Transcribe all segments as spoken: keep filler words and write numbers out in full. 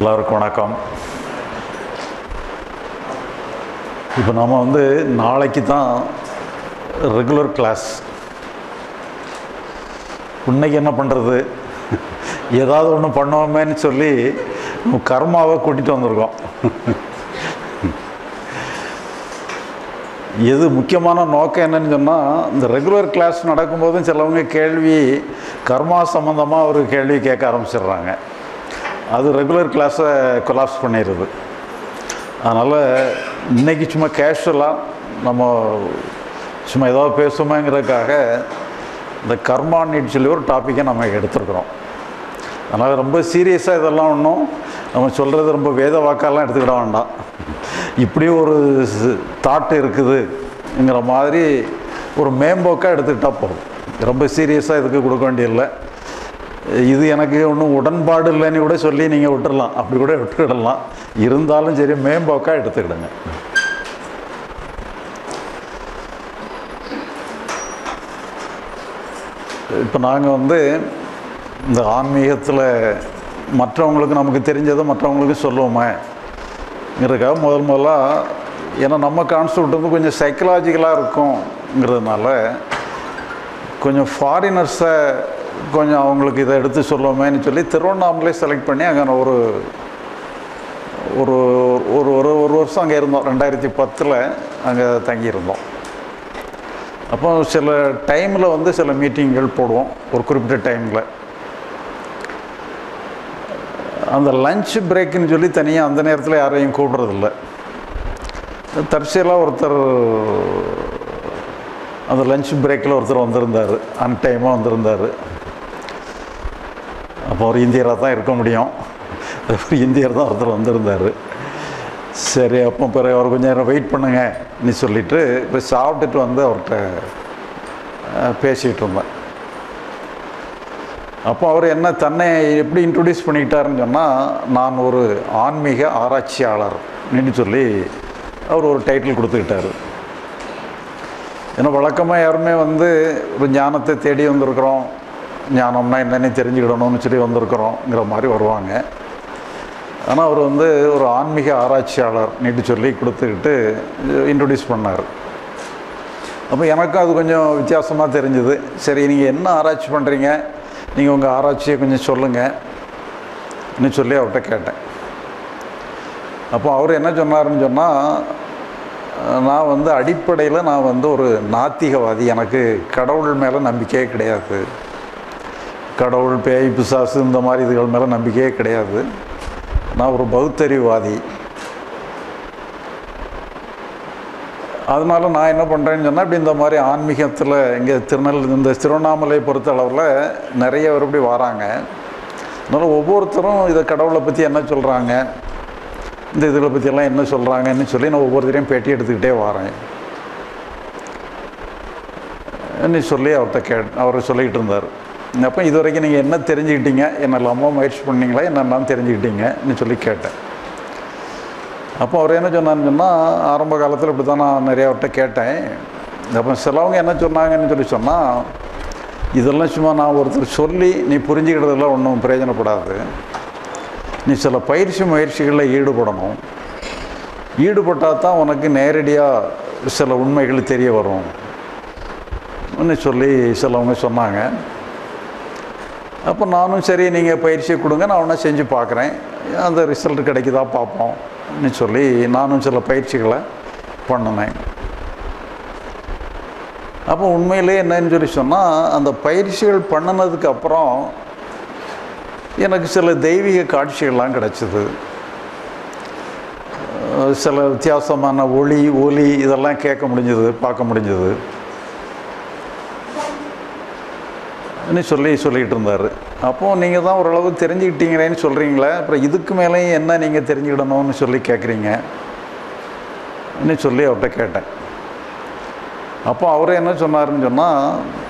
எல்லாருக்கும் வணக்கம். இப்போ நம்ம வந்து நாளைக்கு தான் ரெகுலர் கிளாஸ். இன்னைக்கு என்ன பண்ணுறது, ஏதாவது ஒன்று பண்ணுவோமேன்னு சொல்லி கர்மாவை கூட்டிகிட்டு வந்திருக்கோம். எது முக்கியமான நோக்கம் என்னன்னு சொன்னால், இந்த ரெகுலர் கிளாஸ் நடக்கும்போதும் சிலவங்க கேள்வி கர்மா சம்மந்தமாக ஒரு கேள்வி கேட்க ஆரம்பிச்சிடுறாங்க. அது ரெகுலர் கிளாஸை கொலாப்ஸ் பண்ணிடுது. அதனால் இன்றைக்கி சும்மா கேஷுவலாக நம்ம சும்மா ஏதாவது பேசுமேங்கிறதுக்காக இந்த கர்மான்னு சொல்லி ஒரு டாப்பிக்கை நம்ம எடுத்துருக்குறோம். அதனால் ரொம்ப சீரியஸாக இதெல்லாம் ஒன்றும் நம்ம சொல்கிறது ரொம்ப வேத வாக்கெல்லாம் எடுத்துக்கிட வேண்டாம். இப்படி ஒரு தாட் இருக்குதுங்கிற மாதிரி ஒரு மேம்போக்காக எடுத்துக்கிட்டால் போதும். ரொம்ப சீரியஸாக இதுக்கு கொடுக்க வேண்டியதில்லை. இது எனக்கு ஒன்றும் உடன்பாடு இல்லைன்னு கூட சொல்லி நீங்கள் விட்டுடலாம், அப்படி கூட விட்டுக்கிடலாம். இருந்தாலும் சரி, மேம்போக்காக எடுத்துக்கிடுங்க. இப்போ நாங்கள் வந்து இந்த ஆன்மீகத்தில் மற்றவங்களுக்கு நமக்கு தெரிஞ்சதை மற்றவங்களுக்கு சொல்லுவோமேங்கிறதுக்காக முதல் முதலாக, ஏன்னா நம்ம கான்செப்ட் வந்து கொஞ்சம் சைக்கலாஜிக்கலாக இருக்குங்கிறதுனால கொஞ்சம் ஃபாரினர்ஸை கொஞ்சம் அவங்களுக்கு இதை எடுத்து சொல்லுவோமேன்னு சொல்லி திருவண்ணாமலை செலக்ட் பண்ணி அங்கே ஒரு ஒரு ஒரு ஒரு ஒரு வருஷம் அங்கே இருந்தோம். ரெண்டாயிரத்தி பத்தில் அங்கே தங்கியிருந்தோம். அப்போ சில டைமில் வந்து சில மீட்டிங்கள் போடுவோம். ஒரு குறிப்பிட்ட டைமில் அந்த லஞ்ச் பிரேக்குன்னு சொல்லி தனியாக அந்த நேரத்தில் யாரையும் கூப்பிட்றதில்ல. தற்செயலாக ஒருத்தர் அந்த லஞ்ச் பிரேக்கில் ஒருத்தர் வந்திருந்தார், அன்டைமாக வந்திருந்தார். அப்போ ஒரு இந்தியராக தான் இருக்க முடியும். ஒரு இந்தியர் தான் ஒருத்தர் வந்திருந்தார். சரி, அப்போ பிறகு அவர் கொஞ்சம் நேரம் வெயிட் பண்ணுங்கன்னு சொல்லிவிட்டு இப்போ சாப்பிட்டுட்டு வந்து அவர்கிட்ட பேசிகிட்டு இருந்தேன். அப்போ அவர் என்ன தன்னை எப்படி இன்ட்ரடியூஸ் பண்ணிக்கிட்டாருன்னு சொன்னால், நான் ஒரு ஆன்மீக ஆராய்ச்சியாளர்னு சொல்லி அவர் ஒரு டைட்டில் கொடுத்துக்கிட்டார். ஏன்னா வழக்கமாக யாருமே வந்து ஒரு ஞானத்தை தேடி வந்திருக்கிறோம், ஞானம்னா என்னென்னு தெரிஞ்சுக்கிடணும்னு சொல்லி வந்திருக்கிறோங்கிற மாதிரி வருவாங்க. ஆனால் அவர் வந்து ஒரு ஆன்மீக ஆராய்ச்சியாளர் நீட்டு சொல்லி கொடுத்துக்கிட்டு இன்ட்ரடியூஸ் பண்ணார். அப்போ எனக்கும் அது கொஞ்சம் வித்தியாசமாக தெரிஞ்சுது. சரி, நீங்கள் என்ன ஆராய்ச்சி பண்ணுறீங்க, நீங்கள் உங்கள் ஆராய்ச்சியை கொஞ்சம் சொல்லுங்கன்னு சொல்லி அவர்கிட்ட கேட்டேன். அப்போ அவர் என்ன சொன்னார்னு சொன்னால், நான் வந்து அடிப்படையில் நான் வந்து ஒரு நாத்திகவாதி, எனக்கு கடவுள் மேலே நம்பிக்கையே கிடையாது, கடவுள் பேய் பிசாசு இந்த மாதிரி இதுகள் மேலே நம்பிக்கையே கிடையாது, நான் ஒரு பௌத்தறிவாதி. அதனால நான் என்ன பண்ணுறேன்னு சொன்னால், இப்படி இந்த மாதிரி ஆன்மீகத்தில் இங்கே திருநெல் இந்த திருவண்ணாமலை பொறுத்த அளவில் நிறைய பேர் இப்படி வராங்க. அதனால் ஒவ்வொருத்தரும் இதை கடவுளை பற்றி என்ன சொல்கிறாங்க, இந்த இதில் பற்றியெல்லாம் என்ன சொல்கிறாங்கன்னு சொல்லி நான் ஒவ்வொருத்தரையும் பேட்டி எடுத்துக்கிட்டே வரேன் என்ன சொல்லி அவர்கிட்ட கே அவர் சொல்லிக்கிட்டு இருந்தார். அப்போ இது வரைக்கும் நீங்கள் என்ன தெரிஞ்சுக்கிட்டீங்க, என்னெல்லாமோ முயற்சி பண்ணிங்களா, என்னெல்லாம் தெரிஞ்சுக்கிட்டீங்கன்னு சொல்லி கேட்டேன். அப்போ அவர் என்ன சொன்னான்னு சொன்னால், ஆரம்ப காலத்தில் இப்படி தான் நான் நிறையா அவர்கிட்ட கேட்டேன். அப்போ சிலவங்க என்ன சொன்னாங்கன்னு சொல்லி சொன்னால், இதெல்லாம் சும்மா நான் ஒருத்தர் சொல்லி நீ புரிஞ்சுக்கிட்டதெல்லாம் ஒன்றும் பிரயோஜனப்படாது, நீ சில பயிற்சி முயற்சிகளில் ஈடுபடணும், ஈடுபட்டால் தான் உனக்கு நேரடியாக சில உண்மைகள் தெரிய வரும் ன்னு சொல்லி சிலவங்க சொன்னாங்க. அப்போ நானும் சரி, நீங்கள் பயிற்சியை கொடுங்க, நான் ஒன்றா செஞ்சு பார்க்குறேன், அந்த ரிசல்ட் கிடைக்குதா பார்ப்போம்னு சொல்லி நானும் சில பயிற்சிகளை பண்ணினேன். அப்போ உண்மையிலே என்னன்னு சொல்லி சொன்னால், அந்த பயிற்சிகள் பண்ணினதுக்கு அப்புறம் எனக்கு சில தெய்வீக காட்சிகள்லாம் கிடச்சிது. சில வித்தியாசமான ஒளி ஒலி இதெல்லாம் கேட்க முடிஞ்சது, பார்க்க முடிஞ்சது ன்னு சொல்லி சொல்லிகிட்டு இருந்தார். அப்போது நீங்கள் தான் ஓரளவு தெரிஞ்சுக்கிட்டீங்களேன்னு சொல்கிறீங்களே, அப்புறம் இதுக்கு மேலேயும் என்ன நீங்கள் தெரிஞ்சுக்கிடணும்னு சொல்லி கேட்குறீங்கன்னு சொல்லி அவர்கிட்ட கேட்டேன். அப்போ அவரே என்ன சொன்னாருன்னு சொன்னால்,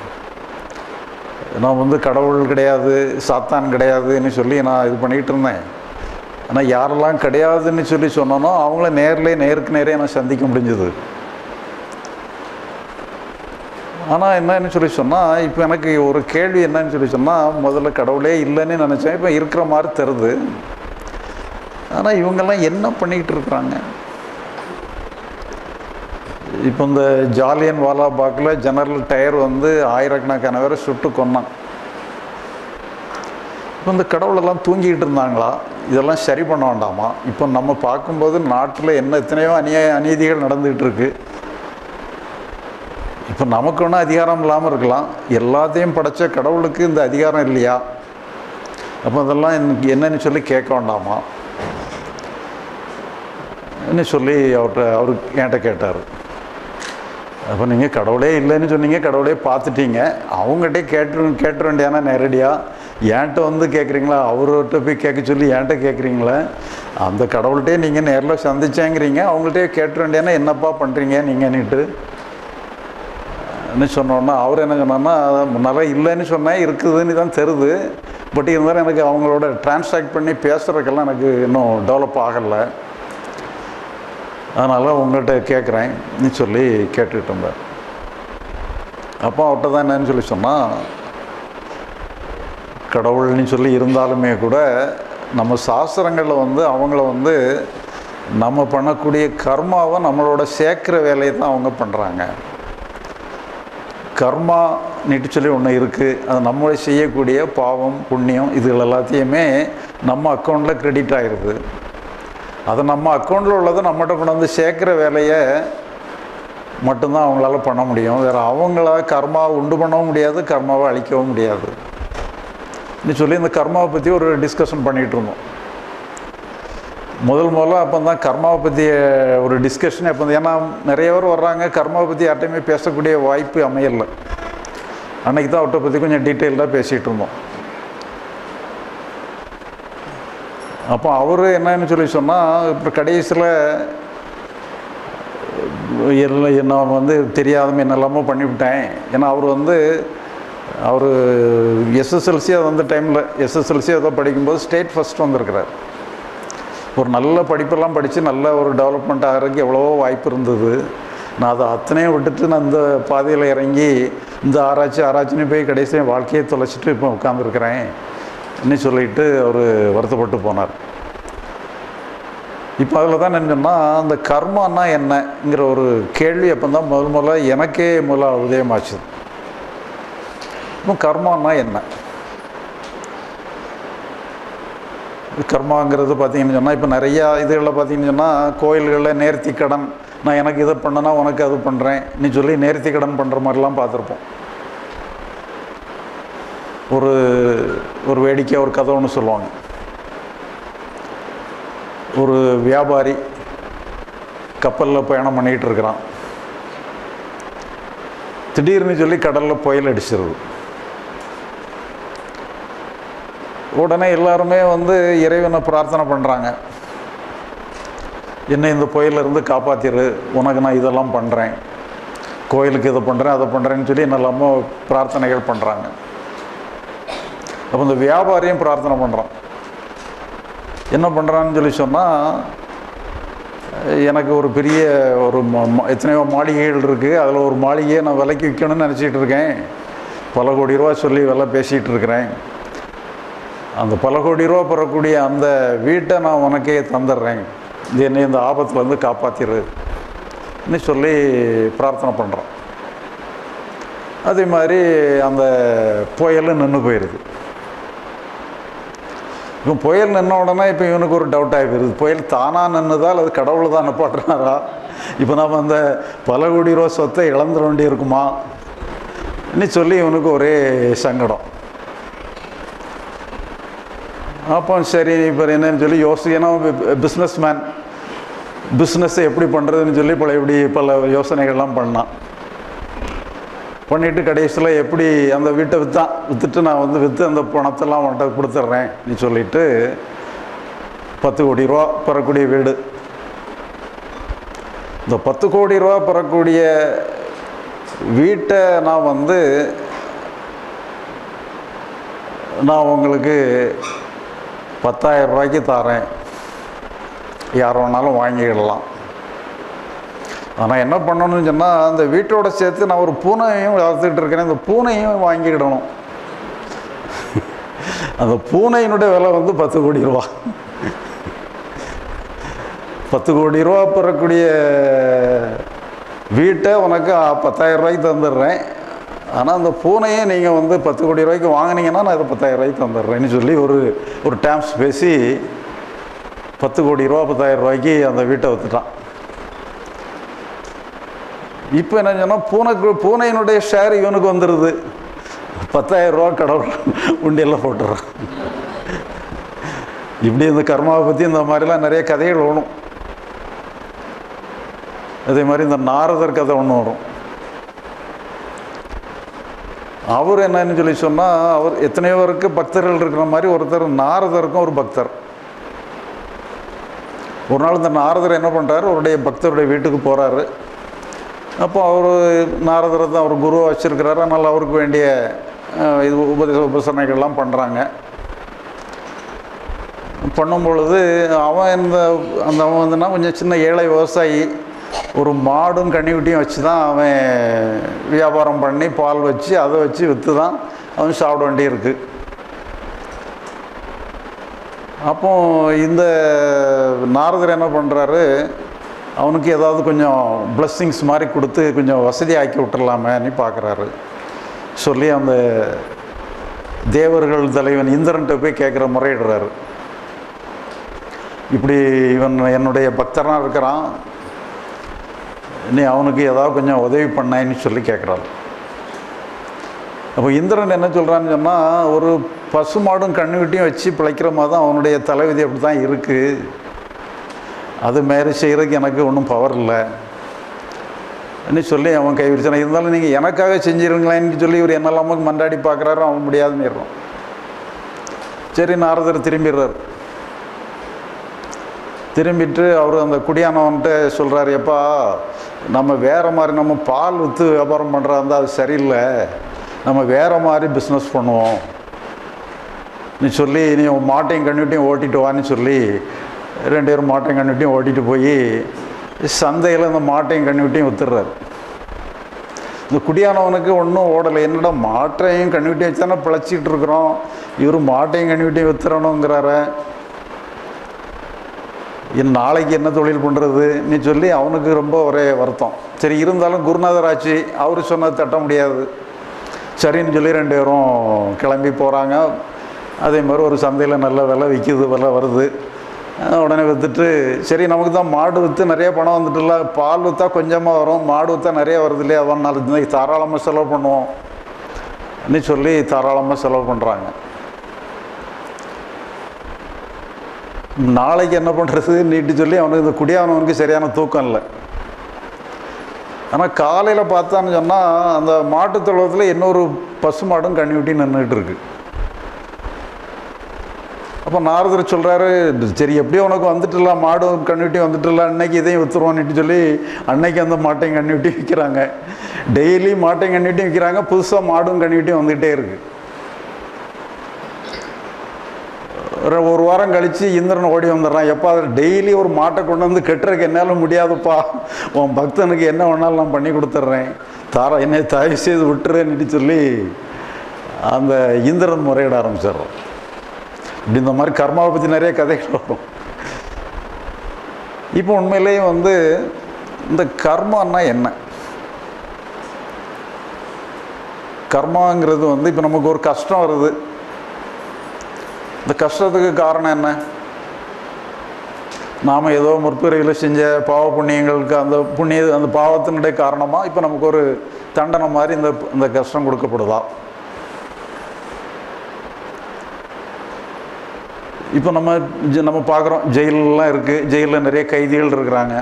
நான் வந்து கடவுள் கிடையாது, சாத்தான் கிடையாதுன்னு சொல்லி நான் இது பண்ணிக்கிட்டு இருந்தேன். ஆனால் யாரெல்லாம் கிடையாதுன்னு சொல்லி சொன்னனோ அவங்கள நேரிலே நேருக்கு நேரே நான் சந்திக்க முடிஞ்சது. ஆனால் என்னன்னு சொல்லி சொன்னால், இப்போ எனக்கு ஒரு கேள்வி என்னன்னு சொல்லி சொன்னால், முதல்ல கடவுளே இல்லைன்னு நினச்சேன், இப்போ இருக்கிற மாதிரி தருது. ஆனால் இவங்கெல்லாம் என்ன பண்ணிக்கிட்டு இருக்கிறாங்க? இப்போ இந்த ஜாலியன் வாலாபாக்கில் ஜெனரல் டயர் வந்து ஆயிரக்கணக்கான பேரை சுட்டு கொன்னான். இப்போ இந்த கடவுளெல்லாம் தூங்கிக்கிட்டு இருந்தாங்களா? இதெல்லாம் சரி பண்ண வேண்டாமா? இப்போ நம்ம பார்க்கும்போது நாட்டில் என்ன எத்தனையோ அநியாய அநீதிகள் நடந்துகிட்டு இருக்கு. இப்போ நமக்கு ஒன்றும் அதிகாரம் இல்லாமல் இருக்கலாம், எல்லாத்தையும் படைச்ச கடவுளுக்கு இந்த அதிகாரம் இல்லையா? அப்போ அதெல்லாம் என்னன்னு சொல்லி கேட்க வேண்டாமா என்ன சொல்லி அவர்கிட்ட அவரு என்கிட்ட கேட்டார். அப்போ நீங்கள் கடவுளே இல்லைன்னு சொன்னீங்க, கடவுளே பார்த்துட்டீங்க, அவங்ககிட்டே கேட்டு கேட்டுற வேண்டியானா நேரடியாக என்கிட்ட வந்து கேட்குறீங்களா? அவர்கிட்ட போய் கேட்க சொல்லி என்கிட்ட கேட்குறீங்களே? அந்த கடவுள்கிட்டே நீங்கள் நேரில் சந்திச்சேங்கிறீங்க, அவங்கள்ட்டே கேட்டுற வேண்டியானா என்னப்பா பண்ணுறீங்க நீங்கன்னுட்டு என்ன சொன்னோன்னா அவர் என்ன சொன்னார்னா, முன்னால் இல்லைன்னு சொன்னேன், இருக்குதுன்னு தான் தெரியுது, பட் இருந்தாலும் எனக்கு அவங்களோட டிரான்சாக்ட் பண்ணி பேசுகிறதுக்கெல்லாம் எனக்கு இன்னும் டெவலப் ஆகலை, அதனால் உங்கள்கிட்ட கேட்குறேன்னு சொல்லி கேட்டுக்கிட்டு இருந்தார். அப்போ அவர்கிட்ட தான் என்னன்னு சொல்லி சொன்னால், கடவுள்னு சொல்லி இருந்தாலுமே கூட நம்ம சாஸ்திரங்களில் வந்து அவங்கள வந்து நம்ம பண்ணக்கூடிய கர்மாவை நம்மளோட சேர்க்குற வேலையை தான் அவங்க பண்ணுறாங்க. கர்மா நீட்டு சொல்லி ஒன்று இருக்குது, அது நம்மளை செய்யக்கூடிய பாவம் புண்ணியம் இதுகள் எல்லாத்தையுமே நம்ம அக்கௌண்ட்டில் கிரெடிட் ஆகிடுது. அது நம்ம அக்கௌண்ட்டில் உள்ளதை நம்மகிட்ட கொண்டு வந்து சேர்க்குற வேலையை மட்டும்தான் அவங்களால பண்ண முடியும். வேறு அவங்கள கர்மாவை உண்டு பண்ணவும் முடியாது, கர்மாவை அழிக்கவும் முடியாது. நீ சொல்லி இந்த கர்மாவை பற்றி ஒரு டிஸ்கஷன் பண்ணிகிட்டு இருந்தோம். முதல் முதல்ல அப்போ தான் கர்மாவை பற்றி ஒரு டிஸ்கஷன் அப்போ, ஏன்னா நிறைய பேர் வர்றாங்க, கர்மாவை பற்றி யார்ட்டையுமே பேசக்கூடிய வாய்ப்பு அமையலை. அன்றைக்கி தான் அவர்கிட்ட பற்றி கொஞ்சம் டீட்டெயில்டாக பேசிகிட்டு இருந்தோம். அப்போ அவர் என்னன்னு சொல்லி சொன்னால், இப்போ கடைசியில் எல்லாம் நான் வந்து தெரியாதமே என்னெல்லாமோ பண்ணிவிட்டேன். ஏன்னா அவர் வந்து அவர் எஸ்எஸ்எல்சி அது அந்த டைமில் எஸ்எஸ்எல்சி அதை படிக்கும்போது ஸ்டேட் ஃபஸ்ட் வந்திருக்கிறார். ஒரு நல்ல படிப்பெல்லாம் படித்து நல்ல ஒரு டெவலப்மெண்ட் ஆகிறதுக்கு எவ்வளவோ வாய்ப்பு இருந்தது. நான் அதை அத்தனையும் விட்டுட்டு நான் இந்த பாதையில் இறங்கி இந்த ஆராய்ச்சி ஆராய்ச்சின்னு போய் கடைசியாக வாழ்க்கையை தொலைச்சிட்டு இப்போ உட்காந்துருக்கிறேன் என்ன சொல்லிட்டு அவர் வருத்தப்பட்டு போனார். இப்போ அதில் தான் என்னன்னா, அந்த கர்மானா என்னங்கிற ஒரு கேள்வி அப்போ தான் முதல் முதல்ல எனக்கே முதல்ல உதயமாச்சு. இப்போ கர்மானா என்ன? கர்மாங்கிறது பார்த்தீங்கன்னு சொன்னால், இப்போ நிறையா இதுகளில் பார்த்தீங்கன்னு சொன்னால், கோயில்களில் நேர்த்தி கடன், நான் எனக்கு இதை பண்ணனா உனக்கு அது பண்ணுறேன் நீ சொல்லி நேர்த்தி கடன் பண்ணுற மாதிரிலாம் பார்த்துருப்போம். ஒரு ஒரு வேடிக்கை ஒரு கதை ஒன்று சொல்லுவாங்க. ஒரு வியாபாரி கப்பலில் பயணம் பண்ணிக்கிட்டு இருக்கிறான். திடீர்னு சொல்லி கடலில் புயல் அடிச்சிருது. உடனே எல்லாருமே வந்து இறைவனை பிரார்த்தனை பண்ணுறாங்க, என்னை இந்த புயலிருந்து காப்பாற்றிடு, உனக்கு நான் இதெல்லாம் பண்ணுறேன், கோயிலுக்கு இதை பண்ணுறேன் அதை பண்ணுறேன்னு சொல்லி என்னெல்லாமோ பிரார்த்தனைகள் பண்ணுறாங்க. அப்போ இந்த வியாபாரியும் பிரார்த்தனை பண்ணுறான். என்ன பண்ணுறான்னு சொல்லி சொன்னால், எனக்கு ஒரு பெரிய ஒரு எத்தனையோ மாளிகைகள் இருக்குது, அதில் ஒரு மாளிகையை நான் விலைக்கு விற்கணும்னு நினச்சிக்கிட்டு இருக்கேன், பல கோடி ரூபா சொல்லி விலை பேசிகிட்டு இருக்கிறேன், அந்த பல கோடி ரூபா பெறக்கூடிய அந்த வீட்டை நான் உனக்கே தந்துடுறேன், இது என்னை இந்த ஆபத்துலேருந்து காப்பாற்றிடுன்னு சொல்லி பிரார்த்தனை பண்ணுறான். அதே மாதிரி அந்த புயல் நின்று போயிடுது. இப்போ புயல் நின்ன உடனே இப்போ இவனுக்கு ஒரு டவுட் ஆகி போயிருது, புயல் தானாக நின்றுதால் அது கடவுள் தான் அனுப்பாட்டுறாரா, இப்போ நம்ம அந்த பல கோடி ரூபா சொத்தை இழந்துட வேண்டி இருக்குமா இன்னி சொல்லி இவனுக்கு ஒரே சங்கடம். அப்போ சரி இப்போ என்னன்னு சொல்லி யோசிக்கனா, பிஸ்னஸ் மேன் பிஸ்னஸை எப்படி பண்ணுறதுன்னு சொல்லி பல இப்படி பல யோசனைகள்லாம் பண்ணான். பண்ணிவிட்டு கடைசியில் எப்படி அந்த வீட்டை விற்றான், விற்றுட்டு நான் வந்து விற்று அந்த பணத்தெல்லாம் அவன்கிட்ட கொடுத்துட்றேன் நீ சொல்லிவிட்டு பத்து கோடி ரூபா பெறக்கூடிய வீடு. இந்த பத்து கோடி ரூபா பெறக்கூடிய வீட்டை நான் வந்து நான் உங்களுக்கு பத்தாயிரம் ரூபாய்க்கு தரேன், யார் வேணாலும் வாங்கிக்கிடலாம். ஆனால் என்ன பண்ணணும்னு சொன்னால், அந்த வீட்டோட சேர்த்து நான் ஒரு பூனையும் வளர்த்துக்கிட்டு இருக்கிறேன், அந்த பூனையும் வாங்கிக்கிடணும். அந்த பூனையினுடைய விலை வந்து பத்து கோடி ரூபா. பத்து கோடி ரூபா பெறக்கூடிய வீட்டை உனக்கு பத்தாயிரம் ரூபாய்க்கு தந்துடுறேன், ஆனால் அந்த பூனையே நீங்கள் வந்து பத்து கோடி ரூபாய்க்கு வாங்கினீங்கன்னா நான் அதை பத்தாயிரம் ரூபாய்க்கு தந்துடுறேன்னு சொல்லி ஒரு ஒரு டேர்ம்ஸ் பேசி பத்து கோடி ரூபா பத்தாயிரம் ரூபாய்க்கு அந்த வீட்டை விற்றுட்டான். இப்போ என்ன சொன்னால் பூனைக்கு பூனையினுடைய ஷேர் இவனுக்கு வந்துடுது, பத்தாயிரம் ரூபா கடவுள் உண்டியெல்லாம் போட்டுறான். இப்படி இந்த கர்மாவை பற்றி இந்த மாதிரிலாம் நிறைய கதைகள் ஓடும். அதே மாதிரி இந்த நாரதர் கதை ஒன்று வரும். அவர் என்னன்னு சொல்லி சொன்னால், அவர் எத்தனையோ பேருக்கு பக்தர்கள் இருக்கிற மாதிரி ஒருத்தர் நாரதருக்கும் ஒரு பக்தர். ஒரு நாள் இந்த நாரதர் என்ன பண்ணுறாரு, அவருடைய பக்தருடைய வீட்டுக்கு போகிறாரு. அப்போ அவர் நாரதரை தான் அவர் குருவை வச்சுருக்கிறாரு, அதனால் அவருக்கு வேண்டிய இது உபதேச உபசரணைகள்லாம் பண்ணுறாங்க. பண்ணும் பொழுது அவன் இந்த அந்த அவன் வந்துன்னா கொஞ்சம் சின்ன ஏழை விவசாயி, ஒரு மாடும் கன்னிக்குட்டியும் வச்சு தான் அவன் வியாபாரம் பண்ணி பால் வச்சு அதை வச்சு விற்று தான் அவன் சாப்பிட வேண்டியிருக்கு. அப்போ இந்த நாரதர் என்ன பண்ணுறாரு, அவனுக்கு ஏதாவது கொஞ்சம் பிளஸ்ஸிங்ஸ் மாதிரி கொடுத்து கொஞ்சம் வசதி ஆக்கி விட்டுறலாமேன்னு பார்க்குறாரு. சொல்லி அந்த தேவர்கள் தலைவன் இந்திரன்ட்ட போய் கேட்குற முறையிடுறாரு. இப்படி இவன் என்னுடைய பக்தனாக இருக்கிறான், நீ அவனுக்கு ஏதாவது கொஞ்சம் உதவி பண்ணேன்னு சொல்லி கேட்குறாரு. அப்போ இந்திரன் என்ன சொல்கிறான்னு சொன்னால், ஒரு பசுமாடும் கண்ணுக்கிட்டையும் வச்சு பிழைக்கிற மாதிரி தான் அவனுடைய தலைவிதி அப்படி தான் இருக்குது, அது மாரி செய்கிறதுக்கு எனக்கு ஒன்றும் பவர் இல்லை ன்னு சொல்லி அவன் கை விரிச்சான். இருந்தாலும் நீங்கள் எனக்காக செஞ்சிருங்களேன்னு சொல்லி இவர் என்னெல்லாமோ மண்டாடி பார்க்குறாரு, அவன் முடியாதுன்னு இருக்கான். சரி, நாரதர் திரும்பிடுறார். திரும்பிட்டு அவர் அந்த குடியானவன்ட்டு சொல்கிறார், எப்பா நம்ம வேறு மாதிரி நம்ம பால் விற்று வியாபாரம் பண்ணுறா இருந்தால் அது சரியில்லை, நம்ம வேறு மாதிரி பிஸ்னஸ் பண்ணுவோம் நீ சொல்லி நீ மாட்டையும் கண்ணுட்டையும் ஓட்டிட்டு வான்னு சொல்லி ரெண்டு பேரும் மாட்டையும் கண்ணுட்டையும் ஓட்டிகிட்டு போய் சந்தையில் இந்த மாட்டையும் கண்ணுட்டையும் விற்றுறாரு. இந்த குடியானவனுக்கு ஒன்றும் ஓடலை, என்னடா மாட்டையும் கண்ணுட்டையும் வச்சு தானே பிழைச்சிக்கிட்டு இருக்கிறோம், இவர் மாட்டையும் கண்ணுட்டையும் விற்றுறணுங்கிறாரு, என் நாளைக்கு என்ன தொழில் பண்ணுறதுன்னு சொல்லி அவனுக்கு ரொம்ப ஒரே வருத்தம். சரி, இருந்தாலும் குருநாதர் ஆச்சு, அவர் சொன்னது தட்ட முடியாது. சரின்னு சொல்லி ரெண்டு பேரும் கிளம்பி போகிறாங்க. அதே மாதிரி ஒரு சந்தையில் நல்ல விலை விற்கிது, விலை வருது. உடனே விற்றுட்டு, சரி நமக்கு தான் மாடு விற்று நிறைய பணம் வந்துட்டுல, பால் விற்றா கொஞ்சமாக வரும், மாடு விற்றா நிறைய வருது இல்லையா, அவன் நாளைக்கு தாராளமாக செலவு பண்ணுவோம் ன்னு சொல்லி தாராளமாக செலவு பண்ணுறாங்க. நாளைக்கு என்ன பண்ணுறது நீட்டு சொல்லி அவனுக்கு இந்த குடியானவனுக்கு சரியான தூக்கம் இல்லை. ஆனால் காலையில் பார்த்தான்னு சொன்னால் அந்த மாட்டுத்தொழுவத்தில் இன்னொரு பசு மாடும் கன்னிக்குட்டி நின்றுட்டு இருக்கு. அப்போ நாரதர் சொல்கிறாரு, சரி எப்படியும் உனக்கு வந்துட்டுல, மாடும் கன்னிக்குட்டியும் வந்துட்டுல, அன்னைக்கு இதையும் விற்றுருவோன்னுட்டு சொல்லி அன்னைக்கு அந்த மாட்டையும் கன்னிக்குட்டியும் விற்கிறாங்க. டெய்லி மாட்டையும் கன்னிக்குட்டியும் விற்கிறாங்க, புதுசாக மாடும் கன்னிக்குட்டியும் வந்துகிட்டே இருக்குது. ஒரு வாரம் கழித்து இந்திரன் ஓடி வந்துடுறான். எப்போ அதை டெய்லி ஒரு மாட்டை கொண்டு வந்து கெட்டுறதுக்கு என்னால் முடியாதுப்பா, உன் பக்தனுக்கு என்ன வேணாலும் நான் பண்ணி கொடுத்துட்றேன், தாரா என்னை தயவு செய்து விட்டுறேன்னு சொல்லி அந்த இந்திரன் முறையிட ஆரம்பிச்சிடுறோம். இப்படி இந்த மாதிரி கர்மாவை பற்றி நிறைய கதைகள் வரும். இப்போ உண்மையிலேயே வந்து இந்த கர்மான்னா என்ன, கர்மாங்கிறது வந்து இப்போ நமக்கு ஒரு கஷ்டம் வருது, இந்த கஷ்டத்துக்கு காரணம் என்ன, நாம் ஏதோ முற்பிறவியில் செஞ்ச பாவ புண்ணியங்களுக்கு அந்த புண்ணிய அந்த பாவத்தினுடைய காரணமாக இப்போ நமக்கு ஒரு தண்டனை மாதிரி இந்த இந்த கஷ்டம் கொடுக்கப்படுதா. இப்போ நம்ம நம்ம பார்க்குறோம், ஜெயிலெலாம் இருக்குது, ஜெயிலில் நிறைய கைதிகள் இருக்கிறாங்க.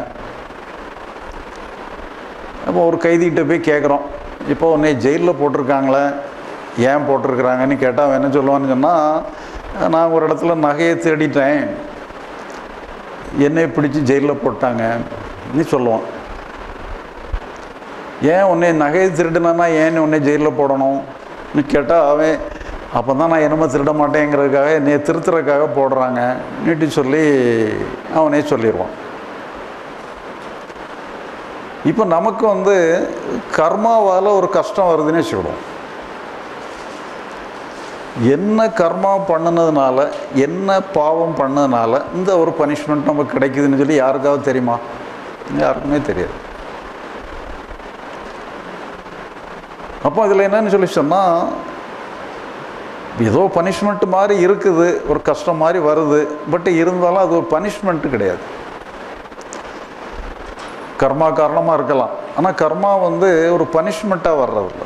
அப்போ ஒரு கைதிகிட்ட போய் கேட்குறோம், இப்போ உன்னை ஜெயிலில் போட்டிருக்காங்களே, ஏன் போட்டிருக்கிறாங்கன்னு கேட்டால் அவன் என்ன சொல்லுவான்னு சொன்னால், நான் ஒரு இடத்துல நகையை தேடிட்டேன், என்னை பிடிச்சி ஜெயிலில் போட்டாங்க நீ சொல்லுவான். ஏன் உன்னை நகையை திருடுனா ஏன் உன்னை ஜெயிலில் போடணும்னு கேட்டால் அவன், அப்போ தான் நான் என்னமோ திருட மாட்டேங்கிறதுக்காக என்னை திருத்துறதுக்காக போடுறாங்க நீட்டு சொல்லி அவனே சொல்லிடுவான். இப்போ நமக்கு வந்து கர்மாவால் ஒரு கஷ்டம் வருதுன்னே சொல்லுவோம். என்ன கர்மா பண்ணினதுனால, என்ன பாவம் பண்ணதுனால இந்த ஒரு பனிஷ்மெண்ட் நமக்கு கிடைக்குதுன்னு சொல்லி யாருக்காவது தெரியுமா? யாருக்குமே தெரியாது. அப்போ இதில் என்னன்னு சொல்லி சொன்னால், ஏதோ பனிஷ்மெண்ட் மாதிரி இருக்குது, ஒரு கஷ்டம் மாதிரி வருது, பட் இருந்தாலும் அது ஒரு பனிஷ்மெண்ட்டு கிடையாது. கர்மா காரணமாக இருக்கலாம், ஆனால் கர்மா வந்து ஒரு பனிஷ்மெண்ட்டாக வர்றதில்ல.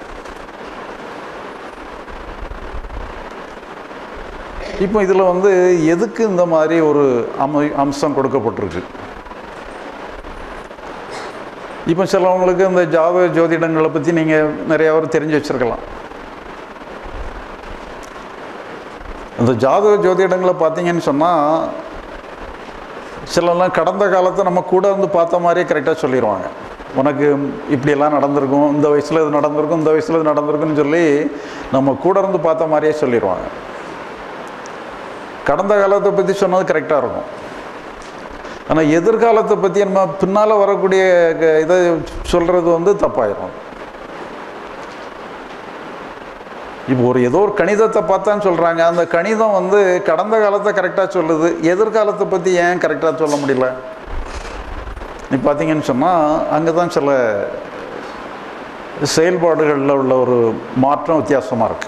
இப்போ இதில் வந்து எதுக்கு இந்த மாதிரி ஒரு அம அம்சம் கொடுக்கப்பட்டிருக்கு? இப்போ சிலவங்களுக்கு இந்த ஜாதக ஜோதிடங்களை பற்றி நீங்கள் நிறையா பேர் தெரிஞ்சு வச்சுருக்கலாம். இந்த ஜாதக ஜோதிடங்களை பார்த்தீங்கன்னு சொன்னால், சிலலாம் கடந்த காலத்தை நம்ம கூட வந்து பார்த்த மாதிரியே கரெக்டாக சொல்லிடுவாங்க. உனக்கு இப்படியெல்லாம் நடந்திருக்கும், இந்த வயசில் இது நடந்திருக்கும், இந்த வயசில் இது நடந்திருக்குன்னு சொல்லி நம்ம கூட இருந்து பார்த்த மாதிரியே சொல்லிடுவாங்க. கடந்த காலத்தை பற்றி சொன்னது கரெக்டாக இருக்கும். ஆனால் எதிர்காலத்தை பற்றி நம்ம பின்னால் வரக்கூடிய இதை சொல்கிறது வந்து தப்பாயிரும். இப்போ ஒரு ஏதோ ஒரு கணிதத்தை பார்த்தான்னு சொல்கிறாங்க, அந்த கணிதம் வந்து கடந்த காலத்தை கரெக்டாக சொல்லுது, எதிர்காலத்தை பற்றி ஏன் கரெக்டாக சொல்ல முடியல? நீ பார்த்தீங்கன்னு சொன்னால் அங்கே தான் சில செயல்பாடுகளில் உள்ள ஒரு மாற்றம் வித்தியாசமாக இருக்குது.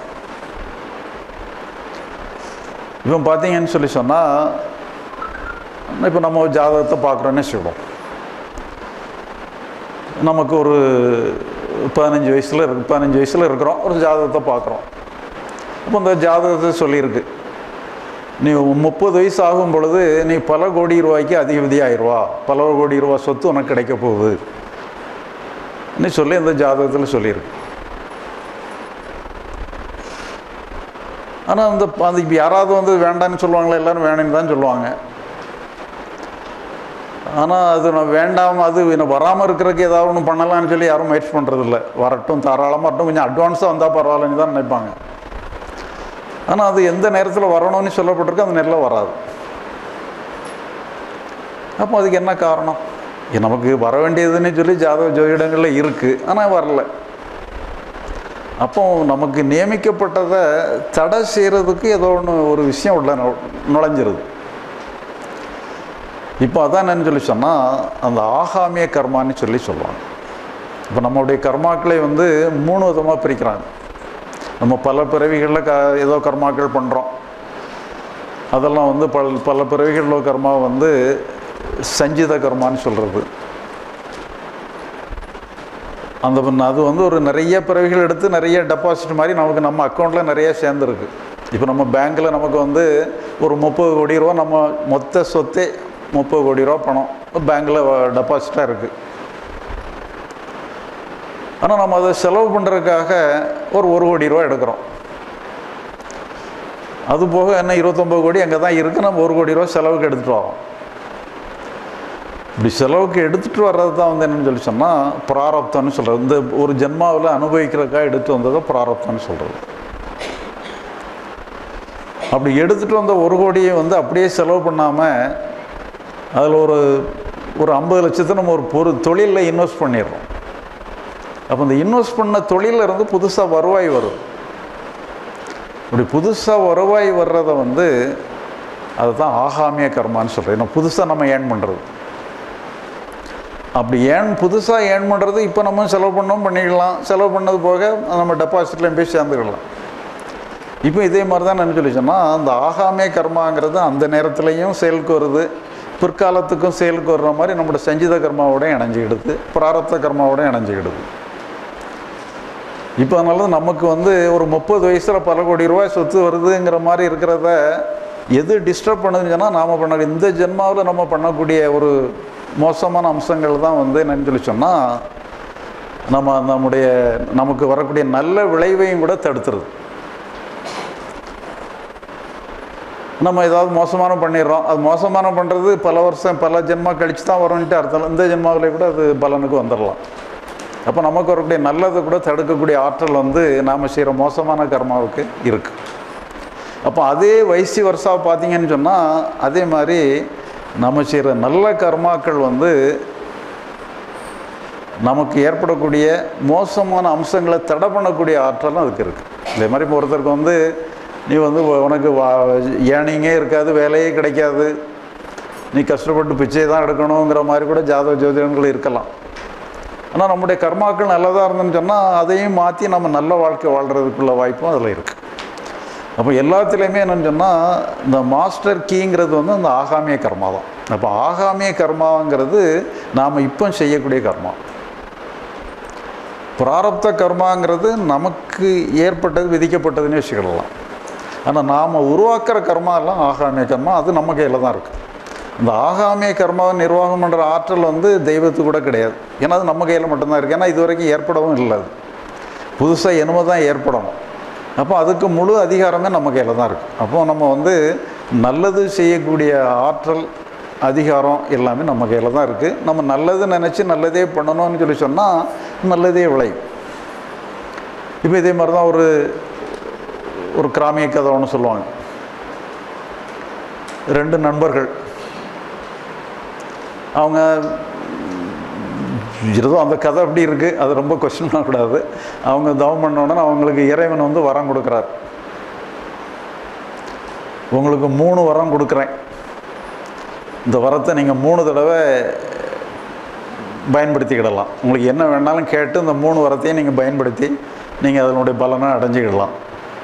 இப்போ பார்த்தீங்கன்னு சொல்லி சொன்னால், இப்போ நம்ம ஜாதகத்தை பார்க்குறோன்னே சொல்லுவோம். நமக்கு ஒரு பதினஞ்சு வயசில் இருக்கு பதினஞ்சு வயசில் இருக்கிறோம், ஒரு ஜாதகத்தை பார்க்குறோம். அப்போ இந்த ஜாதகத்தை சொல்லியிருக்கு, நீ முப்பது வயசு ஆகும் பொழுது நீ பல கோடி ரூபாய்க்கு அதிகபதி ஆயிடுவா, பல கோடி ரூபா சொத்து உனக்கு கிடைக்க போகுது நீ சொல்லி இந்த ஜாதகத்தில் சொல்லியிருக்கு. ஆனால் அந்த அது இப்போ யாராவது வந்து வேண்டான்னு சொல்லுவாங்களா? எல்லோரும் வேணும்னு தான் சொல்லுவாங்க. ஆனால் அது நான் வேண்டாம், அது என்ன வராமல் இருக்கிறதுக்கு ஏதாவது ஒன்று பண்ணலாம்னு சொல்லி யாரும் முயற்சி பண்ணுறதில்ல. வரட்டும், தாராளமாக வரட்டும், கொஞ்சம் அட்வான்ஸாக வந்தால் பரவாயில்லன்னு தான் நினைப்பாங்க. ஆனால் அது எந்த நேரத்தில் வரணும்னு சொல்லப்பட்டிருக்கு, அந்த நேரத்தில் வராது. அப்போ அதுக்கு என்ன காரணம்? நமக்கு வர வேண்டியதுன்னு சொல்லி ஜாதக ஜோதிடங்களில் இருக்குது, ஆனால் வரல. அப்போ நமக்கு நியமிக்கப்பட்டதை தடை செய்கிறதுக்கு ஏதோ ஒன்று ஒரு விஷயம் உள்ள நுழைஞ்சிருது. இப்போ அதான் என்னன்னு சொல்லி சொன்னால், அந்த ஆகாமிய கர்மான்னு சொல்லி சொல்லுவாங்க. இப்போ நம்மளுடைய கர்மாக்களை வந்து மூணு விதமாக பிரிக்கிறாங்க. நம்ம பல பிறவிகளில் க ஏதோ கர்மாக்கள் பண்ணுறோம், அதெல்லாம் வந்து பல பல பிறவிகளில் கர்மா வந்து சஞ்சித கர்மான்னு சொல்கிறது. அந்த அது வந்து ஒரு நிறைய பிறவிகள் எடுத்து நிறைய டெபாசிட் மாதிரி நமக்கு நம்ம அக்கௌண்ட்டில் நிறைய சேர்ந்துருக்கு. இப்போ நம்ம பேங்க்கில் நமக்கு வந்து ஒரு முப்பது கோடி ரூபா நம்ம மொத்த சொத்தே முப்பது கோடி ரூபா பணம் பேங்க்கில் டெபாசிட்டாக இருக்குது. ஆனால் நம்ம அதை செலவு பண்ணுறதுக்காக ஒரு ஒரு கோடி ரூபா எடுக்கிறோம். அது போக என்ன இருபத்தொம்பது கோடி அங்கே தான் இருக்குது, நம்ம ஒரு கோடி ரூபா செலவுக்கு எடுத்துகிட்டு வரோம். இப்படி செலவுக்கு எடுத்துகிட்டு வர்றது தான் வந்து என்னென்னு சொல்லி சொன்னால் பிராரப்தம்னு சொல்கிறது. இந்த ஒரு ஜென்மாவில் அனுபவிக்கிறதுக்காக எடுத்து வந்ததை பிராரப்தம்னு சொல்கிறது. அப்படி எடுத்துகிட்டு வந்த ஒரு கோடியை வந்து அப்படியே செலவு பண்ணாமல் அதில் ஒரு ஒரு ஐம்பது லட்சத்தை நம்ம ஒரு பொரு தொழிலில் இன்வெஸ்ட் பண்ணிடுறோம். அப்போ இந்த இன்வெஸ்ட் பண்ண தொழிலில் இருந்து புதுசாக வருவாய் வரும். இப்படி புதுசாக வருவாய் வர்றதை வந்து அதுதான் ஆகாமிய கர்மான்னு சொல்கிறேன். ஏன்னா புதுசாக நம்ம ஏர்ன் பண்ணுறது. அப்படி ஏன் புதுசாக ஏர்ன் பண்ணுறது இப்போ நம்ம செலவு பண்ணோம் பண்ணிக்கலாம், செலவு பண்ணது போக நம்ம டெபாசிட்லேயும் போய் சேர்ந்துக்கலாம். இப்போ இதே மாதிரி தான் என்ன சொல்லி சொன்னால், அந்த ஆகாமிய கர்மாங்கிறது அந்த நேரத்துலையும் செயலுக்கு வருது, பிற்காலத்துக்கும் செயலுக்கு வர்ற மாதிரி நம்மளோட சஞ்சித கர்மாவோட இணைஞ்சிக்கிடுது, பிராரப்த கர்மாவோட இணைஞ்சிக்கிடுது. இப்போ அதனால நமக்கு வந்து ஒரு முப்பது வயசில் பல கோடி ரூபாய் சொத்து வருதுங்கிற மாதிரி இருக்கிறத எது டிஸ்டர்ப் பண்ணுதுன்னு சொன்னால், நாம் பண்ண இந்த ஜென்மாவில் நம்ம பண்ணக்கூடிய ஒரு மோசமான அம்சங்கள் தான் வந்து என்னன்னு சொல்லி சொன்னால், நம்ம நம்முடைய நமக்கு வரக்கூடிய நல்ல விளைவையும் கூட தடுத்துருது. நம்ம ஏதாவது மோசமான பண்ணிடுறோம், அது மோசமான பண்ணுறது பல வருஷம் பல ஜென்மா கழித்து தான் வரும்ன்ட்டு அர்த்தம். இந்த ஜென்மாவிலே கூட அது பலனுக்கு வந்துடலாம். அப்போ நமக்கு வரக்கூடிய நல்லதை கூட தடுக்கக்கூடிய ஆற்றல் வந்து நாம் செய்கிற மோசமான கர்மாவுக்கு இருக்குது. அப்போ அதே வயசு வருஷா பார்த்தீங்கன்னு சொன்னால், அதே மாதிரி நம்ம செய்கிற நல்ல கர்மாக்கள் வந்து நமக்கு ஏற்படக்கூடிய மோசமான அம்சங்களை தடை பண்ணக்கூடிய ஆற்றலும் அதுக்கு இருக்குது. இதே மாதிரி இப்போ ஒருத்தருக்கு வந்து நீ வந்து உனக்கு வா ஏர்னிங்கே இருக்காது, வேலையே கிடைக்காது, நீ கஷ்டப்பட்டு பிச்சை தான் எடுக்கணுங்கிற மாதிரி கூட ஜாதக ஜோதிடங்கள் இருக்கலாம். ஆனால் நம்முடைய கர்மாக்கள் நல்லதாக இருந்துன்னு சொன்னால் அதையும் மாற்றி நம்ம நல்ல வாழ்க்கை வாழ்கிறதுக்குள்ள வாய்ப்பும் அதில் இருக்குது. அப்போ எல்லாத்துலேயுமே என்னென்னு சொன்னால் இந்த மாஸ்டர் கீங்கிறது வந்து அந்த ஆகாமிய கர்மா தான். அப்போ ஆகாமிய கர்மாங்கிறது நாம் இப்போ செய்யக்கூடிய கர்மா. பிராரப்த கர்மாங்கிறது நமக்கு ஏற்பட்டது, விதிக்கப்பட்டதுன்னு வச்சுக்கிடலாம். ஆனால் நாம் உருவாக்குற கர்மா எல்லாம் ஆகாமிய கர்மா, அது நம்ம கையில் தான் இருக்குது. இந்த ஆகாமிய கர்மாவை நிர்வாகம் பண்ணுற ஆற்றல் வந்து தெய்வத்துக்கு கூட கிடையாது. ஏன்னா அது நம்ம கையில் மட்டும்தான் இருக்குது. ஏன்னா இது வரைக்கும் ஏற்படவும் இல்லை, அது புதுசாக என்னமோ தான் ஏற்படணும். அப்போ அதுக்கு முழு அதிகாரமே நம்ம கையில் தான் இருக்குது. அப்போது நம்ம வந்து நல்லது செய்யக்கூடிய ஆற்றல், அதிகாரம் எல்லாமே நம்ம கையில் தான் இருக்குது. நம்ம நல்லது நினச்சி நல்லதே பண்ணணும்னு சொல்லி சொன்னால் நல்லதே விளையும். இப்போ இதே மாதிரி தான் ஒரு ஒரு கிராமிய கதை ஒன்று சொல்லுவாங்க. ரெண்டு நண்பர்கள், அவங்க ஏதோ அந்த கதை அப்படி இருக்குது, அது ரொம்ப கொஸ்டின் பண்ணக்கூடாது. அவங்க தவம் பண்ண உடனே அவங்களுக்கு இறைவன் வந்து வரம் கொடுக்குறார். உங்களுக்கு மூணு வரம் கொடுக்குறேன், இந்த வரத்தை நீங்கள் மூணு தடவை பயன்படுத்திக்கிடலாம். உங்களுக்கு என்ன வேணாலும் கேட்டு இந்த மூணு வரத்தையும் நீங்கள் பயன்படுத்தி நீங்கள் அதனுடைய பலனை அடைஞ்சிக்கிடலாம்.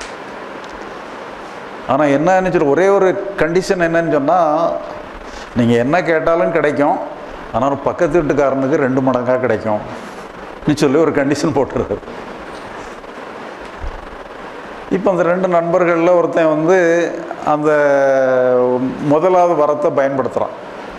ஆனால் என்னன்னு சொல்லி ஒரே ஒரு கண்டிஷன் என்னன்னு சொன்னால், நீங்கள் என்ன கேட்டாலும் கிடைக்கும், ஆனால் பக்கத்து வீட்டுக்காரனுக்கு ரெண்டு மடங்காக கிடைக்கும் நீ சொல்லி ஒரு கண்டிஷன் போட்டுருது. இப்போ அந்த ரெண்டு நண்பர்களில் ஒருத்தன் வந்து அந்த முதலாவது வரத்தை பயன்படுத்துகிறான்.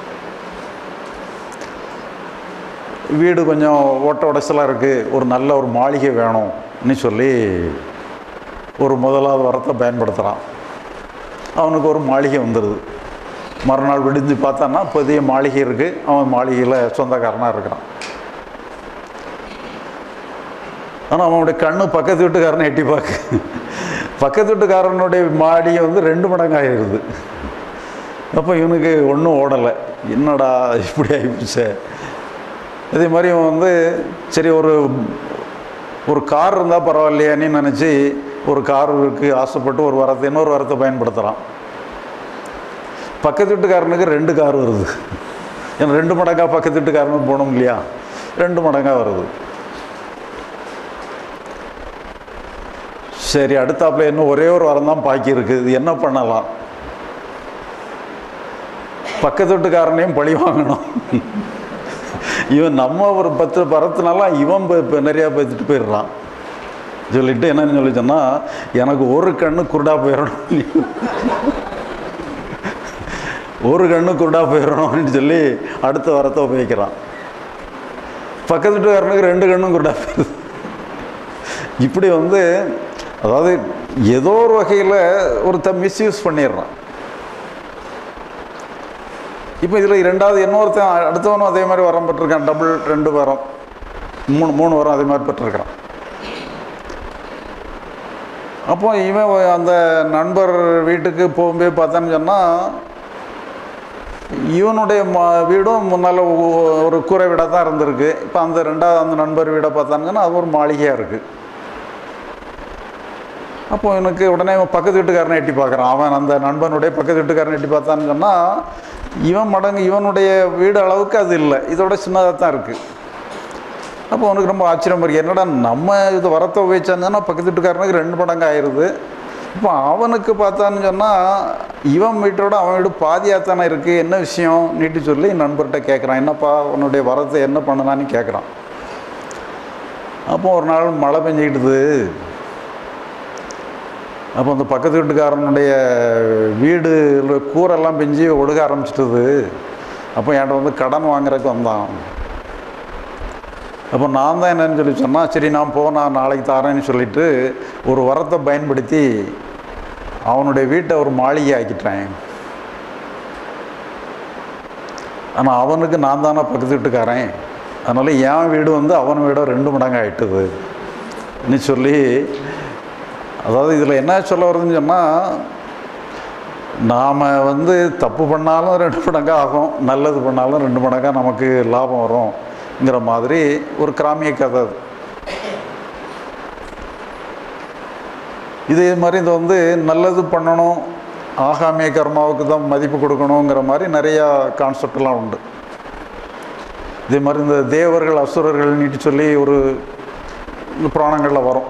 வீடு கொஞ்சம் ஓட்ட உடைச்சலாக இருக்குது, ஒரு நல்ல ஒரு மாளிகை வேணும்னு சொல்லி ஒரு முதலாவது வரத்தை பயன்படுத்துகிறான். அவனுக்கு ஒரு மாளிகை வந்துடுது. மறுநாள் விடிஞ்சு பார்த்தான்னா புதிய மாளிகை இருக்குது, அவன் மாளிகையில் சொந்தக்காரனாக இருக்கிறான். ஆனால் அவனுடைய கண்ணு பக்கத்து வீட்டுக்காரனை எட்டி பார்க்க, பக்கத்து வீட்டுக்காரனுடைய மாடியை வந்து ரெண்டு மடங்காகிடுது. அப்போ இவனுக்கு ஒன்றும் ஓடலை, என்னடா இப்படி ஆகிப்போச்சு. இதே மாதிரி இவன் வந்து சரி ஒரு ஒரு கார் இருந்தால் பரவாயில்லையான்னு நினச்சி ஒரு காருக்கு ஆசைப்பட்டு ஒரு வரத்தை இன்னொரு வரத்தை பயன்படுத்துகிறான். பக்கத்து வீட்டுக்காரனுக்கு ரெண்டு கார் வருது. ஏன்னா ரெண்டு மடங்காக பக்கத்து வீட்டுக்காரனுக்கு போகணும் இல்லையா, ரெண்டு மடங்காக வருது. சரி, அடுத்தாப்புல இன்னும் ஒரே ஒரு வாரம் தான் பாக்கி இருக்குது, இது என்ன பண்ணலாம்? பக்கத்து வீட்டுக்காரனையும் பழி வாங்கணும். இவன் நம்ம ஒரு பத்து பரத்துனாலாம் இவன் இப்போ நிறையா பேத்துட்டு போயிடுறான். சொல்லிட்டு என்னன்னு சொல்லி சொன்னால், எனக்கு ஒரு கண்ணு குருடா போயிடணும், ஒரு கண்ணு குருடா போயிடணும்னு சொல்லி அடுத்த வரத்தை உபயோகிக்கிறான். பக்கத்து வீட்டுக்காரனுக்கு ரெண்டு கண்ணும் குருடா போயிடுது. இப்படி வந்து அதாவது ஏதோ ஒரு வகையில் ஒருத்த மிஸ்யூஸ் பண்ணிடுறான். இப்போ இதில் ரெண்டாவது இன்னொருத்தன் அடுத்தவனும் அதே மாதிரி வரம் பெற்றிருக்கான். டபுள் ரெண்டு வரம், மூணு மூணு வரம் அதே மாதிரி பெற்றிருக்கிறான். அப்போ இவன் அந்த நண்பர் வீட்டுக்கு போகும்போது பார்த்தான்னு சொன்னால், இவனுடைய மா வீடும் முன்னால் ஒரு கூரை வீடாக தான் இருந்திருக்கு. இப்போ அந்த ரெண்டாவது அந்த நண்பர் வீடை பார்த்தாங்கன்னா அது ஒரு மாளிகையாக இருக்குது. அப்போ எனக்கு உடனே பக்கத்து வீட்டுக்காரனை எட்டி பார்க்குறான். அவன் அந்த நண்பனுடைய பக்கத்து வீட்டுக்காரனை எட்டி பார்த்தான்னு சொன்னால், இவன் மடங்கு இவனுடைய வீடு அளவுக்கு அது இல்லை, இதோட சின்னதாக தான் இருக்குது. அப்போ அவனுக்கு ரொம்ப ஆச்சரியம் இருக்குது, என்னடா நம்ம இது வரத்தை உபயோகிச்சாங்கன்னா பக்கத்து வீட்டுக்காரனுக்கு ரெண்டு மடங்கு ஆயிடுது. இப்போ அவனுக்கு பார்த்தான்னு சொன்னால் இவன் வீட்டோட அவன் வீடு பாதியாக தானே இருக்குது, என்ன விஷயம் நீட்டு சொல்லி நண்பர்கிட்ட கேட்குறான். என்னப்பா உன்னுடைய வரத்தை என்ன பண்ணலான்னு கேட்குறான். அப்போ ஒரு நாள் மழை பெஞ்சிக்கிட்டுது. அப்போ அந்த பக்கத்து வீட்டுக்காரனுடைய வீடு கூரெல்லாம் பெஞ்சு ஒடுக ஆரம்பிச்சிட்டுது. அப்போ என்கிட்ட வந்து கடன் வாங்குறதுக்கு வந்தான். அப்போ நான் தான் என்னன்னு சொல்லி சொன்னால், சரி நான் போனால் நாளைக்கு தரேன்னு சொல்லிவிட்டு ஒரு வரத்தை பயன்படுத்தி அவனுடைய வீட்டை ஒரு மாளிகை ஆக்கிட்டேன். ஆனால் அவனுக்கு நான் தானே பக்கத்து வீட்டுக்காரன், அதனால் என் வீடு வந்து அவன் வீட ரெண்டு மடங்கு ஆகிட்டுது நீ சொல்லி. அதாவது இதில் என்ன சொல்ல வருதுன்னு சொன்னால், நாம் வந்து தப்பு பண்ணாலும் ரெண்டு மடங்காக ஆகும், நல்லது பண்ணாலும் ரெண்டு மடங்காக நமக்கு லாபம் வரும்ங்கிற மாதிரி ஒரு கிராமிய கதை அது. இதே மாதிரி இது வந்து நல்லது பண்ணணும், ஆகாமிய கர்மாவுக்கு தான் மதிப்பு கொடுக்கணுங்கிற மாதிரி நிறையா கான்செப்ட்லாம் உண்டு. இதே மாதிரி இந்த தேவர்கள் அசுரர்கள் நீட்டு சொல்லி ஒரு புராணங்களில் வரும்.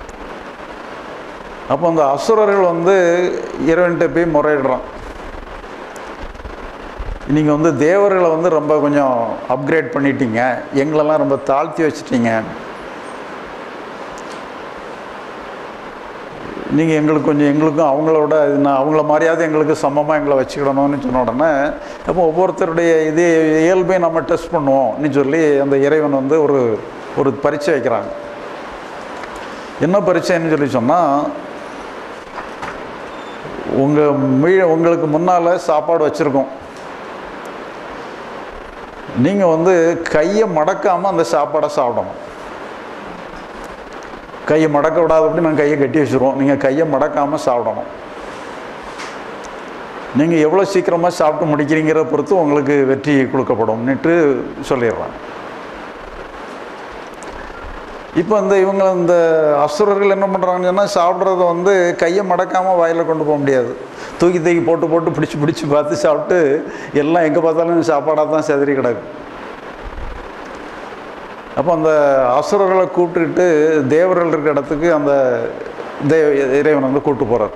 அப்போ அந்த அசுரர்கள் வந்து இறைவன்கிட்ட போய் முறையிடுறான், நீங்கள் வந்து தேவர்களை வந்து ரொம்ப கொஞ்சம் அப்கிரேட் பண்ணிட்டீங்க, எங்களெல்லாம் ரொம்ப தாழ்த்தி வச்சிட்டீங்க, நீங்கள் எங்களுக்கு கொஞ்சம் எங்களுக்கும் அவங்களோட நான் அவங்கள மாதிரியாவது எங்களுக்கு சமமாக எங்களை வச்சுக்கிடணும்னு சொன்ன உடனே அப்போ ஒவ்வொருத்தருடைய இதே இயல்பை நம்ம டெஸ்ட் பண்ணுவோம்னு சொல்லி அந்த இறைவன் வந்து ஒரு ஒரு பரீட்சை வைக்கிறாங்க. என்ன பரீட்சைன்னு சொல்லி சொன்னால், உங்கள் மீ உங்களுக்கு முன்னால் சாப்பாடு வச்சுருக்கோம், நீங்கள் வந்து கையை மடக்காமல் அந்த சாப்பாடை சாப்பிடணும். கையை மடக்க விடாத அப்படி நாங்கள் கையை கட்டி வச்சுருவோம், நீங்கள் கையை மடக்காமல் சாப்பிடணும். நீங்கள் எவ்வளோ சீக்கிரமாக சாப்பிட்டு முடிக்கிறீங்கிற பொறுத்து உங்களுக்கு வெற்றி கொடுக்கப்படும்னுட்டு சொல்லிடுறாங்க. இப்போ இந்த இவங்க இந்த அசுரர்கள் என்ன பண்ணுறாங்கன்னு சொன்னால், சாப்பிட்றத வந்து கையை மடக்காமல் வாயில் கொண்டு போக முடியாது, தூக்கி தூக்கி போட்டு போட்டு பிடிச்சி பிடிச்சி பார்த்து சாப்பிட்டு எல்லாம் எங்கே பார்த்தாலும் சாப்பாடாக தான் செதறி கிடக்கு. அப்போ அந்த அசுரர்களை கூப்பிட்டுக்கிட்டு தேவர்கள் இருக்கிற இடத்துக்கு அந்த தேவ இறைவன் வந்து கூப்பிட்டு போகிறார்.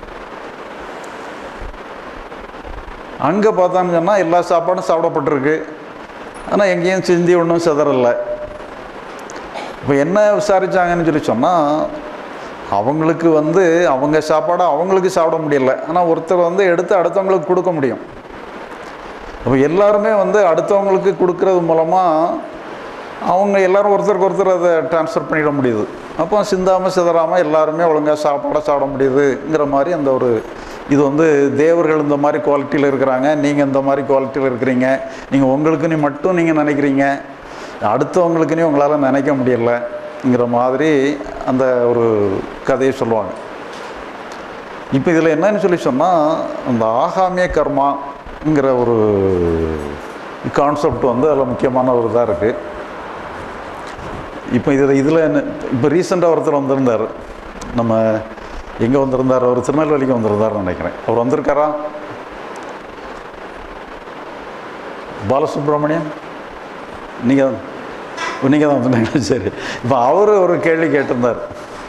அங்கே பார்த்தான்னு சொன்னால் எல்லா சாப்பாடும் சாப்பிடப்பட்டிருக்கு, ஆனால் எங்கேயும் சிந்தி ஒன்றும் செதறலை. இப்போ என்ன விசாரித்தாங்கன்னு சொல்லி சொன்னால், அவங்களுக்கு வந்து அவங்க சாப்பாடை அவங்களுக்கு சாப்பிட முடியலை, ஆனால் ஒருத்தர் வந்து எடுத்து அடுத்தவங்களுக்கு கொடுக்க முடியும். அப்போ எல்லாருமே வந்து அடுத்தவங்களுக்கு கொடுக்கறது மூலமாக அவங்க எல்லோரும் ஒருத்தருக்கு ஒருத்தர் அதை ட்ரான்ஸ்ஃபர் பண்ணிட முடியுது. அப்போ சிந்தாமல் சிதறாமல் எல்லாருமே ஒழுங்காக சாப்பாடை சாப்பிட முடியுதுங்கிற மாதிரி அந்த ஒரு இது வந்து தேவர்கள் இந்த மாதிரி குவாலிட்டியில் இருக்கிறாங்க, நீங்கள் இந்த மாதிரி குவாலிட்டியில் இருக்கிறீங்க, நீங்கள் உங்களுக்குன்னு மட்டும் நீங்கள் நினைக்கிறீங்க, அடுத்தவங்களுக்குன்னே உங்களால் நினைக்க முடியலைங்கிற மாதிரி அந்த ஒரு கதையை சொல்லுவாங்க. இப்போ இதில் என்னன்னு சொல்லி சொன்னால், அந்த ஆகாமிய கர்மாங்கிற ஒரு கான்செப்ட் வந்து அதில் முக்கியமான ஒரு இதாக இருக்குது. இப்போ இதில் இதில் என்ன இப்போ ரீசெண்டாக ஒருத்தர் வந்திருந்தார், நம்ம எங்கே வந்திருந்தார், அவர் திருநெல்வேலிக்கு வந்திருந்தார்னு நினைக்கிறேன். அவர் வந்திருக்காரா? பாலசுப்ரமணியன், நீங்கள் நீங்கள் தான் வந்துட்டீங்க. சரி. இப்போ அவர் ஒரு கேள்வி கேட்டிருந்தார்,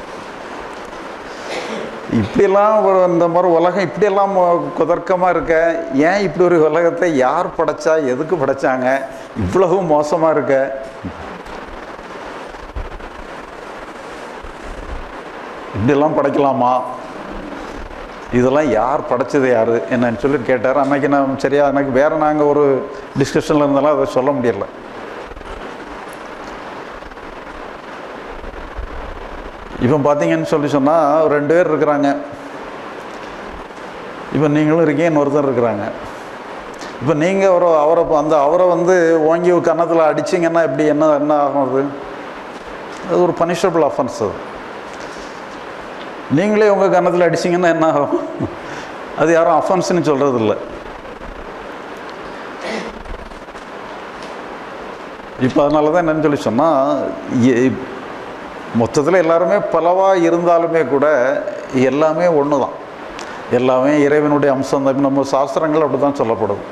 இப்படியெல்லாம் ஒரு இந்த மாதிரி உலகம் இப்படியெல்லாம் குதர்க்கமாக இருக்க, ஏன் இப்படி ஒரு உலகத்தை யார் படைச்சா, எதுக்கு படைச்சாங்க, இவ்வளவு மோசமாக இருக்க, இப்படியெல்லாம் படைக்கலாமா, இதெல்லாம் யார் படைச்சது யார் என்னன்னு சொல்லி கேட்டார். அன்றைக்கி நான் சரியா எனக்கு வேறு நாங்கள் ஒரு டிஸ்கஷனில் இருந்தாலும் அதை சொல்ல முடியலை. இப்போ பார்த்தீங்கன்னு சொல்லி சொன்னால் ரெண்டு பேர் இருக்கிறாங்க, இப்போ நீங்களும் இருக்கீங்க, இன்னொருத்தர் இருக்கிறாங்க. இப்போ நீங்கள் ஒரு அவரை அந்த அவரை வந்து ஓங்கி கன்னத்தில் அடிச்சிங்கன்னா எப்படி என்ன என்ன ஆகும்? அது அது ஒரு பனிஷபிள் அஃபென்ஸ். அது நீங்களே உங்கள் கன்னத்தில் அடிச்சிங்கன்னா என்ன ஆகும்? அது யாரும் அஃபென்ஸ்ன்னு சொல்கிறது இல்லை. இப்போ அதனால தான் என்னன்னு சொல்லி சொன்னால், மொத்தத்தில் எல்லாருமே பலவாக இருந்தாலுமே கூட எல்லாமே ஒன்று தான், எல்லாமே இறைவனுடைய அம்சம் தான். நம்ம சாஸ்திரங்கள் அப்படி தான் சொல்லப்படுது.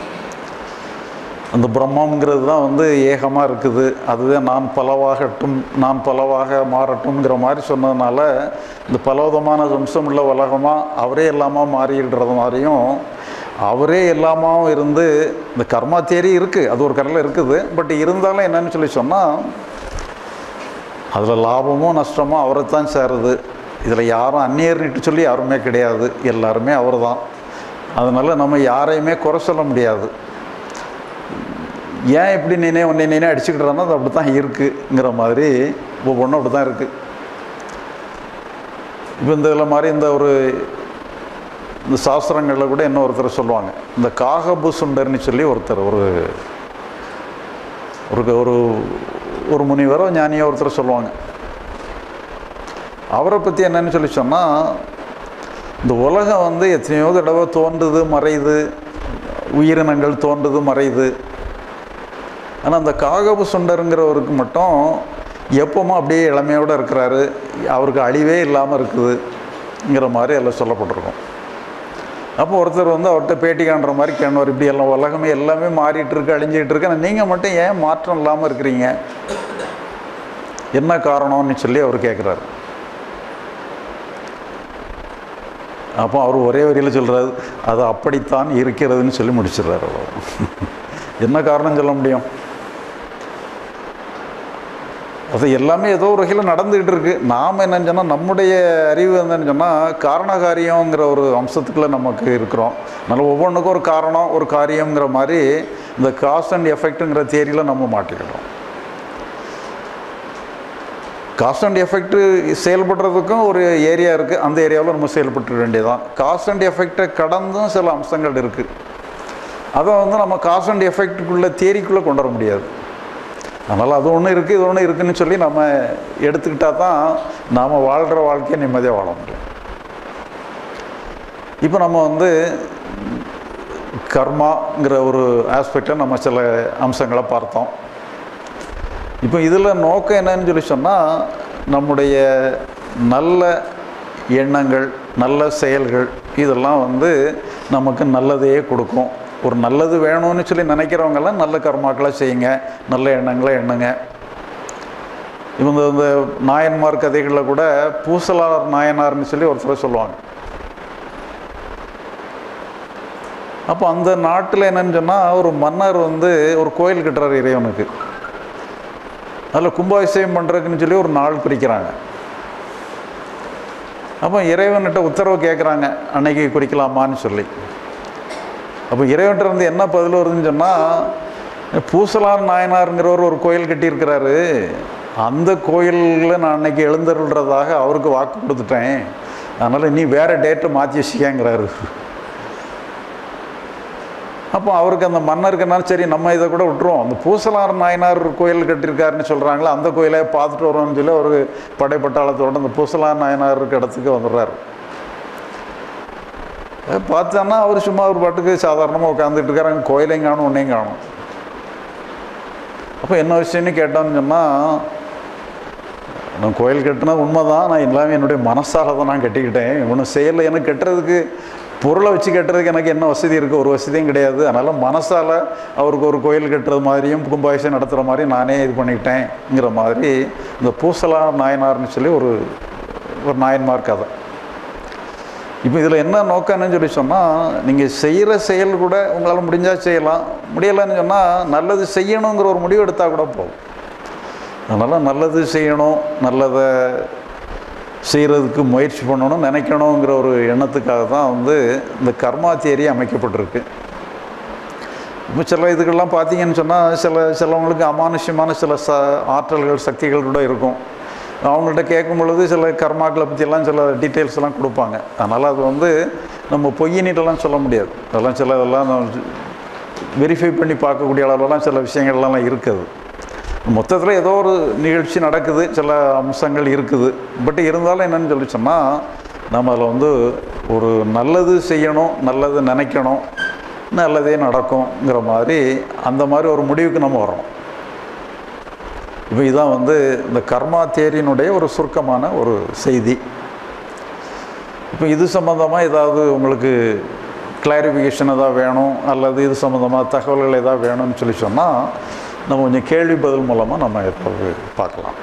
அந்த பிரம்மங்கிறது தான் வந்து ஏகமாக இருக்குது, அதுதான் நான் பலவாகட்டும் நான் பலவாக மாறட்டும்ங்கிற மாதிரி சொன்னதுனால இந்த பலவிதமான அம்சம் உள்ள உலகமாக அவரே எல்லாமா மாறிடுறது மாதிரியும், அவரே எல்லாமாவும் இருந்து இந்த கர்மா தேரி இருக்குது, அது ஒரு கரையில் இருக்குது. பட் இருந்தாலும் என்னன்னு சொல்லி சொன்னால், அதில் லாபமும் நஷ்டமும் அவரை தான் சேருது. இதில் யாரும் அந்நியர்னிட்டு சொல்லி யாருமே கிடையாது, எல்லாருமே அவர் தான். அதனால் நம்ம யாரையுமே குறை சொல்ல முடியாது. ஏன் இப்படி நீனே ஒன்றே நீனே அடிச்சுக்கிட்டுறான்னா அது அப்படி தான் இருக்குங்கிற மாதிரி ஒவ்வொன்றும் அப்படி தான் இருக்குது. இப்போ இந்த இதில் மாதிரி இந்த ஒரு இந்த சாஸ்திரங்களில் கூட என்ன ஒருத்தர் சொல்லுவாங்க, இந்த காகபு சுண்டர்னு சொல்லி ஒருத்தர் ஒரு ஒரு ஒரு முனிவரோ ஞானியோ ஒருத்தர் சொல்லுவாங்க. அவரை பற்றி என்னன்னு சொல்லி சொன்னால், இந்த உலகம் வந்து எத்தனையோ தடவை தோன்றுது மறையுது, உயிரினங்கள் தோன்றுது மறையுது. ஆனால் அந்த காகபு சுண்டருங்கிறவருக்கு மட்டும் எப்போவும் அப்படியே இளமையோடு இருக்கிறாரு, அவருக்கு அழிவே இல்லாமல் இருக்குது கர்மாங்கிற மாதிரி அதில் சொல்லப்பட்டிருக்கும். அப்போ ஒருத்தர் வந்து அவர்கிட்ட பேட்டி காண்ற மாதிரி கேணுவார், இப்படி எல்லாம் உலகமே எல்லாமே மாறிட்டு இருக்கு, அழிஞ்சிக்கிட்டு இருக்கு, ஆனால் நீங்கள் மட்டும் ஏன் மாற்றம் இல்லாமல் இருக்கிறீங்க, என்ன காரணம்னு சொல்லி அவர் கேட்குறாரு. அப்போ அவர் ஒரே வரியில் சொல்கிறாரு, அது அப்படித்தான் இருக்கிறதுன்னு சொல்லி முடிச்சிடுறாரு. என்ன காரணம் சொல்ல முடியும்? அது எல்லாமே ஏதோ ஒரு வகையில் நடந்துக்கிட்டு இருக்குது. நாம் என்னன்னு சொன்னால் நம்முடைய அறிவு என்னன்னு சொன்னால் காரணகாரியங்கிற ஒரு அம்சத்துக்குள்ளே நமக்கு இருக்கிறோம். அதனால் ஒவ்வொன்றுக்கும் ஒரு காரணம் ஒரு காரியங்கிற மாதிரி இந்த காஸ் அண்ட் எஃபெக்ட்டுங்கிற தியரியில் நம்ம மாட்டிக்கிட்டோம். காஸ் அண்ட் எஃபெக்ட்டு செயல்படுறதுக்கும் ஒரு ஏரியா இருக்குது, அந்த ஏரியாவில் நம்ம செயல்பட்டு வேண்டியதான். காஸ் அண்ட் எஃபெக்டை கடந்தும் சில அம்சங்கள் இருக்குது, அதை வந்து நம்ம காஸ் அண்ட் எஃபெக்ட்டுக்குள்ளே தியரிக்குள்ளே கொண்டு வர முடியாது. அதனால் அது ஒன்று இருக்குது இது ஒன்று இருக்குதுன்னு சொல்லி நம்ம எடுத்துக்கிட்டால் தான் நாம் வாழ்கிற வாழ்க்கையை நிம்மதியாக வாழ முடியும். இப்போ நம்ம வந்து கர்மாங்கிற ஒரு ஆஸ்பெக்டை நம்ம சில அம்சங்களை பார்த்தோம். இப்போ இதில் நோக்கம் என்னன்னு சொல்லி சொன்னால் நம்முடைய நல்ல எண்ணங்கள் நல்ல செயல்கள் இதெல்லாம் வந்து நமக்கு நல்லதையே கொடுக்கும். ஒரு நல்லது வேணும்னு சொல்லி நினைக்கிறவங்கெல்லாம் நல்ல கர்மாக்களை செய்யுங்க, நல்ல எண்ணங்களை எண்ணுங்க. இவங்க இந்த நாயன்மார் கதைகளில் கூட பூசலார் நாயனார்னு சொல்லி ஒருத்தர் சொல்லுவாங்க. அப்போ அந்த நாட்டில் என்னன்னு சொன்னால் ஒரு மன்னர் வந்து ஒரு கோயில் கட்டுறாரு இறைவனுக்கு. அதில் கும்பாபிஷேகம் பண்ணுறதுக்குன்னு சொல்லி ஒரு நாள் குறிக்கிறாங்க. அப்போ இறைவன்கிட்ட உத்தரவு கேட்குறாங்க, அன்னைக்கு குறிக்கலாமான்னு சொல்லி. அப்போ இறைவன்கிட்ட இருந்து என்ன பதில் வருதுன்னு சொன்னால், பூசலார் நாயனாருங்கிறவர் ஒரு கோயில் கட்டியிருக்கிறாரு, அந்த கோயிலில் நான் அன்னைக்கு எழுந்தருள்றதாக அவருக்கு வாக்கு கொடுத்துட்டேன், அதனால் நீ வேறு டேட்டை மாற்றி வச்சுக்கங்கிறாரு. அப்போ அவருக்கு அந்த மன்னருக்கு என்ன, சரி நம்ம இதை கூட விட்டுருவோம், அந்த பூசலார் நாயனார் கோயில் கட்டியிருக்காருன்னு சொல்கிறாங்களே அந்த கோயிலை பார்த்துட்டு வரோம்னு சொல்லி ஒரு படைப்பட்டாளத்தோடு அந்த பூசலார் நாயனார் இருக்க இடத்துக்கு வந்துடுறாரு. பார்த்தோன்னா அவர் சும்மா ஒரு பாட்டுக்கு சாதாரணமாக உட்காந்துட்டு இருக்காரு, அங்கே கோயிலையும் காணும் ஒன்றையும் காணும். அப்போ என்ன விஷயம்னு கேட்டோன்னு சொன்னால், நான் கோயில் கட்டினா உண்மை தான், நான் எல்லாமே என்னுடைய மனசால தான் நான் கட்டிக்கிட்டேன், ஒன்றும் செயலில் எனக்கு கட்டுறதுக்கு பொருளை வச்சு கட்டுறதுக்கு எனக்கு என்ன வசதி இருக்குது, ஒரு வசதியும் கிடையாது, அதனால் மனசால் அவருக்கு ஒரு கோயில் கட்டுறது மாதிரியும் கும்பாபிஷேகம் நடத்துகிற மாதிரி நானே இது பண்ணிக்கிட்டேங்கிற மாதிரி இந்த பூசலார் நாயனார்னு சொல்லி ஒரு ஒரு நாயன்மார் கதை. இப்போ இதில் என்ன நோக்கம்னு சொல்லி சொன்னால், நீங்கள் செய்கிற செயல் கூட உங்களால் முடிஞ்சால் செய்யலாம், முடியலைன்னு சொன்னால் நல்லது செய்யணுங்கிற ஒரு முடிவு எடுத்தால் கூட போதும். அதனால் நல்லது செய்யணும், நல்லதை செய்கிறதுக்கு முயற்சி பண்ணணும் நினைக்கணுங்கிற ஒரு எண்ணத்துக்காக தான் வந்து இந்த கர்மா தியரி அமைக்கப்பட்டிருக்கு. இப்போ சில இதுக்கெல்லாம் பார்த்தீங்கன்னு சொன்னால், சில சிலவங்களுக்கு அமானுஷ்யமான சில ச ஆற்றல்கள் சக்திகள் கூட இருக்கும். அவங்கள்ட்ட கேட்கும் பொழுது சில கர்மாக்களை பற்றியெல்லாம் சில டீட்டெயில்ஸ் எல்லாம் கொடுப்பாங்க. அதனால் அது வந்து நம்ம பொய்யினிட்டெல்லாம் சொல்ல முடியாது. அதெல்லாம் சில இதெல்லாம் வெரிஃபை பண்ணி பார்க்கக்கூடிய அளவுலாம் சில விஷயங்கள்லாம் இருக்குது. மொத்தத்தில் ஏதோ ஒரு நிகழ்ச்சி நடக்குது, சில அம்சங்கள் இருக்குது. பட் இருந்தாலும் என்னென்னு சொல்லி சொன்னால், நம்ம அதில் வந்து ஒரு நல்லது செய்யணும், நல்லது நினைக்கணும், நல்லதே நடக்குங்கிற மாதிரி அந்த மாதிரி ஒரு முடிவுக்கு நம்ம வரோம். இப்போ இதுதான் வந்து இந்த கர்மா தியரியினுடைய ஒரு சுருக்கமான ஒரு செய்தி. இப்போ இது சம்மந்தமாக ஏதாவது உங்களுக்கு கிளாரிஃபிகேஷன் எதாவது வேணும், அல்லது இது சம்மந்தமாக தகவல்கள் எதாவது வேணும்னு சொல்லி சொன்னால் நம்ம கொஞ்சம் கேள்வி பதில் மூலமாக நம்ம எப்போது பார்க்கலாம்.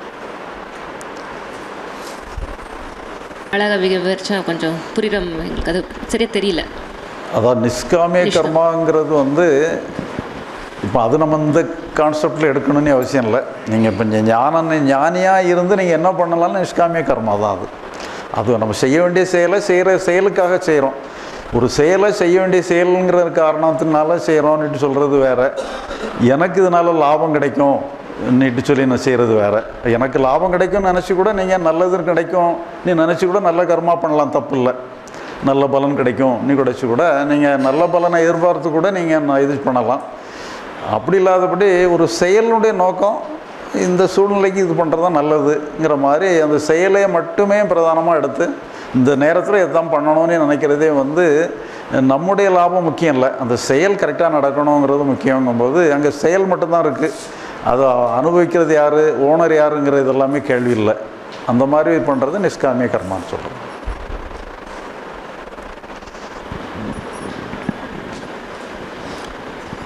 அழகாக விவரிச்சா கொஞ்சம் புரியுற எங்களுக்கு அது சரியாக தெரியல. அதான் நிஷ்காமிய கர்மாங்கிறது வந்து இப்போ அது நம்ம இந்த கான்செப்டில் எடுக்கணும்னு அவசியம் இல்லை. நீங்கள் இப்போ ஞான ஞானியாக இருந்து நீங்கள் என்ன பண்ணலாம்னு நிஷ்காமிய கர்மா தான் அது. அது நம்ம செய்ய வேண்டிய செயலை செய்கிற செயலுக்காக செய்கிறோம். ஒரு செயலை செய்ய வேண்டிய செயலுங்கிற காரணத்தினால செய்கிறோன்னுட்டு சொல்கிறது வேறு, எனக்கு இதனால் லாபம் கிடைக்கும் நீட்டு சொல்லி நான் செய்கிறது வேறு. எனக்கு லாபம் கிடைக்கும்னு நினச்சி கூட நீங்கள் நல்லது கிடைக்கும் நீ நினச்சி கூட நல்ல கர்மா பண்ணலாம், தப்பு இல்லை. நல்ல பலன் கிடைக்கும் நீ கிடைச்சி கூட நீங்கள் நல்ல பலனை எதிர்பார்த்து கூட நீங்கள் இது பண்ணலாம். அப்படி இல்லாதபடி ஒரு செயலுடைய நோக்கம் இந்த சூழ்நிலைக்கு இது பண்ணுறது தான் நல்லதுங்கிற மாதிரி அந்த செயலை மட்டுமே பிரதானமாக எடுத்து இந்த நேரத்தில் எதான் பண்ணணும்னு நினைக்கிறதே வந்து நம்முடைய லாபம் முக்கியம் இல்லை, அந்த செயல் கரெக்டாக நடக்கணுங்கிறது முக்கியங்கும்போது அங்கே செயல் மட்டும்தான் இருக்குது. அதை அனுபவிக்கிறது யார், ஓனர் யாருங்கிறது எல்லாமே கேள்வி இல்லை. அந்த மாதிரி பண்ணுறது நிஷ்காமிய கர்மான்னு சொல்கிறோம்.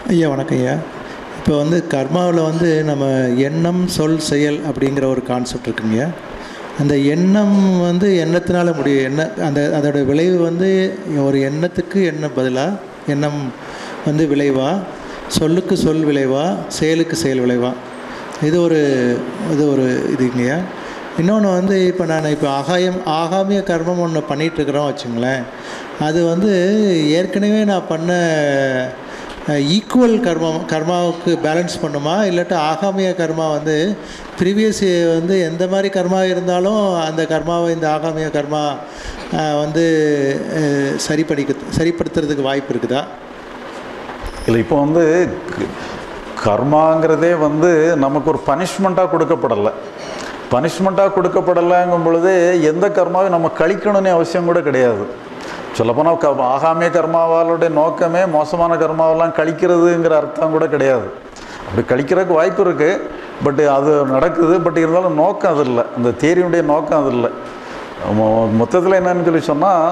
ஐயா வணக்கம் ஐயா. இப்போ வந்து கர்மாவில் வந்து நம்ம எண்ணம் சொல் செயல் அப்படிங்கிற ஒரு கான்செப்ட் இருக்குங்க. அந்த எண்ணம் வந்து எண்ணத்தினால முடியும். எண்ண அந்த அதோடய விளைவு வந்து ஒரு எண்ணத்துக்கு எண்ணம் பதிலாக எண்ணம் வந்து விளைவா, சொல்லுக்கு சொல் விளைவா, செயலுக்கு செயல் விளைவா, இது ஒரு இது ஒரு இதுங்கய்யா. இன்னொன்று வந்து இப்போ நான் இப்போ ஆகாயம் ஆகாமிய கர்மம் ஒன்று பண்ணிகிட்ருக்குறோம் வச்சுங்களேன். அது வந்து ஏற்கனவே நான் பண்ண ஈக்குவல் கர்மம் கர்மாவுக்கு பேலன்ஸ் பண்ணுமா, இல்லாட்டா ஆகாமிய கர்மா வந்து ப்ரீவியஸ் வந்து எந்த மாதிரி கர்மா இருந்தாலும் அந்த கர்மாவை இந்த ஆகாமிய கர்மா வந்து சரி பண்ணிக்க சரிப்படுத்துறதுக்கு வாய்ப்பு இருக்குதா? இல்லை, இப்போ வந்து கர்மாங்கிறதே வந்து நமக்கு ஒரு பனிஷ்மெண்ட்டாக கொடுக்கப்படலை. பனிஷ்மெண்ட்டாக கொடுக்கப்படலைங்கும் பொழுது எந்த கர்மாவையும் நம்ம கழிக்கணும்னு அவசியம் கூட கிடையாது. சொல்லப்போனால் க ஆகாமிய கர்மாவாளுடைய நோக்கமே மோசமான கர்மாவெல்லாம் கழிக்கிறதுங்கிற அர்த்தம் கூட கிடையாது. அப்படி கழிக்கிறதுக்கு வாய்ப்பு இருக்குது, பட் அது நடக்குது. பட் இருந்தாலும் நோக்கம் அது இல்லை, அந்த தேரியுடைய நோக்கம் அது இல்லை. மொத்தத்தில் என்னன்னு சொல்லி சொன்னால்,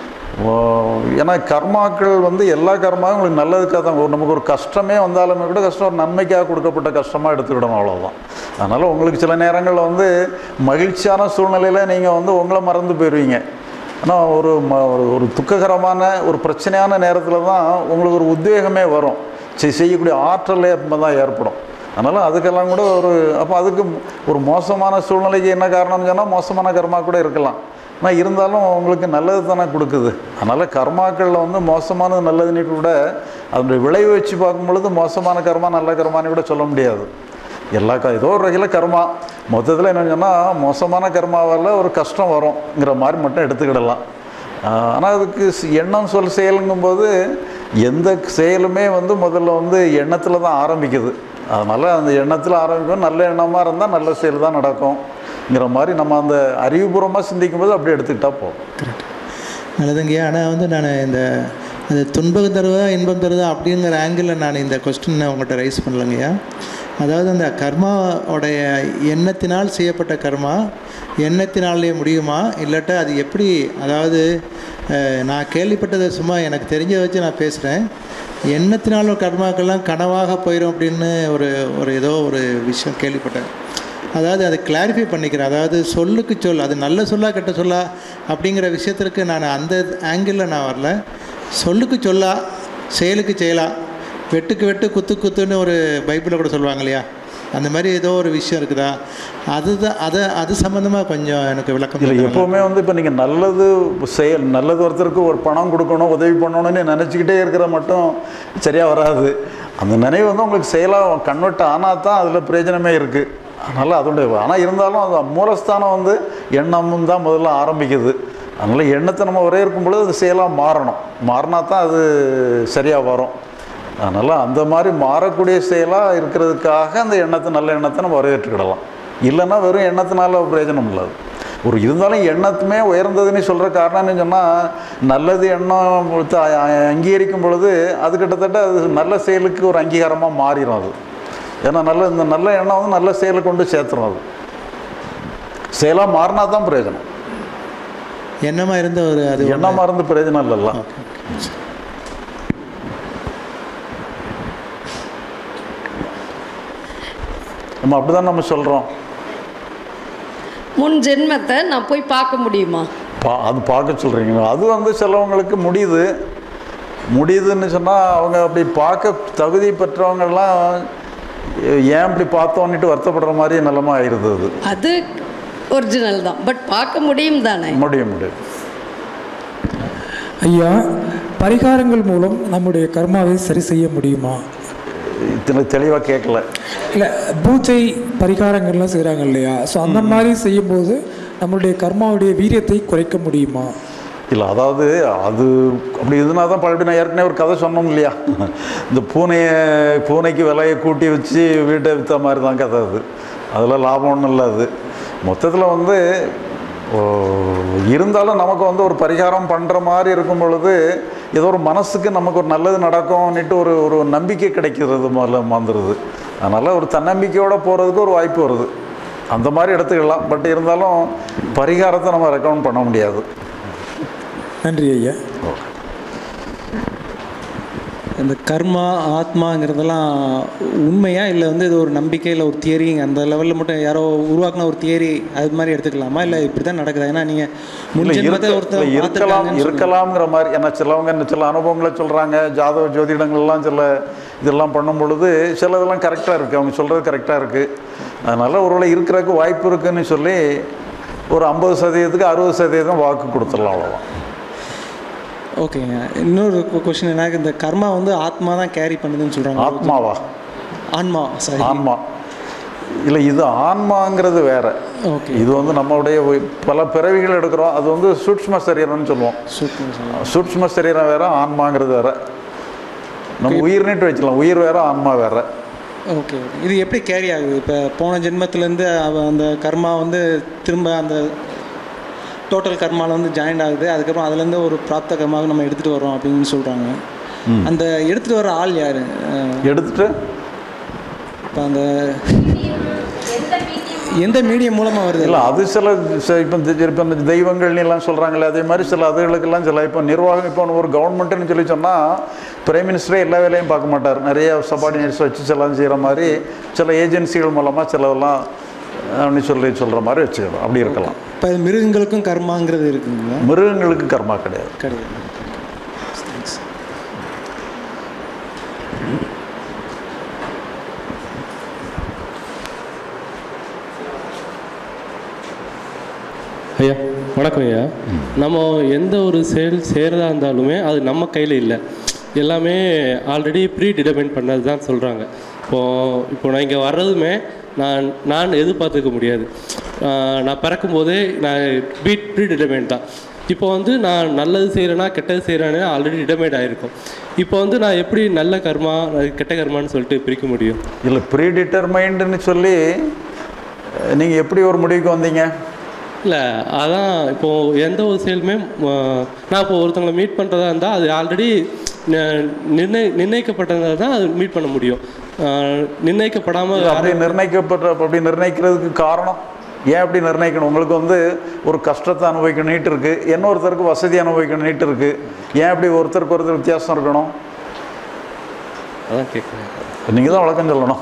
ஏன்னா கர்மாக்கள் வந்து எல்லா கர்மாவும் உங்களுக்கு நல்லதுக்காக தான். ஒரு நமக்கு ஒரு கஷ்டமே வந்தாலுமே கூட கஷ்டம் ஒரு நன்மைக்காக கொடுக்கப்பட்ட கஷ்டமாக எடுத்துக்கிடணும், அவ்வளோதான். அதனால் உங்களுக்கு சில நேரங்களில் வந்து மகிழ்ச்சியான சூழ்நிலையில் நீங்கள் வந்து உங்களை மறந்து போயிடுவீங்க. ஆனால் ஒரு ம ஒரு துக்ககரமான ஒரு பிரச்சனையான நேரத்தில் தான் உங்களுக்கு ஒரு உத்வேகமே வரும், செய்யக்கூடிய ஆற்றலே அப்போ தான் ஏற்படும். அதனால் அதுக்கெல்லாம் கூட ஒரு அப்போ அதுக்கு ஒரு மோசமான சூழ்நிலைக்கு என்ன காரணம்னு சொன்னால் மோசமான கர்மா கூட இருக்கலாம். ஆனால் இருந்தாலும் உங்களுக்கு நல்லது தானே கொடுக்குது. அதனால் கர்மாக்களில் வந்து மோசமானது நல்லதுன்னு கூட அதனுடைய விளைவு வச்சு பார்க்கும் பொழுது மோசமான கர்மா நல்ல கர்மான்னு கூட சொல்ல முடியாது. எல்லா க ஏதோ ஒரு வகையில் கர்மா மொத்தத்தில் என்னன்னு சொன்னால் மோசமான கர்மாவால் ஒரு கஷ்டம் வருங்கிற மாதிரி மட்டும் எடுத்துக்கிடலாம். ஆனால் அதுக்கு எண்ணம் சொல் செயலுங்கும்போது எந்த செயலுமே வந்து முதல்ல வந்து எண்ணத்தில் தான் ஆரம்பிக்குது. அதனால் அந்த எண்ணத்தில் ஆரம்பிக்கும். நல்ல எண்ணமாக இருந்தால் நல்ல செயல் தான் நடக்கும்ங்கிற மாதிரி நம்ம அந்த அறிவுபூர்வமாக சிந்திக்கும் போது அப்படி எடுத்துக்கிட்டால் போகும். கரெக்ட், நல்லதுங்கய்யா. ஆனால் வந்து நான் இந்த அது துன்பம் தருவதா இன்பம் தருவதா அப்படிங்கிற ஆங்கிளில் நான் இந்த கொஸ்டின் உங்கள்கிட்ட ரைஸ் பண்ணலங்கய்யா. அதாவது அந்த கர்மாவோடைய எண்ணத்தினால் செய்யப்பட்ட கர்மா எண்ணத்தினாலே முடியுமா, இல்லாட்டா அது எப்படி? அதாவது நான் கேள்விப்பட்டதை சும்மா எனக்கு தெரிஞ்சதை வச்சு நான் பேசுகிறேன். எண்ணத்தினால கர்மாக்கெல்லாம் கனவாக போயிடும் அப்படின்னு ஒரு ஒரு ஏதோ ஒரு விஷயம் கேள்விப்பட்டேன். அதாவது அதை கிளாரிஃபை பண்ணிக்கிறேன். அதாவது சொல்லுக்கு சொல், அது நல்ல சொல்லா கெட்ட சொல்லா அப்படிங்கிற விஷயத்திற்கு நான் அந்த ஆங்கிளில் நான் வரல. சொல்லுக்கு சொல்லா, செயலுக்கு செயலா, வெட்டுக்கு வெட்டு குத்து குத்துன்னு ஒரு பைபிளில் கூட சொல்லுவாங்க இல்லையா, அந்த மாதிரி ஏதோ ஒரு விஷயம் இருக்குதா? அதுதான் அதை அது சம்மந்தமாக கொஞ்சம் எனக்கு விளக்கம் இல்லை. எப்போவுமே வந்து இப்போ நீங்கள் நல்லது செயல் நல்லது ஒருத்தருக்கு ஒரு பணம் கொடுக்கணும், உதவி பண்ணணும்னு நினச்சிக்கிட்டே இருக்கிற மட்டும் சரியாக வராது. அந்த நினைவு வந்து உங்களுக்கு செயலாக கன்வெர்ட் ஆனால் தான் அதில் பிரயோஜனமே இருக்குது. அதனால் அதோடைய ஆனால் இருந்தாலும் அது மூலஸ்தானம் வந்து எண்ணமும் தான் முதல்ல ஆரம்பிக்குது. அதனால் எண்ணத்தை நம்ம ஒரே இருக்கும் பொழுது அது செயலாக மாறணும். மாறினா தான் அது சரியாக வரும். அதனால் அந்த மாதிரி மாறக்கூடிய செயலாக இருக்கிறதுக்காக அந்த எண்ணத்தை நல்ல எண்ணத்தை நம்ம வரவேற்றுக்கிடலாம். இல்லைன்னா வெறும் எண்ணத்தினால பிரயோஜனம் இல்லாது. ஒரு இருந்தாலும் எண்ணத்துமே உயர்ந்ததுன்னு சொல்கிற காரணம்னு சொன்னால் நல்லது எண்ணம் அங்கீகரிக்கும் பொழுது அது கிட்டத்தட்ட அது நல்ல செயலுக்கு ஒரு அங்கீகாரமாக மாறிடும். அது ஏன்னா நல்ல இந்த நல்ல எண்ணம் வந்து நல்ல செயலை கொண்டு சேர்த்துரும். அது செயலாக மாறினா தான் பிரயோஜனம். எண்ணமாக இருந்த ஒரு அது எண்ணமாக இருந்து பிரயோஜனம் இல்லைல்ல. நம்ம அப்படிதான் நம்ம சொல்கிறோம். முன் ஜென்மத்தை நான் போய் பார்க்க முடியுமா? பா அது பார்க்க சொல்கிறீங்க. அது வந்து சிலவங்களுக்கு முடியுது முடியுதுன்னு சொன்னால் அவங்க அப்படி பார்க்க தகுதி பெற்றவங்கெல்லாம் ஏன் இப்படி பார்த்தோன்னுட்டு வருத்தப்படுற மாதிரி நிலைமை ஆயிடுது. அது அது ஒரிஜினல் தான், பட் பார்க்க முடியும் தானே? முடியும் முடியும். ஐயா, பரிகாரங்கள் மூலம் நம்முடைய கர்மாவை சரி செய்ய முடியுமா? இத்தனை தெளிவாக கேட்கல. இல்லை, பூஜை பரிகாரங்கள்லாம் செய்கிறாங்க இல்லையா, ஸோ அந்த மாதிரி செய்யும்போது நம்மளுடைய கர்மாவுடைய வீரியத்தை குறைக்க முடியுமா? இல்லை, அதாவது அது அப்படி இதுனா தான் பழப்பி. நான் ஏற்கனவே ஒரு கதை சொன்னோம் இல்லையா, இந்த பூனையை பூனைக்கு விலையை கூட்டி வச்சு வீட்டை விற்ற மாதிரி தான் கதை. அது அதில் லாபம் ஒன்றும் இல்லை. அது மொத்தத்தில் வந்து இருந்தாலும் நமக்கு வந்து ஒரு பரிகாரம் பண்ணுற மாதிரி இருக்கும் பொழுது ஏதோ ஒரு மனசுக்கு நமக்கு ஒரு நல்லது நடக்கும்னுட்டு ஒரு ஒரு நம்பிக்கை கிடைக்கிறது முதல்ல வந்துடுது. அதனால் ஒரு தன்னம்பிக்கையோடு போகிறதுக்கு ஒரு வாய்ப்பு வருது. அந்த மாதிரி எடுத்துக்கலாம். பட் இருந்தாலும் பரிகாரத்தை நம்ம ரெக்கமெண்ட் பண்ண முடியாது. நன்றி ஐயா. இந்த கர்மா ஆத்மாங்கிறதெல்லாம் உண்மையா இல்லை வந்து இது ஒரு நம்பிக்கை இல்லை ஒரு தியரி அந்த லெவலில் மட்டும் யாரோ உருவாக்குன ஒரு தியரி அது மாதிரி எடுத்துக்கலாமா இல்லை இப்படி தான் நடக்குதா? ஏன்னா நீங்கள் முன்ஜென்மத்தை ஒருத்தர் இருக்கலாம் இருக்கலாம்ங்கிற மாதிரி, ஏன்னா சிலவங்க என்ன சில அனுபவங்களை சொல்கிறாங்க, ஜாதக ஜோதிடங்கள்லாம் சில இதெல்லாம் பண்ணும் பொழுது சில இதெல்லாம் கரெக்டாக இருக்குது, அவங்க சொல்கிறது கரெக்டாக இருக்குது. அதனால் ஒருவேளை இருக்கிறதுக்கு வாய்ப்பு இருக்குதுன்னு சொல்லி ஒரு ஐம்பது சதவீதத்துக்கு அறுபது சதவீதம் வாக்கு கொடுத்துடலாம், அவ்வளோதான். ஓகேங்க. இன்னொரு கொஸ்டின் எனக்கு இந்த கர்மா வந்து ஆத்மா தான் கேரி பண்ணுதுன்னு சொல்கிறாங்க. ஆத்மாவா? ஆன்மா. சாரி, ஆன்மா இல்லை, இது ஆன்மாங்கிறது வேற. ஓகே. இது வந்து நம்மளுடைய பல பிறவிகள் எடுக்கிறோம், அது வந்து சூட்ச்ம சரீரம்னு சொல்லுவோம். சூட்ச்ம சரீரம் வேற, ஆன்மாங்கிறது வேற. நம்ம உயிர் நீட்டு வச்சுக்கலாம், உயிர் வேற ஆன்மா வேற. ஓகே. இது எப்படி கேரி ஆகுது? இப்போ போன ஜென்மத்திலேருந்து அந்த கர்மா வந்து திரும்ப அந்த டோட்டல் கர்மாவில் வந்து ஜாயின்ட் ஆகுது, அதுக்கப்புறம் அதுலேருந்து ஒரு பிராப்த கர்மாவை நம்ம எடுத்துகிட்டு வரோம் அப்படின்னு சொல்கிறாங்க. அந்த எடுத்துகிட்டு வர ஆள் யார்? எடுத்துகிட்டு இப்போ அந்த எந்த மீடியம் மூலமாக வருது? இல்லை, அது சில இப்போ இப்போ இந்த தெய்வங்கள்னு எல்லாம் சொல்கிறாங்களே, அதே மாதிரி சில அதுகளுக்கெல்லாம் சில இப்போ நிர்வாகம், இப்போ ஒரு கவர்மெண்ட்டுன்னு சொல்லி சொன்னால் பிரைம் மினிஸ்டரே எல்லா வேலையும் பார்க்க மாட்டார், நிறைய சபார்டினேட்ஸ் வச்சு சிலம் செய்கிற மாதிரி சில ஏஜென்சிகள் மூலமாக சிலதெல்லாம் அப்படின்னு சொல்லி சொல்கிற மாதிரி வச்சுக்கலாம், அப்படி இருக்கலாம். இப்போ மிருகங்களுக்கும் கர்மாங்கிறது இருக்குங்களா? மிருகங்களுக்கு கர்மா கிடையாது. கிடையாது. ஐயா வணக்கம் ஐயா. நம்ம எந்த ஒரு செயல் செய்கிறதா இருந்தாலுமே அது நம்ம கையில் இல்லை, எல்லாமே ஆல்ரெடி ப்ரீ டிடர்மைன் பண்ணது தான் சொல்கிறாங்க. இப்போது இப்போ நான் இங்கே வர்றதுமே நான் நான் எதிர்பார்த்துக்க முடியாது. நான் பிறக்கும்போதே நான் பீட் ப்ரீ டிடர்மைன் தான். இப்போ வந்து நான் நல்லது செய்கிறேன்னா கெட்டது செய்கிறேன்னு ஆல்ரெடி டிடர்மைன் ஆகிருக்கும். இப்போ வந்து நான் எப்படி நல்ல கர்மா கெட்ட கர்மான்னு சொல்லிட்டு பிரிக்க முடியும்? இல்லை, ப்ரீ டிட்டர்மைண்டுன்னு சொல்லி நீங்கள் எப்படி ஒரு முடிவுக்கு வந்தீங்க? இல்லை, அதான் இப்போது எந்த ஒரு செயலுமே நான் இப்போ ஒருத்தவங்களை மீட் பண்ணுறதா இருந்தால் அது ஆல்ரெடி நிர்ணய நிர்ணயிக்கப்பட்டதாக தான் அது மீட் பண்ண முடியும். நிர்ணயிக்கப்படாமல் அப்படி நிர்ணயிக்கப்பட்ட அப்படி நிர்ணயிக்கிறதுக்கு காரணம் ஏன் அப்படி நிர்ணயிக்கணும்? உங்களுக்கு வந்து ஒரு கஷ்டத்தை அனுபவிக்க நீட்டு இருக்குது, இன்னொருத்தருக்கு வசதி அனுபவிக்க நீட்டு இருக்குது, ஏன் அப்படி ஒருத்தருக்கு ஒருத்தர் வித்தியாசம் இருக்கணும்? அதான் கேட்குறேன். நீங்கள் தான் வழக்கம் சொல்லணும்.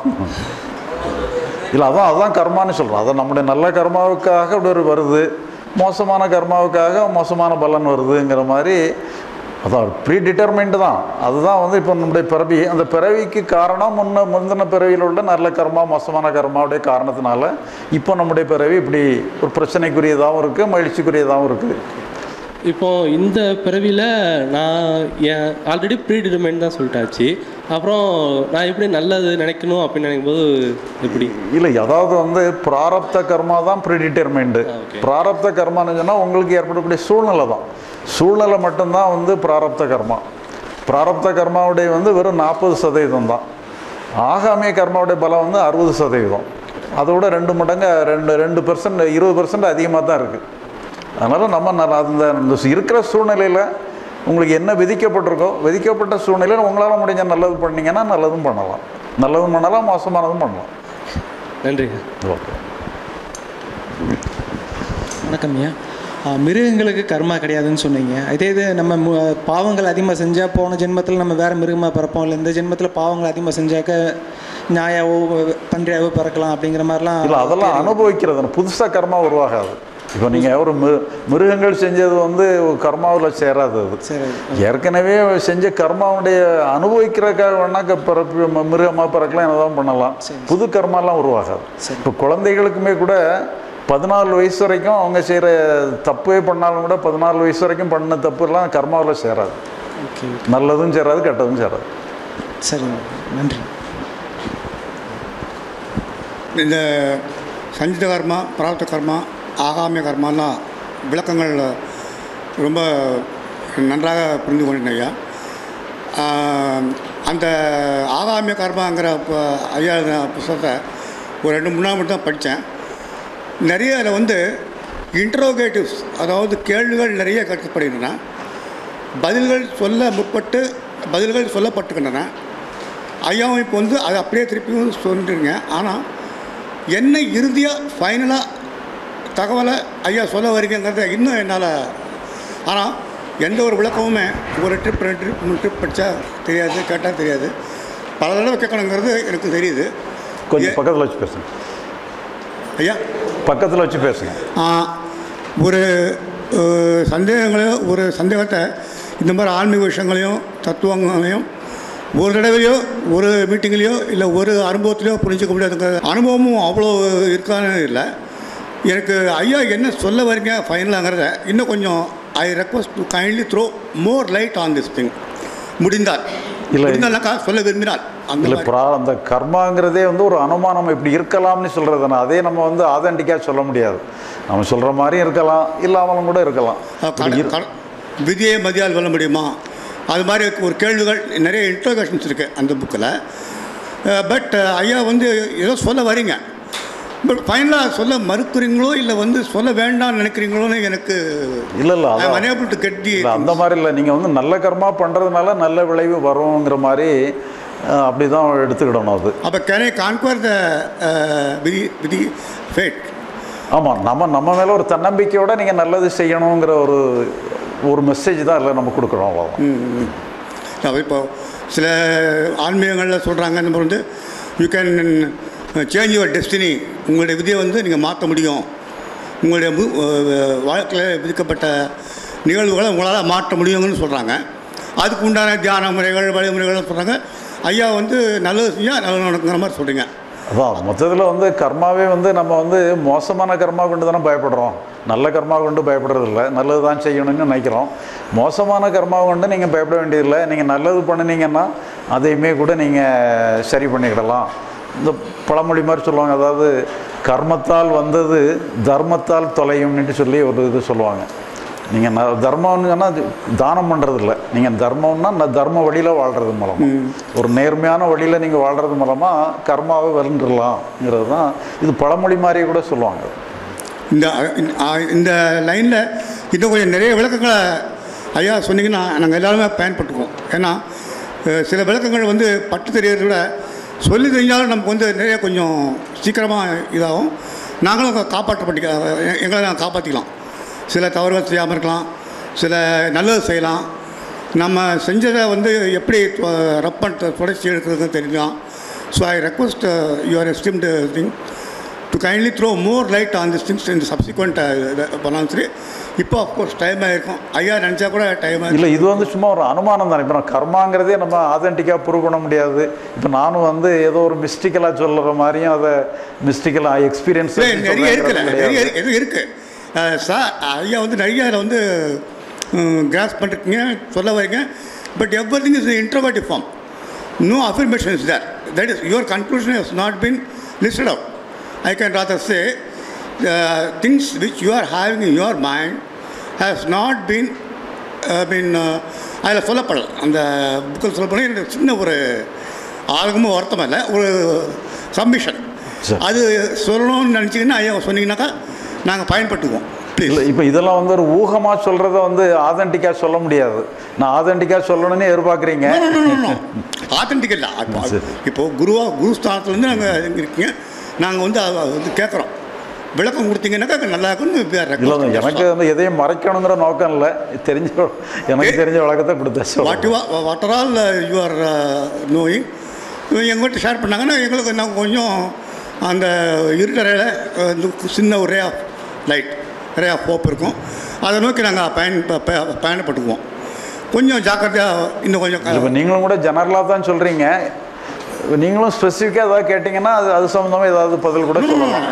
இல்லை, அதான் அதுதான் கர்மான்னு சொல்கிறோம். அதான் நம்முடைய நல்ல கர்மாவுக்காக அப்படி ஒரு வருது, மோசமான கர்மாவுக்காக மோசமான பலன் வருதுங்கிற மாதிரி. அதான் ப்ரீ டிட்டர்மைண்டு தான். அதுதான் வந்து இப்போ நம்முடைய பிறவி, அந்த பிறவிக்கு காரணம் முன்ன முந்தின பிறவியில் உள்ள நல்ல கர்மா மோசமான கர்மாவுடைய காரணத்தினால இப்போ நம்முடைய பிறவி இப்படி ஒரு பிரச்சனைக்குரியதாகவும் இருக்குது, மகிழ்ச்சிக்குரியதாகவும் இருக்குது. இப்போது இந்த பிறவியில் நான் என் ஆல்ரெடி ப்ரீ டிட்டர்மைன் தான் சொல்லிட்டாச்சு, அப்புறம் நான் எப்படி நல்லது நினைக்கணும் அப்படின்னு நினைக்கும்போது எப்படி? இல்லை, அதாவது வந்து பிராரப்த கர்மா தான் ப்ரீ டிட்டர்மைண்டு. பிராரப்த கர்மான்னு சொன்னால் உங்களுக்கு ஏற்படக்கூடிய சூழ்நிலை தான். சூழ்நிலை மட்டும்தான் வந்து பிராரப்த கர்மா. பிராரப்த கர்மாவுடைய வந்து வெறும் நாற்பது சதவீதம் தான். ஆகாமிய கர்மாவுடைய பலம் வந்து அறுபது சதவீதம். அதோட ரெண்டு மடங்கு ரெண்டு ரெண்டு பெர்சன்ட் இருபது பெர்சன்ட் அதிகமாக தான் இருக்குது. அதனால் நம்ம நல்ல அந்த இருக்கிற சூழ்நிலையில் உங்களுக்கு என்ன விதிக்கப்பட்டிருக்கோ விதிக்கப்பட்ட சூழ்நிலையில் உங்களால் முடிஞ்ச நல்லது பண்ணிங்கன்னா நல்லதும் பண்ணலாம், நல்லதும் பண்ணலாம், மோசமானதும் பண்ணலாம். நன்றி. ஓகே. வணக்கம் ஐயா. மிருகங்களுக்கு கர்மா கிடையாதுன்னு சொன்னீங்க. இதே இது நம்ம பாவங்கள் அதிகமாக செஞ்சால் போன ஜென்மத்தில் நம்ம வேறு மிருகமாக பிறப்போம், இல்லை இந்த ஜென்மத்தில் பாவங்கள் அதிகமாக செஞ்சாக்க நியாயாவோ பன்றியாவோ பிறக்கலாம் அப்படிங்கிற மாதிரிலாம். இல்லை, அதெல்லாம் அனுபவிக்கிறது, புதுசாக கர்மா உருவாகாது. இப்போ நீங்கள் ஒரு மிரு மிருகங்கள் செஞ்சது வந்து கர்மாவில் சேராது. அது ஏற்கனவே செஞ்ச கர்மாவுடைய அனுபவிக்கிறதுக்காக வேணாக்க பிறப்பு மிருகமாக பிறக்கலாம், என்னதான் பண்ணலாம், புது கர்மாலாம் உருவாகாது. இப்போ குழந்தைகளுக்குமே கூட பதினாலு வயசு வரைக்கும் அவங்க செய்கிற தப்பே பண்ணாலும் கூட பதினாலு வயசு வரைக்கும் பண்ண தப்புலாம் கர்மாவில் சேராது. நல்லதும் சேராது, கெட்டதும் சேராது. சரிங்க, நன்றி. இந்த சஞ்சித கர்மா, பிராப்த கர்மா, ஆகாமிய கர்மாலாம் விளக்கங்கள் ரொம்ப நன்றாக புரிந்து கொண்டேன் ஐயா. அந்த ஆகாமிய கர்மாங்கிற ஐயா புத்தகத்தை ஒரு ரெண்டு மூணு நாள் மட்டும் தான் படித்தேன். நிறைய அதில் வந்து இன்ட்ரோகேட்டிவ்ஸ், அதாவது கேள்விகள் நிறைய கேட்கப்படுகின்றன, பதில்கள் சொல்ல முற்பட்டு பதில்கள் சொல்லப்பட்டுக்கின்றன. ஐயாவும் இப்போ வந்து அதை அப்படியே திருப்பியும் சொல்லிட்டுருங்க. ஆனால் என்ன இறுதியாக ஃபைனலாக தகவலை ஐயா சொல்ல வரீங்கிறத இன்னும் என்னால். ஆனால் எந்த ஒரு விளக்கமுமே ஒரு ட்ரிப் ரெண்டு ட்ரிப் மூணு ட்ரிப் படித்தா தெரியாது, கேட்டால் தெரியாது. பல தடவை கேட்கணுங்கிறது எனக்கு தெரியுது. கொஞ்சம் பக்கத்தில் வச்சு பேசுங்க ஐயா, பக்கத்தில் வச்சு பேசுங்க. ஒரு சந்தேகங்களையோ ஒரு சந்தேகத்தை இந்த மாதிரி ஆன்மீக விஷயங்களையும் தத்துவங்களையும் ஒரு தடவையோ ஒரு மீட்டிங்லேயோ இல்லை ஒரு அனுபவத்துலையோ புரிஞ்சிக்க முடியாதுங்க. அனுபவமும் அவ்வளோ இருக்கான்னு இல்லை. எனக்கு ஐயா என்ன சொல்ல வரீங்க ஃபைனலாங்கிறத இன்னும் கொஞ்சம் I request to kindly throw more light on this thing முடிந்தால் இல்லை முடிந்தால்னாக்கா சொல்ல விரும்பினால் அந்த இல்லை ப்ரா அந்த கர்மாங்கிறதே வந்து ஒரு அனுமானம் இப்படி இருக்கலாம்னு சொல்கிறதுனா அதே நம்ம வந்து ஆதென்டிக்காக சொல்ல முடியாது. நம்ம சொல்கிற மாதிரியும் இருக்கலாம், இல்லாமலும் கூட இருக்கலாம். விதியை மதியால் சொல்ல முடியுமா? அது மாதிரி ஒரு கேள்விகள் நிறைய இன்ட்ரோகேஷன்ஸ் இருக்குது அந்த புக்கில். பட் ஐயா வந்து ஏதோ சொல்ல வரீங்க, பட் ஃபைனலாக சொல்ல மறுக்கிறீங்களோ இல்லை வந்து சொல்ல வேண்டாம்னு நினைக்கிறீங்களோன்னு எனக்கு இல்லை இல்லை I am unable to get the அந்த மாதிரி இல்லை. நீங்கள் வந்து நல்ல கர்மா பண்ணுறதுனால நல்ல விளைவு வருங்கிற மாதிரி அப்படி தான் எடுத்துக்கிடணும். அது அப்போ கேன் ஐ கான்குவர் த விதி விதி ஃபேட்? ஆமாம், நம்ம நம்ம மேலே ஒரு தன்னம்பிக்கையோடு நீங்கள் நல்லது செய்யணுங்கிற ஒரு ஒரு மெசேஜ் தான் இல்லை நம்ம கொடுக்குறோம். அவ்வளோதான். இப்போ சில ஆன்மீகங்களில் சொல்கிறாங்க இந்த மாதிரி வந்து you can change your destiny, உங்களுடைய விதியை வந்து நீங்கள் மாற்ற முடியும், உங்களுடைய வாழ்க்கையில் விதிக்கப்பட்ட நிகழ்வுகளை உங்களால் மாற்ற முடியுங்கன்னு சொல்கிறாங்க. அதுக்கு உண்டான தியான முறைகள் வழிமுறைகள்னு சொல்கிறாங்க. ஐயா வந்து நல்லது செஞ்சால் நல்லது நடக்குங்கிற மாதிரி சொல்கிறீங்க. அதான் மொத்தத்தில் வந்து கர்மாவே வந்து நம்ம வந்து மோசமான கர்மா கொண்டு தானே பயப்படுறோம், நல்ல கர்மா கொண்டு பயப்படுறதில்ல. நல்லது தான் செய்யணும்னு நினைக்கிறோம். மோசமான கர்மா கொண்டு நீங்கள் பயப்பட வேண்டியதில்லை. நீங்கள் நல்லது பண்ணினீங்கன்னா அதையுமே கூட நீங்கள் சரி பண்ணிக்கிடலாம். இந்த பழமொழி மாதிரி சொல்லுவாங்க, அதாவது கர்மத்தால் வந்தது தர்மத்தால் தொலையும்னுட்டு சொல்லி ஒரு இது சொல்லுவாங்க. நீங்கள் ந தர்மம்னு சொன்னால் தானம் பண்ணுறதில்ல, நீங்கள் தர்மம்னா நான் தர்ம வழியில் வாழ்கிறது மூலமாக, ஒரு நேர்மையான வழியில் நீங்கள் வாழ்கிறது மூலமாக கர்மாவை வெல்ந்துடலாம்ங்கிறது தான் இது பழமொழி மாதிரியே கூட சொல்லுவாங்க. இந்த இந்த லைனில் இன்னும் கொஞ்சம் நிறைய விளக்கங்களை ஐயா சொன்னீங்கன்னா நாங்கள் எல்லாருமே பயன்பட்டுக்குவோம். ஏன்னா சில விளக்கங்கள் வந்து பட்டு தெரியறத விட சொல்லி தெரிஞ்சாலும் நமக்கு வந்து நிறைய கொஞ்சம் சீக்கிரமாக இதாகும். நாங்களும் காப்பாற்றப்பட்டு எங்களை நாங்கள் காப்பாற்றிக்கலாம். சில தவறுகள் செய்யாமல் இருக்கலாம், சில நல்லது செய்யலாம். நம்ம செஞ்சதை வந்து எப்படி ரப்பன் தொடர்ச்சி எடுக்கிறதுன்னு தெரிஞ்சுக்கலாம். So I request your esteemed thing to kindly throw more light on this things in subsequent பண்ணாலும் சரி. இப்போ அஃப்கோர்ஸ் டைம் ஆகிருக்கும், ஐயா நினச்சா கூட டைம் ஆகிருக்கும். இல்லை, இது வந்து சும்மா ஒரு அனுமானம் தானே. இப்போ கர்மாங்கிறதே நம்ம ஆதென்டிக்காக ப்ரூவ் பண்ண முடியாது. இப்போ நானும் வந்து ஏதோ ஒரு மிஸ்டிக்கலாக சொல்கிற மாதிரியும் அதை மிஸ்டிக்கலாக எக்ஸ்பீரியன்ஸ் நிறைய இருக்குல்ல, நிறைய எது இருக்குது சார். ஐயா வந்து நிறைய அதில் வந்து கிராஸ் பண்ணிருக்கீங்க, சொல்ல வரீங்க. But everything is introvertive form, no affirmation is there. That is your conclusion has not been listed out. I can rather say the things which you are having in your mind has not been uh, been அதில் சொல்லப்படல. அந்த புக்கில் சொல்லப்பட எனக்கு சின்ன ஒரு ஆளுகமும் வருத்தம் இல்லை, ஒரு சப்மிஷன். அது சொல்லணும்னு நினச்சிங்கன்னா ஐயா சொன்னீங்கன்னாக்கா நாங்கள் பயன்பட்டுக்குவோம். இல்லை, இப்போ இதெல்லாம் வந்து ஒரு ஊகமாக சொல்கிறத வந்து ஆதென்டிக்காக சொல்ல முடியாது. நான் ஆதென்டிக்காக சொல்லணும்னு எதிர்பார்க்குறீங்க. ஆத்தென்டிக் இல்லை. இப்போது குருவா குரு ஸ்தானத்துலேருந்து நாங்கள் இருக்கீங்க, நாங்கள் வந்து அதை வந்து கேட்குறோம், விளக்கம் கொடுத்தீங்கன்னாக்கா நல்லா இருக்குன்னு. இல்லை, எனக்கு வந்து எதையும் மறைக்கணுங்கிற நோக்கம் இல்லை, தெரிஞ்ச எனக்கு தெரிஞ்ச விளக்கத்தை கொடுத்தேன். What you what are all you are knowing எங்கள்கிட்ட ஷேர் பண்ணாங்கன்னா எங்களுக்கு நாங்கள் கொஞ்சம் அந்த இருட்டறையில் சின்ன ஒரு ray of light, ray of hope இருக்கும். அதை நோக்கி நாங்கள் பயன் பயணப்பட்டுக்குவோம். கொஞ்சம் ஜாக்கிரதையாக இன்னும் கொஞ்சம். இப்போ நீங்களும் கூட ஜெனரலாக தான் சொல்கிறீங்க, நீங்களும் ஸ்பெசிஃபிக்காக ஏதாவது கேட்டிங்கன்னா அது அது சம்மந்தமாக ஏதாவது பதில் கூட சொல்லலாம்.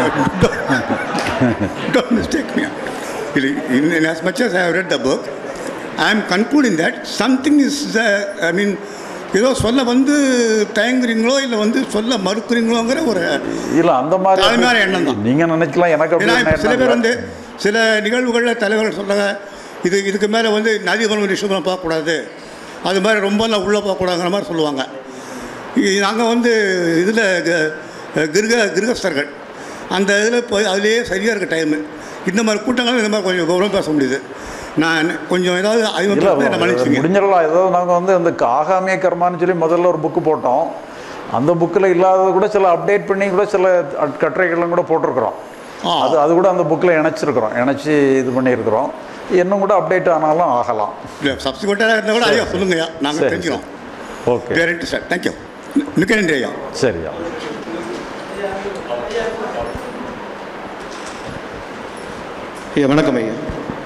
Don't mistake me. In as much as I have read the book, I am concluding that something is the, I mean, ஏதோ சொல்ல வந்து தயங்குறீங்களோ இல்லை வந்து சொல்ல மறுக்கிறீங்களோங்கிற ஒரு இல்லை அந்த மாதிரி தாழ்மையான எண்ணம் தான் நீங்கள் நினைக்கலாம். எனக்கு சில பேர் வந்து சில நிகழ்வுகளில் தலைவர்கள் சொல்கிறாங்க, இது இதுக்கு மேலே வந்து நதிபரம் விஷயம் பார்க்கக்கூடாது, அது மாதிரி ரொம்பலாம் உள்ளே போகக்கூடாதுங்கிற மாதிரி சொல்லுவாங்க. நாங்கள் வந்து இதில் கிருக கிருகஸ்தர்கள் அந்த இதில் போய் அதுலேயே சரியாக இருக்க டைமு. இந்த மாதிரி கூட்டங்களும் இந்த மாதிரி கொஞ்சம் கௌரவம் பேச முடியுது. நான் கொஞ்சம் ஏதாவது மன்னிச்சுங்க முடிஞ்சிடலாம். ஏதாவது நாங்கள் வந்து அந்த ஆகாமிய கர்மான்னு சொல்லி முதல்ல ஒரு புக்கு போட்டோம். அந்த புக்கில் இல்லாதது கூட சில அப்டேட் பண்ணி கூட சில கட்டுரைகளும் கூட போட்டிருக்கிறோம். அது அது கூட அந்த புக்கில் இணைச்சிருக்கிறோம், இணைச்சி இது பண்ணியிருக்கிறோம். இன்னும் கூட அப்டேட் ஆனாலும் ஆகலாம். இல்லை சப்ஸ்கிரிப்டாக இருந்தால் கூட ஐயா சொல்லுங்கய்யா, நாங்கள் தெரிஞ்சுக்கிறோம். ஓகே, வேறு சார், தேங்க்யூ, மிக்க நன்றி ஐயா. சரியா. ஐயா வணக்கம் ஐயா.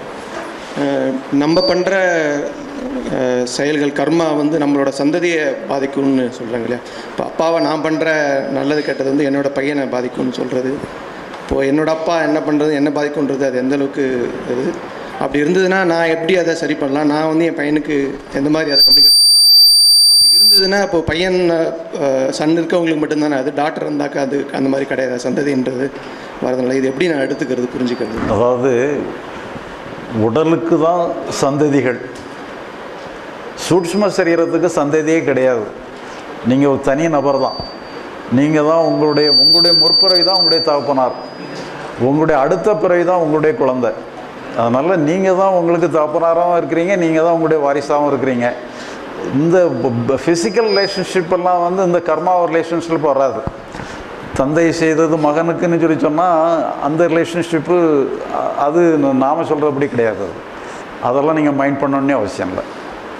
நம்ம பண்ணுற செயல்கள் கர்மா வந்து நம்மளோட சந்ததியை பாதிக்கும்னு சொல்கிறாங்க இல்லையா? இப்போ அப்பாவை நான் பண்ணுற நல்லது கெட்டது வந்து என்னோடய பையனை பாதிக்கும்னு சொல்கிறது. இப்போது என்னோடய அப்பா என்ன பண்ணுறது என்ன பாதிக்கும்ன்றது அது எந்த அளவுக்கு இது அப்படி இருந்ததுன்னா நான் எப்படி அதை சரி பண்ணலாம், நான் வந்து என் பையனுக்கு எந்த மாதிரி அதை கம்யூனிகேட் பண்ணலாம், அப்படி இருந்ததுன்னா இப்போது பையன் சன் இருக்கவங்களுக்கு மட்டும்தானே அது, டாக்டர் இருந்தாக்கா அது அந்த மாதிரி கிடையாது சந்ததின்றது வரதுனால இது எப்படி நான் எடுத்துக்கிறது புரிஞ்சுக்கிறது? அதாவது உடலுக்கு தான் சந்ததிகள், சூட்சும சரீரத்துக்கு சந்ததியே கிடையாது. நீங்கள் ஒரு தனி நபர் தான். நீங்கள் தான் உங்களுடைய உங்களுடைய முற்பிறவி தான் உங்களுடைய தகப்பனார், உங்களுடைய அடுத்த பிறவி தான் உங்களுடைய குழந்தை. அதனால் நீங்கள் தான் உங்களுக்கு தகப்பனாராகவும் இருக்கிறீங்க, நீங்கள் தான் உங்களுடைய வாரிசாகவும் இருக்கிறீங்க. இந்த ஃபிசிக்கல் ரிலேஷன்ஷிப்பெல்லாம் வந்து இந்த கர்மா ரிலேஷன்ஷிப் வராது. தந்தை செய்தது மகனுக்குன்னு சொல்லி சொன்னால் அந்த ரிலேஷன்ஷிப்பு அது நாம் சொல்கிறபடி கிடையாது. அது அதெல்லாம் நீங்கள் மைண்ட் பண்ணணுன்னே அவசியம் இல்லை.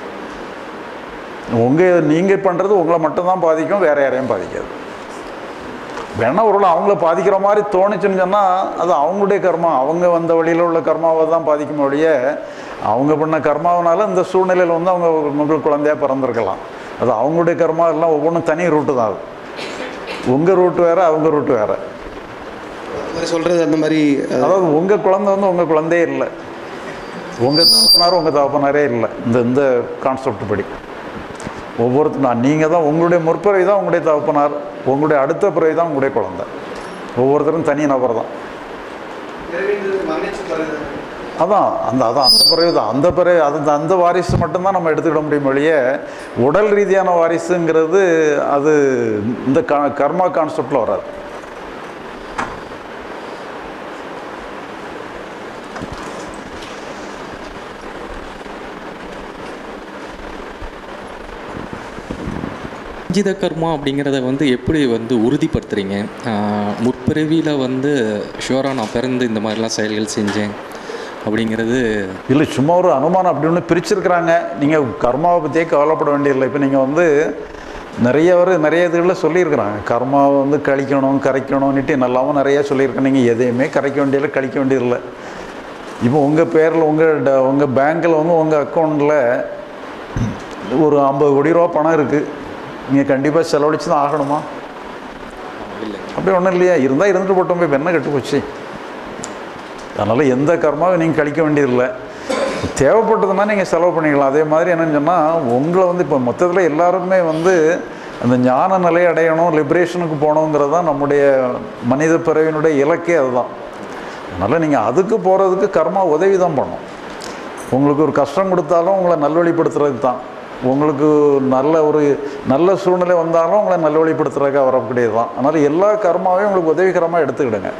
உங்கள் நீங்கள் பண்ணுறது உங்களை மட்டும்தான் பாதிக்கும், வேறு யாரையும் பாதிக்காது. வேணா ஒரு அவங்கள பாதிக்கிற மாதிரி தோணுச்சுன்னு சொன்னால் அது அவங்களுடைய கர்மா, அவங்க வந்த வழியில் உள்ள கர்மாவை தான் பாதிக்கும் ஒழிய அவங்க பண்ண கர்மாவனால இந்த சூழ்நிலையில் வந்து அவங்க உங்களுக்கு குழந்தையாக பிறந்திருக்கலாம். அது அவங்களுடைய கர்மா எல்லாம் ஒவ்வொன்றும் தனி ரூட்டு தான். அது உங்கள் ரூட்டு வேறு, அவங்க ரூட்டு வேறு. சொல்கிறது அந்த மாதிரி, அதாவது உங்கள் குழந்தை வந்து உங்கள் குழந்தையே இல்லை, உங்கள் தகப்பனாரும் உங்கள் தகப்பனாரே இல்லை. இந்த இந்த கான்செப்ட் படி ஒவ்வொருத்தரும் நீங்கள் தான் உங்களுடைய முற்பிறவி தான் உங்களுடைய தகப்பனார், உங்களுடைய அடுத்த பிறவி தான் உங்களுடைய குழந்தை. ஒவ்வொருத்தரும் தனி நபர் தான். அதான் அந்த அதான் அந்த பிறகு தான் அந்த பிறகு அது அந்த வாரிசு மட்டும்தான் நம்ம எடுத்துக்கிட முடியும் ஒழிய உடல் ரீதியான வாரிசுங்கிறது அது இந்த கர்மா கான்செப்டில் வராது. சஞ்சித கர்மா அப்படிங்கிறத வந்து எப்படி வந்து உறுதிப்படுத்துகிறீங்க? முற்பிறவியில் வந்து ஷுவராக நான் பிறந்து இந்த மாதிரிலாம் செயல்கள் செஞ்சேன் அப்படிங்கிறது இல்லை, சும்மா ஒரு அனுமானம் அப்படி ஒன்று பிரிச்சிருக்கிறாங்க. நீங்கள் கர்மாவை பற்றியே கவலைப்பட வேண்டியதில்லை. இப்போ நீங்கள் வந்து நிறைய ஒரு நிறைய இதுகளில் சொல்லியிருக்கிறாங்க கர்மாவை வந்து கழிக்கணும் கரைக்கணும்னுட்டு நல்லாவும் நிறையா சொல்லியிருக்கேன். நீங்கள் எதையுமே கரைக்க வேண்டியதில்லை, கழிக்க வேண்டியதில்லை. இப்போ உங்கள் பேரில் உங்கள் உங்கள் பேங்க்கில் வந்து உங்கள் அக்கௌண்ட்டில் ஒரு ஐம்பது கோடி ரூபா பணம் இருக்குது, நீங்கள் கண்டிப்பாக செலவழித்து தான் ஆகணுமா? அப்படி ஒன்றும் இல்லையா? இருந்தால் இருந்துட்டு போட்டோம், போய் வெண்ணெய் கட்டு போச்சு. அதனால் எந்த கர்மாவும் நீங்கள் கழிக்க வேண்டியதில்லை. தேவைப்பட்டதுன்னா நீங்கள் செலவு பண்ணிக்கலாம். அதே மாதிரி என்னென்னு சொன்னால் உங்களை வந்து இப்போ மொத்தத்தில் எல்லாருமே வந்து அந்த ஞான நிலை அடையணும், லிபரேஷனுக்கு போகணுங்கிறது தான் நம்முடைய மனித பிறவினுடைய இலக்கே அதுதான். அதனால் நீங்கள் அதுக்கு போகிறதுக்கு கர்மா உதவி தான் பண்ணணும். உங்களுக்கு ஒரு கஷ்டம் கொடுத்தாலும் உங்களை நல்வழிப்படுத்துறதுக்கு தான், உங்களுக்கு நல்ல ஒரு நல்ல சூழ்நிலை வந்தாலும் உங்களை நல்வழிப்படுத்துறதுக்காக வரக்கூடியது தான். அதனால் எல்லா கர்மாவையும் உங்களுக்கு உதவிகரமாக எடுத்துக்கிடுங்க.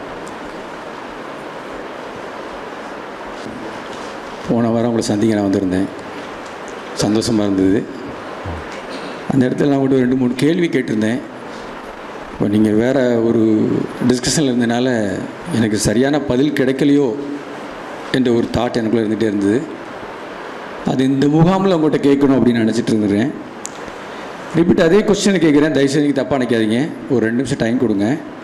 போன வாரம் உங்களை சந்திக்க நான் வந்திருந்தேன், சந்தோஷமாக இருந்தது. அந்த இடத்துல நான் கூட ரெண்டு மூணு கேள்வி கேட்டிருந்தேன். இப்போ நீங்கள் வேறு ஒரு டிஸ்கஷனில் இருந்தனால எனக்கு சரியான பதில் கிடைக்கலையோ என்ற ஒரு தாட் எனக்குள்ளே இருந்துகிட்டே இருந்தது. அது இந்த முகாமில் உங்கள்கிட்ட கேட்கணும் அப்படின்னு நினச்சிட்டு இருந்துடுறேன். ரிப்பீட் அதே கொஸ்டினை கேட்குறேன், தயவுசெய்து நீங்கள் தப்பாக நினைக்காதீங்க. ஒரு ரெண்டு நிமிஷம் டைம் கொடுங்க.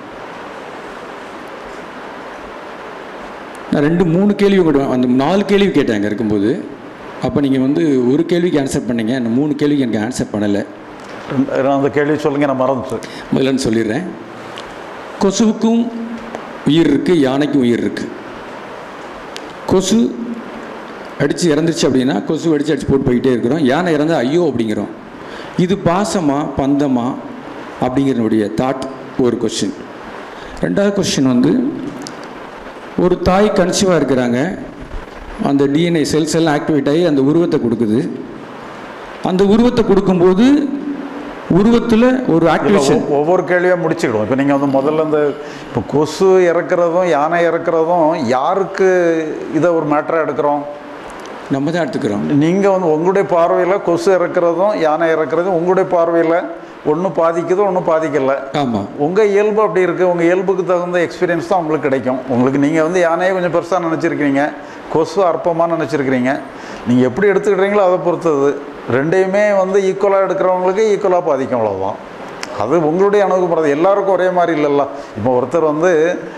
நான் ரெண்டு மூணு கேள்வி கொடுவேன், அந்த நாலு கேள்வி கேட்டேன் அங்கே இருக்கும்போது. அப்போ நீங்கள் வந்து ஒரு கேள்விக்கு ஆன்சர் பண்ணீங்க, அந்த மூணு கேள்விக்கு எனக்கு ஆன்சர் பண்ணலை. அந்த கேள்வி சொல்லுங்கள், நான் மறந்து முதல்ல சொல்லிடுறேன். கொசுவுக்கும் உயிர் இருக்குது, யானைக்கும் உயிர் இருக்குது. கொசு அடித்து இறந்துருச்சு அப்படின்னா கொசு அடித்து அடித்து போட்டு போய்கிட்டே இருக்கிறோம். யானை இறந்தால் ஐயோ அப்படிங்கிறோம். இது பாசமா பந்தமா அப்படிங்கிறனுடைய தாட் ஒரு கொஸ்டின். ரெண்டாவது கொஸ்டின் வந்து ஒரு தாய் கன்சீவாக இருக்கிறாங்க, அந்த டிஎன்ஏ செல்ஸ் எல்லாம் ஆக்டிவேட் ஆகி அந்த உருவத்தை கொடுக்குது. அந்த உருவத்தை கொடுக்கும்போது உருவத்தில் ஒரு ஆக்டிவேஷன். ஒவ்வொரு கேள்வியாக முடிச்சுக்கிடுவோம். இப்போ நீங்கள் வந்து முதல்ல இந்த இப்போ கொசு இறக்குறதும் யானை இறக்குறதும் யாருக்கு இதை ஒரு மேட்டராக எடுக்கிறோம்? நம்ம தான் எடுத்துக்கிறோம். நீங்கள் வந்து உங்களுடைய பார்வையில் கொசு இறக்குறதும் யானை இறக்குறதும் உங்களுடைய பார்வையில் ஒன்று பாதிக்குது, ஒன்றும் பாதிக்கலை. ஆமாம், உங்கள் இயல்பு அப்படி இருக்குது. உங்கள் இயல்புக்கு தகுந்த எக்ஸ்பீரியன்ஸ் தான் உங்களுக்கு கிடைக்கும். உங்களுக்கு நீங்கள் வந்து யானையை கொஞ்சம் பெருசாக நினச்சிருக்கீங்க, கொசு அற்பமாக நினச்சிருக்கிறீங்க. நீங்கள் எப்படி எடுத்துக்கிட்டீங்களோ அதை பொறுத்தது. ரெண்டையுமே வந்து ஈக்குவலாக எடுக்கிறவங்களுக்கு ஈக்குவலாக பாதிக்கும், அவ்வளோதான். அது உங்களுடைய அணுகுமுறை. எல்லாருக்கும் ஒரே மாதிரி இல்லைல்ல. இப்போ ஒருத்தர் வந்து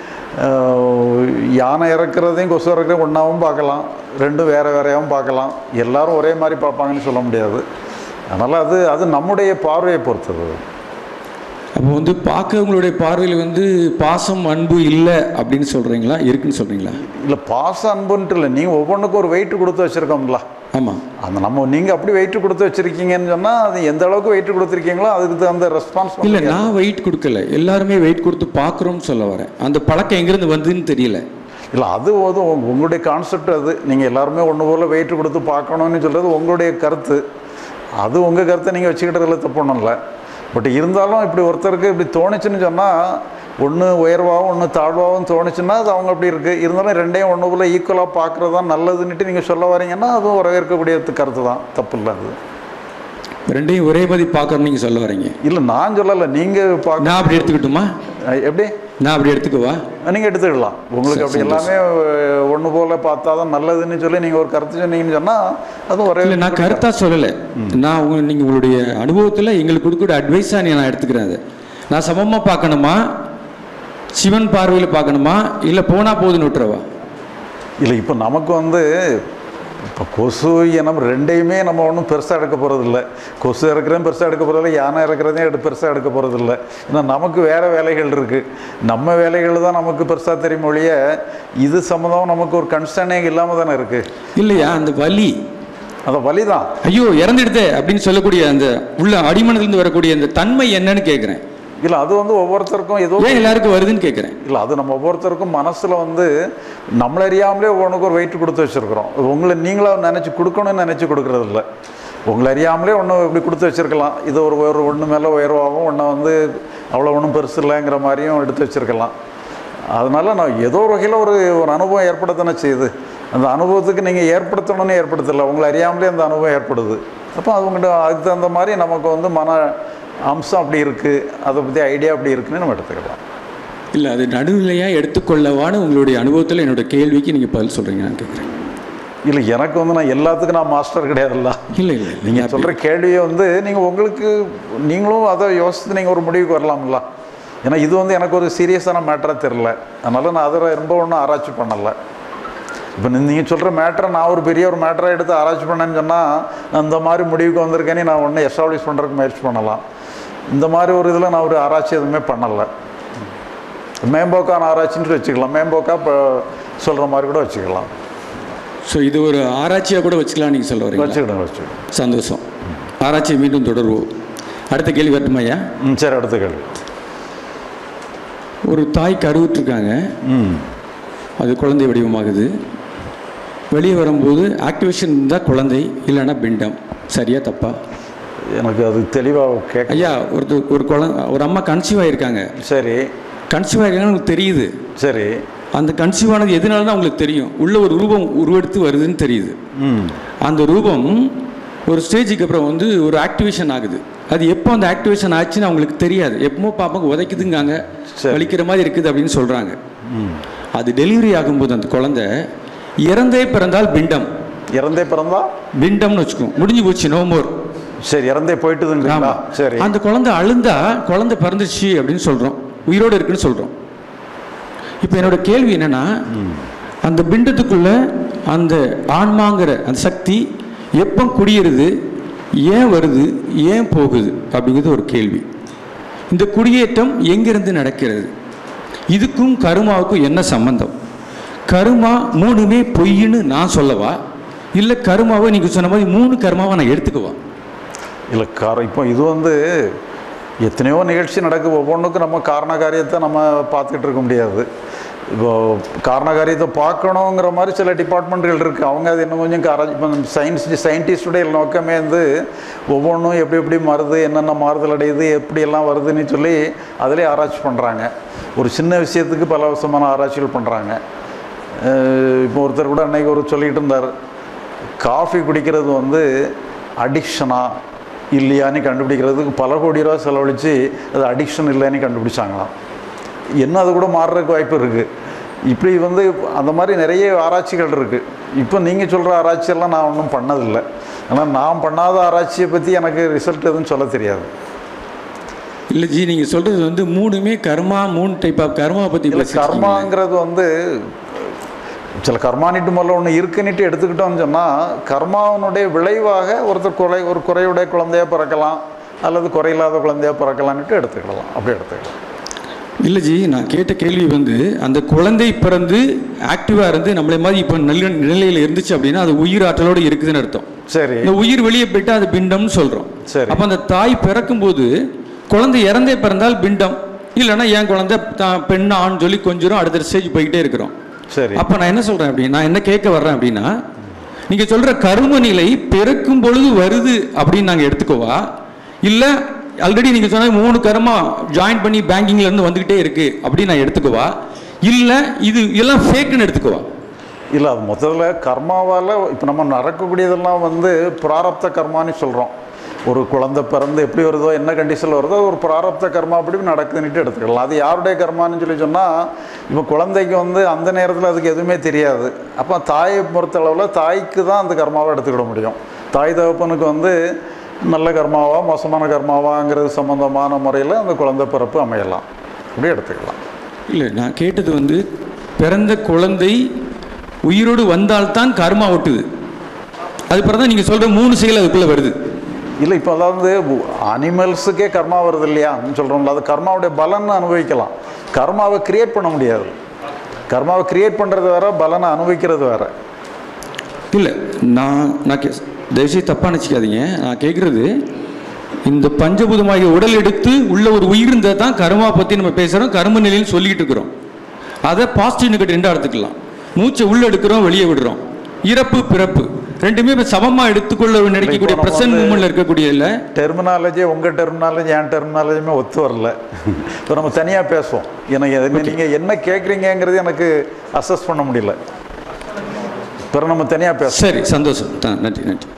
யானை இறக்குறதையும் கொசு இறக்குறதையும் ஒன்றாவும் பார்க்கலாம், ரெண்டும் வேறு வேறையாகவும் பார்க்கலாம். எல்லோரும் ஒரே மாதிரி பார்ப்பாங்கன்னு சொல்ல முடியாது. அதனால் அது அது நம்முடைய பார்வையை பொறுத்தது. அப்போ வந்து பார்க்கவங்களுடைய பார்வையில் வந்து பாசம் அன்பு இல்லை அப்படின்னு சொல்கிறீங்களா, இருக்குன்னு சொல்கிறீங்களா? இல்லை, பாசம் அன்புன்ட்டு இல்லை. நீங்கள் ஒவ்வொன்றுக்கும் ஒரு வெயிட்டு கொடுத்து வச்சுருக்கோம்ல. ஆமாம், அந்த நம்ம நீங்கள் அப்படி வெயிட்டு கொடுத்து வச்சுருக்கீங்கன்னு சொன்னால் அது எந்த அளவுக்கு வெயிட்டு கொடுத்துருக்கீங்களோ அதுக்கு தகுந்த ரெஸ்பான்ஸ். இல்லை, நான் வெயிட் கொடுக்கல, எல்லாருமே வெயிட் கொடுத்து பார்க்குறோம்னு சொல்ல வரேன். அந்த பழக்கம் எங்கேருந்து வந்ததுன்னு தெரியல. இல்லை, அது வந்து உங்களுடைய கான்செப்ட். அது நீங்கள் எல்லாருமே ஒன்று போல் வெயிட்டு கொடுத்து பார்க்கணுன்னு சொல்கிறது உங்களுடைய கருத்து. அது உங்கள் கருத்தை நீங்கள் வச்சுக்கிட்டதில் தப்பு ஒன்றும் இல்லை. பட் இருந்தாலும் இப்படி ஒருத்தருக்கு இப்படி தோணுச்சுன்னு சொன்னால், ஒன்று உயர்வாகவும் ஒன்று தாழ்வாகவும் தோணுச்சுன்னா அது அவங்க அப்படி இருக்குது. இருந்தாலும் ரெண்டையும் ஒன்று போல் ஈக்குவலாக பார்க்குறது தான் நல்லதுன்னுட்டு நீங்கள் சொல்ல வரீங்கன்னா அதுவும் வரவேற்கக்கூடிய கருத்து தான், தப்பு இல்லை. அது ரெண்டையும் ஒரே மாதிரி பார்க்கணும்னு நீங்கள் சொல்ல வரீங்க? இல்லை, நான் சொல்லலை, நீங்கள் பார்க்க. நான் அப்படி எடுத்துக்கிட்டுமா? எப்படி? நான் அப்படி எடுத்துக்குவா? நீங்கள் எடுத்துக்கலாம். உங்களுக்கு அப்படி எல்லாமே ஒன்று போல் பார்த்தா தான் நல்லதுன்னு சொல்லி நீங்கள் ஒரு கருத்து சொன்னீங்கன்னு சொன்னால் அதுவும் ஒரே. இல்லை, நான் கருத்தாக சொல்லலை. நான் உங்க நீங்கள் உங்களுடைய அனுபவத்தில் எங்களுக்கு கொடுக்கக்கூடிய அட்வைஸாக நீ நான் எடுத்துக்கிறேன். அதை நான் சமமாக பார்க்கணுமா, சிவன் பார்வையில் பார்க்கணுமா, இல்லை போனால் போதுன்னு விட்டுறவா? இல்லை, இப்போ நமக்கு வந்து இப்போ கொசு இனம் ரெண்டையுமே நம்ம ஒன்றும் பெருசாக எடுக்க போகிறதில்ல. கொசு இறக்குறதையும் பெருசாக எடுக்க போகிறதில்ல, யானை இறக்குறதையும் எடுத்து பெருசாக எடுக்க போகிறதில்ல. ஏன்னா நமக்கு வேறு வேலைகள் இருக்குது. நம்ம வேலைகள் தான் நமக்கு பெருசாக தெரியும் ஒழிய இது சம்மந்தம் நமக்கு ஒரு கன்சர்னே இல்லாமல் தானே இருக்குது. இல்லையா? அந்த வலி, அந்த வலி தான். ஐயோ இறந்துடுதே அப்படின்னு சொல்லக்கூடிய அந்த உள்ள அடிமனத்துலேருந்து வரக்கூடிய அந்த தன்மை என்னன்னு கேட்குறேன். இல்லை, அது வந்து ஒவ்வொருத்தருக்கும் ஏதோ ஏன் எல்லாருக்கும் வருதுன்னு கேட்குறேன். இல்லை, அது நம்ம ஒவ்வொருத்தருக்கும் மனசில் வந்து நம்மளை அறியாமலே ஒவ்வொன்றுக்கு ஒரு வெயிட் கொடுத்து வச்சுருக்குறோம். உங்களை நீங்களாக நினச்சி கொடுக்கணும்னு நினச்சி கொடுக்குறது இல்லை. உங்களை அறியாமலே ஒன்று இப்படி கொடுத்து வச்சுருக்கலாம். இது ஒரு ஒரு ஒன்று மேலே உயர்வாகவும் ஒன்றை வந்து அவ்வளோ ஒன்றும் பெருசு இல்லைங்கிற மாதிரியும் எடுத்து வச்சுருக்கலாம். அதனால் நான் ஏதோ ஒரு வகையில் ஒரு ஒரு அனுபவம் ஏற்படுத்தானே செய்யுது. அந்த அனுபவத்துக்கு நீங்கள் ஏற்படுத்தணும்னு ஏற்படுத்தலை, உங்களை அறியாமலே அந்த அனுபவம் ஏற்படுது. அப்போ அதுங்கிட்ட அதுக்கு தகுந்த மாதிரி நமக்கு வந்து மன அம்சம் அப்படி இருக்குது, அதை பற்றி ஐடியா அப்படி இருக்குன்னு நம்ம எடுத்துக்கலாம். இல்லை, அது நடுநிலையாக எடுத்துக்கொள்ளவான்னு உங்களுடைய அனுபவத்தில் என்னோட கேள்விக்கு நீங்கள் பதில் சொல்கிறீங்க நான் கேட்குறேன். இல்லை, எனக்கு வந்து நான் எல்லாத்துக்கும் நான் மாஸ்டர் கிடையாதுல்ல. இல்லை இல்லை, நீங்கள் சொல்கிற கேள்வியை வந்து நீங்கள் உங்களுக்கு நீங்களும் அதை யோசித்து நீங்கள் ஒரு முடிவுக்கு வரலாம்ல. ஏன்னா இது வந்து எனக்கு ஒரு சீரியஸான மேட்டராக தெரில. அதனால் நான் அதை ரொம்ப ஒன்றும் ஆராய்ச்சி பண்ணலை. இப்போ நீங்கள் சொல்கிற மேட்டரை நான் ஒரு பெரிய ஒரு மேட்டரை எடுத்து ஆராய்ச்சி பண்ணேன்னு சொன்னால் நான் இந்த மாதிரி முடிவுக்கு வந்திருக்கேன்னு நான் ஒன்று எஸ்டாப்ளிஷ் பண்ணுறதுக்கு முயற்சி பண்ணலாம். இந்த மாதிரி ஒரு இதில் நான் ஒரு ஆராய்ச்சி எதுவுமே பண்ணலை. மேம்போக்கான ஆராய்ச்சின்னு வச்சுக்கலாம், மேம்போக்கா இப்போ சொல்கிற மாதிரி கூட வச்சுக்கலாம். ஸோ இது ஒரு ஆராய்ச்சியாக கூட வச்சுக்கலாம் நீங்கள் சொல்ல வரீங்க? வச்சுக்கிடுங்க, வச்சுக்கிடுங்க. சந்தோஷம். ஆராய்ச்சியை மீண்டும் தொடருவோம். அடுத்த கேள்வி வரட்டுமா ஐயா? ம், சரி, அடுத்த கேள்வி. ஒரு தாய் கருவுற்றிருக்காங்க, அது குழந்தை வடிவமாகுது. வெளியே வரும்போது ஆக்டிவேஷன் இருந்தால் குழந்தை, இல்லைன்னா பிண்டம். சரியா தப்பா? எனக்கு அது தெளிவாக கேட்க. ஐயா, ஒருத்தர் ஒரு குழந்தை ஒரு அம்மா கன்சீவ் ஆகிருக்காங்க. சரி, கன்சீவ் ஆகிருக்காங்கன்னு உங்களுக்கு தெரியுது. சரி, அந்த கன்சீவ் ஆனது எதனால உங்களுக்கு தெரியும்? உள்ள ஒரு ரூபம் உருவெடுத்து வருதுன்னு தெரியுது. அந்த ரூபம் ஒரு ஸ்டேஜுக்கு அப்புறம் வந்து ஒரு ஆக்டிவேஷன் ஆகுது. அது எப்போ அந்த ஆக்டிவேஷன் ஆச்சுன்னு அவங்களுக்கு தெரியாது. எப்போ பார்ப்பாங்க உதைக்குதுங்காங்க, வலிக்கிற மாதிரி இருக்குது அப்படின்னு சொல்கிறாங்க. அது டெலிவரி ஆகும்போது அந்த குழந்தை இறந்தே பிறந்தால் பிண்டம். இறந்தே பிறந்தா பிண்டம்னு வச்சுக்கோம், முடிஞ்சு போச்சு, நோ மோர். சரி, இறந்தே போயிட்டுதுங்களா? சரி, அந்த குழந்தை அழுந்தா குழந்தை பிறந்துச்சு அப்படின்னு சொல்கிறோம், உயிரோடு இருக்குன்னு சொல்கிறோம். இப்போ என்னோட கேள்வி என்னென்னா, அந்த பிண்டத்துக்குள்ள அந்த ஆன்மாங்கிற அந்த சக்தி எப்போ குடியேறுது, ஏன் வருது, ஏன் போகுது அப்படிங்கிறது ஒரு கேள்வி. இந்த குடியேற்றம் எங்கிருந்து நடக்கிறது? இதுக்கும் கருமாவுக்கும் என்ன சம்பந்தம்? கருமா மூணுமே பொய்ன்னு நான் சொல்லவா, இல்லை கருமாவை நீங்கள் சொன்ன மாதிரி மூணு கருமாவை நான் எடுத்துக்குவா? இல்லை, கார இப்போ இது வந்து எத்தனையோ நிகழ்ச்சி நடக்குது. ஒவ்வொன்றுக்கும் நம்ம காரண காரியத்தை நம்ம பார்த்துக்கிட்டு இருக்க முடியாது. இப்போ காரண காரியத்தை பார்க்கணுங்கிற மாதிரி சில டிபார்ட்மெண்ட்கள் இருக்குது. அவங்க அது இன்னும் கொஞ்சம் கார இப்போ சயின்ஸ் சயின்டிஸ்டுடைய நோக்கமே வந்து ஒவ்வொன்றும் எப்படி எப்படி மாறுது, என்னென்ன மாறுதல் அடையுது, எப்படியெல்லாம் வருதுன்னு சொல்லி அதிலே ஆராய்ச்சி பண்ணுறாங்க. ஒரு சின்ன விஷயத்துக்கு பல விதமான ஆராய்ச்சிகள் பண்ணுறாங்க. இப்போ ஒருத்தர் கூட அன்றைக்கி ஒரு சொல்லிகிட்டு இருந்தார், காஃபி குடிக்கிறது வந்து அடிக்ஷனா இல்லையான்னு கண்டுபிடிக்கிறதுக்கு பல கோடி ரூபா செலவழித்து அது அடிக்ஷன் இல்லைன்னு கண்டுபிடிச்சாங்களாம். என்ன அது கூட மாறுறதுக்கு வாய்ப்பு இருக்குது. இப்படி வந்து அந்த மாதிரி நிறைய ஆராய்ச்சிகள் இருக்குது. இப்போ நீங்கள் சொல்கிற ஆராய்ச்சியெல்லாம் நான் ஒன்றும் பண்ணதில்லை. ஆனால் நான் பண்ணாத ஆராய்ச்சியை பற்றி எனக்கு ரிசல்ட் எதுவும் சொல்ல தெரியாது. இல்லை ஜி, நீங்கள் சொல்கிறது வந்து மூணுமே கர்மா, மூணு டைப் ஆஃப் கர்மா பற்றி. கர்மாங்கிறது வந்து சில கர்மானிட்டு முதல்ல ஒன்று இருக்குன்னுட்டு எடுத்துக்கிட்டோம்னு சொன்னால், கர்மாவனுடைய விளைவாக ஒருத்தர் குறை ஒரு குறையுடைய குழந்தையாக பிறக்கலாம், அல்லது குறையில்லாத குழந்தையாக பிறக்கலான்ட்டு எடுத்துக்கலாம். அப்படி எடுத்துக்கலாம். இல்லை ஜி, நான் கேட்ட கேள்வி வந்து அந்த குழந்தை பிறந்து ஆக்டிவாக இருந்து நம்மளே மாதிரி இப்போ நல்ல நிலையில் இருந்துச்சு அப்படின்னா அது உயிர் ஆற்றலோடு இருக்குதுன்னு அர்த்தம். சரி. இந்த உயிர் வெளியே போயிட்டு அது பிண்டம்னு சொல்கிறோம். சரி. அப்போ அந்த தாய் பிறக்கும்போது குழந்தை இறந்தே பிறந்தால் பிண்டம், இல்லைன்னா என் குழந்தை தான் பெண் ஆண் சொல்லி கொஞ்சம் அடுத்த ஸ்டேஜ் போய்கிட்டே இருக்கிறோம். சரி. அப்போ நான் என்ன சொல்கிறேன் அப்படின்னா, நான் என்ன கேட்க வர்றேன் அப்படின்னா, நீங்கள் சொல்கிற கரும நிலை பிறக்கும் பொழுது வருது அப்படின்னு நாங்கள் எடுத்துக்கோவா, இல்லை ஆல்ரெடி நீங்கள் சொன்ன மூணு கர்மா ஜாயின் பண்ணி பேங்கிங்லேருந்து வந்துக்கிட்டே இருக்குது அப்படின்னு நான் எடுத்துக்குவா, இல்லை இது எல்லாம் ஃபேக்குன்னு எடுத்துக்குவா? இல்லை, அது மொத்தத்தில் கர்மாவால் இப்போ நம்ம நடக்கக்கூடியதெல்லாம் வந்து பிராரப்த கர்மான்னு சொல்கிறோம். ஒரு குழந்தை பிறந்து எப்படி வருதோ, என்ன கண்டிஷனில் வருதோ, ஒரு பிராரப்த கர்மா அப்படி நடக்குதுன்னுட்டு எடுத்துக்கலாம். அது யாருடைய கர்மான்னு சொல்லி சொன்னால், இப்போ குழந்தைக்கு வந்து அந்த நேரத்தில் அதுக்கு எதுவுமே தெரியாது. அப்போ தாயை பொறுத்தளவில் தாய்க்கு தான் அந்த கர்மாவை எடுத்துக்கிட முடியும். தாய் தகப்பனுக்கு வந்து நல்ல கர்மாவா மோசமான கர்மாவாங்கிறது சம்மந்தமான முறையில் அந்த குழந்தை பிறப்பு அமையலாம். அப்படி எடுத்துக்கலாம். இல்லை, நான் கேட்டது வந்து பிறந்த குழந்தை உயிரோடு வந்தால்தான் கர்மா ஒட்டுது. அது பிறகு தான் நீங்கள் சொல்கிற மூணு செயல் அதுக்குள்ளே வருது. இல்லை, இப்போ அதாவது அனிமல்ஸுக்கே கர்மா வருது இல்லையா சொல்கிறோம்ல, அது கர்மாவுடைய பலனை அனுபவிக்கலாம். கர்மாவை கிரியேட் பண்ண முடியாது. கர்மாவை கிரியேட் பண்ணுறது வேற, பலனை அனுபவிக்கிறது வேற. இல்லை, நான் நான் கே தயவுசெய்து தப்பாக நினச்சிக்காதீங்க. நான் கேட்குறது, இந்த பஞ்சபூதமாகிய உடல் எடுத்து உள்ள ஒரு உயிர் இருந்தால் தான் கர்மா பற்றி நம்ம பேசுகிறோம், கர்ம நிலையில் சொல்லிக்கிட்டு இருக்கிறோம். அதை பாசிட்டிவ் நெகட்டிவ் ரெண்டாக எடுத்துக்கலாம். மூச்சை உள்ளே எடுக்கிறோம், வெளியே விடுறோம். இறப்பு பிறப்பு ரெண்டுமே இப்போ சமமாக எடுத்துக்கொள்ள நினைக்கக்கூடிய ப்ரெசன்ட் மூமெண்ட்டில் இருக்கக்கூடிய இல்லை. டெர்மினாலஜி உங்கள் டெர்மினாலஜி என் டெர்மினாலஜியுமே ஒத்து வரல. இப்போ நம்ம தனியாக பேசுவோம். எனக்கு நீங்கள் என்ன கேட்குறீங்கிறது எனக்கு அசஸ் பண்ண முடியல. இப்போ நம்ம தனியாக பேசுவோம். சரி, சந்தோஷம். நன்றி நன்றி.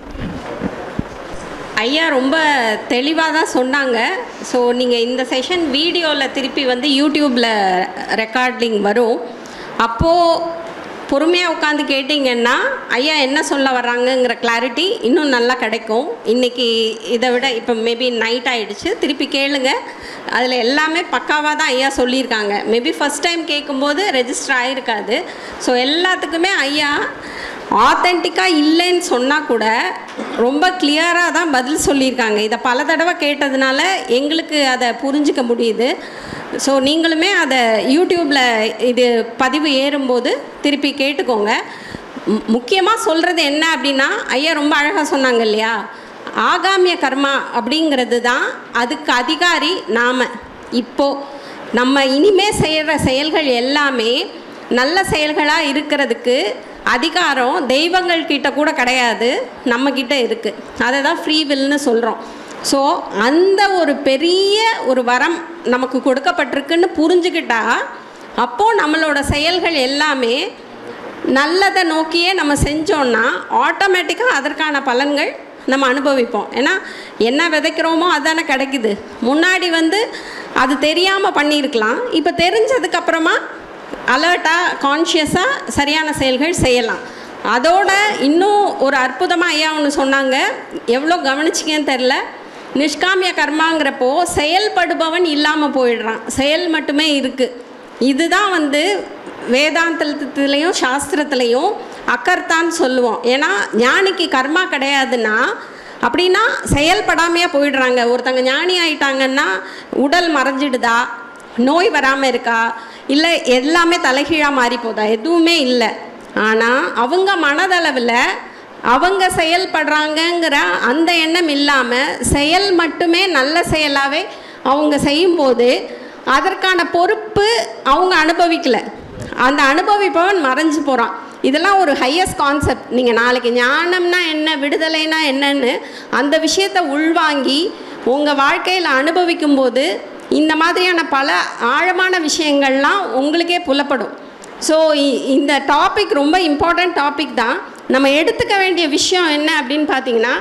ஐயா ரொம்ப தெளிவாக தான் சொன்னாங்க. ஸோ நீங்கள் இந்த செஷன் வீடியோவில் திருப்பி வந்து யூடியூப்பில் ரெக்கார்டிங் வரும். அப்போது பொறுமையாக உட்காந்து கேட்டிங்கன்னா ஐயா என்ன சொல்ல வர்றாங்கங்கிற கிளாரிட்டி இன்னும் நல்லா கிடைக்கும். இன்றைக்கி இதை விட இப்போ மேபி நைட் ஆகிடுச்சு, திருப்பி கேளுங்க. அதில் எல்லாமே பக்காவாக தான் ஐயா சொல்லியிருக்காங்க. மேபி ஃபஸ்ட் டைம் கேட்கும்போது ரெஜிஸ்டர் ஆகிருக்காது. ஸோ எல்லாத்துக்குமே ஐயா ஆத்தென்டிக்காக இல்லைன்னு சொன்னால் கூட ரொம்ப கிளியராக தான் பதில் சொல்லியிருக்காங்க. இதை பல தடவை கேட்டதுனால எங்களுக்கு அதை புரிஞ்சிக்க முடியுது. ஸோ நீங்களுமே அதை யூடியூப்பில் இது பதிவு ஏறும்போது திருப்பி கேட்டுக்கோங்க. முக்கியமாக சொல்கிறது என்ன அப்படின்னா, ஐயா ரொம்ப அழகாக சொன்னாங்க இல்லையா, ஆகாமிய கர்மா அப்படிங்கிறது தான் அதுக்கு அதிகாரி நாம். இப்போது நம்ம இனிமே செய்கிற செயல்கள் எல்லாமே நல்ல செயல்களாக இருக்கிறதுக்கு அதிகாரம் தெய்வங்கள் கிட்ட கூட கிடையாது, நம்மக்கிட்ட இருக்குது. அதை தான் ஃப்ரீ வில்னு சொல்கிறோம். ஸோ அந்த ஒரு பெரிய ஒரு வரம் நமக்கு கொடுக்கப்பட்டிருக்குன்னு புரிஞ்சுக்கிட்டா, அப்போது நம்மளோட செயல்கள் எல்லாமே நல்லதை நோக்கியே நம்ம செஞ்சோன்னா ஆட்டோமேட்டிக்காக அதற்கான பலன்கள் நம்ம அனுபவிப்போம். ஏன்னா என்ன விதைக்கிறோமோ அதுதானே கிடைக்குது. முன்னாடி வந்து அது தெரியாமல் பண்ணியிருக்கலாம், இப்போ தெரிஞ்சதுக்கப்புறமா அலர்ட்டாக கான்ஷியஸாக சரியான செயல்கள் செய்யலாம். அதோட இன்னும் ஒரு அற்புதமாக ஐயா ஒன்று சொன்னாங்க, எவ்வளோ கவனிச்சிக்கன்னு தெரில. நிஷ்காமிய கர்மாங்கிறப்போ செயல்படுபவன் இல்லாமல் போயிடுறான், செயல் மட்டுமே இருக்குது. இதுதான் வந்து வேதாந்தத்துலேயும் சாஸ்திரத்துலேயும் அக்கர்த்தான்னு சொல்லுவோம். ஏன்னா ஞானிக்கு கர்மா கிடையாதுன்னா அப்படின்னா செயல்படாமையே போயிடுறாங்க. ஒருத்தங்க ஞானி ஆயிட்டாங்கன்னா உடல் மறைஞ்சிடுதா, நோய் வராமல் இருக்கா, இல்லை எல்லாமே தலைகீழாக மாறி போதா, எதுவுமே இல்லை. ஆனால் அவங்க மனதளவில் அவங்க செயல்படுறாங்கங்கிற அந்த எண்ணம் இல்லாமல் செயல் மட்டுமே நல்ல செயலாகவே அவங்க செய்யும்போது அதற்கான பொறுப்பு அவங்க அனுபவிக்கலை, அந்த அனுபவிப்பவன் மறைஞ்சு போகிறான். இதெல்லாம் ஒரு ஹையஸ்ட் கான்செப்ட். நீங்கள் நாளைக்கு ஞானம்னா என்ன, விடுதலைனா என்னன்னு அந்த விஷயத்தை உள்வாங்கி உங்கள் வாழ்க்கையில் அனுபவிக்கும்போது இந்த மாதிரியான பல ஆழமான விஷயங்கள்லாம் உங்களுக்கே புலப்படும். ஸோ இந்த டாபிக் ரொம்ப இம்பார்ட்டண்ட் டாபிக் தான். நம்ம எடுத்துக்க வேண்டிய விஷயம் என்ன அப்படின்னு பார்த்தீங்கன்னா,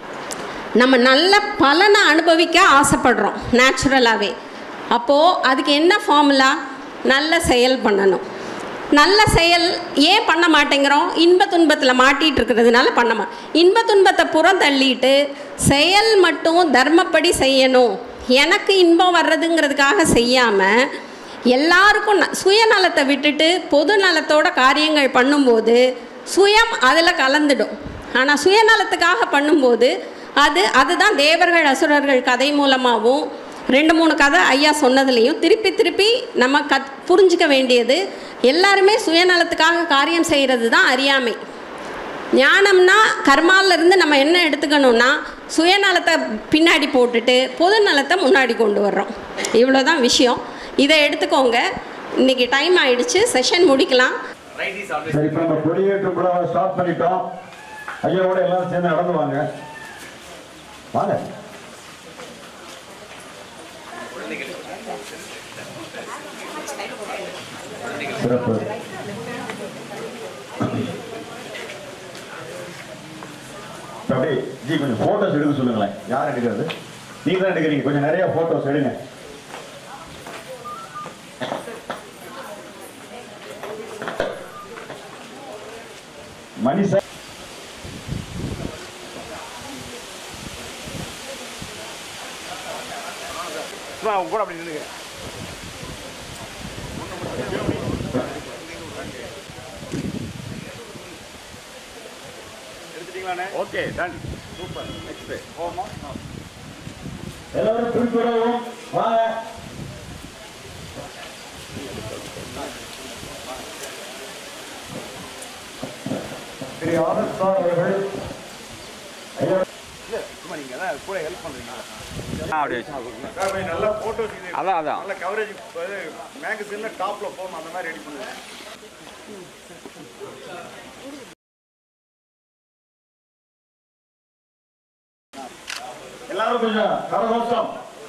நம்ம நல்ல பலனை அனுபவிக்க ஆசைப்படுறோம் நேச்சுரலாகவே. அப்போது அதுக்கு என்ன ஃபார்முலா? நல்ல செயல் பண்ணணும். நல்ல செயல் ஏன் பண்ண மாட்டேங்கிறோம்? இன்ப துன்பத்தில் மாட்டிகிட்டு இருக்கிறதுனால பண்ண மா இன்ப துன்பத்தை புறம் தள்ளிட்டு செயல் மட்டும் தர்மப்படி செய்யணும், எனக்கு இன்பம் வர்றதுங்கிறதுக்காக செய்யாமல் எல்லாருக்கும் ந சுயநலத்தை விட்டுட்டு பொது நலத்தோட காரியங்கள் பண்ணும்போது சுயம் அதில் கலந்துடும். ஆனால் சுயநலத்துக்காக பண்ணும்போது அது அதுதான் தேவர்கள் அசுரர்கள் கதை மூலமாகவும் ரெண்டு மூணு கதை ஐயா சொன்னதுலேயும் திருப்பி திருப்பி நம்ம கத் புரிஞ்சிக்க வேண்டியது, எல்லாருமே சுயநலத்துக்காக காரியம் செய்கிறது தான் அறியாமை. ஞானம்னா கர்மாவிலேருந்து நம்ம என்ன எடுத்துக்கணும்னா சுயநலத்தை பின்னாடி போட்டுட்டு பொது நலத்தை முன்னாடி கொண்டு வர்றோம். இவ்வளோ தான் விஷயம். இதை எடுத்துக்கோங்க. இன்றைக்கி டைம் ஆகிடுச்சு, செஷன் முடிக்கலாம். சரி, இப்போ நம்ம கொடியேற்றம் கூட ஸ்டார்ட் பண்ணிட்டோம். ஐயாவோட எல்லாரும் சேர்ந்து நடந்து வாங்க வாங்க. சிறப்பு. அப்படியே ஜி கொஞ்சம் போட்டோஸ் எடுக்க சொல்லுங்களேன். யார் எடுக்கிறது? நீங்க தான் எடுக்கிறீங்க. கொஞ்சம் நிறைய போட்டோஸ் எடுங்க. மணி சார் கூட அப்படி நின்னுங்க. எடுத்துட்டீங்களாண்ணே? Okay, done. சூப்பர். நெக்ஸ்ட் போமா. எல்லாரும் பின்தொடரவும் வாங்க. ஸ்ரீ ஆனந்த் சார் அவர்கள் நீங்க தான் கூட ஹெல்ப் பண்றீங்க. நல்ல போட்டோஸ் அதான் அதான் நல்ல கவரேஜ் மேகசின்ல டாப்ல போகணும், அந்த மாதிரி ரெடி பண்ணுங்க. எல்லாரும் கொஞ்சம் கரகோஷம்.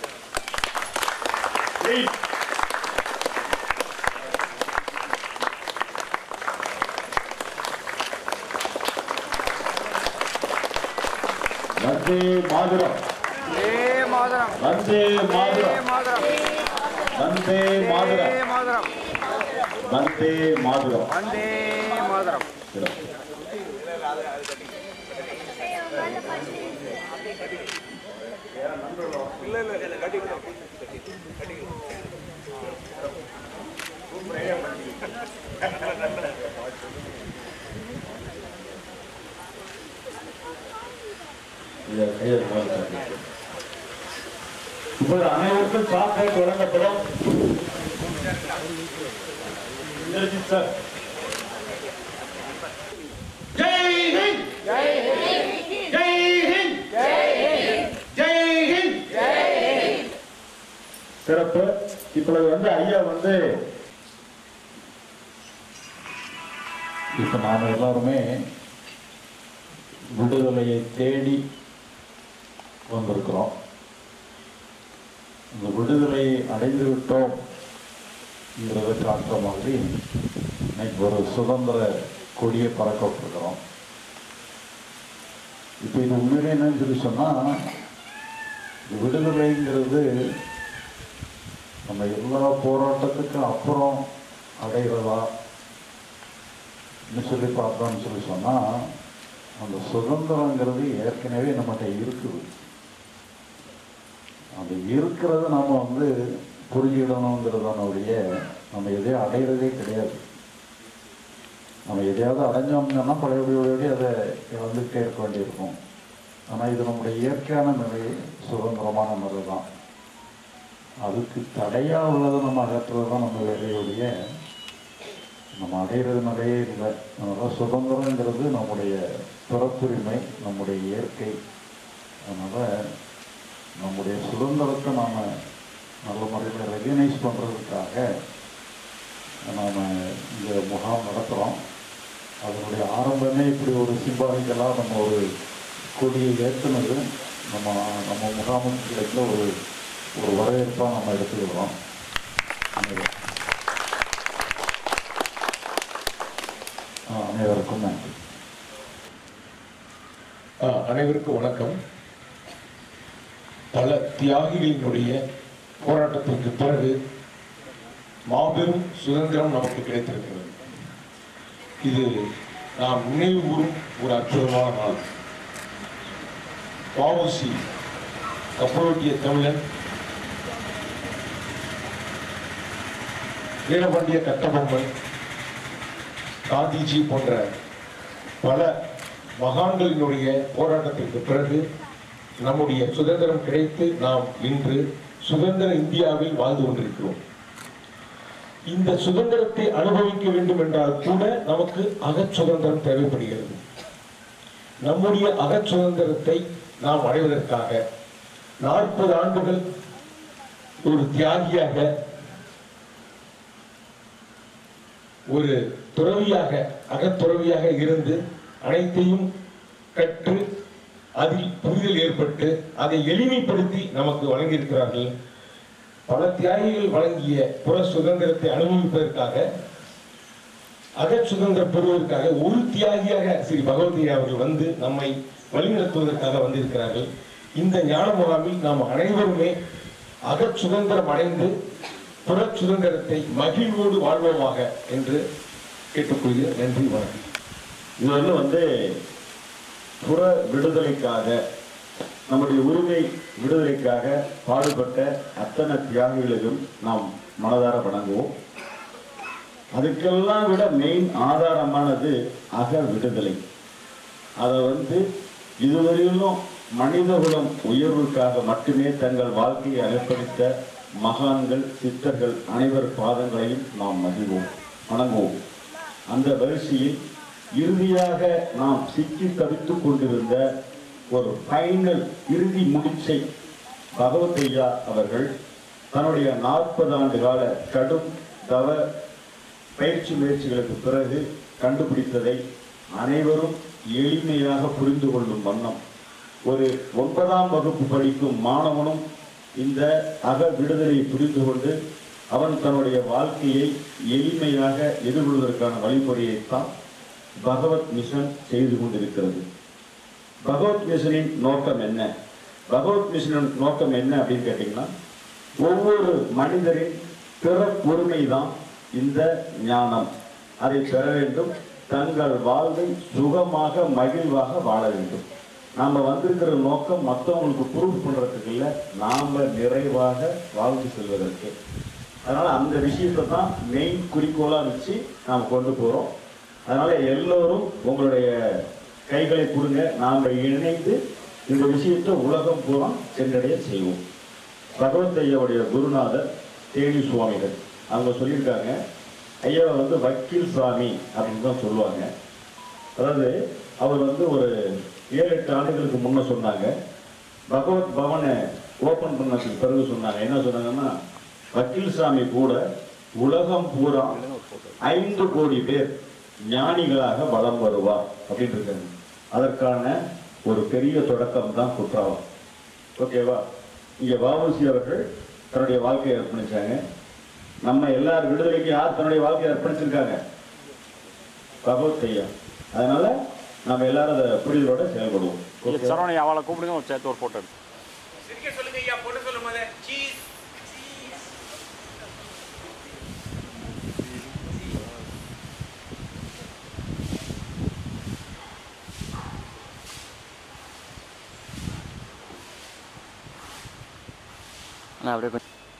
வந்தே மாதரம், வந்தே மாதரம், வந்தே மாதரம், வந்தே மாதரம், வந்தே மாதரம். இப்போது அனைவருக்கும் சாக்லேட் வழங்கப்படும். சார் ஜெய் ஹிந்த், ஜெய் ஹிந்த், ஜெய் ஹிந்த், ஜெய் ஹிந்த். சிறப்பு. இப்பொழுது வந்து ஐயா வந்து இப்ப நாம எல்லாருமே விடுதலையை தேடி வந்திருக்கிறோம். இந்த விடுதலையை அடைந்து விட்டோம் என்கிறத காட்டுற மாதிரி இன்னைக்கு ஒரு சுதந்திர கொடியை பறக்க விட்டுருக்கிறோம். இப்போ இது உண்மையிலே என்னன்னு சொல்லி சொன்னால், விடுதலைங்கிறது நம்ம எல்லா போராட்டத்துக்கும் அப்புறம் அடைகிறதா இன்னும் சொல்லி பார்த்தோம்னு சொல்லி சொன்னால், அந்த சுதந்திரங்கிறது ஏற்கனவே நம்மகிட்ட இருக்குது. அது இருக்கிறத நாம் வந்து புரிஞ்சிடணுங்கிறதானுடைய நம்ம எதையும் அடையிறதே கிடையாது. நம்ம எதையாவது அடைஞ்சோம்னா பழையபடியோடய அதை இழந்துகிட்டே இருக்க வேண்டியிருக்கும். ஆனால் இது நம்முடைய இயற்கையான நிலை, சுதந்திரமான நிலை தான். அதுக்கு தடையாக உள்ளதை நம்ம அகற்றுறது தான் நம்ம வேலையுடைய நம்ம அடையிறது நிறைய இல்லை. அதனால் சுதந்திரங்கிறது நம்முடைய பிறப்புரிமை, நம்முடைய இயற்கை. அதனால் நம்முடைய சுதந்திரத்தை நாம் நல்ல முறையில் ரெகனைஸ் பண்ணுறதுக்காக நாம் இந்த முகாம் நடத்துகிறோம். அதனுடைய ஆரம்பமே இப்படி ஒரு சிம்பாலிக்கலாக நம்ம ஒரு கொடியை ஏற்றுனது நம்ம நம்ம முகாமுக்கு கிடைத்த ஒரு ஒரு வரவேற்பாக நம்ம எடுத்துக்கிறோம். அனைவருக்கும் நன்றி. அனைவருக்கும் வணக்கம். பல தியாகிகளினுடைய போராட்டத்திற்கு பிறகு மாபெரும் சுதந்திரம் நமக்கு கிடைத்திருக்கிறது. இது நாம் நினைவு கூறும் ஒரு அற்புதமான நாள். வஉசி, கப்பலோட்டிய தமிழன், வீரபாண்டிய கட்டபொம்மன், காந்திஜி போன்ற பல மகான்களினுடைய போராட்டத்திற்கு பிறகு நம்முடைய சுதந்திரம் கிடைத்து நாம் இன்று சுதந்திர இந்தியாவில் வாழ்ந்து கொண்டிருக்கிறோம். இந்த சுதந்திரத்தை அனுபவிக்க வேண்டும் என்றால் கூட நமக்கு அகச் சுதந்திரம் தேவைப்படுகிறது. நம்முடைய அகச் சுதந்திரத்தை நாம் அடைவதற்காக நாற்பது ஆண்டுகள் ஒரு தியாகியாக, ஒரு துறவியாக, அகத்துறவியாக இருந்து அனைத்தையும் கற்று அதில் புரிதல் ஏற்பட்டு அதை எளிமைப்படுத்தி நமக்கு வழங்கியிருக்கிறார்கள். பல தியாகிகள் வழங்கிய புற சுதந்திரத்தை அனுபவிப்பதற்காக, அகச் சுதந்திரம் பெறுவதற்காக ஒரு தியாகியாக ஸ்ரீ பகவத்கீதை அவர்கள் வந்து நம்மை வழிநடத்துவதற்காக வந்திருக்கிறார்கள். இந்த ஞான முகாமில் நாம் அனைவருமே அகச் சுதந்திரம் அடைந்து புற சுதந்திரத்தை மகிழ்வோடு வாழ்வோமாக என்று கேட்டுக்கொள்கிறேன். நன்றி, வணக்கம். இது வந்து வந்து புற விடுதலைக்காக, நம்முடைய உரிமை விடுதலைக்காக பாடுபட்ட அத்தனை தியாகிகளுக்கும் நாம் மனதார வணங்குவோம். அதுக்கெல்லாம் விட மெயின் ஆதாரமானது அக விடுதலை. அதை வந்து இதுவரையிலும் மனிதகுலம் உயர்வுக்காக மட்டுமே தங்கள் வாழ்க்கையை அர்ப்பணித்த மகான்கள், சித்தர்கள் அனைவர் பாதங்களையும் நாம் மகிழ்வோம், வணங்குவோம். அந்த வரிசையில் இறுதியாக நாம் சிக்கி தவித்துக் கொண்டிருந்த ஒரு ஃபைனல் இறுதி முடிச்சை பகவத்தையா அவர்கள் தன்னுடைய நாற்பது ஆண்டு கால கடும் தவ பயிற்சி முயற்சிகளுக்கு பிறகு கண்டுபிடித்ததை அனைவரும் எளிமையாக புரிந்து கொள்ளும் வண்ணம் ஒரு ஒன்பதாம் வகுப்பு படிக்கும் மாணவனும் இந்த அக விடுதலையை புரிந்து கொண்டு அவன் தன்னுடைய வாழ்க்கையை எளிமையாக எதிர்கொள்வதற்கான வழிமுறையைத்தான் பகவத் மிஷன் செய்து கொண்டிருக்கிறது. பகவத் மிஷனின் நோக்கம் என்ன? பகவத் மிஷனின் நோக்கம் என்ன அப்படின்னு கேட்டீங்கன்னா, ஒவ்வொரு மனிதரின் பிறப்புரிமை தான் இந்த ஞானம். அதை பெற வேண்டும், தங்கள் வாழ்வை சுகமாக மகிழ்வாக வாழ வேண்டும். நாம் வந்திருக்கிற நோக்கம் மற்றவங்களுக்கு ப்ரூவ் பண்ணுறதுக்கு இல்லை, நாம் நிறைவாக வாழ்ந்து செல்வதற்கு. அதனால் அந்த விஷயத்தை தான் மெயின் குறிக்கோளாக வச்சு நாம் கொண்டு போகிறோம். அதனால் எல்லோரும் உங்களுடைய கைகளை கொடுங்க, நாம் இணைந்து இந்த விஷயத்தை உலகம் பூரா சென்றடைய செய்வோம். பகவத் ஐயாவுடைய குருநாதர் தேனி சுவாமிகள் அவங்க சொல்லியிருக்காங்க, ஐயாவை வந்து வக்கீல் சாமி அப்படின்னு தான் சொல்லுவாங்க. அதாவது அவர் வந்து ஒரு ஏழு எட்டு ஆண்டுகளுக்கு முன்னே சொன்னாங்க, பகவத் பவனை ஓப்பன் பண்ணதுக்கு பிறகு சொன்னாங்க, என்ன சொன்னாங்கன்னா, வக்கீல் சாமி கூட உலகம் பூரா ஐந்து கோடி பேர் ஞானிகளாக வலம் வருவார் அப்படின்னு இருக்காங்க. அதற்கான ஒரு பெரிய தொடக்கம் தான் குற்றாலம். ஓகேவா? இங்கே வஉசி அவர்கள் தன்னுடைய வாழ்க்கையை அர்ப்பணிச்சாங்க. நம்ம எல்லார் விடுதலைக்கு யார் தன்னுடைய வாழ்க்கையை அர்ப்பணிச்சிருக்காங்க? பகவத் ஐயா. அதனால நம்ம எல்லாரும் அதை புரிதலோட செயல்படுவோம். சரவணை அவளை கூப்பிடுங்க, ஒரு சேர்த்து ஒரு போட்டோ எடுத்து சொல்லுங்க ஐயா, போட்டு சொல்லும் போது சீஸ் நான் அப்படியே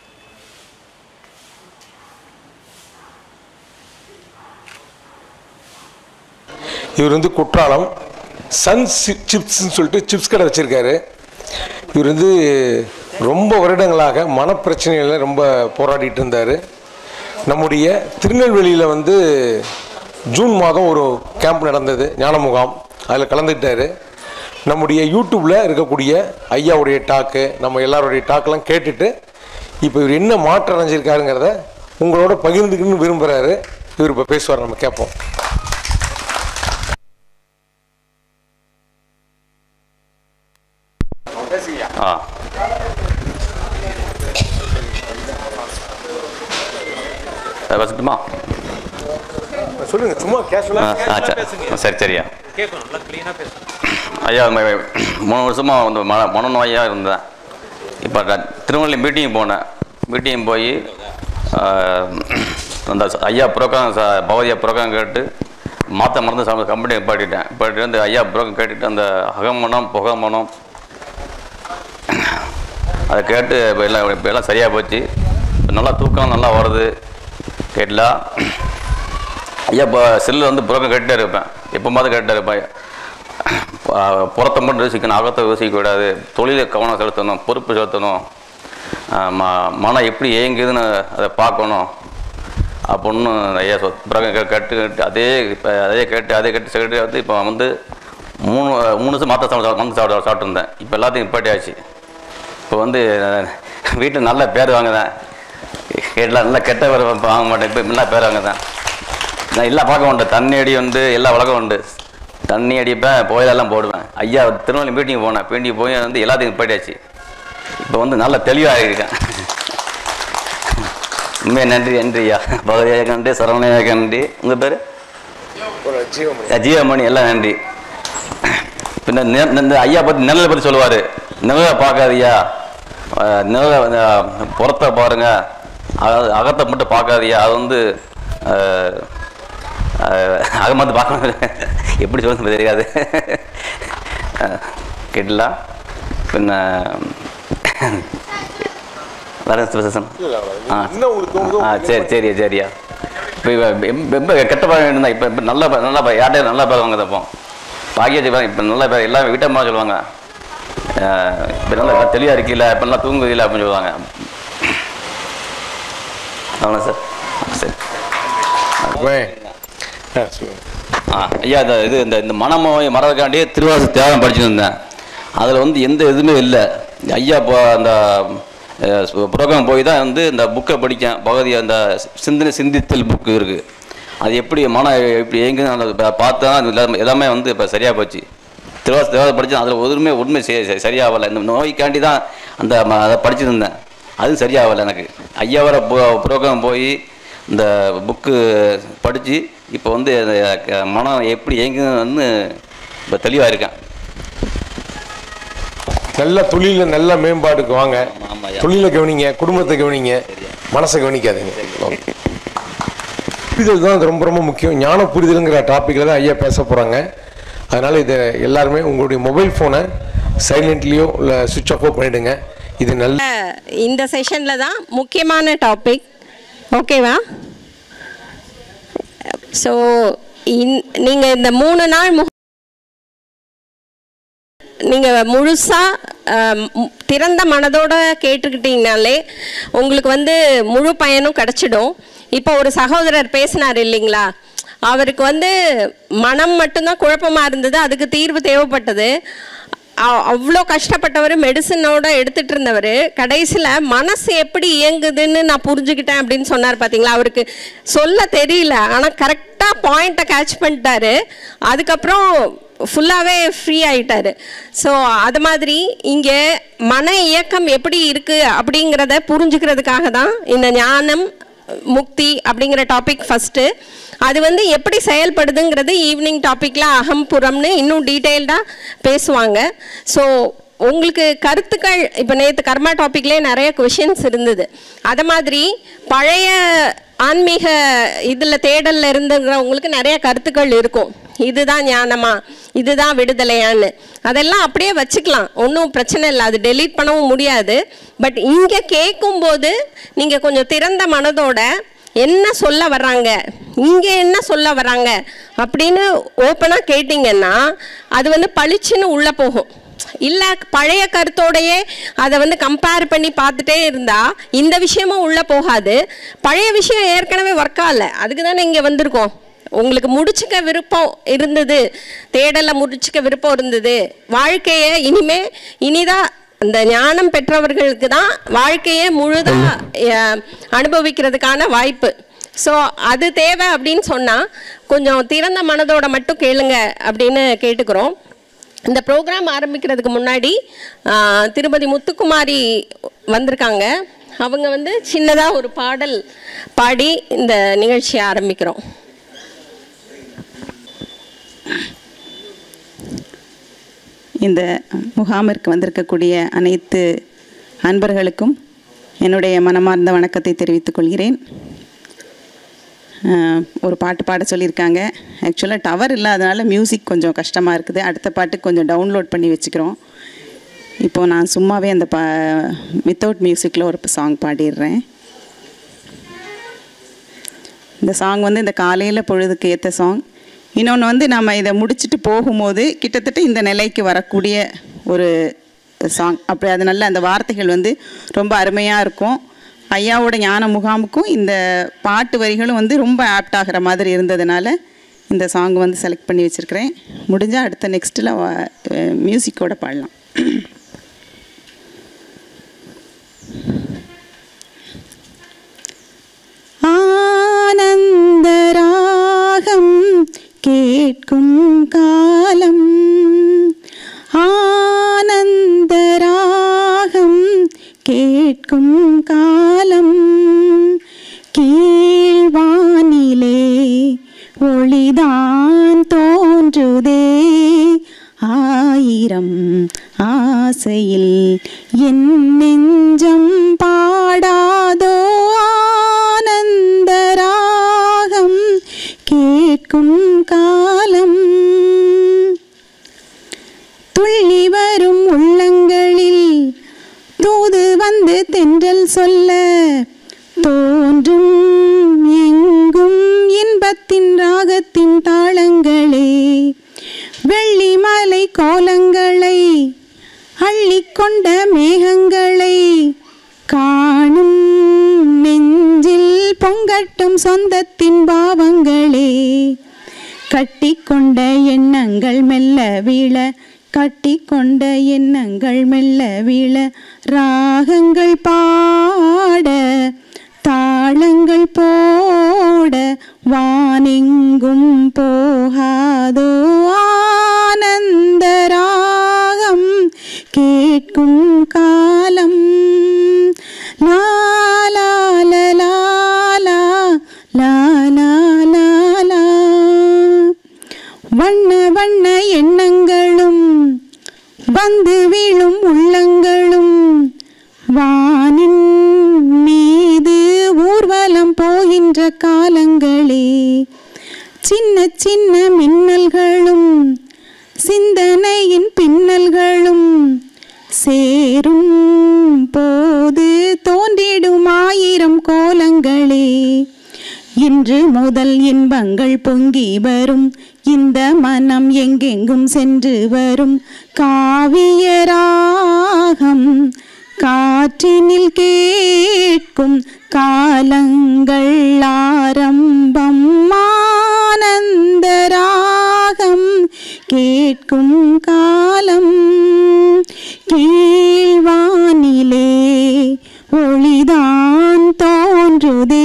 இவர் வந்து குற்றாலம் சன் சிப்ஸ்ன்னு சொல்லிட்டு சிப்ஸ் கடை வச்சுருக்காரு. இவர் வந்து ரொம்ப வருடங்களாக மனப்பிரச்சனையில் ரொம்ப போராடிட்டு இருந்தார். நம்முடைய திருநெல்வேலியில் வந்து ஜூன் மாதம் ஒரு கேம்ப் நடந்தது, ஞான முகாம், அதில் கலந்துக்கிட்டார். நம்முடைய யூடியூப்பில் இருக்கக்கூடிய ஐயாவுடைய டாக்கு, நம்ம எல்லாருடைய டாக்கெலாம் கேட்டுட்டு இப்போ இவர் என்ன மாற்றம் அடைஞ்சிருக்காருங்கிறத உங்களோட பகிர்ந்துக்கணும்னு விரும்புகிறாரு. இவர் இப்போ பேசுவார், நம்ம கேட்போம். ஆ வச்சுட்டுமா சொல்லுங்கள், சும்மா கேஷுவலாக. சரி சரியா ஐயா, மூணு வருஷமாக வந்து மன மனநோயாக இருந்தேன். இப்போ திருநெல்வேலி மீட்டிங் போனேன். மீட்டிங் போய் அந்த ஐயா புரோக்கம் பகவதியா புரோக்கம் கேட்டு மாற்ற மருந்து சாப்பிட கம்பெனி பாட்டிட்டேன் பாட்டிட்டு அந்த ஐயா புரோக்கர் கேட்டுட்டு அந்த அகமனம் புகமனம் அதை கேட்டு இப்போ எல்லாம் இப்போ எல்லாம் சரியாக போச்சு. நல்லா தூக்கம் நல்லா வருது கேட்டலா. ஐயா இப்போ செல்லு வந்து புரோக்கர் கேட்டுகிட்டே இருப்பேன், எப்போ மாதிரி கேட்டுகிட்டே இருப்பேன். புறத்தை மட்டும் யோசிக்கணும், அகத்தை யோசிக்க கூடாது, தொழிலை கவனம் செலுத்தணும், பொறுப்பு செலுத்தணும், ம மனம் எப்படி இயங்குதுன்னு அதை பார்க்கணும் அப்படின்னு ஐயா சொல் புரோக்கர் கேட்டு கேட்டு அதே இப்போ அதே கேட்டு அதே கேட்டு செக்ரட்டரி வந்து இப்போ வந்து மூணு மூணு வருஷம் மாற்ற சாப்பிட மருந்து சாப்பிட சாப்பிட்டுருந்தேன். இப்போ எல்லாத்தையும் நிப்பாட்டியாச்சு. இப்போ வந்து வீட்டில் நல்ல பேர் வாங்குதேன், எல்லாம் நல்லா கெட்ட பேர் வாங்க மாட்டேன். இப்போ நல்லா பேர் வாங்குதேன். நான் எல்லாம் பார்க்க மாட்டேன், தண்ணி அடி உண்டு, எல்லா வழக்கம் உண்டு. தண்ணி அடிப்பேன், புயலெல்லாம் போடுவேன். ஐயா திருநெல்வேலி மீட்டிங் போனேன், மீட்டிங் போய் வந்து எல்லாத்தையும் நிப்பாட்டியாச்சு. இப்போ வந்து நல்ல தெளிவாக இருக்கேன். உண்மையாக நன்றி நன்றி ஐயா. பகவதியாக நன்றி, சரவணையாக நன்றி. உங்கள் பேர் ஜீவமணி. எல்லாம் நன்றி. பின்ன இந்த ஐயா பற்றி நிழலை பற்றி சொல்லுவார். நிழலை பார்க்காதியா, நிழலை புறத்தை பாருங்க, அகத்தை மட்டும் பார்க்காதியா. அது வந்து அகமத்து பார்க்கணும், எப்படி சொல்லுறது தெரியாது கேட்டலாம். பின்ன வேறு ஸ்பெஷன் ஆ ஆ சரி சரி சரியா. இப்போ ரொம்ப கெட்ட பழம் இருந்தால் இப்போ இப்போ நல்ல நல்லா யார்கிட்ட நல்லா பேர் வாங்க தப்போம் பாக்கியாச்சு. இப்போ நல்லா பேர் எல்லாம் வீட்டம்மா சொல்லுவாங்க, இப்போ நல்லா தெளிவாக இருக்கல, இப்போ நல்லா தூங்குதில்லை அப்படின்னு சொல்லுவாங்க. ஆமாம் சார். சரி ஆ ஐயா, இந்த இது இந்த இந்த மனமோயை மறதுக்காண்டியே திருவாச தியாகம் படிச்சுட்டு இருந்தேன். அதில் வந்து எந்த இதுவுமே இல்லை. ஐயா இப்போ அந்த புரோகிராம் போய் தான் வந்து இந்த புக்கை படித்தேன். பகவதி அந்த சிந்தனை சிந்தித்தல் புக்கு இருக்குது. அது எப்படி மனம் எப்படி எங்குன்னு அந்த பார்த்தா எல்லாமே வந்து இப்போ சரியாக போச்சு. திருவாச தேவாரம் படித்தேன், அதில் ஒருமே உண்மை சரியாகலை. இந்த நோய்க்காண்டி தான் அந்த அதை படிச்சுருந்தேன், அதுவும் சரியாகலை எனக்கு. ஐயாவரை புரோகிராம் போய் இந்த புக்கு படித்து இப்போ வந்து மனம் எப்படி இயங்குன்னு இப்போ தெளிவாக இருக்கேன். நல்ல தொழிலில் நல்ல மேம்பாடுக்கு வாங்க. தொழிலை கவனிங்க, குடும்பத்தை கவனிங்க, மனசை கவனிக்காதீங்க. புரிதல் தான் ரொம்ப ரொம்ப முக்கியம். ஞான புரிதலுங்கிற டாப்பிக்கில் தான் ஐயா பேச போகிறாங்க. அதனால் இதை எல்லாருமே உங்களுடைய மொபைல் ஃபோனை சைலண்ட்லேயோ இல்லை சுவிட்ச் ஆஃபோ பண்ணிவிடுங்க. இது நல்ல இந்த செஷனில் தான் முக்கியமான டாபிக். ஓகேவா? ஸோ இன் நீங்கள் இந்த மூணு நாள் மு நீங்கள் முழுசாக திறந்த மனதோடு கேட்டுக்கிட்டீங்கனாலே உங்களுக்கு வந்து முழு பயனும் கிடச்சிடும். இப்போ ஒரு சகோதரர் பேசினார் இல்லைங்களா, அவருக்கு வந்து மனம் மட்டும்தான் குழப்பமாக இருந்தது, அதுக்கு தீர்வு தேவைப்பட்டது. அவ்வளோ கஷ்டப்பட்டவர், மெடிசனோட எடுத்துகிட்டு இருந்தவர், கடைசியில் மனசு எப்படி இயங்குதுன்னு நான் புரிஞ்சுக்கிட்டேன் அப்படின்னு சொன்னார். பார்த்தீங்களா, அவருக்கு சொல்ல தெரியல, ஆனால் கரெக்டாக பாயிண்ட்டை கேட்ச் பண்ணிட்டாரு. அதுக்கப்புறம் ஃபுல்லாகவே ஃப்ரீ ஆகிட்டார். ஸோ அது மாதிரி இங்கே மன இயக்கம் எப்படி இருக்குது அப்படிங்கிறத புரிஞ்சுக்கிறதுக்காக தான் இந்த ஞானம் முக்தி அப்படிங்கிற டாபிக் ஃபஸ்ட்டு. அது வந்து எப்படி செயல்படுதுங்கிறது ஈவினிங் டாப்பிக்கில் அகம்புறம்னு இன்னும் டீட்டெயில்டாக பேசுவாங்க. ஸோ உங்களுக்கு கருத்துக்கள் இப்போ நேற்று கர்மா டாப்பிக்லேயே நிறைய கொஷின்ஸ் இருந்தது. அதை மாதிரி பழைய ஆன்மீக இதில் தேடலில் இருந்துங்கிறவங்களுக்கு நிறைய கருத்துக்கள் இருக்கும். இதுதான் ஞானமா, இதுதான் விடுதலையான்னு, அதெல்லாம் அப்படியே வச்சுக்கலாம், ஒன்றும் பிரச்சனை இல்லை, அது டெலீட் பண்ணவும் முடியாது. பட் இங்கே கேட்கும்போது நீங்கள் கொஞ்சம் திறந்த மனதோட என்ன சொல்ல வர்றாங்க, இங்கே என்ன சொல்ல வர்றாங்க அப்படின்னு ஓப்பனாக கேட்டிங்கன்னா அது வந்து பளிச்சுன்னு உள்ளே போகும். இல்லை பழைய கருத்தோடையே அதை வந்து கம்பேர் பண்ணி பார்த்துட்டே இருந்தால் இந்த விஷயமும் உள்ளே போகாது. பழைய விஷயம் ஏற்கனவே ஒர்க் ஆகலை, அதுக்கு தானே இங்கே வந்திருக்கோம். உங்களுக்கு முடிச்சுக்க விருப்பம் இருந்தது, தேடலை முடிச்சுக்க விருப்பம் இருந்தது, வாழ்க்கையை இனிமே இனிதான் அந்த ஞானம் பெற்றவர்களுக்கு தான் வாழ்க்கையை முழுதாக அனுபவிக்கிறதுக்கான வாய்ப்பு. ஸோ அது தேவை அப்படின்னு சொன்னால் கொஞ்சம் திறந்த மனதோட மட்டும் கேளுங்க அப்படின்னு கேட்டுக்கிறோம். இந்த ப்ரோக்ராம் ஆரம்பிக்கிறதுக்கு முன்னாடி திருமதி முத்துக்குமாரி வந்திருக்காங்க. அவங்க வந்து சின்னதாக ஒரு பாடல் பாடி இந்த நிகழ்ச்சியை ஆரம்பிக்கிறோம். இந்த முகாமிற்கு வந்திருக்கக்கூடிய அனைத்து அன்பர்களுக்கும் என்னுடைய மனமார்ந்த வணக்கத்தை தெரிவித்துக் கொள்கிறேன். ஒரு பாட்டு பாட சொல்லியிருக்காங்க. ஆக்சுவலாக டவர் இல்லாதனால மியூசிக் கொஞ்சம் கஷ்டமாக இருக்குது. அடுத்த பாட்டுக்கு கொஞ்சம் டவுன்லோட் பண்ணி வச்சுக்கிறோம். இப்போது நான் சும்மாவே அந்த பா வித்தவுட் மியூசிக்கில் ஒரு சாங் பாடிடுறேன். இந்த சாங் வந்து இந்த காலையில் பொழுதுக்கு ஏற்ற சாங். இன்னொன்று வந்து நம்ம இதை முடிச்சுட்டு போகும்போது கிட்டத்தட்ட இந்த நிலைக்கு வரக்கூடிய ஒரு சாங். அப்படி அது நல்ல அந்த வார்த்தைகள் வந்து ரொம்ப அருமையாக இருக்கும். ஐயாவோட ஞான முகாமுக்கும் இந்த பாட்டு வரிகளும் வந்து ரொம்ப ஆப்ட் ஆகிற மாதிரி இருந்ததுனால இந்த சாங் வந்து செலக்ட் பண்ணி வச்சுருக்கிறேன். முடிஞ்சால் அடுத்த நெக்ஸ்ட்டில் மியூசிக்கோடு பாடலாம். ஆனந்தராகம் கேட்கும் காலம், ஆனந்தராகம் கேட்கும் காலம், கீழ்வானிலே ஒளிதான் தோன்றுதே, ஆயிரம் ஆசையில் என் நெஞ்சம் பாடாதோ, ஆனந்தராகம் கேட்கும் காலம், துள்ளி வரும் உள்ளங்களில் தூது வந்து தென்றல் சொல்ல, தோன்றும் எங்கும் இன்பத்தின் ராகத்தின் தாளங்களே, வெள்ளிமலை கோலங்களை அள்ளிக்கொண்ட மேகங்களை காணும் நெஞ்சில் பொங்கட்டும் சொந்தத்தின் பாவங்களே, கட்டிக்கொண்ட எண்ணங்கள் மெல்ல வீழ, கட்டிக்கொண்ட எண்ணங்கள் மெல்ல வீழ, ராகங்கள் பாட தாளங்கள் போட, வானெங்கும் போகாதோ, ஆனந்தராகம் கேட்கும் காலம், லாலா லாலா லாலா லாலா, வண்ண வண்ண எண்ணங்களும் வந்து வீழும் உள்ளங்களும், வானின் மீது ஊர்வலம் போகின்ற காலங்களே, சின்ன சின்ன மின்னல்களும் சிந்தனையின் பின்னல்களும் சேரும் போது தோன்றிடும் ஆயிரம் கோலங்களே, இன்று முதல் இன்பங்கள் பொங்கி வரும், இந்த மனம் எங்கெங்கும் சென்று வரும், காவியராகம் காற்றினில் கேட்கும் காலங்கள் ஆரம்பம், ஆனந்தராகம் கேட்கும் காலம், கீழ்வானிலே ஒளிதான் தோன்றுதே,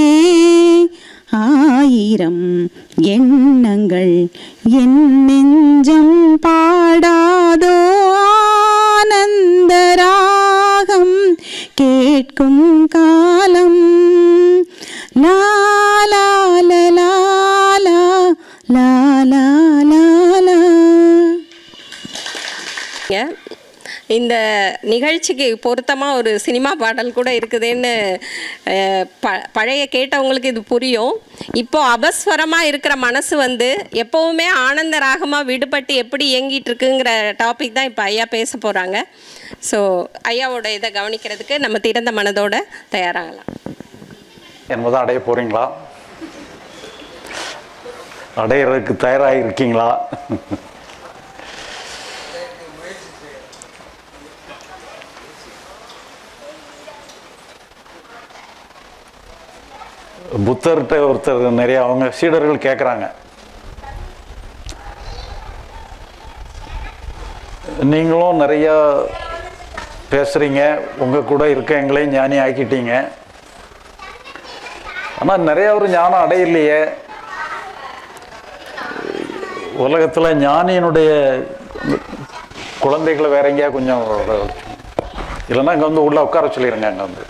ஆயிரம் எண்ணங்கள் என் நெஞ்சம் பாடாதோ, ஆனந்தராகம் கேட்கும் காலம், லாலா லாலா லாலா லாலா. இந்த நிகழ்ச்சிக்கு பொருத்தமாக ஒரு சினிமா பாடல் கூட இருக்குதுன்னு ப பழைய கேட்டவங்களுக்கு இது புரியும். இப்போது அபஸ்வரமாக இருக்கிற மனசு வந்து எப்போவுமே ஆனந்த ராகமாக விடுபட்டு எப்படி இயங்கிட்டு இருக்குங்கிற டாபிக் தான் இப்போ ஐயா பேச போகிறாங்க. ஸோ ஐயாவோட இதை கவனிக்கிறதுக்கு நம்ம திறந்த மனதோட தயாராகலாம். என்பதை அடைய போகிறீங்களா? அடையிறதுக்கு தயாராக இருக்கீங்களா? புத்தர்கிட்ட ஒருத்தர் நிறைய அவங்க சீடர்கள் கேட்குறாங்க, நீங்களும் நிறையா பேசுகிறீங்க, உங்கள் கூட இருக்க எங்களையும் ஞானி ஆக்கிட்டீங்க, ஆனால் நிறையா ஒரு ஞானம் அடையிலையே, உலகத்தில் ஞானியினுடைய குழந்தைகளை வேற எங்கேயா கொஞ்சம் இல்லைன்னா இங்கே வந்து உள்ளே உட்கார சொல்லிடுங்க. அங்கே வந்து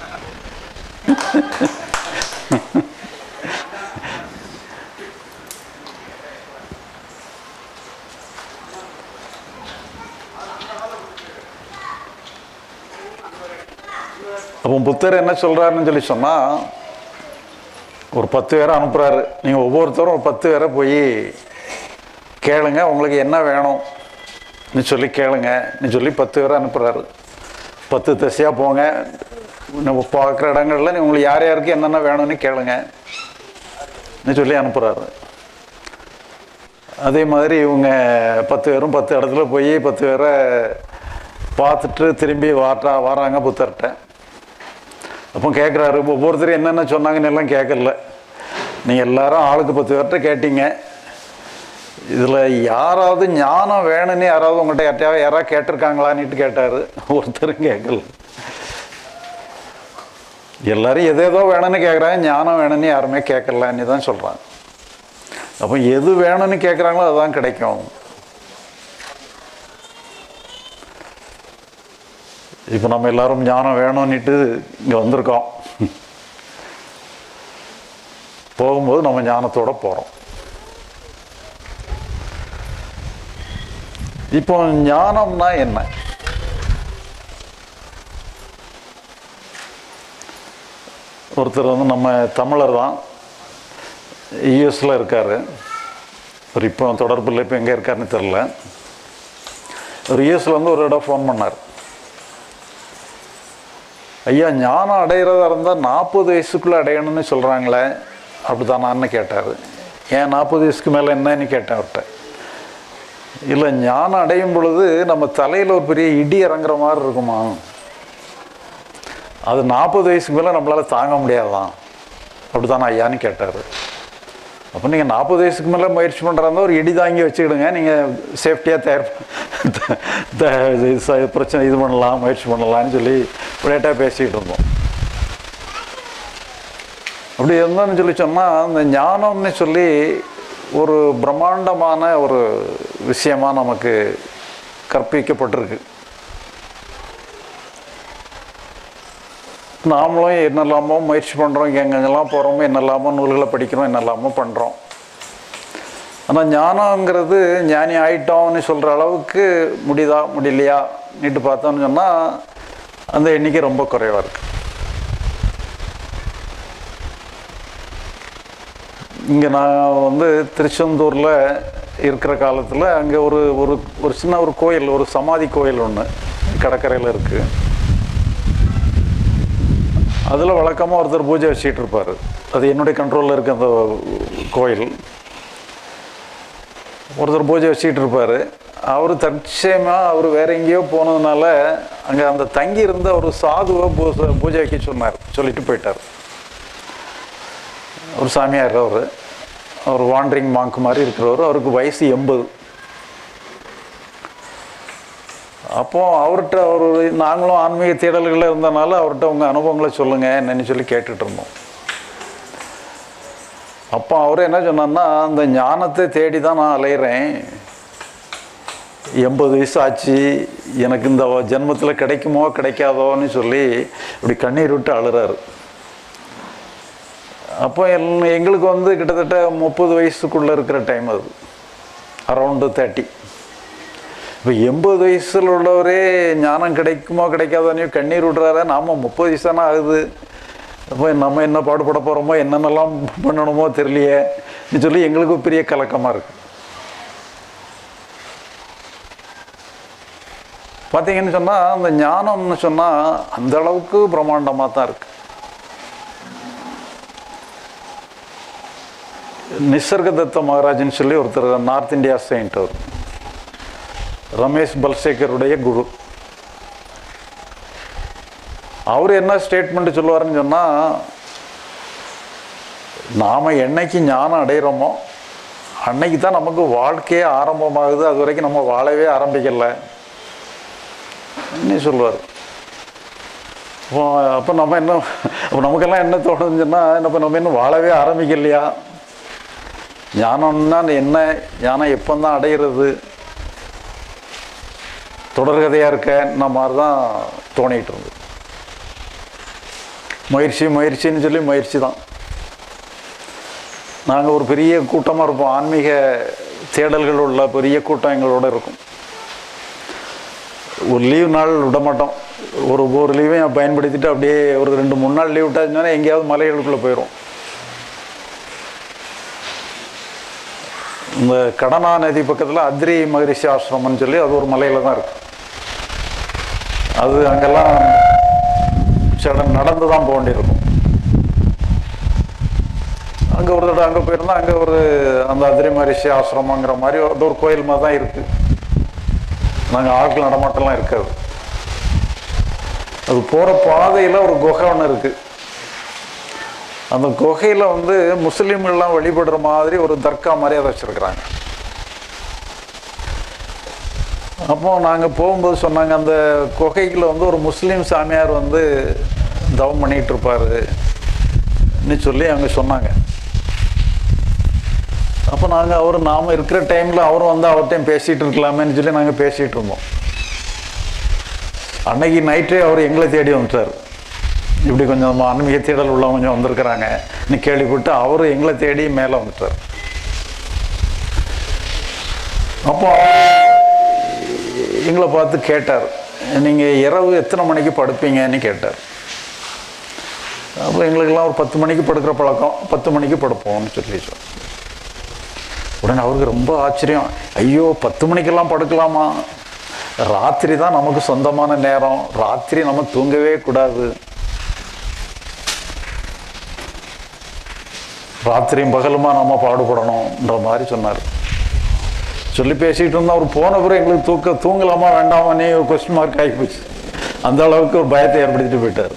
அப்போ புத்தர் என்ன சொல்கிறாருன்னு சொல்லி சொன்னால், ஒரு பத்து பேரை அனுப்புகிறாரு. நீங்கள் ஒவ்வொருத்தரும் ஒரு பத்து பேரை போய் கேளுங்க, உங்களுக்கு என்ன வேணும்னு சொல்லி கேளுங்கன்னு சொல்லி பத்து பேரை அனுப்புகிறாரு. பத்து திசையாக போங்க, நம்ம பார்க்குற இடங்கள்ல நீ உங்களுக்கு யார் யாருக்கு என்னென்ன வேணும்னு கேளுங்கன்னு சொல்லி அனுப்புகிறாரு. அதே மாதிரி இவங்க பத்து பேரும் பத்து இடத்துல போய் பத்து பேரை பார்த்துட்டு திரும்பி வாட்டா வராங்க புத்தர்கிட்ட. அப்போ கேட்குறாரு, ஒவ்வொருத்தரும் என்னென்ன சொன்னாங்கன்னு எல்லாம் கேட்கல, நீங்கள் எல்லாரும் ஆளுக்கு பத்து பேர்கிட்ட கேட்டீங்க, இதில் யாராவது ஞானம் வேணும்னு யாராவது உங்கள்கிட்ட யார்ட்டையாவது யாராவது கேட்டிருக்காங்களான்னுட்டு கேட்டார். ஒருத்தரும் கேட்கல. எல்லாரும் எதேதோ வேணும்னு கேட்குறாங்க, ஞானம் வேணும்னு யாருமே கேட்கலான்னு தான் சொல்கிறாங்க. அப்போ எது வேணும்னு கேட்குறாங்களோ அதுதான் கிடைக்கும். இப்போ நம்ம எல்லாரும் ஞானம் வேணும்னுட்டு இங்கே வந்திருக்கோம். போகும்போது நம்ம ஞானத்தோட போகிறோம். இப்போ ஞானம்னா என்ன? ஒருத்தர் வந்து நம்ம தமிழர் தான், யூஎஸில் இருக்கார். ஒரு இப்போ தொடர்பில் இப்போ எங்கே இருக்காருன்னு தெரில. ஒரு யூஎஸில் வந்து ஒரு இடம் ஃபோன் பண்ணார். ஐயா, ஞானம் அடைகிறதா இருந்தால் நாற்பது வயசுக்குள்ளே அடையணும்னு சொல்கிறாங்களே, அப்படி தான் நான் கேட்டார். ஏன் நாற்பது வயசுக்கு மேலே என்னன்னு கேட்டேன் அவர்கிட்ட. இல்லை, ஞானம் அடையும் பொழுது நம்ம தலையில் ஒரு பெரிய இடி இறங்குற மாதிரி இருக்குமா, அது நாற்பது வயசுக்கு மேலே நம்மளால் தாங்க முடியாதான், அப்படி தானே ஐயான்னு கேட்டார். அப்போ நீங்கள் நாற்பது வயசுக்கு மேலே முயற்சி பண்ணுறாருந்தா ஒரு இடி தாங்கி வச்சுக்கிடுங்க, நீங்கள் சேஃப்டியாக தயார் பிரச்சனை இது பண்ணலாம், முயற்சி பண்ணலான்னு சொல்லி விளையாட்டாக பேசிக்கிட்டு இருந்தோம். அப்படி இருந்தோன்னு சொல்லி சொன்னால், அந்த ஞானம்னு சொல்லி ஒரு பிரம்மாண்டமான ஒரு விஷயமாக நமக்கு கற்பிக்கப்பட்டிருக்கு. நாமளும் என்னெல்லாமோ முயற்சி பண்ணுறோம், எங்கெங்கெல்லாம் போகிறோமோ என்னெல்லாமோ நூல்களை படிக்கிறோம், என்னெல்லாமோ பண்ணுறோம். ஆனால் ஞானங்கிறது ஞானி ஆயிட்டோம்னு சொல்கிற அளவுக்கு முடியுதா முடியலையா நீட்டு பார்த்தோன்னு சொன்னால் அந்த எண்ணிக்கை ரொம்ப குறைவாக இருக்குது. இங்கே நான் வந்து திருச்செந்தூரில் இருக்கிற காலத்தில் அங்கே ஒரு ஒரு ஒரு சின்ன ஒரு கோயில், ஒரு சமாதி கோயில் ஒன்று கடற்கரையில் இருக்குது. அதில் வழக்கமாக ஒருத்தர் பூஜை வச்சுக்கிட்டு இருப்பார். அது என்னுடைய கண்ட்ரோலில் இருக்க அந்த கோயில். ஒருத்தர் பூஜை வச்சுக்கிட்டு இருப்பார். அவர் தற்சயமாக அவர் வேற எங்கேயோ போனதுனால அங்கே அந்த தங்கி இருந்த ஒரு சாதுவை பூஜை பூஜை வைக்க சொன்னார், சொல்லிட்டு போயிட்டார். ஒரு சாமியார், அவர் அவர் வாண்டரிங் மாங்க் மாதிரி இருக்கிறவர். அவருக்கு வயசு எண்பது. அப்போ அவர்கிட்ட அவர் நாங்களும் ஆன்மீக தேடல்களில் இருந்தனால அவர்கிட்ட உங்கள் அனுபவங்களை சொல்லுங்கள் என்னன்னு சொல்லி கேட்டுட்டு இருந்தோம். அப்போ அவர் என்ன சொன்னார்னா, அந்த ஞானத்தை தேடி தான் நான் அலையிறேன், எண்பது வயசு ஆச்சு, எனக்கு இந்த ஜென்மத்தில் கிடைக்குமோ கிடைக்காதோன்னு சொல்லி இப்படி கண்ணீர் விட்டு அழுறாரு. அப்போ எல் எங்களுக்கு வந்து கிட்டத்தட்ட முப்பது வயசுக்குள்ளே இருக்கிற டைம், அது அரௌண்டு தேர்ட்டி. இப்போ எண்பது வயசில் உள்ளவரே ஞானம் கிடைக்குமோ கிடைக்காதோன்னு கண்ணீர் விடுறாரு, நாம் முப்பது வயசு தானே ஆகுது, அப்போ நம்ம என்ன பாடுபட போகிறோமோ என்னென்னலாம் பண்ணணுமோ தெரியலையே சொல்லி எங்களுக்கு பெரிய கலக்கமாக இருக்குது. பார்த்தீங்கன்னு சொன்னால் அந்த ஞானம்னு சொன்னால் அந்த அளவுக்கு பிரம்மாண்டமாக தான் இருக்குது. நிசர்கதத்த மகாராஜ்னு சொல்லி ஒருத்தர் நார்த் இந்தியா செயின்ட், அவர் ரமேஷ் பல்சேகருடைய குரு. அவர் என்ன ஸ்டேட்மெண்ட் சொல்லுவாருன்னு சொன்னால், நாம் என்னைக்கு ஞானம் அடைகிறோமோ அன்னைக்கு தான் நமக்கு வாழ்க்கையே ஆரம்பமாகுது, அது வரைக்கும் நம்ம வாழவே ஆரம்பிக்கலை சொல்லுவார். அப்போ அப்போ நம்ம என்ன அப்போ நமக்கெல்லாம் என்ன தோணுதுன்னு சொன்னால், இப்போ நம்ம இன்னும் வாழவே ஆரம்பிக்கலையா, ஞானம்னா என்ன, ஞானம் எப்போ தான் அடைகிறது, தொடர்கதையாக இருக்கன்ற மாதிரி தான் தோணிகிட்டு இருந்தது. முயற்சி முயற்சின்னு சொல்லி முயற்சி தான். நாங்கள் ஒரு பெரிய கூட்டமாக இருப்போம், ஆன்மீக தேடல்கள் உள்ள பெரிய கூட்டம் எங்களோட இருக்கும். ஒரு லீவ் நாள் விட மாட்டோம், ஒரு ஒரு லீவையும் பயன்படுத்திட்டு அப்படியே ஒரு ரெண்டு மூணு நாள் லீவ் விட்டாச்சுன்னா எங்கேயாவது மலைகளுக்குள்ளே போயிடும். இந்த கடனா நதி பக்கத்தில் அத்ரி மகரிஷி ஆசிரமம்னு சொல்லி அது ஒரு மலையில் தான் இருக்குது. அது அங்கெல்லாம் சடன் நடந்து தான் போக வேண்டியிருக்கும். அங்கே ஒரு தடவை அங்கே போயிருந்தால் அங்கே ஒரு அந்த அத்ரி மகரிஷி ஆசிரமங்கிற மாதிரி அது ஒரு கோயில் மாதிரி தான் இருக்குது. நாங்கள் ஆட்கள் நடமாட்டம்லாம் இருக்காது. அது போகிற பாதையில் ஒரு குகை ஒன்று இருக்குது. அந்த குகையில் வந்து முஸ்லீம்கள்லாம் வழிபடுற மாதிரி ஒரு தர்கா மாதிரி அதை வச்சுருக்குறாங்க. அப்போ நாங்கள் போகும்போது சொன்னாங்க, அந்த குகையில் வந்து ஒரு முஸ்லீம் சாமியார் வந்து தவம் பண்ணிகிட்டு இருப்பாருன்னு சொல்லி அவங்க சொன்னாங்க. அப்போ நாங்கள் அவர் நாம் இருக்கிற டைமில் அவரும் வந்து அவர்கிட்டையும் பேசிகிட்டு இருக்கலாமேன்னு சொல்லி நாங்கள் பேசிகிட்டு இருந்தோம். அன்னைக்கு நைட்டே அவர் எங்களை தேடி வந்துட்டார். இப்படி கொஞ்சம் ஆன்மீக தேடல் உள்ளவங்க கொஞ்சம் வந்திருக்கிறாங்க இன்னும் கேள்விப்பட்டு அவர் எங்களை தேடி மேலே வந்துட்டார். அப்போ எங்களை பார்த்து கேட்டார், நீங்கள் இரவு எத்தனை மணிக்கு படுப்பீங்கன்னு கேட்டார். அப்போ எங்களுக்கெல்லாம் ஒரு பத்து மணிக்கு படுக்கிற பழக்கம், பத்து மணிக்கு படுப்போம்னு சொல்லி சொல். உடனே அவருக்கு ரொம்ப ஆச்சரியம், ஐயோ பத்து மணிக்கெல்லாம் படுக்கலாமா? ராத்திரி தான் நமக்கு சொந்தமான நேரம், ராத்திரி நம்ம தூங்கவே கூடாது, ராத்திரியும் பகலுமா நம்ம பாடுபடணுன்ற மாதிரி சொன்னார். சொல்லி பேசிகிட்டு இருந்தால் அவர் போன பிறகு எங்களுக்கு தூக்க தூங்கலாமா வேண்டாமானே ஒரு கொஸ்டின் மார்க் ஆகி போச்சு. அந்த அளவுக்கு ஒரு பயத்தை ஏற்படுத்திட்டு போயிட்டார்.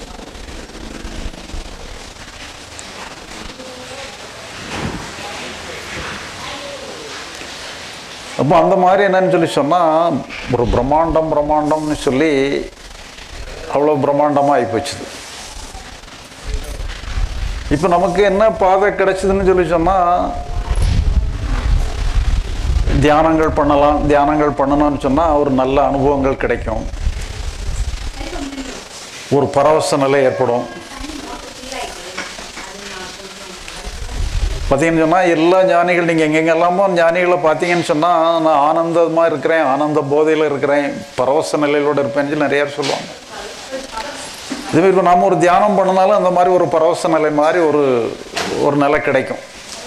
அப்போ அந்த மாதிரி என்னன்னு சொல்லி சொன்னால் ஒரு பிரம்மாண்டம் பிரம்மாண்டம்னு சொல்லி அவ்வளோ பிரம்மாண்டமாக ஆகிப்போச்சுது. இப்போ நமக்கு என்ன பாதை கிடைச்சதுன்னு சொல்லி சொன்னால் தியானங்கள் பண்ணலாம். தியானங்கள் பண்ணணும்னு சொன்னால் ஒரு நல்ல அனுபவங்கள் கிடைக்கும், ஒரு பரவச நிலை ஏற்படும். பார்த்தீங்கன்னு சொன்னால் எல்லா ஞானிகள் நீங்கள் எங்கெங்கெல்லாமோ ஞானிகளை பார்த்தீங்கன்னு சொன்னால் நான் ஆனந்தமாக இருக்கிறேன், ஆனந்த போதையில் இருக்கிறேன், பரவச நிலையிலோடு இருப்பேன்னு சொல்லி நிறைய சொல்லுவாங்க. இதுமாரி இப்போ நாம் ஒரு தியானம் பண்ணினாலும் அந்த மாதிரி ஒரு பரவச நிலை மாதிரி ஒரு ஒரு நிலை கிடைக்கும்.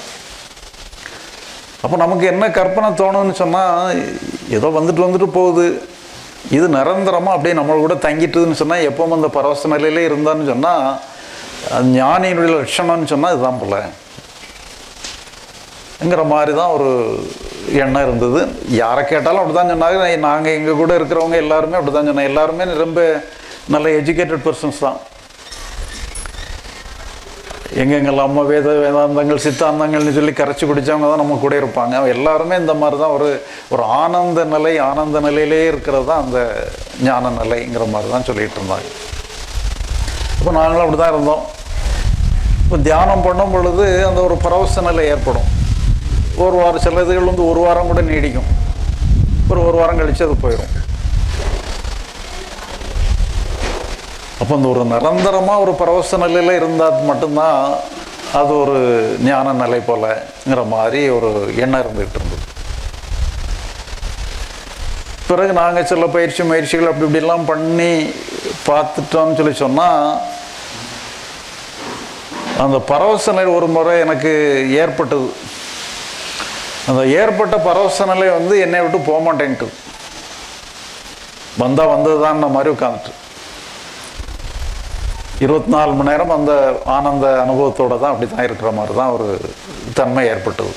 அப்போ நமக்கு என்ன கற்பனை தோணுன்னு சொன்னால் ஏதோ வந்துட்டு வந்துட்டு போகுது, இது நிரந்தரமாக அப்படியே நம்மளை கூட தங்கிட்டுதுன்னு சொன்னால் எப்பவும் அந்த பரவச நிலையிலே இருந்தான்னு சொன்னால் ஞானியினுடைய லட்சணம்னு சொன்னால் இதுதான் போல ங்கிற மாதிரி தான் ஒரு எண்ணம் இருந்தது. யாரை கேட்டாலும் அப்படி தான் சொன்னாங்க. நாங்கள் எங்கள் கூட இருக்கிறவங்க எல்லாருமே அப்படி தான் சொன்னாங்க. எல்லாருமே ரொம்ப நல்ல எஜுகேட்டட் பர்சன்ஸ் தான். எங்கெங்கெல்லாமோ வேத வேதாந்தங்கள் சித்தாந்தங்கள்னு சொல்லி கரைச்சி குடித்தவங்க தான் நம்ம கூட இருப்பாங்க. எல்லாருமே இந்த மாதிரி தான் ஒரு ஒரு ஆனந்த நிலை, ஆனந்த நிலையிலே இருக்கிறது தான் அந்த ஞான நிலைங்கிற மாதிரி தான் சொல்லிகிட்டு இருந்தாங்க. இப்போ நாங்களும் அப்படி தான் இருந்தோம். இப்போ தியானம் பண்ணும் பொழுது அந்த ஒரு பரவச நிலை ஏற்படும். ஒரு வாரம் சில இதுகள் வந்து ஒரு வாரம் கூட நீடிக்கும், ஒரு ஒரு வாரம் கழித்து அது போயிடும். அப்போ அந்த ஒரு நிரந்தரமாக ஒரு பரவச நிலையில் இருந்தால் மட்டும்தான் அது ஒரு ஞான நிலை போலங்கிற மாதிரி ஒரு எண்ணம் இருந்துகிட்டு இருந்தது. பிறகு நாங்கள் சில பயிற்சி முயற்சிகள் அப்படி இப்படிலாம் பண்ணி பார்த்துட்டோம்னு சொல்லி சொன்னால் அந்த பரவச நிலை ஒரு முறை எனக்கு ஏற்பட்டது. அந்த ஏற்பட்ட பரவச நிலை வந்து என்னை விட்டு போக மாட்டேன்ட்டு, வந்தால் வந்தது தான் மாதிரி உட்காந்துட்டு இருபத்தி நாலு மணி நேரம் அந்த ஆனந்த அனுபவத்தோடு தான் அப்படி தான் இருக்கிற மாதிரி தான் ஒரு தன்மை ஏற்பட்டது.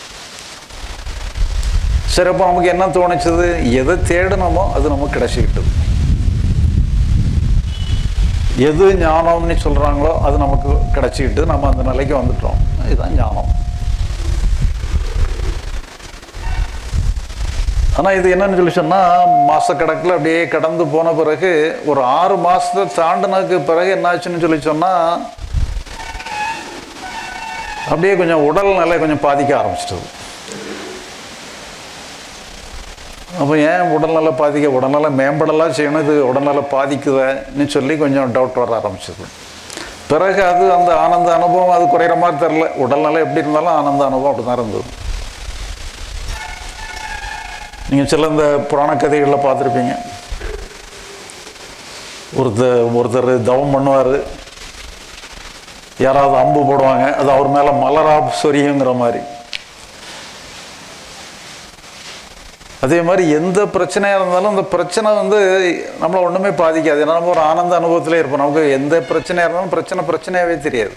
சரி, அப்போ நமக்கு என்ன தோணுச்சுது, எதை தேடணுமோ அது நமக்கு கிடைச்சிக்கிட்டது. எது ஞானம்னு சொல்கிறாங்களோ அது நமக்கு கிடைச்சிக்கிட்டு நம்ம அந்த நிலைக்கு வந்துட்டோம். இதுதான் ஞானம். ஆனால் இது என்னன்னு சொல்லி சொன்னால் மாதக்கணக்கில் அப்படியே கடந்து போன பிறகு ஒரு ஆறு மாதத்தை தாண்டினதுக்கு பிறகு என்னாச்சுன்னு சொல்லி சொன்னால் அப்படியே கொஞ்சம் உடல் நிலை கொஞ்சம் பாதிக்க ஆரம்பிச்சிட்டது. அப்போ ஏன் உடல்நல பாதிக்க, உடல்நல மேம்படலாம் செய்யணும், இது உடல்நல பாதிக்குதுன்னு சொல்லி கொஞ்சம் டவுட் வர ஆரம்பிச்சது. பிறகு அது அந்த ஆனந்த அனுபவம் அது குறையிற மாதிரி தெரில. உடல்நலம் எப்படி இருந்தாலும் ஆனந்த அனுபவம் அப்படி தான் இருந்தது. நீங்கள் சில இந்த புராண கதைகளில் பார்த்துருப்பீங்க, ஒருத்தர் ஒருத்தர் தவம் பண்ணுவார், யாராவது அம்பு போடுவாங்க, அது அவர் மேலே மலரா சொரியுங்கிற மாதிரி. அதே மாதிரி எந்த பிரச்சனையாக இருந்தாலும் அந்த பிரச்சனை வந்து நம்மளை ஒன்றுமே பாதிக்காது. ஏன்னா நம்ம ஒரு ஆனந்த அனுபவத்திலே இருப்போம். நமக்கு எந்த பிரச்சனையாக இருந்தாலும் பிரச்சனை பிரச்சனையாகவே தெரியாது.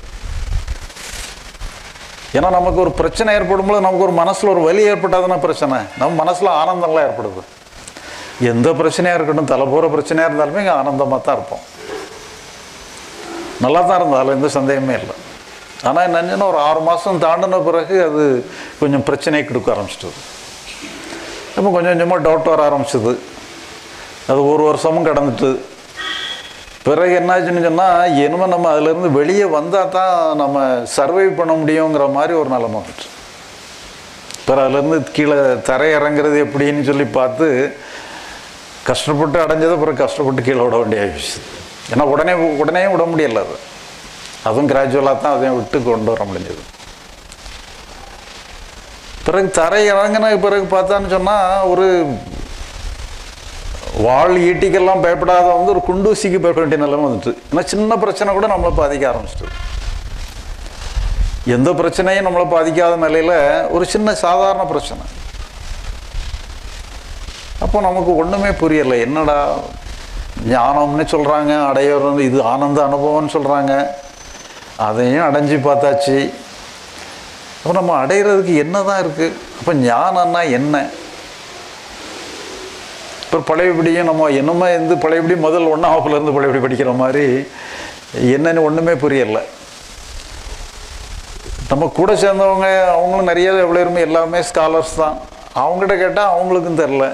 ஏன்னா நமக்கு ஒரு பிரச்சனை ஏற்படும்போது நமக்கு ஒரு மனசில் ஒரு வலி ஏற்பட்டாதுன்னா பிரச்சனை, நம்ம மனசில் ஆனந்தம்லாம் ஏற்படுது. எந்த பிரச்சனையாக இருக்கட்டும், தலை போகிற பிரச்சனையாக இருந்தாலுமே இங்கே ஆனந்தமாக தான் இருப்போம். நல்லா தான் இருந்தாலும் எந்த சந்தேகமே இல்லை. ஆனால் என்னன்னா ஒரு ஆறு மாதம் தாண்டின பிறகு அது கொஞ்சம் பிரச்சனையை கொடுக்க ஆரம்பிச்சிட்டது. இப்போ கொஞ்சம் கொஞ்சமாக டவுட் வர ஆரம்பிச்சிது. அது ஒரு வருஷமும் கடந்துட்டு பிறகு என்னாச்சுன்னு சொன்னால் இனிமே நம்ம அதிலேருந்து வெளியே வந்தால் தான் நம்ம சர்வை பண்ண முடியுங்கிற மாதிரி ஒரு நிலைமை வந்துட்டு. பிறகு அதுலேருந்து கீழே தரை இறங்குறது எப்படின்னு சொல்லி பார்த்து கஷ்டப்பட்டு அடைஞ்சதை பிறகு கஷ்டப்பட்டு கீழே விட வேண்டிய ஆயிடுச்சு. ஏன்னா உடனே உடனே விட முடியல. அது அதுவும் கிராஜுவலாக தான் அதையும் விட்டு கொண்டு வர முடிஞ்சது. பிறகு தரை இறங்கின பிறகு பார்த்தான்னு சொன்னால் ஒரு வாழ் ஈட்டிக்கெல்லாம் பயப்படாத வந்து ஒரு குண்டூசிக்கு பயப்பட வேண்டிய நிலைமை வந்துட்டு. ஏன்னா சின்ன பிரச்சனை கூட நம்மளை பாதிக்க ஆரம்பிச்சிட்டு. எந்த பிரச்சனையும் நம்மளை பாதிக்காத நிலையில் ஒரு சின்ன சாதாரண பிரச்சனை. அப்போ நமக்கு ஒன்றுமே புரியலை. என்னடா ஞானம்னு சொல்கிறாங்க, அடையோர் வந்து இது ஆனந்த அனுபவம்னு சொல்கிறாங்க, அதையும் அடைஞ்சு பார்த்தாச்சு. அப்போ நம்ம அடைகிறதுக்கு என்ன தான் இருக்குது? அப்போ ஞானம்னா என்ன? இப்போ பழையபடியும் நம்ம என்னமே இருந்து பழையபடி முதல் ஒன்றாம் வகுப்புலேருந்து பழையபடி படிக்கிற மாதிரி என்னன்னு ஒன்றுமே புரியலை. நம்ம கூட சேர்ந்தவங்க அவங்களும் நிறைய எவ்வளோ எல்லாமே ஸ்காலர்ஸ் தான். அவங்ககிட்ட கேட்டால் அவங்களுக்கும் தெரில.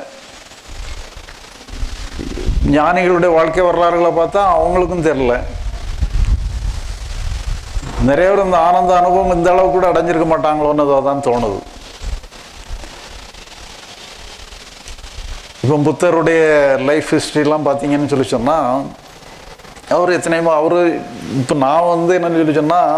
ஞானிகளுடைய வாழ்க்கை வரலாறுகளை பார்த்தா அவங்களுக்கும் தெரில. நிறைய பேர் இந்த ஆனந்த அனுபவம் இந்த அளவு கூட அடைஞ்சிருக்க மாட்டாங்களோன்னு தான் தோணுது. இப்போ புத்தருடைய லைஃப் ஹிஸ்ட்ரிலாம் பார்த்தீங்கன்னு சொல்லி சொன்னால் அவர் எத்தனையுமோ அவர் இப்போ நான் வந்து என்னன்னு சொல்லி சொன்னால்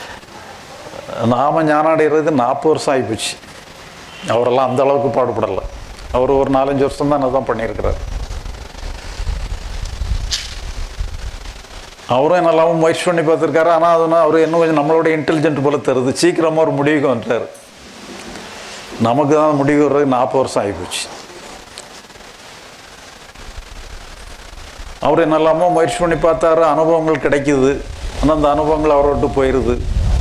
நாம ஞானம் அடைகிறது நாற்பது வருஷம் ஆகிப்போச்சு. அவரெல்லாம் அந்த அளவுக்கு பாடுபடலை. அவர் ஒரு நாலஞ்சு வருஷம் தான் தான் பண்ணியிருக்கிறார். அவரும் என்னெல்லாமும் முயற்சி பண்ணி பார்த்துருக்காரு. ஆனால் அதுனா அவர் இன்னும் கொஞ்சம் நம்மளோட இன்டெலிஜென்ட் போல தருது. சீக்கிரமாக ஒரு முடிவுக்கு வந்துட்டார். நமக்கு தான் முடிவு வர்றது நாற்பது வருஷம் ஆகிப்போச்சு. அவர் என்னெல்லாமோ முயற்சி பண்ணி பார்த்தாரு, அனுபவங்கள் கிடைக்குது. ஆனால் அந்த அனுபவங்கள் அவரை விட்டு போயிடுது.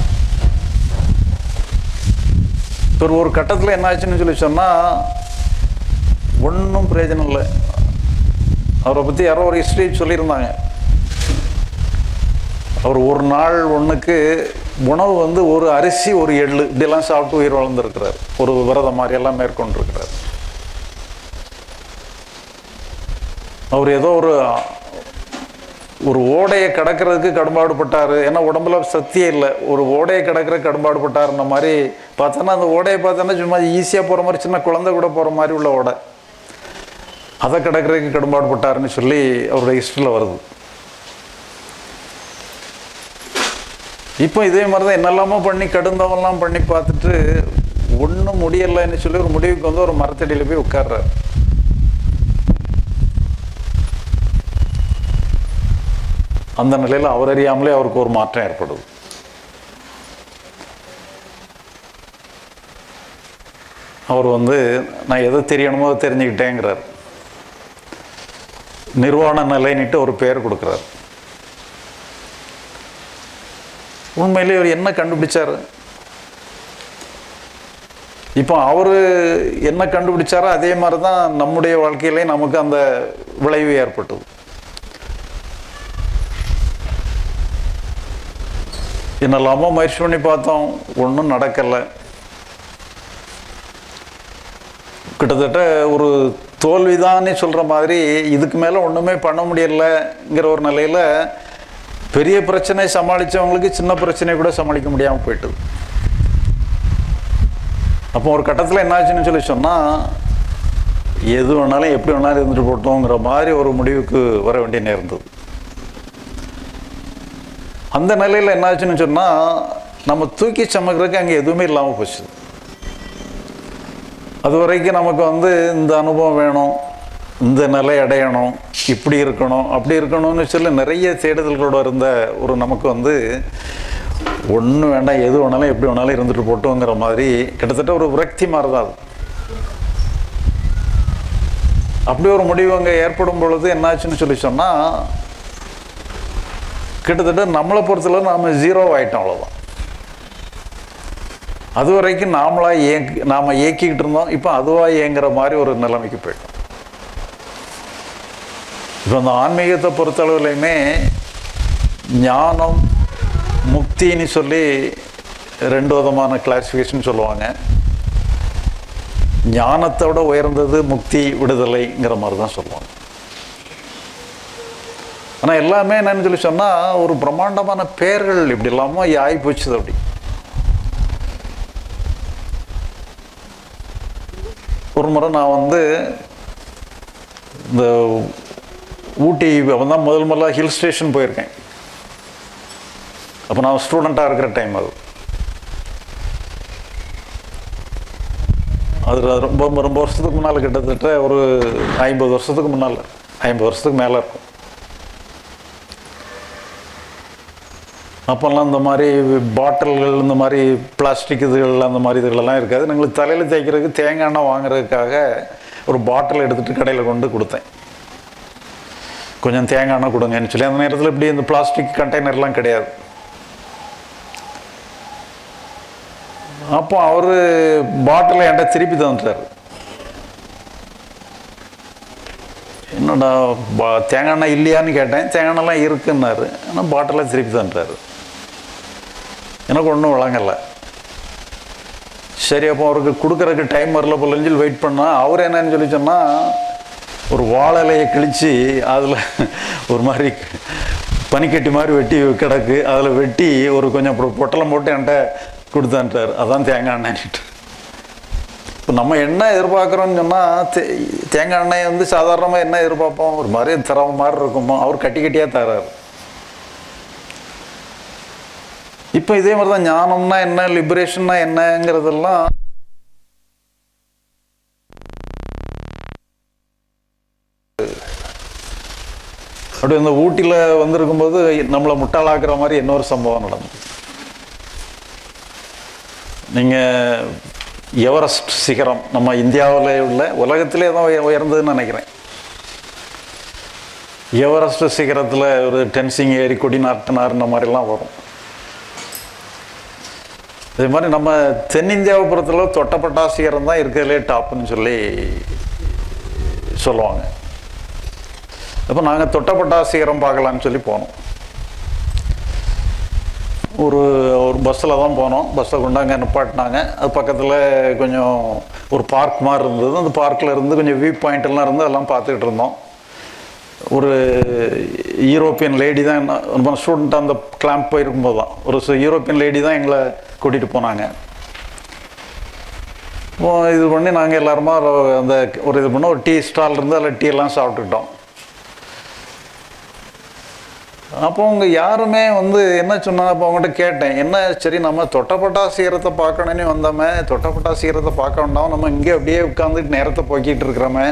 ஒரு ஒரு கட்டத்தில் என்ன ஆச்சுன்னு சொல்லி சொன்னால் ஒன்றும் பிரயோஜனம் இல்லை. அவரை பற்றி யாரோ ஒரு ஹிஸ்ட்ரி சொல்லியிருந்தாங்க. அவர் ஒரு நாள் ஒன்றுக்கு உணவு வந்து ஒரு அரிசி ஒரு எள்ளு இப்படியெல்லாம் சாப்பிட்டு உயிர் வளர்ந்துருக்கிறார். ஒரு விரதம் மாதிரியெல்லாம் மேற்கொண்டிருக்கிறார். அவர் ஏதோ ஒரு ஒரு ஓடையை கடக்கிறதுக்கு கடும்பாடுபட்டார். ஏன்னா உடம்புல சக்தியே இல்லை. ஒரு ஓடையை கடக்கிற கடும்பாடுபட்டாருன்ற மாதிரி பார்த்தோன்னா அந்த ஓடையை பார்த்தோன்னா சும்மா ஈஸியாக போகிற மாதிரி சின்ன குழந்தை கூட போகிற மாதிரி உள்ள ஓடை, அதை கடக்கிறதுக்கு கடும்பாடுபட்டாருன்னு சொல்லி அவருடைய ஹிஸ்ட்ரியில் வருது. இப்போ இதே மாதிரி தான் என்னெல்லாமோ பண்ணி கடுந்தவெல்லாம் பண்ணி பார்த்துட்டு ஒன்றும் முடியலைன்னு சொல்லி ஒரு முடிவுக்கு வந்து ஒரு மரத்தடியில் போய் உட்கார்றாரு. அந்த நிலையில் அவர் அறியாமலே அவருக்கு ஒரு மாற்றம் ஏற்படுது. அவர் வந்து நான் எதை தெரியணுமோ அதை தெரிஞ்சுக்கிட்டேங்கிறார். நிர்வாண நிலைன்னுட்டு ஒரு பேர் கொடுக்குறார். உண்மையிலே அவர் என்ன கண்டுபிடிச்சார்? இப்போ அவர் என்ன கண்டுபிடிச்சாரோ அதே மாதிரி தான் நம்முடைய வாழ்க்கையிலே நமக்கு அந்த விளைவு ஏற்பட்டது. என்னெல்லாமோ முயற்சி பண்ணி பார்த்தோம், ஒன்றும் நடக்கலை. கிட்டத்தட்ட ஒரு தோல்விதான்னு சொல்கிற மாதிரி இதுக்கு மேலே ஒன்றுமே பண்ண முடியலைங்கிற ஒரு நிலையில் பெரிய பிரச்சனை சமாளித்தவங்களுக்கு சின்ன பிரச்சனை கூட சமாளிக்க முடியாமல் போயிட்டுது. அப்போ ஒரு கட்டத்தில் என்னாச்சுன்னு சொல்லி சொன்னால் எது வேணாலும் எப்படி வேணாலும் இருந்துட்டு போட்டோங்கிற மாதிரி ஒரு முடிவுக்கு வர வேண்டிய நேர்ந்தது. அந்த நிலையில் என்னாச்சுன்னு சொன்னால் நம்ம தூக்கி சமைக்கிறதுக்கு அங்கே எதுவுமே இல்லாமல் போச்சு. அது வரைக்கும் நமக்கு வந்து இந்த அனுபவம் வேணும், இந்த நிலை அடையணும், இப்படி இருக்கணும், அப்படி இருக்கணும்னு சொல்லி நிறைய தேடுதல்களோட இருந்த ஒரு நமக்கு வந்து ஒன்றும் வேண்டாம், எது வேணாலும் எப்படி வேணாலும் இருந்துட்டு போட்டோங்கிற மாதிரி கிட்டத்தட்ட ஒரு விரக்தி மாதிரி தான் அது. அப்படி ஒரு முடிவு அங்கே ஏற்படும் பொழுது என்னாச்சுன்னு சொல்லி சொன்னால் கிட்டத்தட்ட நம்மளை பொறுத்தளவு நாம் ஜீரோ ஆகிட்டோம், அவ்வளோதான். அது வரைக்கும் நாமளாக இயங்கி நாம் இயக்கிக்கிட்டு இருந்தோம், இப்போ அதுவாக இயங்குற மாதிரி ஒரு நிலைமைக்கு போயிட்டோம். இப்போ அந்த ஆன்மீகத்தை பொறுத்தளவுலையுமே ஞானம் முக்தின்னு சொல்லி ரெண்டு விதமான கிளாசிஃபிகேஷன் சொல்லுவாங்க. ஞானத்தை விட உயர்ந்தது முக்தி, விடுதலைங்கிற மாதிரி தான் சொல்லுவாங்க. ஆனால் எல்லாமே என்னன்னு சொல்லி சொன்னால் ஒரு பிரம்மாண்டமான பெயர்கள் இப்படி இல்லாமல் ஆகி போச்சுது. அப்படி ஒரு முறை நான் வந்து இந்த ஊட்டி அவன் தான் முதல் முதல்ல ஹில் ஸ்டேஷன் போயிருக்கேன். அப்போ நான் ஸ்டூடெண்ட்டாக இருக்கிற டைம் அது அது ரொம்ப ரொம்ப வருஷத்துக்கு முன்னால், கிட்டத்தட்ட ஒரு ஐம்பது வருஷத்துக்கு முன்னால், ஐம்பது வருஷத்துக்கு மேலே இருக்கும். அப்போல்லாம் இந்த மாதிரி பாட்டில்கள், இந்த மாதிரி பிளாஸ்டிக் இதுகள், அந்த மாதிரி இதுகளெல்லாம் இருக்காது. எங்களுக்கு தலையில் தேய்க்கிறதுக்கு தேங்காய் எண்ணெய் வாங்குறதுக்காக ஒரு பாட்டில் எடுத்துகிட்டு கடையில் கொண்டு கொடுத்தேன். கொஞ்சம் தேங்காய் எண்ணெய் கொடுங்கன்னு சொல்லி. அந்த நேரத்தில் இப்படி இந்த பிளாஸ்டிக் கண்டெய்னர்லாம் கிடையாது. அப்போ அவர் பாட்டிலை என்கிட்ட திருப்பி தந்துட்டார். என்னடா பா தேங்காய் எண்ணெய் இல்லையான்னு கேட்டேன். தேங்காய் எண்ணெய்லாம் இருக்குன்னாரு. ஆனால் பாட்டிலை திருப்பி தந்துட்டார். எனக்கு ஒன்றும் வழங்கலை. சரி, அப்போ அவருக்கு கொடுக்குறதுக்கு டைம் வரல போலன்னு வெயிட் பண்ணால் அவர் என்னன்னு சொல்லி சொன்னால் ஒரு வாழை இலையை கிழித்து அதில் ஒரு மாதிரி பனிக்கட்டி மாதிரி வெட்டி கிடக்கு, அதில் வெட்டி ஒரு கொஞ்சம் பொட்டலம் போட்டு என்கிட்ட கொடுத்தான்ட்டார். அதான் தேங்காய் எண்ணெய்ட்டு. இப்போ நம்ம என்ன எதிர்பார்க்குறோன்னு சொன்னால் தே தேங்காய் எண்ணெய் வந்து சாதாரணமாக என்ன எதிர்பார்ப்போம், ஒரு மாதிரி தரவு மாதிரி இருக்குமோ, அவர் கட்டி கட்டியாக தரார். இப்போ இதே மாதிரி தான் ஞானம்னா என்ன, லிபரேஷன்னா என்னங்கிறதெல்லாம் அப்படி இந்த ஊட்டியில் வந்திருக்கும்போது நம்மளை முட்டாளாக்குற மாதிரி இன்னொரு சம்பவம் நடந்தது. நீங்கள் எவரெஸ்ட் சிகரம் நம்ம இந்தியாவில் உள்ள உலகத்திலே தான் உயர்ந்ததுன்னு நினைக்கிறேன். எவரெஸ்ட் சிகரத்தில் ஒரு டென்சிங் ஏரி, கொடிநாட்டினார், இந்த மாதிரிலாம் வரும். அதே மாதிரி நம்ம தென்னிந்தியாவை பொறுத்தளவு தொட்டப்பட்டா சிகரம் தான் இருக்கிறதுலே டாப்புன்னு சொல்லி சொல்லுவாங்க. அப்போ நாங்கள் தொட்டப்பட்டா சிகரம் பார்க்கலான்னு சொல்லி போனோம். ஒரு ஒரு பஸ்ஸில் தான் போனோம். பஸ்ஸில் கொண்டாங்க நிப்பாட்டினாங்க. அது பக்கத்தில் கொஞ்சம் ஒரு பார்க் மாதிரி இருந்தது. அந்த பார்க்கில் இருந்து கொஞ்சம் வியூ பாயிண்ட் எல்லாம் இருந்து அதெல்லாம் பார்த்துக்கிட்டு இருந்தோம். ஒரு யூரோப்பியன் லேடி தான், நம்ம ஸ்டூடெண்ட்டாக அந்த கிளாம்ப் போயிருக்கும்போது தான் ஒரு யூரோப்பியன் லேடி தான் எங்களை கூட்டிகிட்டு போனாங்க. இது பண்ணி நாங்கள் எல்லாருமா அந்த ஒரு இது பண்ணோம். ஒரு டீ ஸ்டால் இருந்து அதில் டீ எல்லாம் சாப்பிட்டுக்கிட்டோம். அப்போ அவங்க யாருமே வந்து என்ன சொன்னாங்க, அப்போ அவங்ககிட்ட கேட்டேன், என்ன சரி நம்ம தொட்டப்பட்டா சீரத்தை பார்க்கணுன்னு வந்தோமே, தொட்டப்பட்டா சீரத்தை பார்க்க வேண்டாம், நம்ம இங்கே அப்படியே உட்காந்துட்டு நேரத்தை போக்கிட்டு இருக்கிறோமே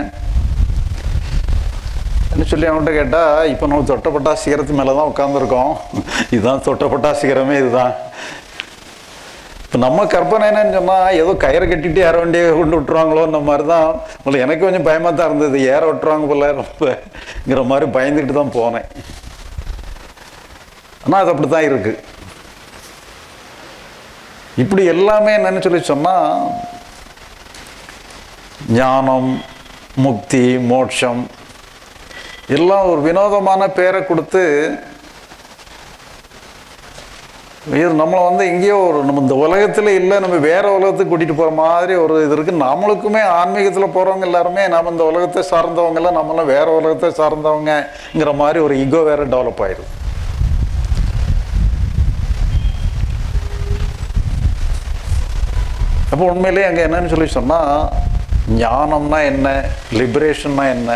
என்ன சொல்லி அவங்ககிட்ட கேட்டால், இப்போ நம்ம தொட்டப்பட்டா சீரத்து மேலே தான் உட்காந்துருக்கோம், இதுதான் தொட்டப்பட்டா சீரமே இதுதான். இப்போ நம்ம கற்பனை என்னன்னு சொன்னால் ஏதோ கயிறை கட்டிட்டு ஏற வேண்டிய கொண்டு விட்டுருவாங்களோ அந்த மாதிரி தான். உங்களுக்கு எனக்கு கொஞ்சம் பயமாக தான் இருந்தது, ஏற விட்டுருவாங்க போல ரொம்பங்கிற மாதிரி பயந்துக்கிட்டு தான் போனேன். ஆனால் அது அப்படி தான் இருக்குது. இப்படி எல்லாமே என்னன்னு சொல்லி சொன்னால் ஞானம், முக்தி, மோட்சம் எல்லாம் ஒரு வினோதமான பேரை கொடுத்து இது நம்மளை வந்து எங்கேயோ ஒரு நம்ம இந்த உலகத்தில் இல்லை, நம்ம வேற உலகத்துக்கு கூட்டிகிட்டு போகிற மாதிரி ஒரு இது இருக்குது. நம்மளுக்குமே ஆன்மீகத்தில் போகிறவங்க எல்லாருமே நம்ம இந்த உலகத்தை சார்ந்தவங்கெல்லாம் நம்மளாம் வேற உலகத்தை சார்ந்தவங்கங்கிற மாதிரி ஒரு ஈகோ வேற டெவலப் ஆயிடுது. அப்போ உண்மையிலே அங்கே என்னன்னு சொல்லி சொன்னால் ஞானம்னா என்ன, லிபரேஷன்னா என்ன,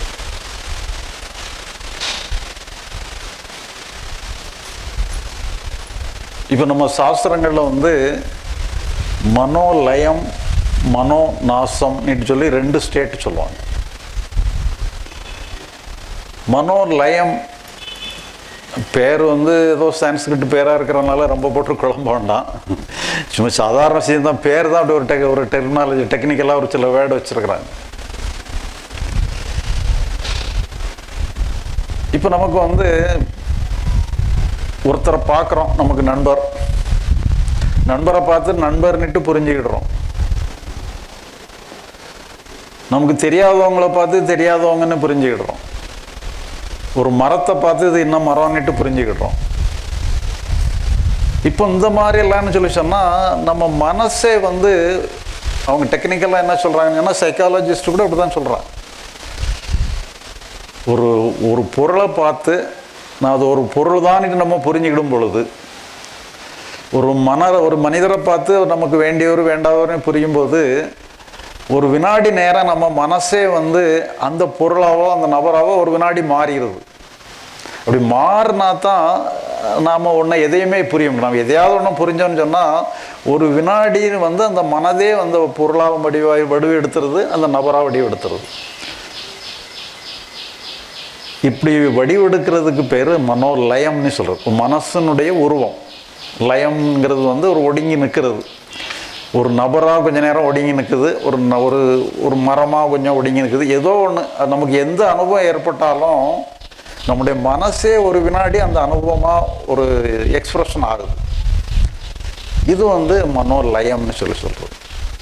இப்போ நம்ம சாஸ்திரங்களில் வந்து மனோலயம், மனோ நாசம்னு சொல்லி ரெண்டு ஸ்டேட் சொல்லுவாங்க. மனோலயம் பேர் வந்து ஏதோ சான்ஸ்கிரிட் பேராக இருக்கிறனால ரொம்ப போட்டு குழம்ப வேண்டாம். சும்மா சாதாரண விஷயம் தான், பேர் தான் அப்படி ஒரு டெக் ஒரு டெக்னாலஜி டெக்னிக்கலாக ஒரு சில வேர்டு வச்சுருக்குறாங்க. இப்போ நமக்கு வந்து ஒருத்தரை பார்க்குறோம், நமக்கு நண்பர், நண்பரை பார்த்து நண்பர்னுட்டு புரிஞ்சுக்கிடுறோம். நமக்கு தெரியாதவங்கள பார்த்து தெரியாதவங்கன்னு புரிஞ்சுக்கிடுறோம். ஒரு மரத்தை பார்த்து இது இன்னும் மரம்னுட்டு புரிஞ்சுக்கிடுறோம். இப்போ இந்த மாதிரி எல்லாம்னு சொல்லி சொன்னால் நம்ம மனசே வந்து அவங்க டெக்னிக்கலாக என்ன சொல்கிறாங்கன்னா, சைக்காலஜிஸ்ட் கூட அப்படி தான் சொல்கிறாங்க. ஒரு ஒரு பொருளை பார்த்து நான் அது ஒரு பொருள் தான்ட்டு நம்ம புரிஞ்சுக்கிடும் பொழுது, ஒரு மன ஒரு மனிதரை பார்த்து நமக்கு வேண்டியவர் வேண்டாதவர்னு புரியும்போது, ஒரு வினாடி நேரம் நம்ம மனசே வந்து அந்த பொருளாவோ அந்த நபராவோ ஒரு வினாடி மாறிடுது. அப்படி மாறினா தான் நாம் ஒன்றை எதையுமே புரிய முடியும். நம்ம எதையாவது ஒன்று புரிஞ்சோன்னு சொன்னால் ஒரு வினாடி வந்து அந்த மனதே அந்த பொருளாக வடிவாய் வடிவு எடுத்துறது, அந்த நபராக வடிவு எடுத்துறது. இப்படி வடிவெடுக்கிறதுக்கு பேர் மனோலயம்னு சொல்கிறது. மனசனுடைய உருவம் லயம்ங்கிறது வந்து ஒரு ஒடுங்கி நிற்கிறது. ஒரு நபராக கொஞ்ச நேரம் ஒடுங்கி நிற்குது, ஒரு ஒரு ஒரு மரமாக கொஞ்சம் ஒடுங்கி நிற்குது. ஏதோ ஒன்று நமக்கு எந்த அனுபவம் ஏற்பட்டாலும் நம்முடைய மனசே ஒரு வினாடி அந்த அனுபவமாக ஒரு எக்ஸ்பிரஷன் ஆகுது. இது வந்து மனோலயம்னு சொல்லி சொல்கிறது.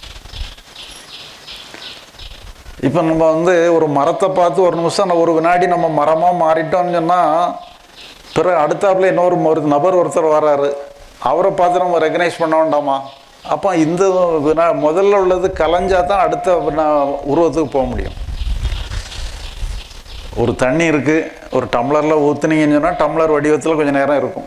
இப்போ நம்ம வந்து ஒரு மரத்தை பார்த்து ஒரு நிமிஷம் ஒரு வினாடி நம்ம மரமாக மாறிட்டோம்னு சொன்னால், பிறகு அடுத்தாப்புல இன்னொரு ஒரு நபர் ஒருத்தர் வர்றாரு, அவரை பார்த்து நம்ம ரெகனைஸ் பண்ண வேண்டாமா? அப்போ இந்த வினா முதல்ல உள்ளது கலைஞ்சா தான் அடுத்த உருவத்துக்கு போக முடியும். ஒரு தண்ணி இருக்குது, ஒரு டம்ளரில் ஊற்றுனீங்கன்னு சொன்னால் டம்ளர் வடிவத்தில் கொஞ்சம் நேரம் இருக்கும்.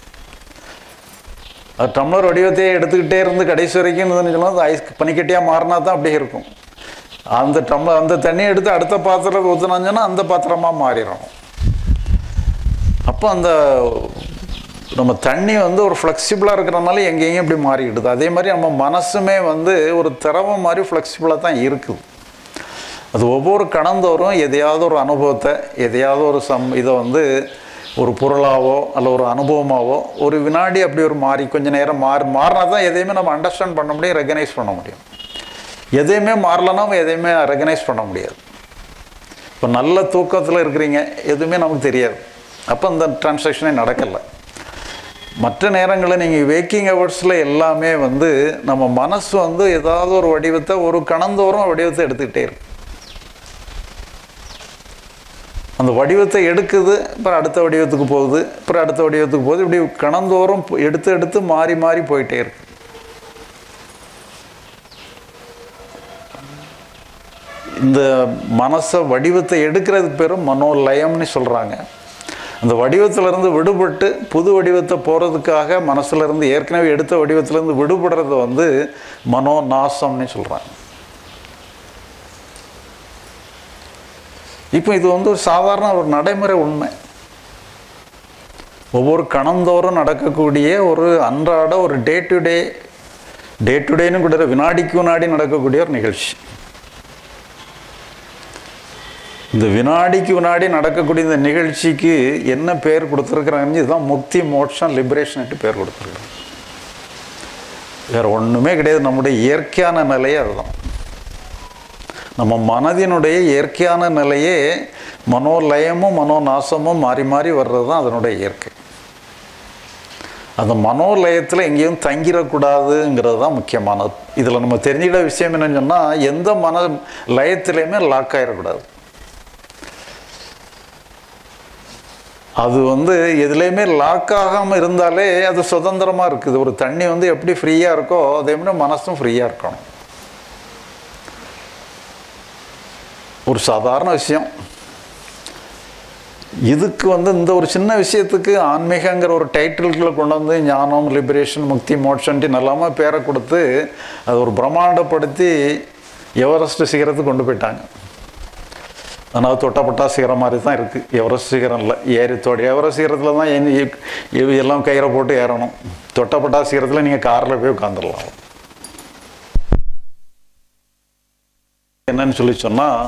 அது டம்ளர் வடிவத்தையே எடுத்துக்கிட்டே இருந்து கடைசி வரைக்கும் இருந்துன்னு சொன்னால் அது ஐஸ் பனிக்கட்டியாக மாறினா தான் அப்படியே இருக்கும். அந்த டம்ளர் அந்த தண்ணியை எடுத்து அடுத்த பாத்திரத்தை ஊற்றுனான்னு சொன்னால் அந்த பாத்திரமாக மாறிடும். அப்போ அந்த நம்ம தண்ணி வந்து ஒரு ஃப்ளெக்சிபிளாக இருக்கிறனால எங்கேயும் இப்படி மாறிக்கிடுது. அதே மாதிரி நம்ம மனசுமே வந்து ஒரு திரவம் மாதிரி ஃப்ளெக்சிபிளாக தான் இருக்குது. அது ஒவ்வொரு கணந்தோறும் எதையாவது ஒரு அனுபவத்தை, எதையாவது ஒரு சம் இதை வந்து ஒரு பொருளாவோ அல்ல ஒரு அனுபவமாகவோ ஒரு வினாடி அப்படி ஒரு மாறி கொஞ்சம் நேரம் மாறி மாறினா தான் எதையுமே நம்ம அண்டர்ஸ்டாண்ட் பண்ண முடியும், ரெகனைஸ் பண்ண முடியும். எதையுமே மாறலன்னா நம்ம எதையுமே ரெகனைஸ் பண்ண முடியாது. இப்போ நல்ல தூக்கத்தில் இருக்கிறீங்க, எதுவுமே நமக்கு தெரியாது, அப்போ அந்த டிரான்சாக்ஷனே நடக்கலை. மற்ற நேரங்களில் நீங்கள் வேக்கிங் ஹவர்ஸில் எல்லாமே வந்து நம்ம மனசு வந்து ஏதாவது ஒரு வடிவத்தை ஒரு கணந்தோறும் வடிவத்தை எடுத்துக்கிட்டே இருக்கு. அந்த வடிவத்தை எடுக்குது, அப்புறம் அடுத்த வடிவத்துக்கு போகுது, அப்புறம் அடுத்த வடிவத்துக்கு போகுது, இப்படி கணந்தோறும் எடுத்து எடுத்து மாறி மாறி போயிட்டே இருக்கு. இந்த மனசை வடிவத்தை எடுக்கிறதுக்கு பேரும் மனோலயம்னு சொல்கிறாங்க. அந்த வடிவத்திலேருந்து விடுபட்டு புது வடிவத்தை போகிறதுக்காக மனசுலேருந்து ஏற்கனவே எடுத்த வடிவத்திலேருந்து விடுபடுறத வந்து மனோ நாசம்னு சொல்கிறாங்க. இப்போ இது வந்து ஒரு சாதாரண ஒரு நடைமுறை உண்மை. ஒவ்வொரு கணந்தோறும் நடக்கக்கூடிய ஒரு அன்றாட ஒரு day to day day to டேன்னு கூட வினாடிக்கு வினாடி நடக்கக்கூடிய ஒரு நிகழ்ச்சி. இந்த வினாடிக்கு வினாடி நடக்கக்கூடிய இந்த நிகழ்ச்சிக்கு என்ன பேர் கொடுத்துருக்குறாங்கன்னு, இதுதான் முக்தி மோட்சம் லிபரேஷன்ட்டு பேர் கொடுத்துருக்குறாங்க. வேறு ஒன்றுமே கிடையாது. நம்முடைய இயற்கையான நிலையே அதுதான். நம்ம மனதினுடைய இயற்கையான நிலையே மனோலயமும் மனோநாசமும் மாறி மாறி வர்றது தான் அதனுடைய இயற்கை. அந்த மனோலயத்தில் எங்கேயும் தங்கிடக்கூடாதுங்கிறது தான் முக்கியமானது. இதில் நம்ம தெரிஞ்சுக்கிட்ட விஷயம் என்னன்னு சொன்னால், எந்த மன லயத்திலையுமே லாக் ஆகிடக்கூடாது. அது வந்து எதுலேயுமே லாக் ஆகாமல் இருந்தாலே அது சுதந்திரமாக இருக்குது. ஒரு தண்ணி வந்து எப்படி ஃப்ரீயாக இருக்கோ அதே மாதிரி மனசும் ஃப்ரீயாக இருக்கணும். ஒரு சாதாரண விஷயம். இதுக்கு வந்து இந்த ஒரு சின்ன விஷயத்துக்கு ஆன்மீகங்கிற ஒரு டைட்டில்களை கொண்டு வந்து ஞானம், லிபரேஷன், முக்தி, மோட்சன்ட்டு நல்லாமல் பேரை கொடுத்து அது ஒரு பிரம்மாண்டப்படுத்தி எவரெஸ்ட் சிகரத்துக்கு கொண்டு போயிட்டாங்க. ஆனால் தொட்டப்பட்டா சிகரம் மாதிரி தான் இருக்குது. எவரெஸ்ட் சிகரம் இல்லை, ஏறித்தோடு எவரெஸ்ட் சிகரத்தில் தான் எல்லாம் கயிறை போட்டு ஏறணும். தொட்டப்பட்டா சிகரத்தில் நீங்கள் காரில் போய் உட்காந்துடலாம். என்னன்னு சொல்லி சொன்னால்,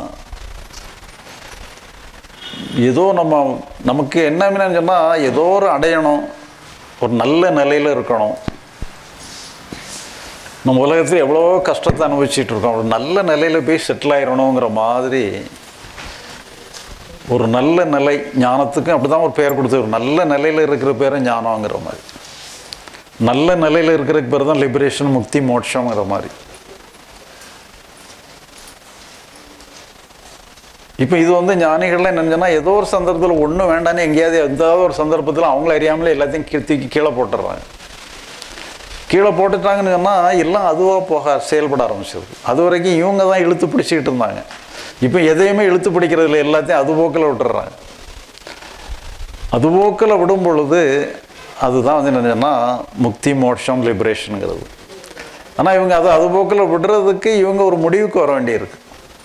ஏதோ நம்ம நமக்கு என்ன சொன்னால் ஏதோ ஒரு அடையணும், ஒரு நல்ல நிலையில் இருக்கணும். நம்ம உலகத்தில் எவ்வளோ கஷ்டத்தை அனுபவிச்சுட்டு இருக்கோம், ஒரு நல்ல நிலையில் போய் செட்டில் ஆயிடணுங்கிற மாதிரி ஒரு நல்ல நிலை, ஞானத்துக்கும் அப்படி தான் ஒரு பேர் கொடுத்து, ஒரு நல்ல நிலையில் இருக்கிற பேரை ஞானங்கிற மாதிரி, நல்ல நிலையில் இருக்கிற பேர் தான் லிபரேஷன், முக்தி, மோட்சங்கிற மாதிரி. இப்போ இது வந்து ஞானிகள்லாம் என்னென்னா ஏதோ ஒரு சந்தர்ப்பத்தில் ஒன்றும் வேண்டான்னு எங்கேயாவது எதாவது ஒரு சந்தர்ப்பத்தில் அவங்கள அறியாமலே எல்லாத்தையும் கீ தூக்கி கீழே போட்டுடுறாங்க. கீழே போட்டுட்டாங்கன்னு சொன்னால் எல்லாம் அதுவாக போக செயல்பட ஆரம்பிச்சிருக்கு. அது வரைக்கும் இவங்க தான் இழுத்து பிடிச்சிக்கிட்டு இருந்தாங்க. இப்போ எதையுமே இழுத்து பிடிக்கிறதில்ல, எல்லாத்தையும் அது போக்கில் விட்டுடுறாங்க. அது போக்கில் விடும் பொழுது அதுதான் வந்து என்னென்னா முக்தி, மோட்சம், லிபரேஷனுங்கிறது. ஆனால் இவங்க அதை அது போக்கில் விடுறதுக்கு இவங்க ஒரு முடிவுக்கு வர வேண்டியிருக்கு.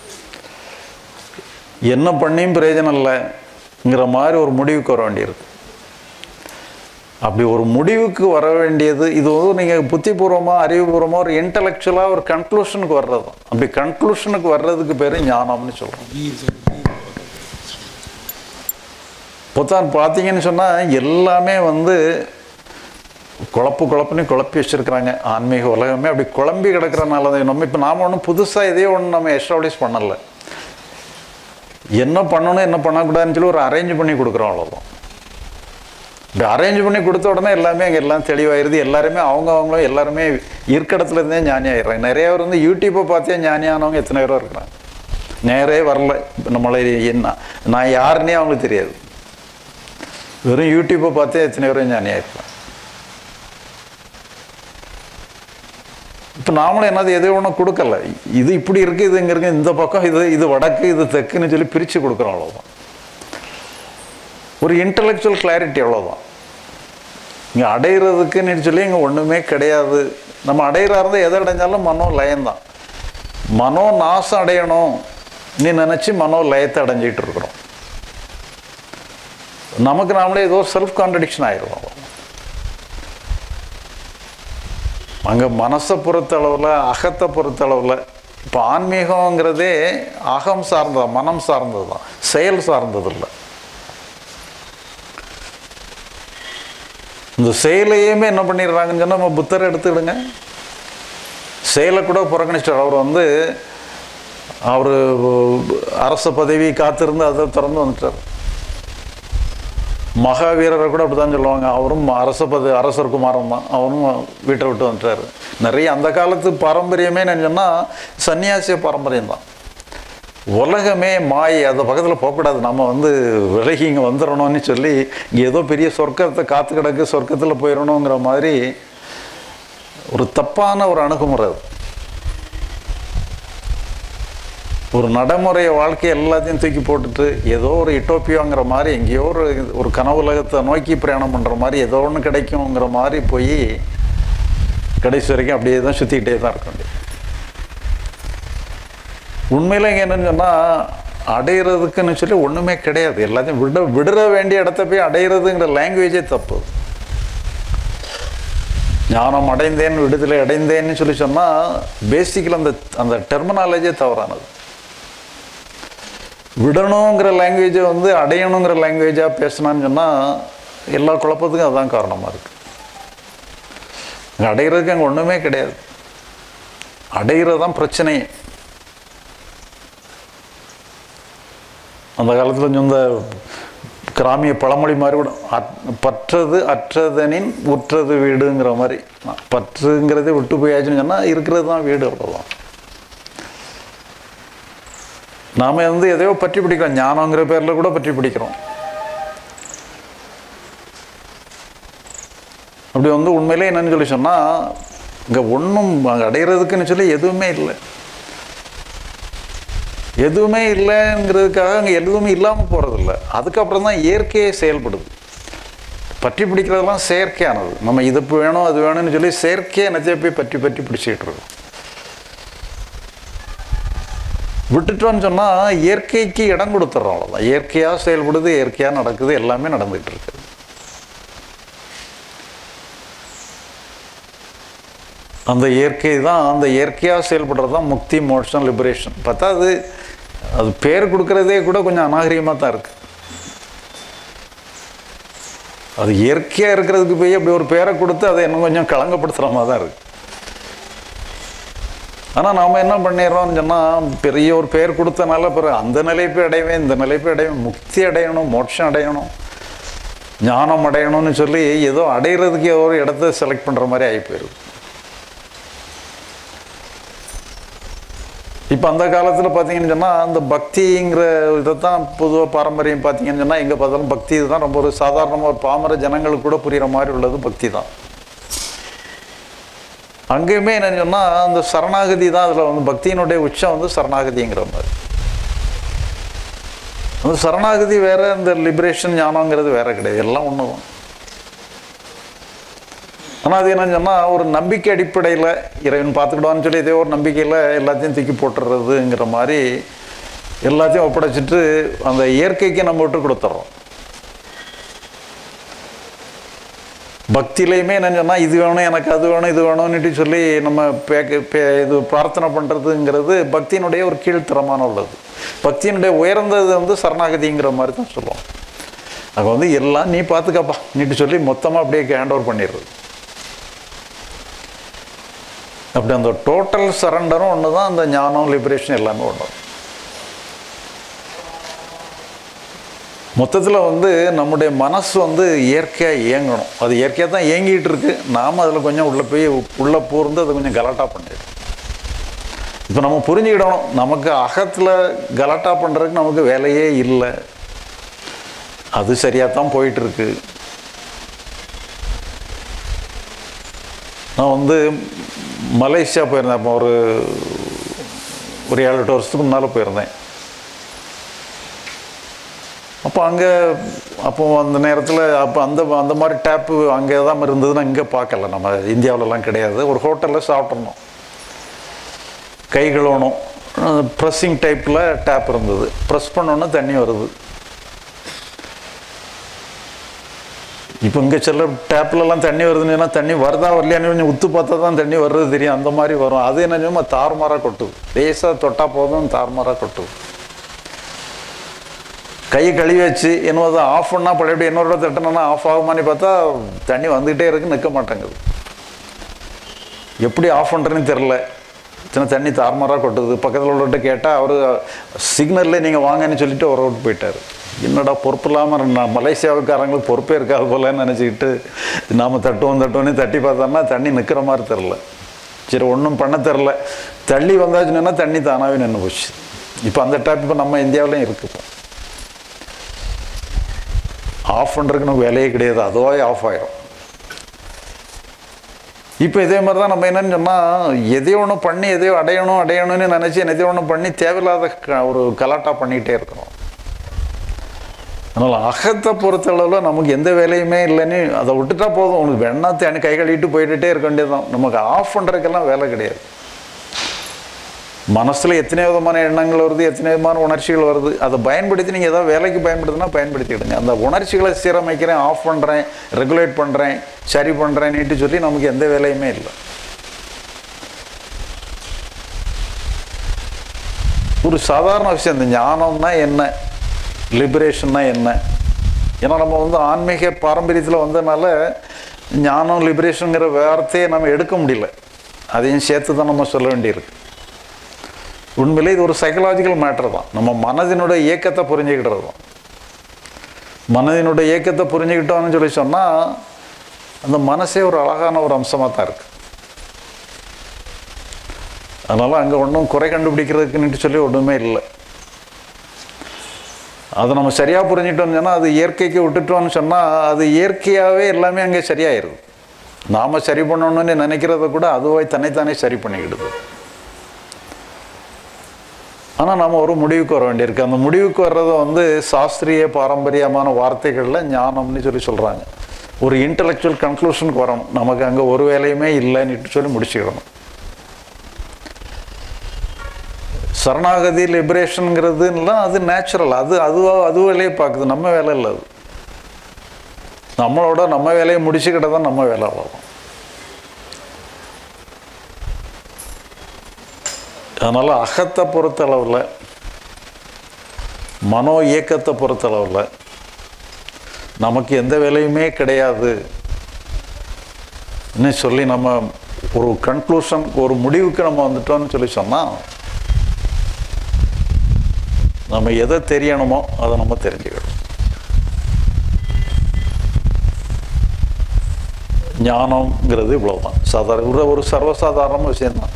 என்ன பண்ணியும் பிரயோஜனம் இல்லைங்கிற மாதிரி ஒரு முடிவுக்கு வர வேண்டியிருக்கு. அப்படி ஒரு முடிவுக்கு வர வேண்டியது இது வந்து நீங்கள் புத்திபூர்வமாக, அறிவுபூர்வமாக ஒரு இன்டலெக்சுவலாக ஒரு கன்க்ளூஷனுக்கு வர்றது தான். அப்படி கன்க்ளூஷனுக்கு வர்றதுக்கு பேர் ஞானம்னு சொல்கிறோம். பொத்தான் பார்த்தீங்கன்னு சொன்னால் எல்லாமே வந்து குழப்பு குழப்புன்னு குழப்பி வச்சுருக்குறாங்க. ஆன்மீக உலகமே அப்படி குழம்பி கிடக்கிறனால தான் நம்ம இப்போ நாம் ஒன்றும் புதுசாக எதையோ ஒன்று நம்ம எஸ்டாப்ளிஷ் பண்ணலை. என்ன பண்ணணும் என்ன பண்ணக்கூடாதுன்னு சொல்லி ஒரு அரேஞ்ச் பண்ணி கொடுக்குறோம், அவ்வளோதான். இப்படி அரேஞ்ச் பண்ணி கொடுத்த உடனே எல்லாமே அங்கே எல்லாம் தெளிவாயிருது. எல்லாருமே அவங்க அவங்களும் எல்லாருமே இருக்க இடத்துல இருந்தே ஞானி ஆகிடுறாங்க. நிறைய பேர் வந்து யூடியூப்பை பார்த்தே ஞானியானவங்க எத்தனை பேரும் இருக்கிறாங்க. நேரே வரல, நம்மளை என்ன நான் யாருன்னே அவங்களுக்கு தெரியாது. வெறும் யூடியூப்பை பார்த்தே எத்தனை பேரும் ஞானி ஆகிருப்பாங்க. இப்போ நாமளும் என்னது எதோ ஒன்றும் கொடுக்கல, இது இப்படி இருக்குது, இது இங்கே இருக்குது, இந்த பக்கம் இது இது வடக்கு, இது தெக்குன்னு சொல்லி பிரித்து கொடுக்குறோம், அவ்வளோதான். ஒரு இன்டலெக்சுவல் கிளாரிட்டி, அவ்வளோதான். இங்கே அடைகிறதுக்குன்னு சொல்லி இங்கே ஒன்றுமே கிடையாது. நம்ம அடைகிறா இருந்தால் எதை அடைஞ்சாலும் மனோ லயம்தான். மனோ நாசம் அடையணும் நீ நினச்சி மனோ லயத்தை அடைஞ்சிக்கிட்டு இருக்கிறோம். நமக்கு நாமளே ஏதோ ஒரு செல்ஃப் கான்ட்ரடிக்ஷன் ஆகிடுவோம். அங்கே மனசை பொறுத்தளவில், அகத்தை பொறுத்தளவில் இப்போ ஆன்மீகங்கிறதே அகம் சார்ந்தது, மனம் சார்ந்தது தான், செயல் சார்ந்தது இல்லை. இந்த செயலையுமே என்ன பண்ணிடுறாங்கன்னு சொன்னால் நம்ம புத்தரை எடுத்துக்கிடுங்க, செயலை கூட புறக்கணிச்சிட்டார். அவர் வந்து அவர் அரச பதவி காத்திருந்து அதை திறந்து வந்துட்டார். மகாவீரரை கூட அப்படி தான் சொல்லுவாங்க, அவரும் அரச பத அரசர் குமாரன் தான், அவரும் வீட்டை விட்டு வந்துட்டார். நிறைய அந்த காலத்து பாரம்பரியமே நான் சொன்னால் சன்னியாசிய பாரம்பரியம் தான். உலகமே மாயை, அந்த பக்கத்தில் போகக்கூடாது, நம்ம வந்து விலகி இங்கே வந்துடணும்னு சொல்லி இங்கே ஏதோ பெரிய சொர்க்கத்தை காத்து கிடக்கு, சொர்க்கத்தில் போயிடணுங்கிற மாதிரி ஒரு தப்பான ஒரு அணுகுமுறை. ஒரு நடைமுறை வாழ்க்கை எல்லாத்தையும் தூக்கி போட்டுட்டு ஏதோ ஒரு இட்டோப்பியாங்கிற மாதிரி எங்கேயோ ஒரு ஒரு கனவு உலகத்தை நோக்கி பிரயாணம் பண்ணுற மாதிரி ஏதோ ஒன்று கிடைக்குங்கிற மாதிரி போய் கடைசி வரைக்கும் அப்படியே தான் சுற்றிக்கிட்டே தான் இருக்க வேண்டியது. உண்மையில் இங்கே என்னன்னு சொன்னால் அடையிறதுக்குன்னு சொல்லி ஒன்றுமே கிடையாது. எல்லாத்தையும் விட விடுற வேண்டிய இடத்த போய் அடையிறதுங்கிற லாங்குவேஜே தப்பு. ஞானம் அடைந்தேன், விடுதலை அடைந்தேன்னு சொல்லி சொன்னால் பேசிக்கல் அந்த அந்த டெர்மினாலஜியே தவறானது. விடணுங்கிற லாங்குவேஜை வந்து அடையணுங்கிற லாங்குவேஜாக பேசினான்னு சொன்னால் எல்லா குழப்பத்துக்கும் அதுதான் காரணமாக இருக்குது. அங்கே அடைகிறதுக்கு அங்கே ஒன்றுமே கிடையாது, அடைகிறது தான் பிரச்சனையே. அந்த காலத்தில் இந்த கிராமிய பழமொழி மாதிரி கூட பற்றது அற்றதனின் உற்றது வீடுங்கிற மாதிரி, பற்றுங்கிறதே விட்டு போயாச்சுன்னு சொன்னால் இருக்கிறது தான் வீடு, அவ்வளோதான். நாம் வந்து எதையோ பற்றி பிடிக்கிறோம், ஞானங்கிற பேரில் கூட பற்றி பிடிக்கிறோம். அப்படி வந்து உண்மையிலே என்னன்னு சொல்லி சொன்னால் இங்கே ஒன்றும் அடைகிறதுக்குன்னு சொல்லி எதுவுமே இல்லை. எதுவுமே இல்லைங்கிறதுக்காக அங்கே எதுவுமே இல்லாமல் போகிறதில்ல. அதுக்கப்புறம் தான் இயற்கையே செயல்படுது. பற்றி பிடிக்கிறதெல்லாம் செயற்கையானது. நம்ம இது வேணும் அது வேணும்னு சொல்லி செயற்கையை நினச்சே போய் பற்றி பற்றி பிடிச்சிக்கிட்டு இருக்கோம். விட்டுட்டோன்னு சொன்னால் இயற்கைக்கு இடம் கொடுத்துட்றோம், அவ்வளோதான். இயற்கையாக செயல்படுது, இயற்கையாக நடக்குது, எல்லாமே நடந்துகிட்டு இருக்குது. அந்த இயற்கை தான், அந்த இயற்கையாக செயல்படுறது தான் முக்தி, மோட்சம், லிபரேஷன். பார்த்தா அது அது பேர் கொடுக்குறதே கூட கொஞ்சம் அநாகரிகமாக தான் இருக்குது. அது இயற்கையாக இருக்கிறதுக்கு போய் அப்படி ஒரு பேரை கொடுத்து அதை இன்னும் கொஞ்சம் களங்கப்படுத்துகிற மாதிரி தான் இருக்குது. ஆனால் நாம் என்ன பண்ணிடுறோம்னு சொன்னால் பெரிய ஒரு பேர் கொடுத்தனால பிறகு அந்த நிலையை போய் அடைவேன், இந்த நிலையை போய் அடைவேன், முக்தி அடையணும், மோட்சம் அடையணும், ஞானம் அடையணும்னு சொல்லி ஏதோ அடைகிறதுக்கு ஒரு இடத்த செலக்ட் பண்ணுற மாதிரி ஆகி போயிடுது. இப்போ அந்த காலத்தில் பார்த்தீங்கன்னு சொன்னால் அந்த பக்திங்கிற இதை தான் பொதுவாக பாரம்பரியம் பார்த்தீங்கன்னு சொன்னால் எங்கே பார்த்தாலும் பக்தி இதுதான் ரொம்ப ஒரு சாதாரணமாக ஒரு பாமர ஜனங்களுக்கு கூட புரிகிற மாதிரி உள்ளது பக்தி தான். அங்கேயுமே என்னன்னு சொன்னால் அந்த சரணாகதி தான் அதில் வந்து பக்தியினுடைய உச்சம் வந்து சரணாகதிங்கிற மாதிரி. அந்த சரணாகதி வேற, இந்த லிபரேஷன் ஞானங்கிறது வேற கிடையாது, எல்லாம் ஒன்று தான். ஆனால் அது என்னன்னு சொன்னால் ஒரு நம்பிக்கை அடிப்படையில் இறைவன் பார்த்துக்கிடுவான்னு சொல்லி இதே ஒரு நம்பிக்கையில் எல்லாத்தையும் தூக்கி போட்டுறதுங்கிற மாதிரி எல்லாத்தையும் ஒப்படைச்சிட்டு அந்த இயற்கைக்கு நம்ம விட்டு கொடுத்துட்றோம். பக்தியிலையுமே என்னன்னு சொன்னால் இது வேணும், எனக்கு அது வேணும், இது வேணும்னுட்டு சொல்லி நம்ம பேக்க பே இது பிரார்த்தனை பண்ணுறதுங்கிறது பக்தியினுடைய ஒரு கீழ்த்தரமான உள்ளது. பக்தியினுடைய உயர்ந்தது வந்து சரணாகதிங்கிற மாதிரி தான் சொல்லுவோம். அது வந்து எல்லாம் நீ பார்த்துக்கப்பா நீட்டு சொல்லி மொத்தமாக அப்படியே ஹேண்ட் ஓவர் பண்ணிடுறது. அப்படி அந்த டோட்டல் சரண்டரும் ஒன்று தான், அந்த ஞானம் லிபரேஷன் எல்லாமே ஒன்று. மொத்தத்தில் வந்து நம்முடைய மனசு வந்து இயற்கையாக இயங்கணும். அது இயற்கையாக தான் இயங்கிட்டு இருக்கு. நாம் அதில் கொஞ்சம் உள்ளே போய் உள்ளே பூர்ந்து அதை கொஞ்சம் கலாட்டா பண்ணிடும். இப்போ நம்ம புரிஞ்சுக்கிடணும், நமக்கு அகத்தில் கலாட்டா பண்ணுறதுக்கு நமக்கு வேலையே இல்லை, அது சரியாக தான் போயிட்டுருக்கு. நான் வந்து மலேசியா போயிருந்தேன். அப்போ ஒரு ஒரு ஏழு எட்டு வருஷத்துக்கு முன்னால் போயிருந்தேன். அப்போ அங்கே அப்போ அந்த நேரத்தில் அப்போ அந்த அந்த மாதிரி டேப்பு அங்கே தான் இருந்ததுன்னா இங்கே பார்க்கல, நம்ம இந்தியாவிலலாம் கிடையாது. ஒரு ஹோட்டலில் சாப்பிட்றணும், கை கழுவணும், ப்ரெஸ்ஸிங் டைப்பில் டேப் இருந்தது. ப்ரெஸ் பண்ணோன்னா தண்ணி வருது. இப்போ இங்கே சில டேப்லலாம் தண்ணி வருதுன்னா தண்ணி வருதா வரலையான்னு கொஞ்சம் உத்து பார்த்தா தான் தண்ணி வர்றது தெரியும், அந்த மாதிரி வரும். அது என்ன சும்மா தாறுமாறாக கொட்டுது, லேசாக தொட்டால் போதும் தாறுமாறாக கொட்டுது. கை கழுவி வச்சு என்னது ஆஃப் பண்ணால் பழையபடி இன்னொரு தடவை தட்டினா ஆஃப் ஆகுமான்னு பார்த்தா தண்ணி வந்துக்கிட்டே இருக்கு, நிற்க மாட்டேங்குது. எப்படி ஆஃப் பண்ணுறேன்னு தெரில, சின்ன தண்ணி தாறுமாறாக கொட்டுது. பக்கத்தில் உள்ளவர்கிட்ட கேட்டால் அவர் சிக்னலில் நீங்கள் வாங்கன்னு சொல்லிட்டு ஒரு விட்டு போயிட்டார். என்னடா பொறுப்பு இல்லாமல் நான் மலேசியாவுக்காரங்களுக்கு பொறுப்பே இருக்காது போலன்னு நினச்சிக்கிட்டு நாம் தட்டுவோம் தட்டுவோன்னே தட்டி பார்த்தோம்னா தண்ணி நிற்கிற மாதிரி தெரில. சரி ஒன்றும் பண்ண தெரில, தள்ளி வந்தாச்சுன்னா தண்ணி தானாகவே நின்று போச்சு. இப்போ அந்த டேப் இப்போ நம்ம இந்தியாவிலையும் இருக்குது. ஆஃப் பண்ணுறதுக்கு நமக்கு வேலையே கிடையாது, அதுவாகவே ஆஃப் ஆகிடும். இப்போ இதே மாதிரி தான் நம்ம என்னன்னு சொன்னால் எதையோ ஒன்று பண்ணி எதையோ அடையணும் அடையணும்னு நினச்சி எதையோ ஒன்று பண்ணி தேவையில்லாத ஒரு கலாட்டா பண்ணிக்கிட்டே இருக்கிறோம். அதனால் அகத்தை பொறுத்தளவில் நமக்கு எந்த வேலையுமே இல்லைன்னு அதை விட்டுட்டா போதும். உனக்கு வேணா தண்ணி கை கழுவிட்டு போயிட்டுட்டே இருக்க வேண்டியது தான். நமக்கு ஆஃப் பண்ணுறதுக்கெல்லாம் வேலை கிடையாது. மனசில் எத்தனை விதமான எண்ணங்கள் வருது, எத்தனை விதமான உணர்ச்சிகள் வருது, அதை பயன்படுத்தி நீங்கள் ஏதாவது வேலைக்கு பயன்படுத்தினா பயன்படுத்திக்கிடுங்க. அந்த உணர்ச்சிகளை சீரமைக்கிறேன், ஆஃப் பண்ணுறேன், ரெகுலேட் பண்ணுறேன், சரி பண்ணுறேன்னுட்டு சொல்லி நமக்கு எந்த வேலையுமே இல்லை. ஒரு சாதாரண விஷயம், இந்த ஞானம்னா என்ன, லிபரேஷன்னா என்ன. ஏன்னா நம்ம வந்து ஆன்மீக பாரம்பரியத்தில் வந்ததுனால ஞானம் லிபரேஷனுங்கிற வார்த்தையை நம்ம எடுக்க முடியல, அதையும் சேர்த்து தான் நம்ம சொல்ல வேண்டியிருக்கு. உண்மையிலே இது ஒரு சைக்கலாஜிக்கல் மேட்டர் தான். நம்ம மனதினுடைய இயக்கத்தை புரிஞ்சுக்கிட்டது தான். மனதினுடைய இயக்கத்தை புரிஞ்சுக்கிட்டோம்னு சொல்லி சொன்னால் அந்த மனசே ஒரு அழகான ஒரு அம்சமாக தான் இருக்குது. அதனால் அங்கே ஒன்றும் குறை கண்டுபிடிக்கிறதுக்குன்னுட்டு சொல்லி ஒன்றுமே இல்லை. அதை நம்ம சரியாக புரிஞ்சுட்டோம்னு சொன்னால் அது இயற்கைக்கு விட்டுட்டோம்னு சொன்னால் அது இயற்கையாகவே எல்லாமே அங்கே சரியாயிருது. நாம் சரி பண்ணணும்னு நினைக்கிறத கூட அதுவாக தன்னைத்தானே சரி பண்ணிக்கிடுது. ஆனால் நம்ம ஒரு முடிவுக்கு வர வேண்டியிருக்கு. அந்த முடிவுக்கு வர்றதை வந்து சாஸ்திரிய பாரம்பரியமான வார்த்தைகளில் ஞானம்னு சொல்லி சொல்கிறாங்க. ஒரு இன்டலெக்சுவல் கன்க்ளூஷனுக்கு வரணும். நமக்கு அங்கே ஒரு வேலையுமே இல்லைன்னு சொல்லி முடிச்சுக்கிடணும். சரணாகதி லிபரேஷனுங்கிறதுலாம் அது நேச்சுரல், அது அதுவாக அது வேலையை பார்க்குது, நம்ம வேலை இல்லை. அது நம்மளோட நம்ம வேலையை முடிச்சுக்கிட்ட தான் நம்ம வேலை ஆகும். அதனால் அகத்தை பொறுத்தளவில், மனோ இயக்கத்தை பொறுத்தளவில் நமக்கு எந்த வேலையுமே கிடையாது சொல்லி நம்ம ஒரு கன்க்ளூஷன், ஒரு முடிவுக்கு நம்ம வந்துட்டோம்னு சொல்லி சொன்னால் நம்ம எதை தெரியணுமோ அதை நம்ம தெரிஞ்சுக்கணும். ஞானம்ங்கிறது இவ்வளவுதான், சாதாரண ஒரு சர்வசாதாரண விஷயம்தான்.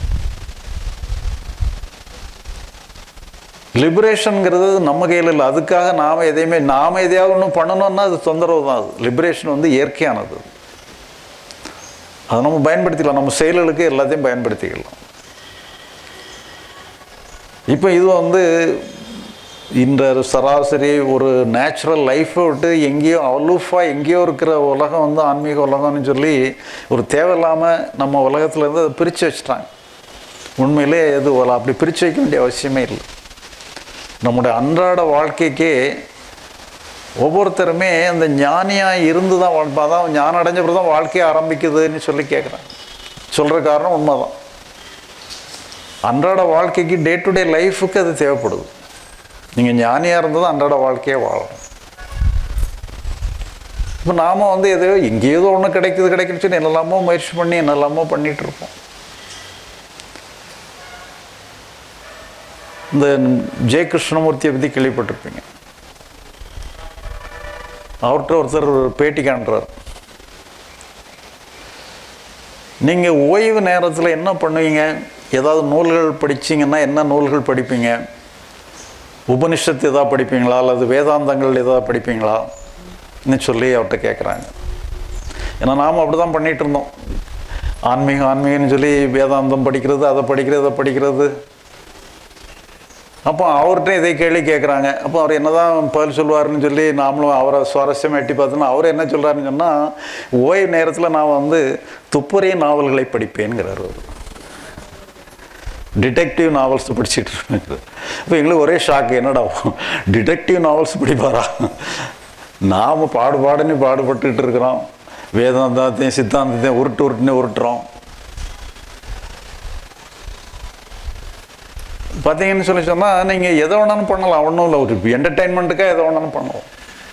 லிபரேஷனுங்கிறது நம்ம கையில் இல்லை. அதுக்காக நாம் எதையுமே நாம் எதையாவது ஒன்று பண்ணணும்னா அது தொந்தரவு தான். அது லிபரேஷன் வந்து இயற்கையானது, அதை நம்ம பயன்படுத்திக்கலாம். நம்ம செயல்களுக்கு எல்லாத்தையும் பயன்படுத்திக்கலாம். இப்போ இது வந்து இந்த சராசரி ஒரு நேச்சுரல் லைஃப்பை விட்டு எங்கேயோ அலூஃபாக எங்கேயோ இருக்கிற உலகம் வந்து ஆன்மீக உலகம்னு சொல்லி ஒரு தேவையில்லாமல் நம்ம உலகத்துலேருந்து அதை பிரித்து வச்சுட்டாங்க. உண்மையிலே எது அப்படி பிரித்து வைக்க வேண்டிய அவசியமே இல்லை. நம்முடைய அன்றாட வாழ்க்கைக்கே ஒவ்வொருத்தருமே அந்த ஞானியாக இருந்து தான் வாழ்ப்பா தான் ஞானம் அடைஞ்ச பிறகு தான் வாழ்க்கையை ஆரம்பிக்குதுன்னு சொல்லி கேட்குறேன். சொல்கிற காரணம் உண்மை தான். அன்றாட வாழ்க்கைக்கு டே டு டே லைஃபுக்கு அது தேவைப்படுது. நீங்கள் ஞானியாக இருந்தது அன்றாட வாழ்க்கையை வாழணும். இப்போ நாம் வந்து எதையோ எங்கேயோ ஒன்று கிடைக்குது கிடைக்குன்னு சொல்லி என்னெல்லாமோ முயற்சி பண்ணி என்னெல்லாமோ பண்ணிகிட்டு இருப்போம். இந்த ஜெய கிருஷ்ணமூர்த்தியை பற்றி கேள்விப்பட்டிருப்பீங்க. அவர்கிட்ட ஒருத்தர் பேட்டி காண்றார். நீங்கள் ஓய்வு நேரத்தில் என்ன பண்ணுவீங்க? ஏதாவது நூல்கள் படிச்சிங்கன்னா என்ன நூல்கள் படிப்பீங்க? உபனிஷத்து எதாவது படிப்பீங்களா அல்லது வேதாந்தங்கள் எதாவது படிப்பீங்களான்னு சொல்லி அவர்கிட்ட கேட்குறாங்க. ஏன்னா நாம் அப்படி தான் பண்ணிகிட்டு இருந்தோம். ஆன்மீகம் ஆன்மீகம்னு சொல்லி வேதாந்தம் படிக்கிறது, அதை படிக்கிறது, அதை படிக்கிறது. அப்போ அவர்கிட்ட இதே கேள்வி கேட்குறாங்க. அப்போ அவர் என்ன தான் பதில் சொல்லுவார்னு சொல்லி நாமளும் அவரை சுவாரஸ்யமாக எட்டி பார்த்தோன்னா அவர் என்ன சொல்கிறாருன்னு சொன்னால், ஓய்வு நேரத்தில் நான் வந்து துப்புரிய நாவல்களை படிப்பேன்கிறார். அவர் டிடெக்டிவ் நாவல்ஸ் படிச்சுட்டு இருக்காரு. இப்போ எங்களுக்கு ஒரே ஷாக்கு, என்னடா டிடெக்டிவ் நாவல்ஸ் படிப்பாரா? நாம் பாடுபாடுன்னு பாடுபட்டுக்கிட்டு இருக்கிறோம். வேதாந்தத்தையும் சித்தாந்தத்தையும் உருட்டு உருட்டுன்னு உருட்டுறோம். பார்த்தீங்கன்னு சொல்லி சொன்னால் நீங்கள் எதை வேணாலும் பண்ணலாம். ஒன்றும் இல்லை, ஒரு என்டர்டெயின்மெண்ட்டுக்காக எதை வேணாலும் பண்ணலாம்.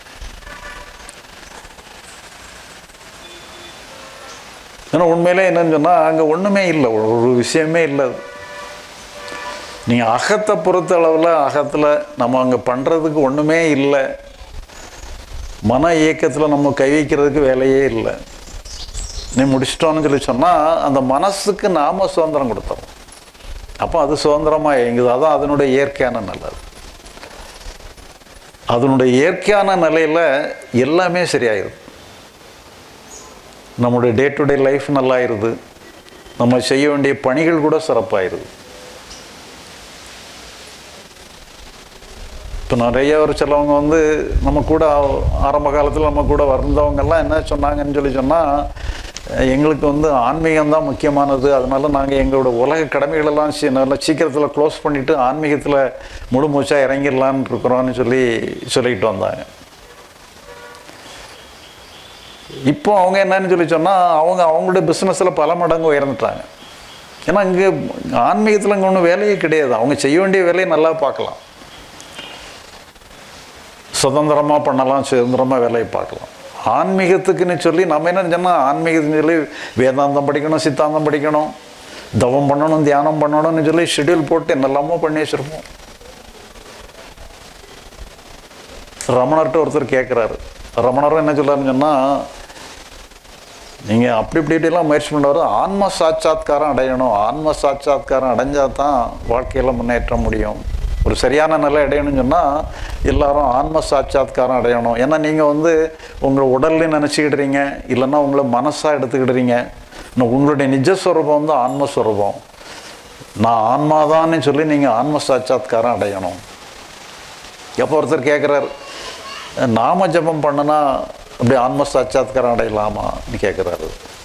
ஏன்னா உண்மையிலே என்னன்னு சொன்னால் அங்கே ஒன்றுமே இல்லை, ஒரு விஷயமே இல்லை. நீங்கள் அகத்தை பொறுத்த அளவில் அகத்தில் நம்ம அங்கே பண்ணுறதுக்கு ஒன்றுமே இல்லை. மன இயக்கத்தில் நம்ம கை வைக்கிறதுக்கு வேலையே இல்லை. நீ முடிச்சிட்டோன்னு சொல்லி சொன்னால் அந்த மனசுக்கு நாம் சுதந்திரம் கொடுத்தோம். அப்போ அது சுதந்திரமாக இயங்குது. அதான் அதனுடைய இயற்கையான நிலை. அதனுடைய இயற்கையான நிலையில் எல்லாமே சரியாயிருது. நம்முடைய டே டு டே லைஃப் நல்லாயிருது. நம்ம செய்ய வேண்டிய பணிகள் கூட சிறப்பாயிருது. இப்போ நிறைய ஒரு சிலவங்க வந்து நம்ம கூட ஆரம்ப காலத்தில் நம்ம கூட வந்தவங்கெல்லாம் என்ன சொன்னாங்கன்னு சொல்லி சொன்னால், எங்களுக்கு வந்து ஆன்மீகம்தான் முக்கியமானது, அதனால நாங்கள் எங்களோட உலக கடமைகளெல்லாம் சி நல்லா சீக்கிரத்தில் க்ளோஸ் பண்ணிவிட்டு ஆன்மீகத்தில் முழு மூச்சாக இறங்கிடலான்னு இருக்கிறோன்னு சொல்லி சொல்லிக்கிட்டு வந்தாங்க. இப்போ அவங்க என்னன்னு சொல்லி சொன்னால், அவங்க அவங்களுடைய பிஸ்னஸில் பல மடங்கு உயர்ந்துட்டாங்க. ஏன்னா இங்கே ஆன்மீகத்தில் இங்கே ஒன்றும் வேலையே கிடையாது. அவங்க செய்ய வேண்டிய வேலையை நல்லா பார்க்கலாம், சுதந்திரமாக பண்ணலாம், சுதந்திரமாக வேலையை பார்க்கலாம். ஆன்மீகத்துக்குன்னு சொல்லி நம்ம என்ன சொன்னால், ஆன்மீகத்துன்னு சொல்லி வேதாந்தம் படிக்கணும், சித்தாந்தம் படிக்கணும், தவம் பண்ணணும், தியானம் பண்ணணும்னு சொல்லி ஷெட்யூல் போட்டு என்னெல்லாமோ பண்ணி வச்சுருப்போம். ரமணர்கிட்ட ஒருத்தர் கேட்குறாரு. ரமணரும் என்ன சொல்கிறாருன்னு சொன்னால், நீங்கள் அப்படி இப்படி இப்படிலாம் முயற்சி பண்ணுறாரு, ஆன்ம சாட்சாத்காரம் அடையணும், ஆன்ம சாட்சாத்காரம் அடைஞ்சால் தான் வாழ்க்கையில் முன்னேற்ற முடியும். ஒரு சரியான நிலை அடையணும்னு சொன்னால் எல்லாரும் ஆன்ம சாட்சாத்காரம் அடையணும். ஏன்னா நீங்கள் வந்து உங்களை உடல்லையும் நினச்சிக்கிடுறீங்க, இல்லைன்னா உங்களை மனசாக எடுத்துக்கிடுறீங்க. இன்னும் உங்களுடைய நிஜஸ்வரூபம் வந்து ஆன்மஸ்வரூபம். நான் ஆன்மாதான்னு சொல்லி நீங்கள் ஆன்ம சாட்சாத்காரம் அடையணும். எப்போ ஒருத்தர் கேட்குறாரு, நாம ஜபம் பண்ணுனா அப்படி ஆன்ம சாட்சாத்காரம் அடையலாமான்னு கேட்குறாரு.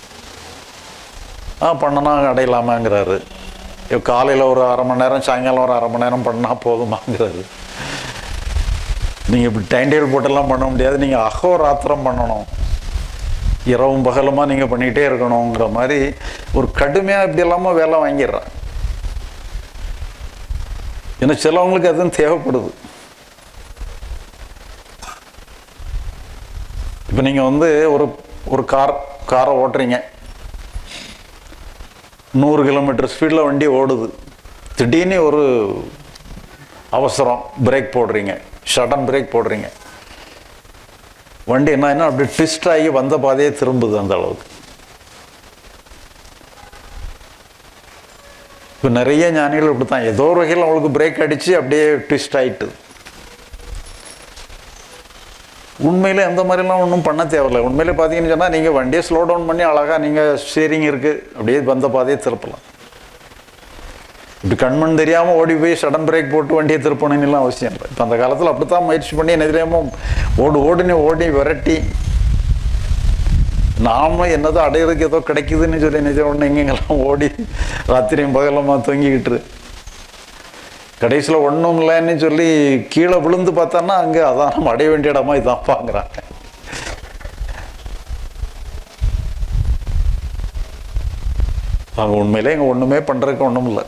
ஆ பண்ணனா அடையலாமாங்கிறாரு. காலையில் ஒரு அரை மணி நேரம், சாயங்காலம் ஒரு அரை மணி நேரம் பண்ணால் போதுமாங்கிறாரு. நீங்கள் இப்படி டைம் டேபிள் போட்டெல்லாம் பண்ண முடியாது, நீங்கள் அகோராத்திரம் பண்ணணும், இரவும் பகலுமாக நீங்கள் பண்ணிக்கிட்டே இருக்கணுங்கிற மாதிரி ஒரு கடுமையாக இப்படி இல்லாமல் வேலை வாங்கிடுறேன். ஏன்னா சிலவங்களுக்கு அதுவும் தேவைப்படுது. இப்போ நீங்கள் வந்து ஒரு ஒரு கார் காரை ஓட்டுறீங்க, நூறு கிலோமீட்டர் ஸ்பீடில் வண்டி ஓடுது. திடீர்னு ஒரு அவசரம், பிரேக் போடுறீங்க, சடன் பிரேக் போடுறீங்க, வண்டி என்ன என்ன அப்படி ட்விஸ்ட் ஆகி வந்த பாதையே திரும்புது அந்த அளவுக்கு. இப்போ நிறைய ஞானிகள் இப்படி தான் ஏதோ ஒரு வகையில் அவங்களுக்கு பிரேக் அடித்து அப்படியே ட்விஸ்ட் ஆகிட்டு. உண்மையில் எந்த மாதிரிலாம் ஒன்றும் பண்ண தேவையில்லை. உண்மையிலே பார்த்தீங்கன்னு சொன்னால் நீங்கள் வண்டியை ஸ்லோ டவுன் பண்ணி அழகாக நீங்கள் ஸ்டீரிங் இருக்குது அப்படியே வந்த பாதையை திருப்பலாம். இப்படி கண்மண் தெரியாமல் ஓடி போய் சடன் பிரேக் போட்டு வண்டியை திருப்பணும்னுலாம் அவசியம் இல்லை. இப்போ அந்த காலத்தில் அப்படி தான் முயற்சி பண்ணி என்ன தெரியாமல் ஓடு ஓடுன்னு ஓடி விரட்டி நாம என்னதோ அடையிறதுக்கு ஏதோ கிடைக்குதுன்னு சொல்லி நிஜ ஒன்று எங்கெங்கெல்லாம் ஓடி ராத்திரியும் பகலமாக தொங்கிக்கிட்டு கடைசியில் ஒன்றும் இல்லைன்னு சொல்லி கீழே விழுந்து பார்த்தான்னா அங்கே அதான் நம்ம அடைய வேண்டிய இடமா இதான் பாங்கிறாங்க. அவங்க உண்மையிலே இங்கே ஒன்றுமே பண்ணுறதுக்கு ஒன்றும் இல்லை.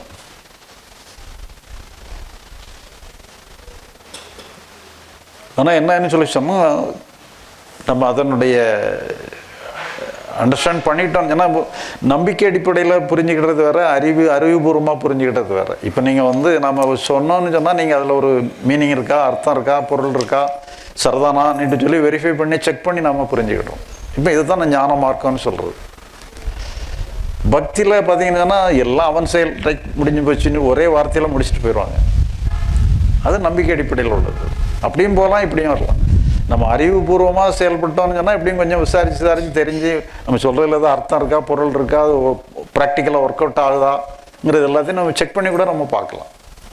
ஆனால் என்னன்னு சொல்லி சொன்னால் நம்ம அதனுடைய அண்டர்ஸ்டாண்ட் பண்ணிட்டோம். ஏன்னா நம்பிக்கை அடிப்படையில் புரிஞ்சுக்கிட்டது வேறு, அறிவு அறிவுபூர்வமாக புரிஞ்சுக்கிட்டது வேறு. இப்போ நீங்கள் வந்து நம்ம சொன்னோன்னு சொன்னால் நீங்கள் அதில் ஒரு மீனிங் இருக்கா, அர்த்தம் இருக்கா, பொருள் இருக்கா, சரிதானான்னு சொல்லி வெரிஃபை பண்ணி செக் பண்ணி நம்ம புரிஞ்சுக்கிட்டோம். இப்போ இதுதான் நான் ஞான மார்க்கம்னு சொல்கிறது. பக்தியில் பார்த்தீங்கன்னா எல்லாம் அவன் செயல் முடிஞ்சு போச்சுன்னு ஒரே வார்த்தையில் முடிச்சுட்டு போயிடுவாங்க. அது நம்பிக்கை அடிப்படையில் உள்ளது. அப்படியும் போகலாம், இப்படியும் வரலாம். நம்ம அறிவுபூர்வமாக செயல்பட்டோம்னு சொன்னால் இப்படியும் கொஞ்சம் விசாரித்து விசாரித்து தெரிஞ்சு நம்ம சொல்கிறதுல ஏதாவது அர்த்தம் இருக்கா, பொருள் இருக்கா, அது ப்ராக்டிக்கலாக ஒர்க் அவுட் ஆகுதாங்கிறது எல்லாத்தையும் நம்ம செக் பண்ணி கூட நம்ம பார்க்கலாம்.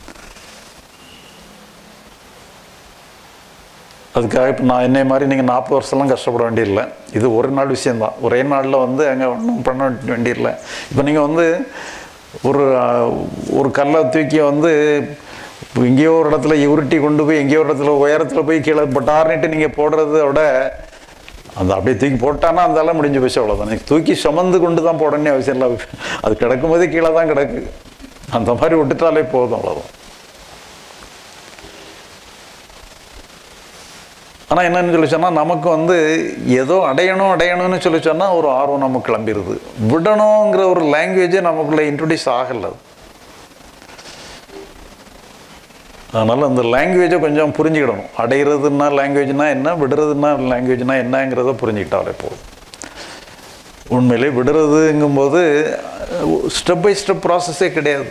அதுக்காக இப்போ நான் என்னை மாதிரி நீங்கள் நாற்பது வருஷம்லாம் கஷ்டப்பட வேண்டியதில்லை. இது ஒரு நாள் விஷயந்தான். ஒரே நாளில் வந்து அங்கே ஒன்றும் பண்ண வேண்டியதில்லை. இப்போ நீங்கள் வந்து ஒரு ஒரு கல்லை தூக்கி வந்து எங்கேயோ ஒரு இடத்துல உருட்டி கொண்டு போய் எங்கேயோ ஒரு இடத்துல உயரத்தில் போய் கீழே பட்டார்னிட்டு நீங்கள் போடுறத விட அந்த அப்படியே தூக்கி போட்டான்னா அந்த எல்லாம் முடிஞ்சு போச்சு, அவ்வளோதான். நீங்கள் தூக்கி சுமந்து கொண்டு தான் போடணும்னு அவசியம் இல்லை. அது கிடக்கும்போதே கீழே தான் கிடக்கு, அந்த மாதிரி விட்டுட்டாலே போதும், அவ்வளோதான். ஆனால் என்னன்னு சொல்லி சொன்னால் நமக்கு வந்து ஏதோ அடையணும் அடையணும்னு சொல்லி சொன்னால் ஒரு ஆர்வம் நமக்கு கிளம்பிடுது. விடணுங்கிற ஒரு லாங்குவேஜே நமக்குள்ளே இன்ட்ரடியூஸ் ஆகலை. அதனால் அந்த லாங்குவேஜை கொஞ்சம் புரிஞ்சுக்கிடணும். அடைகிறதுனா லாங்குவேஜ்னா என்ன, விடுறதுனா லாங்குவேஜ்னா என்னங்கிறத புரிஞ்சுக்கிட்டாலே போதும். உண்மையிலே விடுறதுங்கும்போது ஸ்டெப் பை ஸ்டெப் ப்ராசஸே கிடையாது,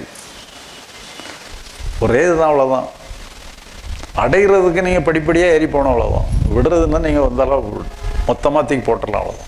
ஒரே இதுதான், அவ்வளோதான். அடைகிறதுக்கு நீங்கள் படிப்படியாக ஏறி போகணும், அவ்வளோதான். விடுறதுன்னா நீங்கள் வந்தாலும் மொத்தமாக தூக்கி போட்டுடலாம், அவ்வளோதான்.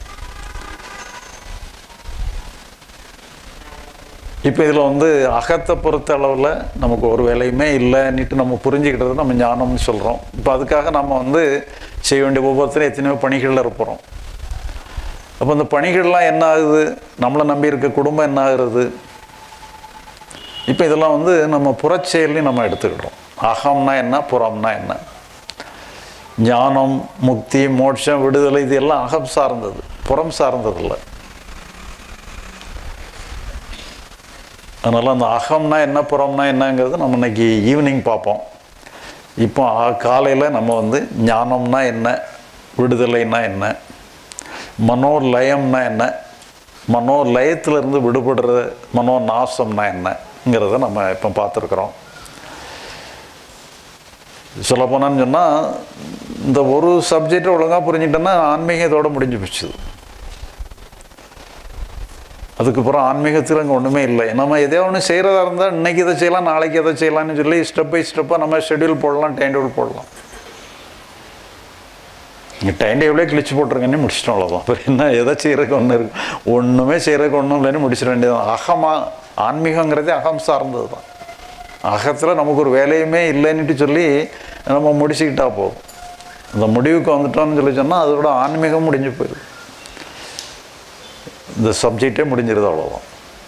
இப்போ இதில் வந்து அகத்தை பொறுத்த அளவில் நமக்கு ஒரு வேலையுமே இல்லைன்னுட்டு நம்ம புரிஞ்சுக்கிட்டது நம்ம ஞானம்னு சொல்கிறோம். இப்போ அதுக்காக நம்ம வந்து செய்ய வேண்டிய ஒவ்வொருத்தரும் எத்தனையோ பணிகளில் இருப்போம். அப்போ அந்த பணிகள்லாம் என்ன ஆகுது, நம்மளை நம்பி இருக்க குடும்பம் என்ன ஆகுறது. இப்போ இதெல்லாம் வந்து நம்ம புறச்செயலையும் நம்ம எடுத்துக்கிட்டோம். அகம்னா என்ன, புறம்னா என்ன. ஞானம், முக்தி, மோட்சம், விடுதலை இது எல்லாம் அகம் சார்ந்தது, புறம் சார்ந்தது இல்லை. அதனால் அந்த அகம்னா என்ன, புறம்னா என்னங்கிறது நம்ம இன்னைக்கு ஈவினிங் பார்ப்போம். இப்போ காலையில் நம்ம வந்து ஞானம்னா என்ன, விடுதலைன்னா என்ன, மனோலயம்னா என்ன, மனோலயத்திலிருந்து விடுபடுற மனோ நாசம்னா என்னங்கிறத நம்ம இப்போ பார்த்துருக்குறோம். சொல்லப்போனான்னு சொன்னால் இந்த ஒரு சப்ஜெக்டை ஒழுங்காக புரிஞ்சுக்கிட்டோன்னா ஆன்மீகத்தோடு முடிஞ்சு போச்சு. அதுக்கப்புறம் ஆன்மீகத்தில் அங்கே ஒன்றுமே இல்லை. நம்ம எதோ ஒன்று செய்கிறதா இருந்தால் இன்றைக்கி இதை செய்யலாம், நாளைக்கு எதை செய்யலாம்னு சொல்லி ஸ்டெப் பை ஸ்டெப்பாக நம்ம ஷெட்யூல் போடலாம், டைம் டேபிள் போடலாம். நீங்கள் டைம் டேபிளே கிழிச்சு போட்டுருங்கன்னு முடிச்சிட்டோம், அவ்வளோதான். அப்புறம் என்ன எதை செய்கிறதுக்கு ஒன்று இருக்கு, ஒன்றுமே செய்கிறதுக்கு ஒன்றும் இல்லைன்னு முடிச்சிட வேண்டியது. அகமாக ஆன்மீகங்கிறதே அகம் சார்ந்தது தான். அகத்தில் நமக்கு ஒரு வேலையுமே இல்லைன்னுட்டு சொல்லி நம்ம முடிச்சுக்கிட்டா போதும். அந்த முடிவுக்கு வந்துட்டோம்னு சொல்லி சொன்னால் அதோட ஆன்மீகம் முடிஞ்சு போயிடுது, இந்த சப்ஜெக்டே முடிஞ்சிருது, அவ்வளோதான்.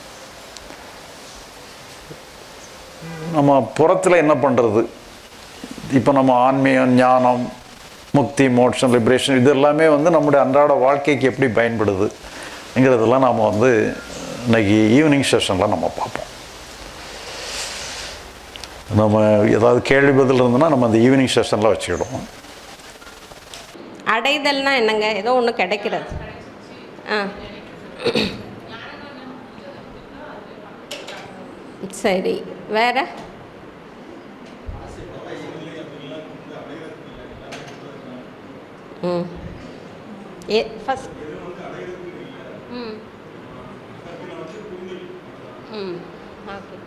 நம்ம புறத்தில் என்ன பண்ணுறது, இப்போ நம்ம ஆன்மீகம், ஞானம், முக்தி, மோட்சம், லிபரேஷன் இது எல்லாமே வந்து நம்முடைய அன்றாட வாழ்க்கைக்கு எப்படி பயன்படுதுங்கிறதெல்லாம் நாம் வந்து இன்னைக்கு ஈவினிங் செஷனில் நம்ம பார்ப்போம். நம்ம ஏதாவது கேள்வி பதில் இருந்ததுன்னா நம்ம அந்த ஈவினிங் செஷனில் வச்சுக்கிடுவோம். அடைதல்னா என்னங்க, ஏதோ ஒன்று கிடைக்கிறது. ஆ சரி, வேற? ம் ஏ first hmm hmm okay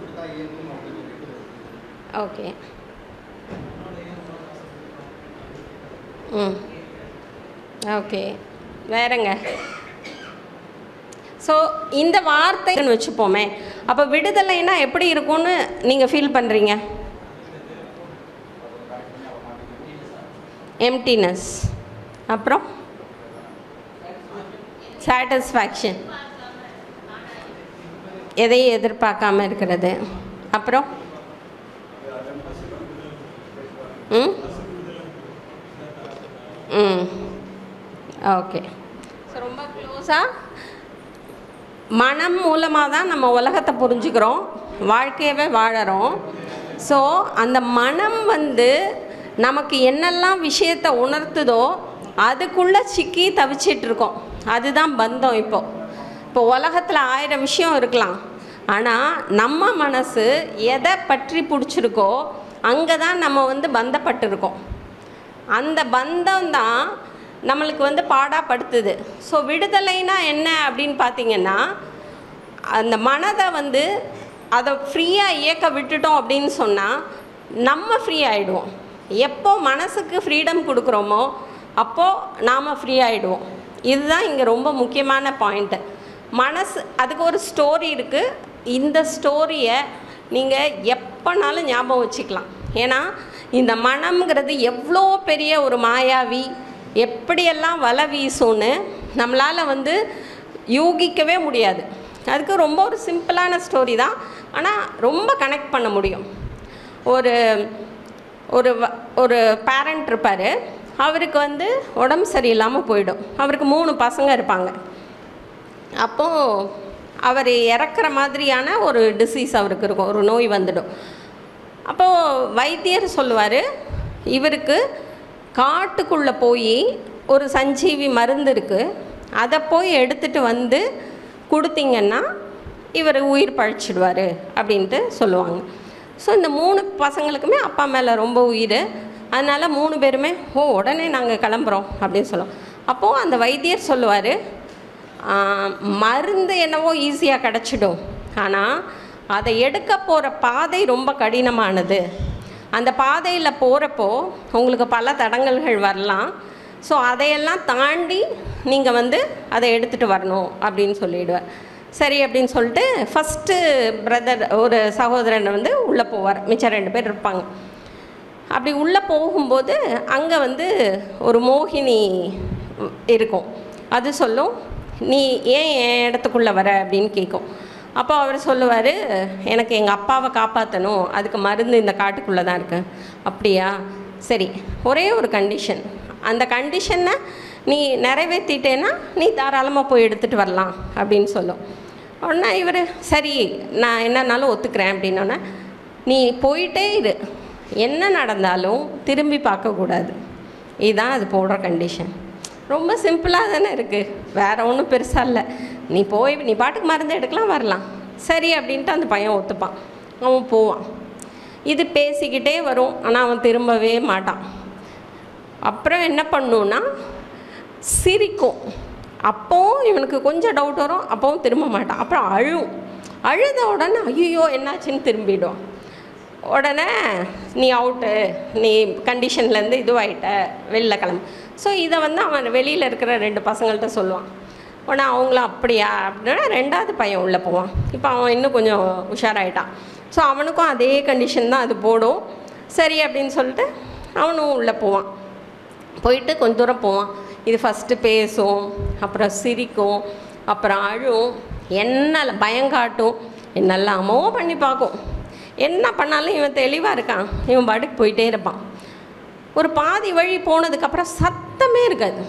okay hmm okay வேறங்க? ஸோ இந்த வார்த்தைன்னு வச்சுப்போமே, அப்போ விடுதலைன்னா எப்படி இருக்கும்னு நீங்கள் ஃபீல் பண்ணுறீங்க? எம்டினஸ், அப்புறம் சாட்டிஸ்ஃபேக்ஷன், எதையும் எதிர்பார்க்காம இருக்கிறது, அப்புறம் ம் ம் ஓகே. ஸோ ரொம்ப க்ளோஸாக மனம் மூலமாக தான் நம்ம உலகத்தை புரிஞ்சுக்கிறோம், வாழ்க்கையவே வாழறோம். ஸோ அந்த மனம் வந்து நமக்கு என்னெல்லாம் விஷயத்தை உணர்த்துதோ அதுக்குள்ளே சிக்கி தவிச்சிட்ருக்கோம். அதுதான் பந்தம். இப்போது இப்போ உலகத்தில் ஆயிரம் விஷயம் இருக்கலாம், ஆனால் நம்ம மனசு எதை பற்றி பிடிச்சிருக்கோ அங்கே தான் நம்ம வந்து பந்தப்பட்டிருக்கோம். அந்த பந்தம் தான் நம்மளுக்கு வந்து பாடாப்படுத்துது. ஸோ விடுதலைனா என்ன அப்படின்னு பார்த்திங்கன்னா, அந்த மனதை வந்து அதை ஃப்ரீயாக இயக்க விட்டுட்டோம் அப்படின்னு சொன்னால் நம்ம ஃப்ரீ ஆகிடுவோம். எப்போ மனசுக்கு ஃப்ரீடம் கொடுக்குறோமோ அப்போது நாம் ஃப்ரீ ஆகிடுவோம். இதுதான் இங்கே ரொம்ப முக்கியமான பாயிண்ட்டு. மனசு அதுக்கு ஒரு ஸ்டோரி இருக்குது. இந்த ஸ்டோரியை நீங்கள் எப்போனாலும் ஞாபகம் வச்சுக்கலாம். ஏன்னா இந்த மனம்ங்கிறது எவ்வளோ பெரிய ஒரு மாயாவி, எப்படியெல்லாம் வலை வீசும்னு நம்மளால் வந்து யூகிக்கவே முடியாது. அதுக்கு ரொம்ப ஒரு சிம்பிளான ஸ்டோரி தான், ஆனால் ரொம்ப கனெக்ட் பண்ண முடியும். ஒரு ஒரு ஒரு பேரண்ட் இருப்பார், அவருக்கு வந்து உடம்பு சரியில்லாமல் போயிடும். அவருக்கு மூணு பசங்க இருப்பாங்க. அப்போது அவர் இறக்குற மாதிரியான ஒரு டிசீஸ் அவருக்கு இருக்கும், ஒரு நோய் வந்துடும். அப்போது வைத்தியர் சொல்லுவார், இவருக்கு காட்டுக்குள்ளே போய் ஒரு சஞ்சீவி மருந்து இருக்குது, அதை போய் எடுத்துகிட்டு வந்து கொடுத்தீங்கன்னா இவர் உயிர் பழிச்சிடுவார் அப்படின்ட்டு சொல்லுவாங்க. ஸோ இந்த மூணு பசங்களுக்குமே அப்பா மேலே ரொம்ப உயிர். அதனால் மூணு பேருமே ஓ உடனே நாங்கள் கிளம்புறோம் அப்படின்னு சொல்லுவோம். அப்போது அந்த வைத்தியர் சொல்லுவார், மருந்து என்னவோ ஈஸியாக கிடச்சிடும், ஆனால் அதை எடுக்க போகிற பாதை ரொம்ப கடினமானது. அந்த பாதையில் போகிறப்போ உங்களுக்கு பல தடங்கல்கள் வரலாம். ஸோ அதையெல்லாம் தாண்டி நீங்கள் வந்து அதை எடுத்துகிட்டு வரணும் அப்படின்னு சொல்லிவிடுவேன். சரி அப்படின்னு சொல்லிட்டு ஃபஸ்ட்டு பிரதர் ஒரு சகோதரன் வந்து உள்ளே போவார், மிச்சம் ரெண்டு பேர் இருப்பாங்க. அப்படி உள்ளே போகும்போது அங்கே வந்து ஒரு மோகினி இருக்கும். அது சொல்லும், நீ ஏன் என் இடத்துக்குள்ளே வர அப்படின்னு கேட்கும். அப்போ அவர் சொல்லுவார், எனக்கு எங்கள் அப்பாவை காப்பாற்றணும், அதுக்கு மருந்து இந்த காட்டுக்குள்ளே தான் இருக்குது. அப்படியா, சரி, ஒரே ஒரு கண்டிஷன், அந்த கண்டிஷனை நீ நிறைவேற்றிட்டேன்னா நீ தாராளமாக போய் எடுத்துகிட்டு வரலாம் அப்படின்னு சொல்லும். உடனே இவர் சரி நான் என்னன்னாலும் ஒத்துக்கிறேன் அப்படின்னோடனே, நீ போயிட்டே இரு, என்ன நடந்தாலும் திரும்பி பார்க்கக்கூடாது, இதுதான் அது போடுற கண்டிஷன். ரொம்ப சிம்பிளாக தானே இருக்குது, வேறு ஒன்றும் பெருசாக இல்லை. நீ போய் நீ பாட்டுக்கு மருந்து எடுக்கலாம் வரலாம். சரி அப்படின்ட்டு அந்த பையன் ஒத்துப்பான், அவன் போவான். இது பேசிக்கிட்டே வரும், ஆனால் அவன் திரும்பவே மாட்டான். அப்புறம் என்ன பண்ணுன்னா சிரிக்கும். அப்போவும் இவனுக்கு கொஞ்சம் டவுட் வரும், அப்போவும் திரும்ப மாட்டான். அப்புறம் அழும், அழுத உடனே ஐயோ என்னாச்சுன்னு திரும்பிடும். உடனே நீ அவுட்டு, நீ கண்டிஷன்லேருந்து இதுவாகிட்ட, வெளில கிளம்பு. ஸோ இதை வந்து அவன் வெளியில் இருக்கிற ரெண்டு பசங்கள்கிட்ட சொல்லுவான். உடனே அவங்களும் அப்படியா அப்படின்னா ரெண்டாவது பையன் உள்ளே போவான். இப்போ அவன் இன்னும் கொஞ்சம் உஷாராயிட்டான். ஸோ அவனுக்கும் அதே கண்டிஷன் தான் அது போடும். சரி அப்படின்னு சொல்லிட்டு அவனும் உள்ளே போவான். போயிட்டு கொஞ்ச தூரம் போவான். இது ஃபஸ்ட்டு பேசும், அப்புறம் சிரிக்கும், அப்புறம் அழும், என்ன பயங்காட்டும், என்னெல்லாமோ பண்ணி பார்க்கும். என்ன பண்ணாலும் இவன் தெளிவாக இருக்கான், இவன் பாட்டுக்கு போயிட்டே இருப்பான். ஒரு பாதி வழி போனதுக்கப்புறம் சத்தமே இருக்காது.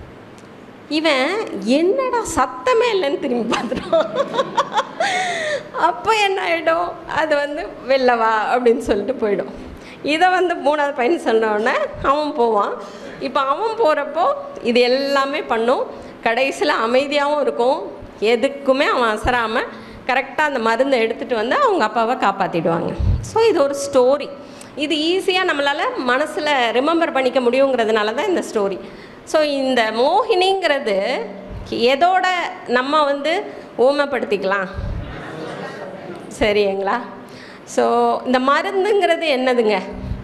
இவன் என்னடா சத்தமே இல்லைன்னு திரும்பி பார்த்துட்டான். அப்போ என்ன ஆகிடும், அது வந்து வெளிலவா அப்படின்னு சொல்லிட்டு போயிடும். இதை வந்து மூணாவது பையன் சொன்னோடனே அவன் போவான். இப்போ அவன் போகிறப்போ இது எல்லாமே பண்ணும். கடைசியில் அமைதியாகவும் இருக்கும், எதுக்குமே அவன் அசராமல் கரெக்டாக அந்த மருந்தை எடுத்துகிட்டு வந்து அவங்க அப்பாவை காப்பாற்றிடுவாங்க. ஸோ இது ஒரு ஸ்டோரி. இது ஈஸியாக நம்மளால் மனசில் ரிமெம்பர் பண்ணிக்க முடியுங்கிறதுனால தான் இந்த ஸ்டோரி. ஸோ இந்த மோகினிங்கிறது எதோட நம்ம வந்து ஓமப்படுத்திக்கலாம் சரிங்களா? ஸோ இந்த மருந்துங்கிறது என்னதுங்க?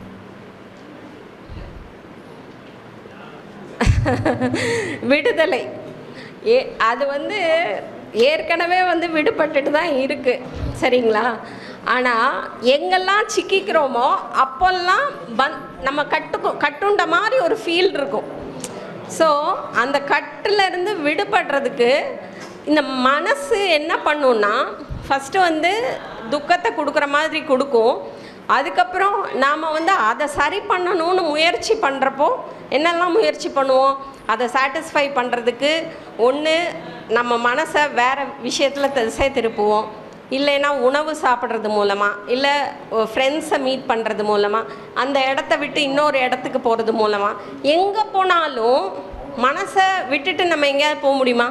விடுதலை. ஏ அது வந்து ஏற்கனவே வந்து விடுபட்டுட்டு தான் இருக்குது சரிங்களா? ஆனால் எங்கெல்லாம் சிக்கிக்கிறோமோ அப்போல்லாம் பந் நம்ம கட்டு கட்டுண்ட மாதிரி ஒரு ஃபீல் இருக்கும். ஸோ அந்த கட்டிலேருந்து விடுபடுறதுக்கு இந்த மனசு என்ன பண்ணுன்னா ஃபஸ்ட்டு வந்து துக்கத்தை கொடுக்குற மாதிரி கொடுக்கும். அதுக்கப்புறம் நாம் வந்து அதை சரி பண்ணணும்னு முயற்சி பண்ணுறப்போ என்னெல்லாம் முயற்சி பண்ணுவோம்? அதை சாட்டிஸ்ஃபை பண்ணுறதுக்கு ஒன்று நம்ம மனசை வேறு விஷயத்தில் திசை திருப்புவோம், இல்லைன்னா உணவு சாப்பிட்றது மூலமாக, இல்லை ஃப்ரெண்ட்ஸை மீட் பண்ணுறது மூலமாக, அந்த இடத்த விட்டு இன்னொரு இடத்துக்கு போகிறது மூலமாக. எங்கே போனாலும் மனசை விட்டுட்டு நம்ம எங்கேயாவது போக முடியுமா?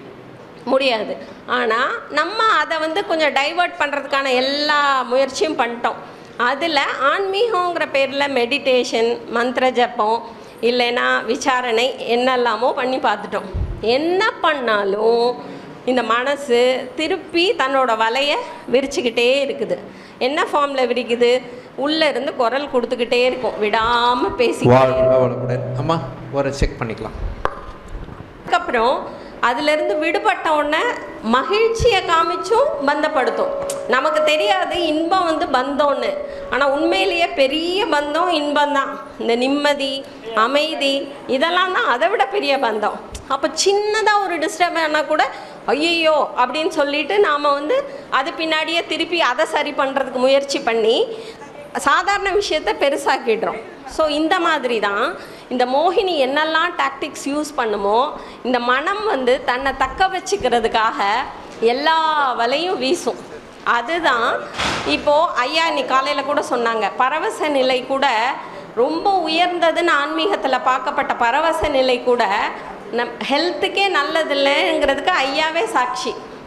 முடியாது. ஆனால் நம்ம அதை வந்து கொஞ்சம் டைவர்ட் பண்ணுறதுக்கான எல்லா முயற்சியும் பண்ணிட்டோம். அதில் ஆன்மீகங்கிற பேரில் மெடிடேஷன், மந்திர ஜப்பம், இல்லைன்னா விசாரணை என்னெல்லாமோ பண்ணி பார்த்துட்டோம். என்ன பண்ணாலும் இந்த மனசு திருப்பி தன்னோட வலையை விரிச்சுக்கிட்டே இருக்குது. என்ன ஃபார்மில் விரிக்குது? உள்ளே இருந்து குரல் கொடுத்துக்கிட்டே இருக்கும், விடாமல் பேசிக்கிட்டே. அம்மா ஒரு செக் பண்ணிக்கலாம். அதுக்கப்புறம் அதிலிருந்து விடுபட்ட உடனே மகிழ்ச்சியை காமிச்சும் பந்தப்படுத்தும். நமக்கு தெரியாது இன்பம் வந்து பந்தம்னு, ஆனால் உண்மையிலேயே பெரிய பந்தம் இன்பம் தான். இந்த நிம்மதி, அமைதி இதெல்லாம் தான் அதை விட பெரிய பந்தம். அப்போ சின்னதாக ஒரு டிஸ்டர்ப் ஆனால் கூட ஐயோ அப்படின்னு சொல்லிட்டு நாம் வந்து அது பின்னாடியே திருப்பி அதை சரி பண்ணுறதுக்கு முயற்சி பண்ணி சாதாரண விஷயத்தை பெருசாக்கிடுறோம். ஸோ இந்த மாதிரி தான் இந்த மோகினி என்னெல்லாம் டாக்டிக்ஸ் யூஸ் பண்ணுமோ, இந்த மனம் வந்து தன்னை தக்க வச்சுக்கிறதுக்காக எல்லா வலையும் வீசும். அதுதான் இப்போது ஐயா இன்னைக்கு காலையில் கூட சொன்னாங்க, பரவச நிலை கூட ரொம்ப உயர்ந்ததுன்னு ஆன்மீகத்தில் பார்க்கப்பட்ட பரவச நிலை கூட நம் ஹெல்த்துக்கே நல்லதில்லைங்கிறதுக்கு ஐயாவே சாட்சி.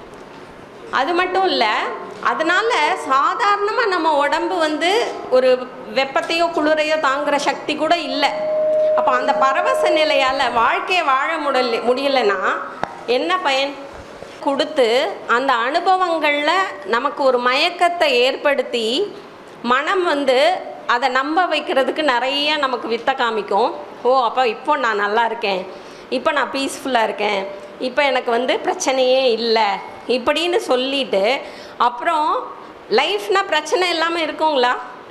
அது மட்டும் இல்லை, அதனால் சாதாரணமாக நம்ம உடம்பு வந்து ஒரு வெப்பத்தையோ குளிரையோ தாங்குகிற சக்தி கூட இல்லை. அப்போ அந்த பரவச நிலையால் வாழ்க்கையை வாழ முடியல முடியலைன்னா என்ன பயன்? கொடுத்து அந்த அனுபவங்களில் நமக்கு ஒரு மயக்கத்தை ஏற்படுத்தி மனம் வந்து அதை நம்ப வைக்கிறதுக்கு நிறைய நமக்கு வித்த காமிக்கும். ஓ அப்போ இப்போ நான் நல்லா இருக்கேன், இப்போ நான் பீஸ்ஃபுல்லாக இருக்கேன், இப்போ எனக்கு வந்து பிரச்சனையே இல்லை இப்படின்னு சொல்லிட்டு அப்புறம் லைஃப்னால் பிரச்சனை இல்லாமல் இருக்குங்களா?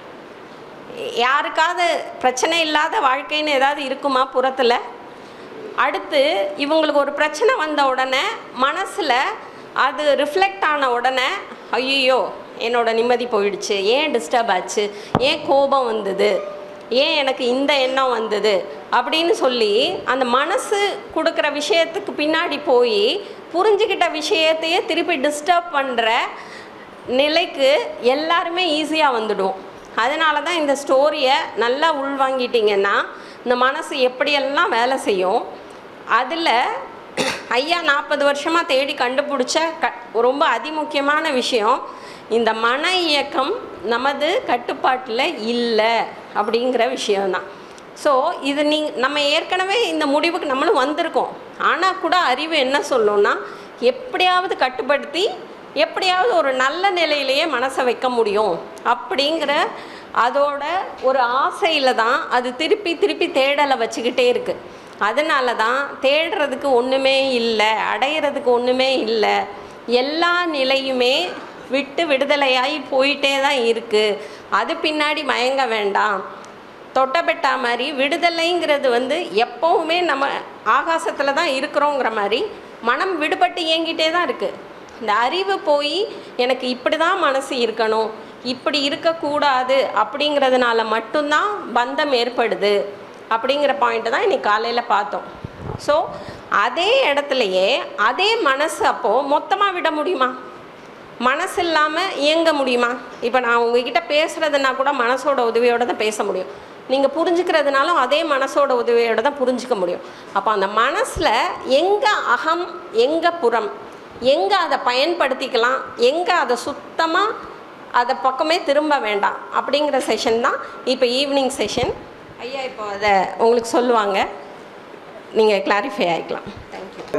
யாருக்காவது பிரச்சனை இல்லாத வாழ்க்கைன்னு ஏதாவது இருக்குமா புறத்தில்? அடுத்து இவங்களுக்கு ஒரு பிரச்சனை வந்த உடனே மனசில் அது ரிஃப்ளெக்ட் ஆன உடனே ஐயோ என்னோட நிம்மதி போயிடுச்சு, ஏன் டிஸ்டர்ப் ஆச்சு, ஏன் கோபம் வந்தது, ஏன் எனக்கு இந்த எண்ணம் வந்தது அப்படின்னு சொல்லி அந்த மனசு கொடுக்குற விஷயத்துக்கு பின்னாடி போய் புரிஞ்சுக்கிட்ட விஷயத்தையே திருப்பி டிஸ்டர்ப் பண்ணுற நிலைக்கு எல்லாருமே ஈஸியாக வந்துடும். அதனால தான் இந்த ஸ்டோரியை நல்லா உள்வாங்கிட்டிங்கன்னா இந்த மனசு எப்படியெல்லாம் வேலை செய்யும். அதில் ஐயா நாற்பது வருஷமாக தேடி கண்டுபிடிச்ச க ரொம்ப அதிமுக்கியமான விஷயம், இந்த மன இயக்கம் நமது கட்டுப்பாட்டில் இல்லை அப்படிங்கிற விஷயம்தான். ஸோ இது நீ நம்ம ஏற்கனவே இந்த முடிவுக்கு நம்மளும் வந்திருக்கோம். ஆனால் கூட அறிவு என்ன சொல்லணும்னா எப்படியாவது கட்டுப்படுத்தி எப்படியாவது ஒரு நல்ல நிலையிலேயே மனசை வைக்க முடியும் அப்படிங்கிற அதோட ஒரு ஆசையில் தான் அது திருப்பி திருப்பி தேடலை வச்சுக்கிட்டே இருக்குது. அதனால தான் தேடுறதுக்கு ஒன்றுமே இல்லை, அடையிறதுக்கு ஒன்றுமே இல்லை, எல்லா நிலையுமே விட்டு விடுதலையாகி போயிட்டே தான் இருக்குது. அது பின்னாடி மயங்க வேண்டாம். தொட்டபெட்டா மாதிரி விடுதலைங்கிறது வந்து எப்போவுமே நம்ம ஆகாசத்தில் தான் இருக்கிறோங்கிற மாதிரி மனம் விடுபட்டு இயங்கிட்டே தான் இருக்குது. இந்த அறிவு போய் எனக்கு இப்படி தான் மனசு இருக்கணும், இப்படி இருக்கக்கூடாது அப்படிங்கிறதுனால மட்டும்தான் பந்தம் ஏற்படுது அப்படிங்கிற பாயிண்ட்டை தான் இன்றைக்கி காலையில் பார்த்தோம். ஸோ அதே இடத்துலையே அதே மனசு அப்போது மொத்தமாக விட முடியுமா? மனசு இல்லாமல் இயங்க முடியுமா? இப்போ நான் உங்ககிட்ட பேசுகிறதுனா கூட மனசோட உதவியோடு தான் பேச முடியும். நீங்கள் புரிஞ்சுக்கிறதுனாலும் அதே மனசோட உதவியோடு தான் புரிஞ்சிக்க முடியும். அப்போ அந்த மனசில் எங்கே அகம் எங்கே புறம், எங்கே அதை பயன்படுத்திக்கலாம், எங்கே அதை சுத்தமாக அதை பக்கமே திரும்ப வேண்டாம் அப்படிங்கிற செஷன் தான் இப்போ ஈவினிங் செஷன். ஐயா இப்போ அதை உங்களுக்கு சொல்லுவாங்க, நீங்கள் கிளாரிஃபை ஆகிக்கலாம். தேங்க்யூ.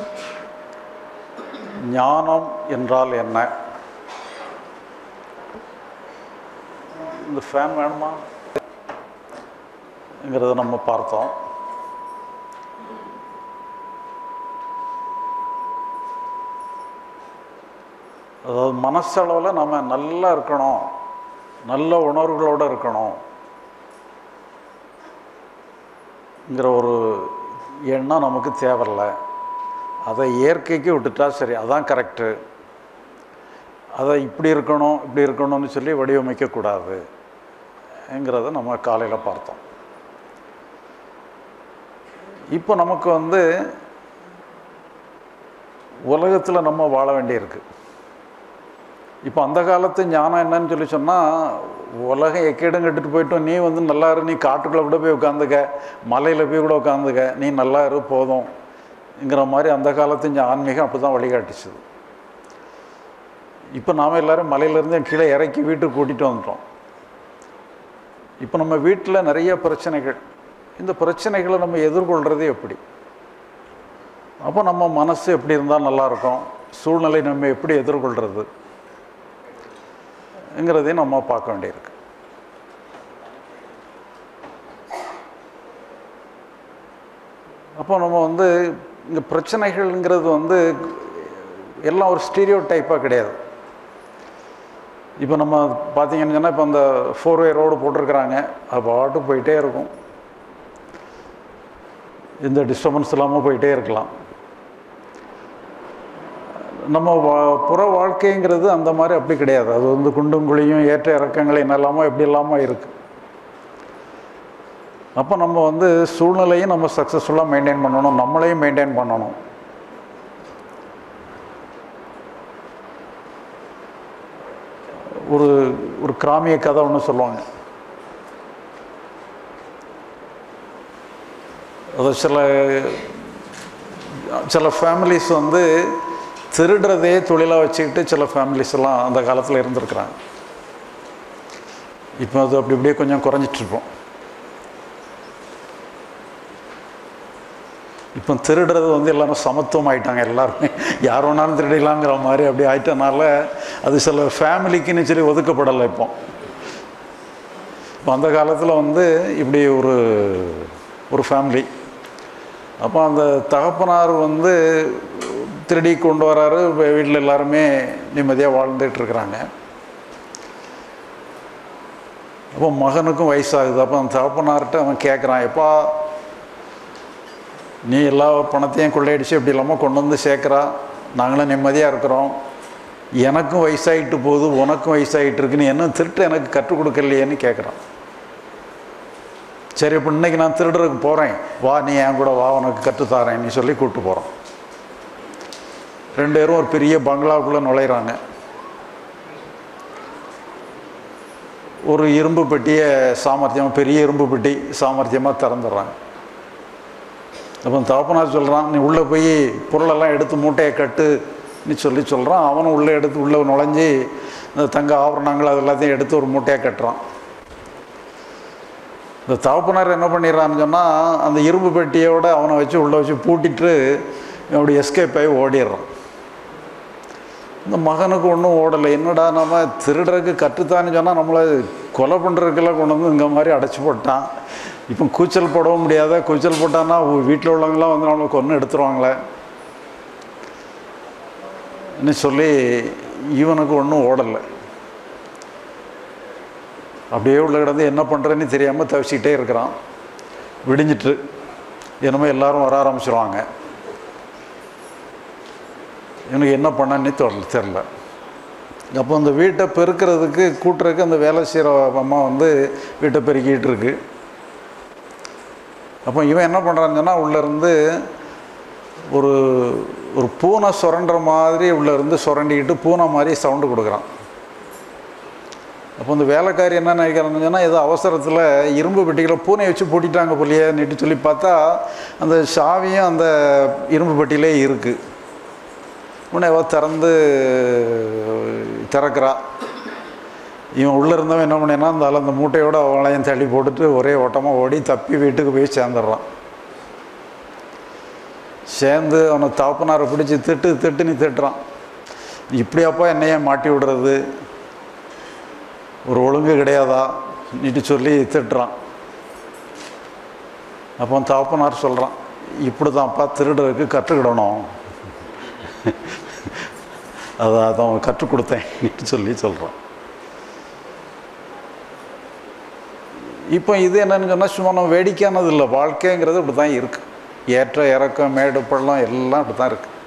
ஞானம் என்றால் என்ன? இந்த ஃபேன் வேணுமா ங்கிறத நம்ம பார்த்தோம். அதாவது மனசளவில் நம்ம நல்லா இருக்கணும், நல்ல உணர்வுகளோடு இருக்கணும் ங்கிற ஒரு எண்ணம் நமக்கு தேவையில்லை. அதை இயற்கைக்கு விட்டுட்டா சரி, அதான் கரெக்டு. அதை இப்படி இருக்கணும் இப்படி இருக்கணும்னு சொல்லி வடிவமைக்கக்கூடாதுங்கிறத நம்ம காலையில் பார்த்தோம். இப்போ நமக்கு வந்து உலகத்தில் நம்ம வாழ வேண்டியிருக்கு. இப்போ அந்த காலத்து ஞானம் என்னன்னு சொல்லி சொன்னால், உலகம் எக்கேடும் கட்டுட்டு போயிட்டோம், நீ வந்து நல்லா இரு, நீ காட்டுக்குள்ளே கூட போய் உட்காந்துக்க, மலையில் போய் கூட உட்காந்துக்க, நீ நல்லா இரு போதும்ங்கிற மாதிரி அந்த காலத்து ஆன்மீகம் அப்படி தான் வழிகாட்டுச்சுது. இப்போ நாம் எல்லோரும் மலையிலேருந்து கீழே இறக்கி வீட்டுக்கு கூட்டிகிட்டு வந்துட்டோம். இப்போ நம்ம வீட்டில் நிறைய பிரச்சனைகள், இந்த பிரச்சனைகளை நம்ம எதிர்கொள்கிறது எப்படி? அப்போ நம்ம மனசு எப்படி இருந்தால் நல்லாயிருக்கும், சூழ்நிலை நம்ம எப்படி எதிர்கொள்கிறது ங்கிறதையும் நம்ம பார்க்க வேண்டியிருக்கு. அப்போ நம்ம வந்து இங்கே பிரச்சனைகள்ங்கிறது வந்து எல்லாம் ஒரு ஸ்டீரியோ டைப்பாக கிடையாது. இப்போ நம்ம பார்த்தீங்கன்னு சொன்னால், இப்போ அந்த ஃபோர்வே ரோடு போட்டிருக்கிறாங்க, அது பாட்டுக்கு போயிட்டே இருக்கும், எந்த டிஸ்டர்பன்ஸ் இல்லாமல் போயிட்டே இருக்கலாம். நம்ம வா புற வாழ்க்கைங்கிறது அந்த மாதிரி அப்படி கிடையாது. அது வந்து குண்டும் குழியும் ஏற்ற இறக்கங்கள் என்னெல்லாமோ எப்படி இல்லாமல் இருக்குது. அப்போ நம்ம வந்து சூழ்நிலையும் நம்ம சக்ஸஸ்ஃபுல்லாக மெயின்டைன் பண்ணணும், நம்மளையும் மெயின்டைன் பண்ணணும். ஒரு ஒரு கிராமிய கதை ஒன்று சொல்லுவாங்க. அது சில சில ஃபேமிலிஸ் வந்து திருடுறதே தொழிலாக வச்சுக்கிட்டு சில ஃபேமிலிஸ் எல்லாம் அந்த காலத்தில் இருந்திருக்கிறாங்க. இப்போ அது அப்படி இப்படியே கொஞ்சம் குறைஞ்சிட்ருப்போம். இப்போ திருடுறது வந்து எல்லோரும் சமத்துவம் ஆகிட்டாங்க, எல்லாருமே யார் வேணாலும் திருடிடலாங்கிற மாதிரி அப்படி ஆகிட்டனால அது சில ஃபேமிலிக்குன்னு சொல்லி ஒதுக்கப்படலை. இப்போ இப்போ அந்த காலத்தில் வந்து இப்படி ஒரு ஒரு ஃபேமிலி, அப்போ அந்த தகப்பனார் வந்து திருடி கொண்டு வராரு, வீட்டில் எல்லாருமே நிம்மதியாக வாழ்ந்துட்டுருக்குறாங்க. அப்போ மகனுக்கும் வயசாகுது. அப்போ அந்த தகப்பனார்கிட்ட அவன் கேட்குறான், எப்பா நீ எல்லா பணத்தையும் கொள்ளையடிச்சு எப்படி இல்லாமல் கொண்டு வந்து சேர்க்குறா, நாங்களும் நிம்மதியாக இருக்கிறோம், எனக்கும் வயசாகிட்டு போகுது உனக்கும் வயசாகிட்டு இருக்குன்னு என்ன திருட்டு எனக்கு கற்றுக் கொடுக்கலையேன்னு கேட்குறான். சரி, இப்போ இன்றைக்கி நான் திருடுறதுக்கு போகிறேன், வா நீ என் கூட வா, உனக்கு கற்றுத்தாரேன்னு சொல்லி கூப்பிட்டு போகிறான். ரெண்டு பேரும் ஒரு பெரிய பங்களாவுக்குள்ளே நுழையிறாங்க. ஒரு இரும்பு பெட்டியை சாமர்த்தியமாக, பெரிய இரும்பு பெட்டி சாமர்த்தியமாக திறந்துடுறாங்க. அப்போ தகப்பனார் சொல்கிறான், நீ உள்ளே போய் பொருளெல்லாம் எடுத்து மூட்டையை கட்டுன்னு சொல்லி சொல்கிறான். அவனும் உள்ளே எடுத்து உள்ளே நுழைஞ்சி இந்த தங்க ஆபரணங்கள் அது எல்லாத்தையும் எடுத்து ஒரு மூட்டையை கட்டுறான். இந்த தகப்பனார் என்ன பண்ணிடுறான்னு சொன்னால், அந்த இரும்பு பெட்டியோடு அவனை வச்சு உள்ளே வச்சு பூட்டிட்டு அப்படி எஸ்கேப் ஆகி ஓடிடுறான். இந்த மகனுக்கு ஒன்றும் ஓடலை. என்னடா நம்ம திருடுறதுக்கு கற்றுத்தான்னு சொன்னால் நம்மளை கொலை பண்ணுறதுக்கெல்லாம் கொண்டு வந்து இந்த மாதிரி அடைச்சி போட்டான். இப்போ கூச்சல் போடவும் முடியாத, கூச்சல் போட்டான்னா வீட்டில் உள்ளவங்களாம் வந்து நம்மளை கொன்று எடுத்துருவாங்களே ன்னு சொல்லி இவனுக்கு ஒன்றும் ஓடலை. அப்படியே உள்ள கிடந்து என்ன பண்ணுறேன்னு தெரியாமல் தவிச்சிக்கிட்டே இருக்கிறான். விடிஞ்சிட்டு என்னமோ எல்லோரும் வர ஆரம்பிச்சிருவாங்க. இவனுக்கு என்ன பண்ணன்னு தெரியல தெரில அப்போ அந்த வீட்டை பெருக்கிறதுக்கு கூட்டுறதுக்கு அந்த வேலை செய்கிற அம்மா வந்து வீட்டை பெருக்கிட்டு இருக்கு. அப்போ இவன் என்ன பண்ணுறான்னு சொன்னால், உள்ளேருந்து ஒரு ஒரு பூனை சுரண்டுற மாதிரி உள்ளேருந்து சுரண்டிக்கிட்டு பூனை மாதிரி சவுண்டு கொடுக்குறான். அப்போ இந்த வேலைக்காரி என்ன நினைக்கிறான்னு சொன்னால், ஏதோ அவசரத்தில் இரும்பு பெட்டிகளை பூனையை வச்சு பூட்டிட்டாங்க போலியே நீட்டு சொல்லி பார்த்தா அந்த சாவியும் அந்த இரும்பு பெட்டியிலே இருக்குது. உடனே அவள் திறந்து திறக்கிறா. இவன் உள்ளே இருந்தவன் என்ன பண்ணினா அந்த அந்த மூட்டையோடு அவளையும் தள்ளி போட்டுட்டு ஒரே ஓட்டமாக ஓடி தப்பி வீட்டுக்கு போய் சேர்ந்துடுறான். சேர்ந்து அவனை தாப்பனாரை பிடிச்சி திட்டு திட்டு நீ திட்டுறான். இப்படியாப்பா என்னையே மாட்டி விடுறது, ஒரு ஒழுங்கு கிடையாதா நீட்டு சொல்லி திட்டுறான். அப்போ தாப்பனார் சொல்கிறான், இப்படி தான்ப்பா திருடுறதுக்கு கற்றுக்கிடணும், அதை அதை அவன் கற்றுக் கொடுத்தேன் நீட்டு சொல்லி சொல்கிறான். இப்போ இது என்னன்னு சொன்னால் சும்மா நம்ம வேடிக்கையானது இல்லை, வாழ்க்கைங்கிறது இப்படி தான் இருக்குது. ஏற்ற இறக்கம் மேடு பள்ளம் எல்லாம் இப்படி தான் இருக்குது.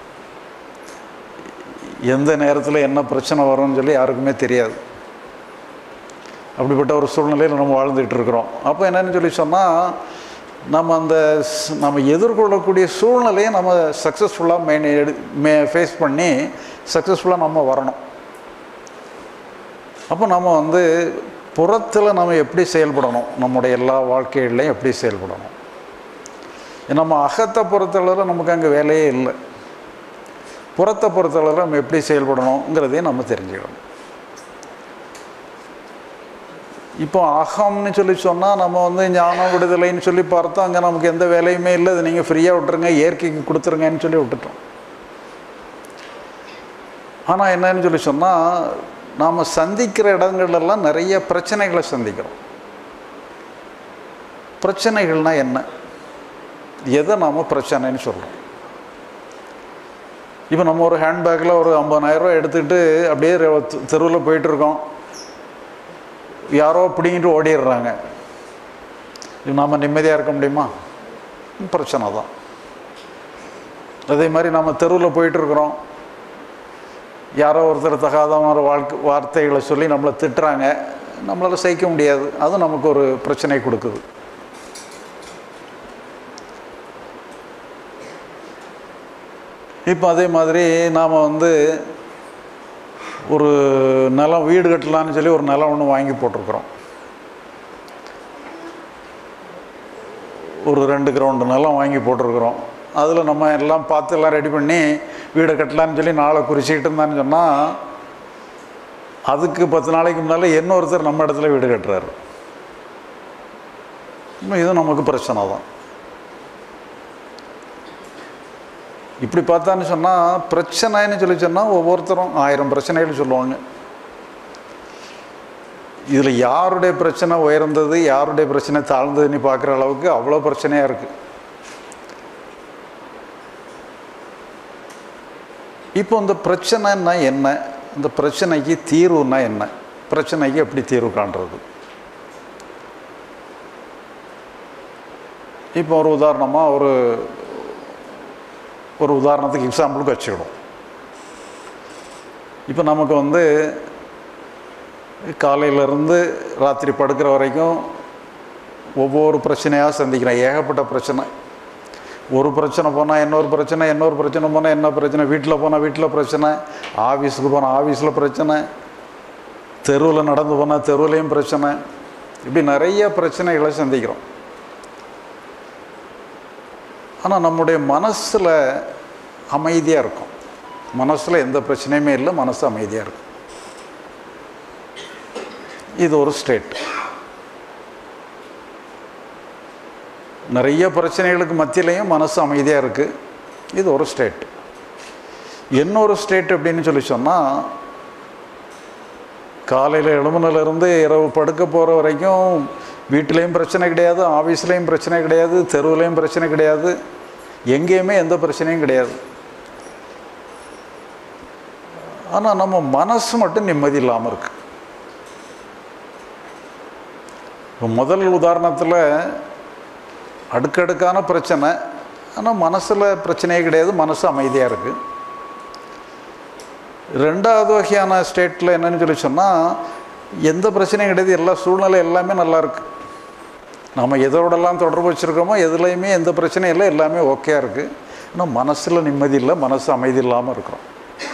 எந்த நேரத்தில் என்ன பிரச்சனை வரும்னு சொல்லி யாருக்குமே தெரியாது. அப்படிப்பட்ட ஒரு சூழ்நிலையில் நம்ம வாழ்ந்துகிட்டு இருக்கிறோம். அப்போ என்னன்னு சொல்லி சொன்னால் நம்ம அந்த நம்ம எதிர்கொள்ளக்கூடிய சூழ்நிலையை நம்ம சக்ஸஸ்ஃபுல்லாக மெயின் எடு மே ஃபேஸ் பண்ணி சக்ஸஸ்ஃபுல்லாக நம்ம வரணும். அப்போ நம்ம வந்து புறத்தில் நம்ம எப்படி செயல்படணும், நம்முடைய எல்லா வாழ்க்கைகள்லையும் எப்படி செயல்படணும். நம்ம அகத்தை பொறுத்தளவில் நமக்கு அங்கே வேலையே இல்லை. புறத்தை பொறுத்தளவில் நம்ம எப்படி செயல்படணுங்கிறதையும் நம்ம தெரிஞ்சுக்கணும். இப்போ அகம்னு சொல்லி சொன்னால் நம்ம வந்து ஞானம் விடுதலைன்னு சொல்லி பார்த்தோம், அங்கே நமக்கு எந்த வேலையுமே இல்லை, அது நீங்கள் ஃப்ரீயாக விட்டுருங்க, இயற்கைக்கு கொடுத்துருங்கன்னு சொல்லி விட்டுட்டோம். ஆனால் என்னன்னு சொல்லி சொன்னால் நாம் சந்திக்கிற இடங்கள்லாம் நிறைய பிரச்சனைகளை சந்திக்கிறோம். பிரச்சனைகள்னால் என்ன, எதை நாம் பிரச்சனைன்னு சொல்கிறோம். இப்போ நம்ம ஒரு ஹேண்ட்பேக்கில் ஒரு ஐம்பதாயிரரூவா எடுத்துக்கிட்டு அப்படியே தெருவில் போயிட்டுருக்கோம், யாரோ பிடிங்கிட்டு ஓடிடுறாங்க. நாம் நிம்மதியாக இருக்க முடியுமா? பிரச்சனை தான். அதே மாதிரி நம்ம தெருவில் போயிட்டுருக்குறோம், யாரோ ஒருத்தர் தகாத ஒரு வாழ்க்கை வார்த்தைகளை சொல்லி நம்மளை திட்டுறாங்க, நம்மளால் சகிக்க முடியாது, அது நமக்கு ஒரு பிரச்சனை கொடுக்குது. இப்போ அதே மாதிரி நாம் வந்து ஒரு நிலம் வீடு கட்டலான்னு சொல்லி ஒரு நிலம் ஒன்று வாங்கி போட்டிருக்கிறோம். ஒரு ரெண்டு கிரவுண்டு நிலம் வாங்கி போட்டிருக்கிறோம். அதில் நம்ம எல்லாம் பார்த்து எல்லாம் ரெடி பண்ணி வீடை கட்டலான்னு சொல்லி நாளை குறிச்சிக்கிட்டு இருந்தான்னு சொன்னால் அதுக்கு பத்து நாளைக்கு முன்னால் இன்னொருத்தர் நம்ம இடத்துல வீடு கட்டுறாரு. இது நமக்கு பிரச்சனை தான். இப்படி பார்த்தான்னு சொன்னால் பிரச்சனைன்னு சொல்லி சொன்னால் ஒவ்வொருத்தரும் ஆயிரம் பிரச்சனைகள் சொல்லுவாங்க. இதில் யாருடைய பிரச்சனை உயர்ந்தது யாருடைய பிரச்சனை தாழ்ந்ததுன்னு பார்க்குற அளவுக்கு அவ்வளோ பிரச்சனையாக இருக்குது. இப்போ இந்த பிரச்சனைன்னா என்ன, இந்த பிரச்சனைக்கு தீர்வுன்னா என்ன, பிரச்சனைக்கு எப்படி தீர்வு காண்றது. இப்போ ஒரு உதாரணமாக ஒரு ஒரு உதாரணத்துக்கு எக்ஸாம்பிளுக்கு வச்சுக்கிடும். இப்போ நமக்கு வந்து காலையிலேருந்து ராத்திரி படுக்கிற வரைக்கும் ஒவ்வொரு பிரச்சனையாக சந்திக்கிறேன், ஏகப்பட்ட பிரச்சனை. ஒரு பிரச்சனை போனால் இன்னொரு பிரச்சனை, இன்னொரு பிரச்சனை போனால் என்ன பிரச்சனை, வீட்டில் போனால் வீட்டில் பிரச்சனை, ஆஃபீஸுக்கு போனால் ஆஃபீஸில் பிரச்சனை, தெருவில் நடந்து போனால் தெருவுலேயும் பிரச்சனை, இப்படி நிறைய பிரச்சனைகளை சந்திக்கிறோம். ஆனால் நம்முடைய மனசில் அமைதியாக இருக்கும், மனசில் எந்த பிரச்சனையுமே இல்லை, மனசு அமைதியாக இருக்கும். இது ஒரு ஸ்டேட். நிறைய பிரச்சனைகளுக்கு மத்தியிலையும் மனசு அமைதியாக இருக்குது, இது ஒரு ஸ்டேட். இன்னொரு ஸ்டேட் அப்படின்னு சொல்லி சொன்னால் காலையில் எழும்புனிலேருந்து இரவு படுக்க போகிற வரைக்கும் வீட்டிலையும் பிரச்சனை கிடையாது, ஆஃபீஸ்லேயும் பிரச்சனை கிடையாது, தெருவுலேயும் பிரச்சனை கிடையாது, எங்கேயுமே எந்த பிரச்சனையும் கிடையாது. ஆனால் நம்ம மனசு மட்டும் நிம்மதி இல்லாமல் இருக்குது. இப்போ முதல் உதாரணத்தில் அடுக்கடுக்கான பிரச்சனை, ஆனால் மனசில் பிரச்சனையே கிடையாது, மனசு அமைதியாக இருக்குது. ரெண்டாவது வகையான ஸ்டேட்டில் என்னன்னு சொல்லி சொன்னால் எந்த பிரச்சனையும் கிடையாது, எல்லா சூழ்நிலை எல்லாமே நல்லா இருக்குது, நம்ம எதோடெல்லாம் தொடர்பு வச்சுருக்கோமோ எதுலேயுமே எந்த பிரச்சனையும் இல்லை, எல்லாமே ஓகேயாக இருக்குது. ஆனால் மனசில் நிம்மதி இல்லை, மனசு அமைதி இல்லாமல் இருக்கிறோம்.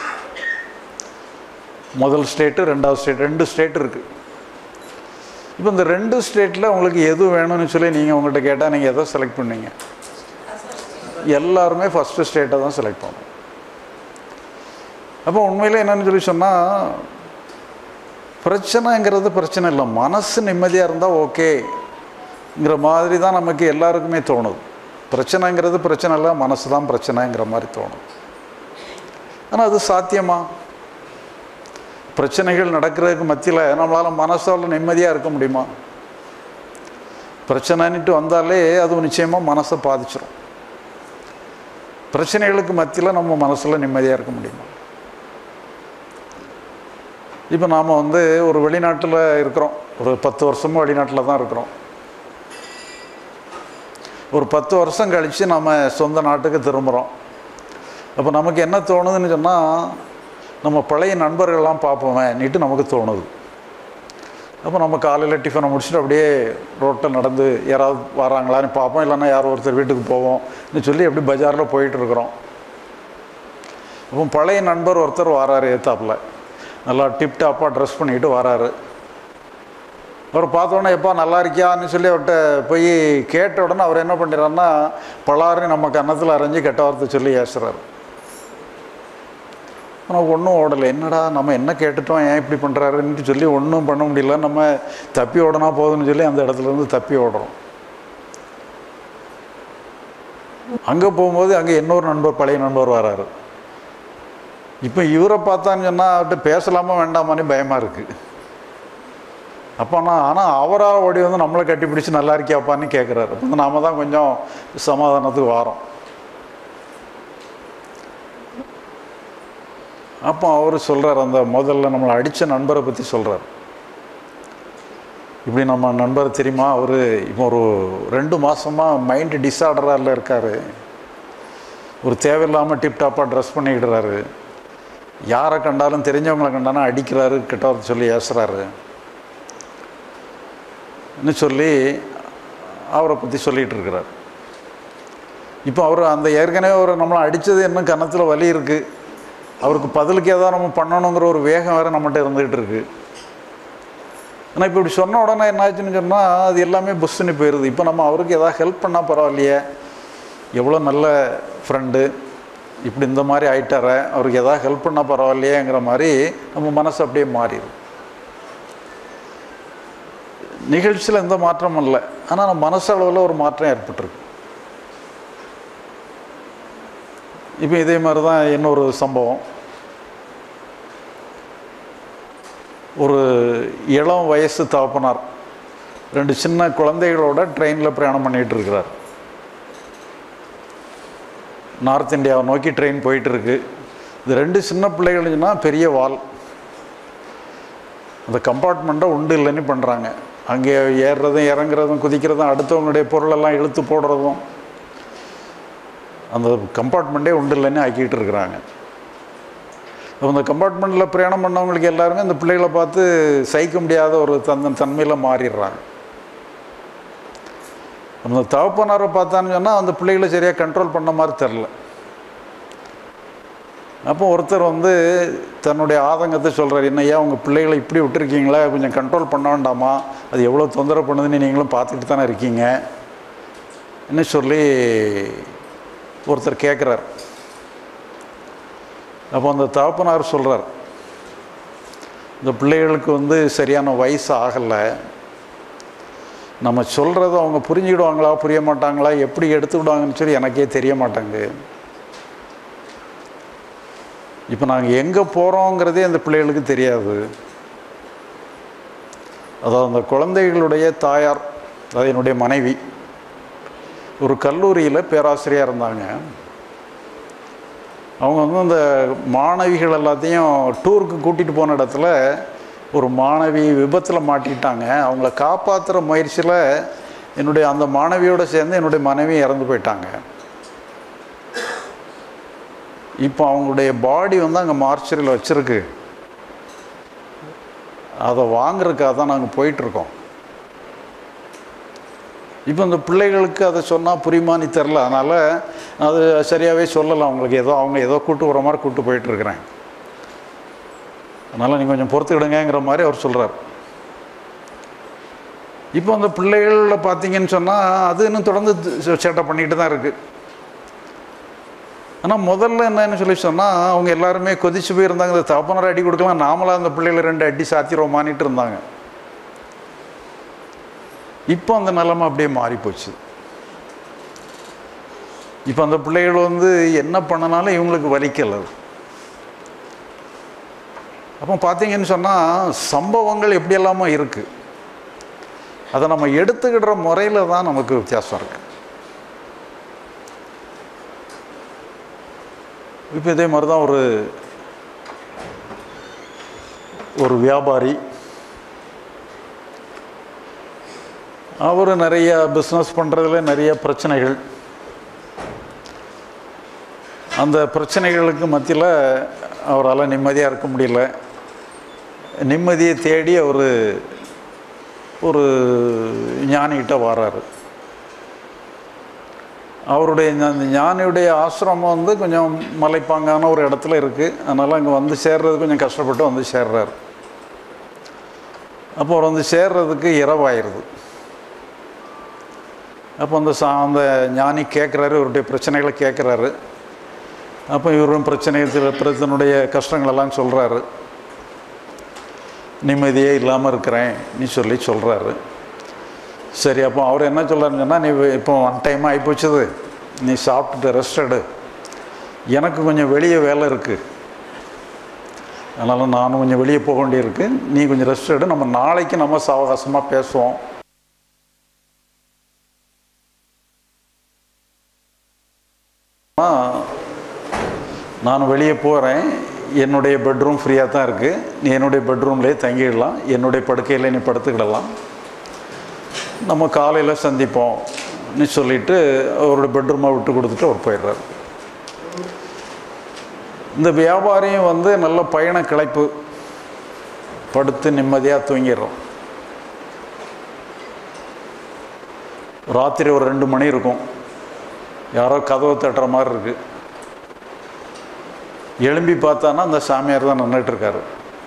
முதல் ஸ்டேட்டு ரெண்டாவது ஸ்டேட், ரெண்டு ஸ்டேட் இருக்குது. இப்போ இந்த ரெண்டு ஸ்டேட்டில் உங்களுக்கு எது வேணும்னு சொல்லி நீங்கள் உங்கள்கிட்ட கேட்டால் நீங்கள் எதை செலக்ட் பண்ணீங்க? எல்லாருமே ஃபஸ்ட்டு ஸ்டேட்டை தான் செலக்ட் பண்ணணும். அப்போ உண்மையிலே என்னென்னு சொல்லி சொன்னால், பிரச்சனைங்கிறது பிரச்சனை இல்லை, மனசு நிம்மதியாக இருந்தால் ஓகேங்கிற மாதிரி தான் நமக்கு எல்லாருக்குமே தோணுது. பிரச்சனைங்கிறது பிரச்சனை இல்லை, மனசு தான் பிரச்சனைங்கிற மாதிரி தோணும். ஆனால் அது சாத்தியமா? பிரச்சனைகள் நடக்கிறதுக்கு மத்தியில் நம்மளால் மனசால் நிம்மதியாக இருக்க முடியுமா? பிரச்சனைன்ட்டு வந்தாலே அது நிச்சயமாக மனசை பாதிச்சிடும். பிரச்சனைகளுக்கு மத்தியில் நம்ம மனசில் நிம்மதியாக இருக்க முடியுமா? இப்போ நாம் வந்து ஒரு வெளிநாட்டில் இருக்கிறோம், ஒரு பத்து வருஷமும் வெளிநாட்டில் தான் இருக்கிறோம். ஒரு பத்து வருஷம் கழித்து நம்ம சொந்த நாட்டுக்கு திரும்புகிறோம். அப்போ நமக்கு என்ன தோணுதுன்னு சொன்னால், நம்ம பழைய நண்பர்கள்லாம் பார்ப்போமே நீட்டு நமக்கு தோணுது. அப்போ நம்ம காலையில் டிஃபனை முடிச்சுட்டு அப்படியே ரோட்டில் நடந்து யாராவது வராங்களான்னு பார்ப்போம், இல்லைன்னா யாரோ ஒருத்தர் வீட்டுக்கு போவோம்னு சொல்லி அப்படி பஜாரில் போயிட்டுருக்குறோம். அப்போ பழைய நண்பர் ஒருத்தர் வராரு, ஏத்தாப்பில் நல்லா டிப்டாப்பாக ட்ரெஸ் பண்ணிக்கிட்டு வராரு. அவர் பார்த்தோன்னே எப்போ நல்லா இருக்கியான்னு சொல்லி அவர்கிட்ட போய் கேட்ட உடனே அவர் என்ன பண்ணிடுறாருன்னா, பலாருன்னு நம்ம கன்னத்தில் அரைஞ்சி கெட்ட வார்த்தை சொல்லி ஏசுறாரு. நமக்கு ஒன்றும் ஓடலை, என்னடா நம்ம என்ன கேட்டுட்டோம், ஏன் இப்படி பண்ணுறாருன்னு சொல்லி ஒன்றும் பண்ண முடியல. நம்ம தப்பி ஓடனா போதுன்னு சொல்லி அந்த இடத்துலேருந்து தப்பி ஓடுறோம். அங்கே போகும்போது அங்கே இன்னொரு நண்பர், பழைய நண்பர் வராரு. இப்போ இவரை பார்த்தான்னு சொன்னால் அவர்கிட்ட பேசலாமா வேண்டாமான்னு பயமாக இருக்குது. அப்போ நான் ஆனால் அவராக ஓடி வந்து நம்மளை கட்டி பிடிச்சி நல்லா இருக்கியாப்பான்னு கேட்குறாரு. அப்போ வந்து நாம் தான் கொஞ்சம் சமாதானத்துக்கு வாரோம். அப்போ அவர் சொல்கிறார், அந்த முதல்ல நம்மளை அடித்த நண்பரை பற்றி சொல்கிறார். இப்படி நம்ம நண்பர் தெரியுமா, அவர் இப்போ ஒரு ரெண்டு மாதமாக மைண்டு டிஸார்டராக இருக்கார். ஒரு தேவையில்லாமல் டிப்டாப்பாக ட்ரெஸ் பண்ணிக்கிடுறாரு. யாரை கண்டாலும் தெரிஞ்சவங்களை கண்டாலும் அடிக்கிறாரு, கிட்ட சொல்லி ஏசுறாரு ன்னு சொல்லி அவரை பற்றி சொல்லிகிட்டு இருக்கிறார். இப்போ அவர் அந்த ஏற்கனவே அவர் நம்மளை அடித்தது இன்னும் கன்னத்தில் வலி இருக்குது, அவருக்கு பதிலுக்கு ஏதாவது நம்ம பண்ணணுங்கிற ஒரு வேகம் வேறு நம்மகிட்ட இருந்துகிட்டு இருக்குது. ஆனால் இப்போ இப்படி சொன்ன உடனே என்னாச்சுன்னு சொன்னால், அது எல்லாமே புஷ்ஷுன்னு போயிடுது. இப்போ நம்ம அவருக்கு எதாவது ஹெல்ப் பண்ணால் பரவாயில்லையே, எவ்வளோ நல்ல ஃப்ரெண்டு, இப்படி இந்த மாதிரி ஆயிட்டார, அவருக்கு எதாவது ஹெல்ப் பண்ணால் பரவாயில்லையேங்கிற மாதிரி நம்ம மனசு அப்படியே மாறிடும். நிகழ்ச்சியில் எந்த மாற்றமும் இல்லை, ஆனால் நம்ம மனசளவில் ஒரு மாற்றம் ஏற்பட்டிருக்கு. இப்போ இதே மாதிரி தான் இன்னொரு சம்பவம். ஒரு இளம் வயசு தகப்பனார் ரெண்டு சின்ன குழந்தைகளோட ட்ரெயினில் பிரயாணம் பண்ணிகிட்டு இருக்கிறார். நார்த் இந்தியாவை நோக்கி ட்ரெயின் போயிட்டுருக்கு. இது ரெண்டு சின்ன பிள்ளைகள்னா பெரிய வால், அந்த கம்பார்ட்மெண்ட்டை உண்டு இல்லைன்னு பண்ணுறாங்க. அங்கே ஏறுறதும் இறங்குறதும் குதிக்கிறதும் அடுத்தவங்களுடைய பொருளெல்லாம் இழுத்து போடுறதும் அந்த கம்பார்ட்மெண்ட்டே உண்டு இல்லைன்னு ஆக்கிட்டு இருக்கிறாங்க. அப்போ அந்த கம்பார்ட்மெண்ட்டில் பிரயாணம் பண்ணவங்களுக்கு எல்லாருமே இந்த பிள்ளைகளை பார்த்து சகிக்க முடியாத ஒரு தன் தன்மையில் மாறிடுறாங்க. அந்த தகப்பனாரை பார்த்தான்னு சொன்னால் அந்த பிள்ளைகளை சரியாக கண்ட்ரோல் பண்ண மாதிரி தெரில. அப்போ ஒருத்தர் வந்து தன்னுடைய ஆதங்கத்தை சொல்கிறார், என்னையா உங்கள் பிள்ளைகளை இப்படி விட்டுருக்கீங்களா, கொஞ்சம் கண்ட்ரோல் பண்ண வேண்டாமா, அது எவ்வளோ தொந்தரவு பண்ணுதுன்னு நீங்களும் பார்த்துக்கிட்டு தானே இருக்கீங்க என்ன சொல்லி ஒருத்தர் கேட்குறார். அப்போ அந்த தகப்பனார் சொல்கிறார், இந்த பிள்ளைகளுக்கு வந்து சரியான வயசு ஆகலை, நம்ம சொல்கிறத அவங்க புரிஞ்சுக்கிடுவாங்களா புரிய மாட்டாங்களா எப்படி எடுத்துக்கிடுவாங்கன்னு சொல்லி எனக்கே தெரிய மாட்டாங்க. இப்போ நாங்கள் எங்கே போகிறோங்கிறதே அந்த பிள்ளைகளுக்கு தெரியாது. அதாவது அந்த குழந்தைகளுடைய தாயார், அதாவது என்னுடைய மனைவி, ஒரு கல்லூரியில் பேராசிரியராக இருந்தாங்க. அவங்க வந்து அந்த மாணவிகள் எல்லாத்தையும் டூருக்கு கூட்டிகிட்டு போன இடத்துல ஒரு மாணவி விபத்தில் மாட்டிக்கிட்டாங்க. அவங்கள காப்பாற்றுற முயற்சியில் என்னுடைய அந்த மாணவியோடு சேர்ந்து என்னுடைய மனைவி இறந்து போயிட்டாங்க. இப்போ அவங்களுடைய பாடி வந்து அங்கே மார்ச்சரியில் வச்சுருக்கு, அதை வாங்குறதுக்காக தான் நாங்கள் போயிட்டுருக்கோம். இப்போ இந்த பிள்ளைகளுக்கு அதை சொன்னால் புரியுமான்னு தெரில, அதனால் அது சரியாகவே சொல்லலாம். அவங்களுக்கு ஏதோ அவங்க ஏதோ கூட்டு வர மாதிரி கூப்பிட்டு போயிட்டுருக்குறேன், அதனால் நீங்கள் கொஞ்சம் பொறுத்துக்கிடுங்கிற மாதிரி அவர் சொல்கிறார். இப்போ அந்த பிள்ளைகளில் பார்த்தீங்கன்னு சொன்னால் அது இன்னும் தொடர்ந்து சேட்டை பண்ணிக்கிட்டு தான் இருக்குது. ஆனால் முதல்ல என்னன்னு சொல்லி சொன்னால் அவங்க எல்லாருமே கொதிச்சு போயிருந்தாங்க. இந்த தகப்பனார் அடி கொடுக்கலாம், நாமளாக அந்த பிள்ளைகளை ரெண்டு அடி சாத்திரோமானிட்டு இருந்தாங்க. இப்போ அந்த நிலைமை அப்படியே மாறி போச்சு. இப்போ அந்த பிள்ளைகள் வந்து என்ன பண்ணனாலும் இவங்களுக்கு வலிக்கலை. அப்போ பார்த்தீங்கன்னு சொன்னால் சம்பவங்கள் எப்படி எல்லாமோ இருக்குது. அதை நம்ம எடுத்துக்கிடுற முறையில் தான் நமக்கு வித்தியாசம் இருக்குது. இப்போ இதே மாதிரி தான் ஒரு ஒரு வியாபாரி, அவர் நிறைய பிஸ்னஸ் பண்ணுறதுல நிறைய பிரச்சனைகள். அந்த பிரச்சனைகளுக்கு மத்தியில் அவரால் நிம்மதியாக இருக்க முடியல. நிம்மதியை தேடி அவர் ஒரு ஞானிகிட்ட வராரு. அவருடைய அந்த ஞானியுடைய ஆசிரமம் வந்து கொஞ்சம் மலைப்பாங்கான ஒரு இடத்துல இருக்குது. அதனால் அங்கே வந்து சேர்றது கொஞ்சம் கஷ்டப்பட்டு வந்து சேர்றாரு. அப்போ அவர் வந்து சேர்றதுக்கு இரவாயிருது. அப்போ அந்த சா அந்த ஞானி கேட்குறாரு, இவருடைய பிரச்சனைகளை கேட்குறாரு. அப்போ இவரும் பிரச்சனை பிரச்சனையுடைய கஷ்டங்களெல்லாம் சொல்கிறாரு. நிம்மதியே இல்லாமல் இருக்கிறேன் நீ சொல்லி சொல்கிறாரு. சரி, அப்போ அவர் என்ன சொல்கிறாருன்னு சொன்னால், நீ இப்போ ஒன் டைம் ஆகிப்போச்சுது, நீ சாப்பிட்டுட்டு ரெஸ்ட் எடு, எனக்கு கொஞ்சம் வெளியே வேலை இருக்குது, அதனால் நானும் கொஞ்சம் வெளியே போக வேண்டியிருக்கு, நீ கொஞ்சம் ரெஸ்ட் எடு, நம்ம நாளைக்கு நம்ம சாவகாசமாக பேசுவோம். நான் வெளியே போகிறேன், என்னுடைய பெட்ரூம் ஃப்ரீயாக தான் இருக்குது, நீ என்னுடைய பெட்ரூம்லேயே தங்கிடலாம், என்னுடைய படுக்கையில் நீ படுத்துக்கிடலாம், நம்ம காலையில் சந்திப்போம்னு சொல்லிவிட்டு அவரோட பெட்ரூமை விட்டு கொடுத்துட்டு அவர் போயிடுறார். இந்த வியாபாரியும் வந்து நல்ல பயண கிளைப்பு, படுத்து நிம்மதியாக தூங்கிடுறோம். ராத்திரி ஒரு ரெண்டு மணி இருக்கும், யாரோ கதவை தட்டுற மாதிரி இருக்குது. எழும்பி பார்த்தானா அந்த சாமியார் தான் நின்றுட்டுருக்காரு.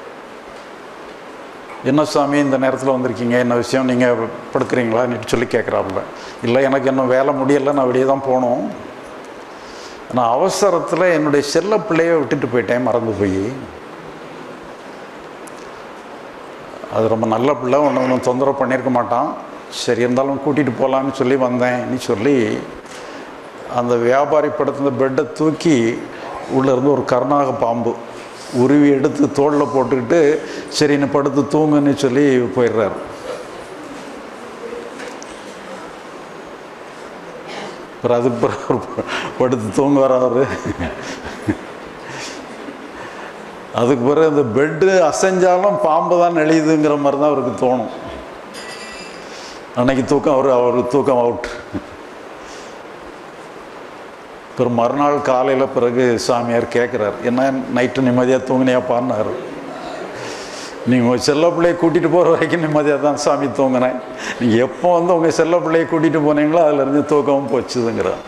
என்ன சாமி இந்த நேரத்தில் வந்திருக்கீங்க, என்ன விஷயம், நீங்கள் படுக்கிறீங்களான்னு சொல்லி கேட்குறாப்புல. இல்லை, எனக்கு இன்னும் வேலை முடியலை, நான் வெளியே தான் போகணும், நான் அவசரத்தில் என்னுடைய செல்ல பிள்ளையை விட்டுட்டு போயிட்டேன், மறந்து போய். அது ரொம்ப நல்ல பிள்ளை, ஒன்று ஒன்றும் தொந்தரவு பண்ணியிருக்க மாட்டான், சரி இருந்தாலும் கூட்டிகிட்டு போகலான்னு சொல்லி வந்தேன்னு சொல்லி அந்த வியாபாரி படுத்தின பெட்டை தூக்கி உள்ளேருந்து ஒரு கருணாக பாம்பு உருவி எடுத்து தோளில் போட்டுக்கிட்டு சரின்னு படுத்து தூங்குன்னு சொல்லி போயிடுறாரு. அப்புறம் அதுக்கு பிறகு படுத்து தூங்குவார் அவர். அதுக்கு பிறகு அந்த பெட்டு அசைஞ்சாலும் பாம்பு தான் நெளியுதுங்கிற மாதிரி தான் அவருக்கு தோணும். அன்னைக்கு தூக்கம் அவர் அவருக்கு தூக்கம் அவுட். அப்புறம் மறுநாள் காலையில் பிறகு சாமியார் கேட்குறார், என்ன நைட்டு நிம்மதியாக தூங்கினியா பாருனார். நீங்கள் உங்கள் செல்ல பிள்ளையை கூட்டிகிட்டு போகிற வரைக்கும் நிம்மதியாக தான் சாமி தூங்கினேன், நீங்கள் எப்போ வந்து உங்கள் செல்ல பிள்ளையை கூட்டிகிட்டு போனீங்களோ அதிலேருந்து தூக்கமும் போச்சுதுங்கிறார்.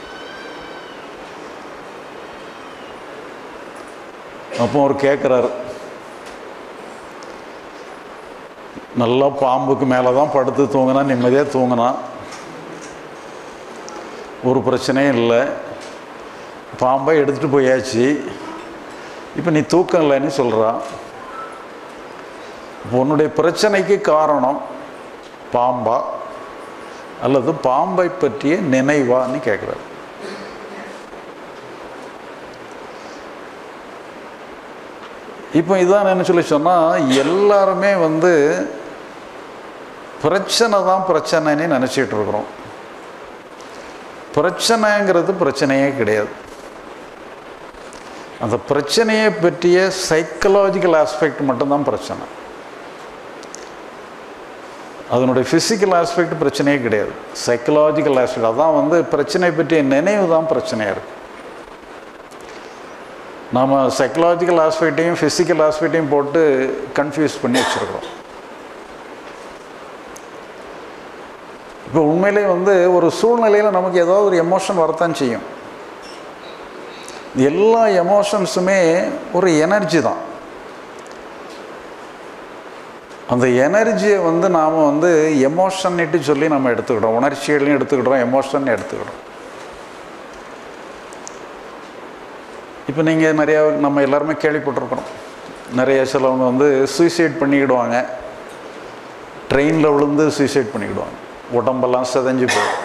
அப்போ அவர் கேட்குறாரு, நல்லா பாம்புக்கு மேலே தான் படுத்து தூங்கினா, நிம்மதியாக தூங்கினா, ஒரு பிரச்சனையும் இல்லை, பாம்பை எடுத்துகிட்டு போயாச்சு, இப்போ நீ தூக்கம் இல்லைன்னு சொல்கிறான். இப்போ உன்னுடைய பிரச்சனைக்கு காரணம் பாம்பா அல்லது பாம்பை பற்றிய நினைவான்னு கேட்குறாரு. இப்போ இதான் என்ன சொல்லி சொன்னால், எல்லாருமே வந்து பிரச்சனை தான் பிரச்சனைன்னு நினச்சிட்டு இருக்கிறோம். பிரச்சனைங்கிறது பிரச்சனையே கிடையாது. அந்த பிரச்சனையை பற்றிய சைக்கலாஜிக்கல் ஆஸ்பெக்ட் மட்டும்தான் பிரச்சனை. அதனுடைய ஃபிசிக்கல் ஆஸ்பெக்ட் பிரச்சனையே கிடையாது, சைக்கலாஜிக்கல் ஆஸ்பெக்ட். அதான் வந்து பிரச்சனை பற்றிய நினைவு தான் பிரச்சனையாக இருக்குது. நாம் சைக்கலாஜிக்கல் ஆஸ்பெக்டையும் ஃபிசிக்கல் ஆஸ்பெக்டையும் போட்டு கன்ஃபியூஸ் பண்ணி வச்சுருக்கிறோம். இப்போ உண்மையிலே வந்து ஒரு சூழ்நிலையில் நமக்கு ஏதாவது ஒரு எமோஷன் வரத்தான் செய்யும். எல்லா எமோஷன்ஸுமே ஒரு எனர்ஜி தான். அந்த எனர்ஜியை வந்து நாம் வந்து எமோஷன்னுட்டு சொல்லி நம்ம எடுத்துக்கிட்டோம், உணர்ச்சிகளையும் எடுத்துக்கிட்டோம், எமோஷன் எடுத்துக்கிட்டோம். இப்போ நீங்கள் நிறையா நம்ம எல்லாருமே கேள்விப்பட்டிருக்கிறோம், நிறைய சிலவங்க வந்து சூசைட் பண்ணிக்கிடுவாங்க, ட்ரெயினில் விழுந்து சூசைட் பண்ணிக்கிடுவாங்க, உடம்பெல்லாம் செதஞ்சு போகும்.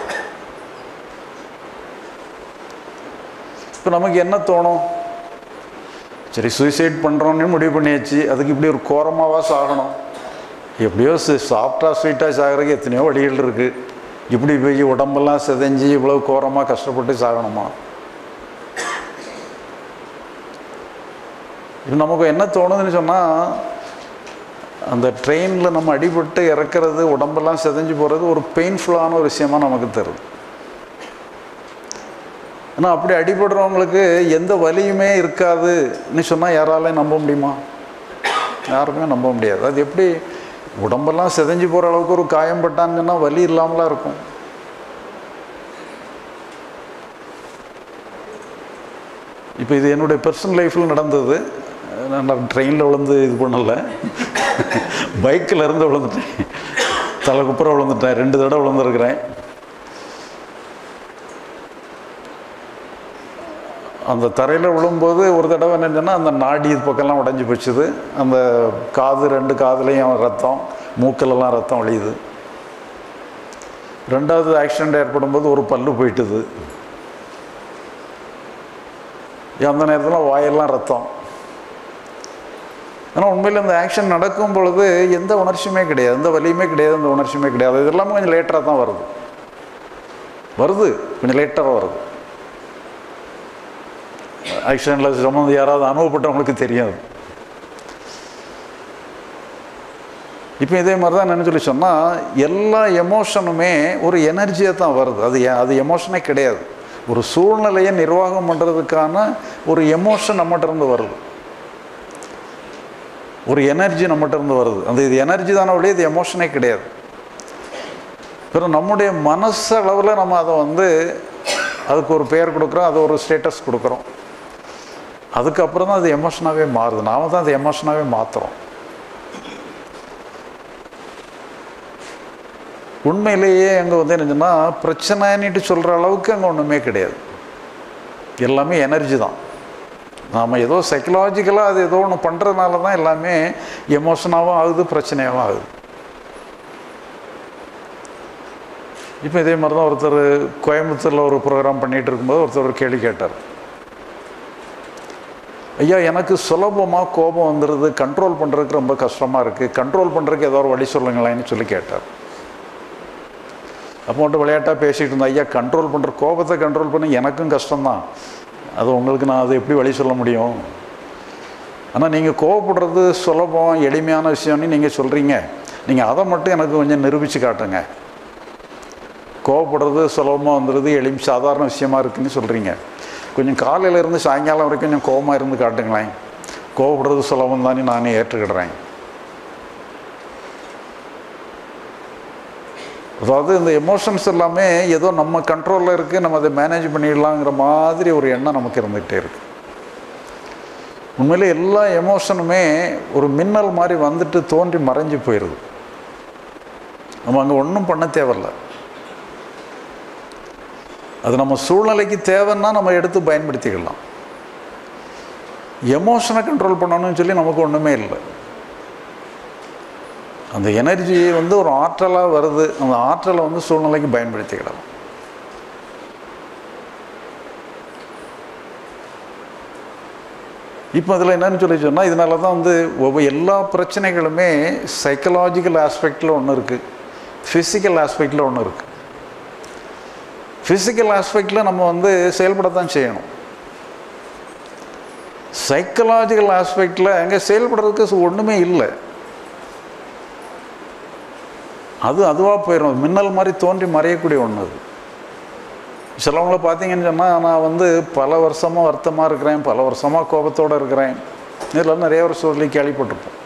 இப்போ நமக்கு என்ன தோணும், சரி சூசைட் பண்ணுறோன்னு முடிவு பண்ணியாச்சு, அதுக்கு இப்படி ஒரு கோரமாவா சாகணும், எப்படியோ சாஃப்டாக ஸ்வீட்டாக சாகிறதுக்கு எத்தனையோ வழிகள் இருக்குது, இப்படி போய் உடம்பெல்லாம் செதஞ்சு இவ்வளோ கோரமாக கஷ்டப்பட்டு சாகணுமா? இப்போ நமக்கு என்ன தோணுதுன்னு சொன்னால், அந்த ட்ரெயினில் நம்ம அடிபட்டு இறக்கிறது, உடம்பெல்லாம் செதஞ்சு போகிறது ஒரு பெயின்ஃபுல்லான ஒரு விஷயமாக நமக்கு தருது. ஆனால் அப்படி அடிபடுறவங்களுக்கு எந்த வலியுமே இருக்காதுன்னு சொன்னால் யாராலையும் நம்ப முடியுமா? யாருமே நம்ப முடியாது. அது எப்படி உடம்பெல்லாம் செதஞ்சு போகிற அளவுக்கு ஒரு காயம் பட்டான்னு சொன்னால் வலி இல்லாமலாம் இருக்கும். இப்போ இது என்னுடைய பர்சனல் லைஃப்பில் நடந்தது. நான் ட்ரெயினில் விழுந்து இது பண்ணலை, பைக்கில் இருந்து விழுந்துட்டேன், தலை குப்புற விழுந்துட்டேன், ரெண்டு தடவை விழுந்துருக்கிறேன். அந்த தரையில் விழும்போது ஒரு தடவை என்னென்னா அந்த நாடி இது பக்கம்லாம் உடஞ்சி போச்சுது, அந்த காது ரெண்டு காதுலேயும் ரத்தம், மூக்கிலெல்லாம் ரத்தம் வழியுது. ரெண்டாவது ஆக்சிடெண்ட் ஏற்படும்போது ஒரு பல்லு போயிட்டுது, அந்த நேரத்தில் வாயெல்லாம் ரத்தம். ஆனால் உண்மையில் இந்த ஆக்ஷன் நடக்கும் பொழுது எந்த உணர்ச்சியுமே கிடையாது, எந்த வலியுமே கிடையாது, எந்த உணர்ச்சியுமே கிடையாது. இது எல்லாமே கொஞ்சம் லேட்டராக தான் வருது வருது கொஞ்சம் லேட்டராக வருது. ஆக்சிடெண்ட்டில் சம்மந்தம் யாராவது அனுபவப்பட்டவங்களுக்கு தெரியாது. இப்போ இதே மாதிரி தான் என்ன சொல்லி சொன்னால், எல்லா எமோஷனுமே ஒரு எனர்ஜியாக தான் வருது. அது அது எமோஷனே கிடையாது, ஒரு சூழ்நிலையை நிர்வாகம் பண்ணுறதுக்கான ஒரு எமோஷன் நம்மகிட்ட இருந்து வருது, ஒரு எனர்ஜி நம்மகிட்ட இருந்து வருது. அந்த இது எனர்ஜி தானே ஒழிய இது எமோஷனே கிடையாது. பிறகு நம்முடைய மனசளவில் நம்ம அதை வந்து அதுக்கு ஒரு பெயர் கொடுக்குறோம், அது ஒரு ஸ்டேட்டஸ் கொடுக்குறோம், அதுக்கப்புறம் தான் அது எமோஷனாகவே மாறுது. நாம தான் அது எமோஷனாகவே மாற்றுறோம். உண்மையிலேயே அங்கே வந்து என்னச்சுன்னா, பிரச்சனைன்னுட்டு சொல்கிற அளவுக்கு அங்கே ஒன்றுமே கிடையாது, எல்லாமே எனர்ஜி தான். நாம் ஏதோ சைக்கலாஜிக்கலாக அது ஏதோ ஒன்று பண்ணுறதுனால தான் எல்லாமே எமோஷனாகவும் ஆகுது, பிரச்சனையாகவும் ஆகுது. இப்போ இதே மாதிரி தான் ஒருத்தர் கோயம்புத்தூரில் ஒரு ப்ரோக்ராம் பண்ணிகிட்டு இருக்கும்போது ஒருத்தர் ஒரு கேள்வி கேட்டார், ஐயா எனக்கு சுலபமாக கோபம் வந்துடுது, கண்ட்ரோல் பண்ணுறதுக்கு ரொம்ப கஷ்டமாக இருக்குது, கண்ட்ரோல் பண்ணுறதுக்கு ஏதோ ஒரு வழி சொல்லுங்களேன்னு சொல்லி கேட்டார். அப்போ மட்டும் விளையாட்டாக பேசிகிட்டு இருந்தேன், ஐயா கண்ட்ரோல் பண்ணுற கோபத்தை கண்ட்ரோல் பண்ணி எனக்கும் கஷ்டம்தான், அது உங்களுக்கு நான் அதை எப்படி வழி சொல்ல முடியும், ஆனால் நீங்கள் கோவப்படுறது சுலபம் எளிமையான விஷயம்னு நீங்கள் சொல்கிறீங்க, நீங்கள் அதை மட்டும் எனக்கு கொஞ்சம் நிரூபித்து காட்டுங்க. கோவப்படுறது சுலபமாக வந்துடுது, எளிமை சாதாரண விஷயமா இருக்குதுன்னு சொல்கிறீங்க, கொஞ்சம் காலையிலேருந்து சாயங்காலம் வரைக்கும் கொஞ்சம் கோபமாக இருந்து காட்டுங்களேன், கோவப்படுறது சுலபம் தானே நானே ஏற்றுக்கிடுறேன். அதாவது இந்த எமோஷன்ஸ் எல்லாமே ஏதோ நம்ம கண்ட்ரோலில் இருக்குது, நம்ம அதை மேனேஜ் பண்ணிடலாங்கிற மாதிரி ஒரு எண்ணம் நமக்கு இருந்துகிட்டே இருக்குது. உண்மையிலே எல்லா எமோஷனுமே ஒரு மின்னல் மாதிரி வந்துட்டு தோன்றி மறைஞ்சு போயிடுது, நம்ம அங்கே ஒன்றும் பண்ண தேவையில்லை. அது நம்ம சூழ்நிலைக்கு தேவைன்னா நம்ம எடுத்து பயன்படுத்திக்கலாம். எமோஷனை கண்ட்ரோல் பண்ணணும்னு சொல்லி நமக்கு ஒன்றுமே இல்லை. அந்த எனர்ஜி வந்து ஒரு ஆற்றலாக வருது, அந்த ஆற்றலை வந்து சூழ்நிலைக்கு பயன்படுத்திக்கலாம். இப்போ அதில் என்னன்னு சொல்லி சொன்னால், இதனால தான் வந்து ஒவ்வொரு எல்லா பிரச்சனைகளுமே சைக்கலாஜிக்கல் ஆஸ்பெக்டில் ஒன்று இருக்குது, ஃபிசிக்கல் ஆஸ்பெக்டில் ஒன்று இருக்குது. ஃபிசிக்கல் ஆஸ்பெக்டில் நம்ம வந்து செயல்படத்தான் செய்யணும். சைக்கலாஜிக்கல் ஆஸ்பெக்டில் அங்கே செயல்படுறதுக்கு ஒன்றுமே இல்லை, அது அதுவாக போயிடும், மின்னல் மாதிரி தோன்றி மறையக்கூடிய ஒன்று. அது சிலவங்கள பார்த்தீங்கன்னு சொன்னால், நான் வந்து பல வருஷமாக வருத்தமாக இருக்கிறேன், பல வருஷமாக கோபத்தோடு இருக்கிறேன், இதெல்லாம் நிறைய ஒரு சொல்லி கேள்விப்பட்டிருப்போம்.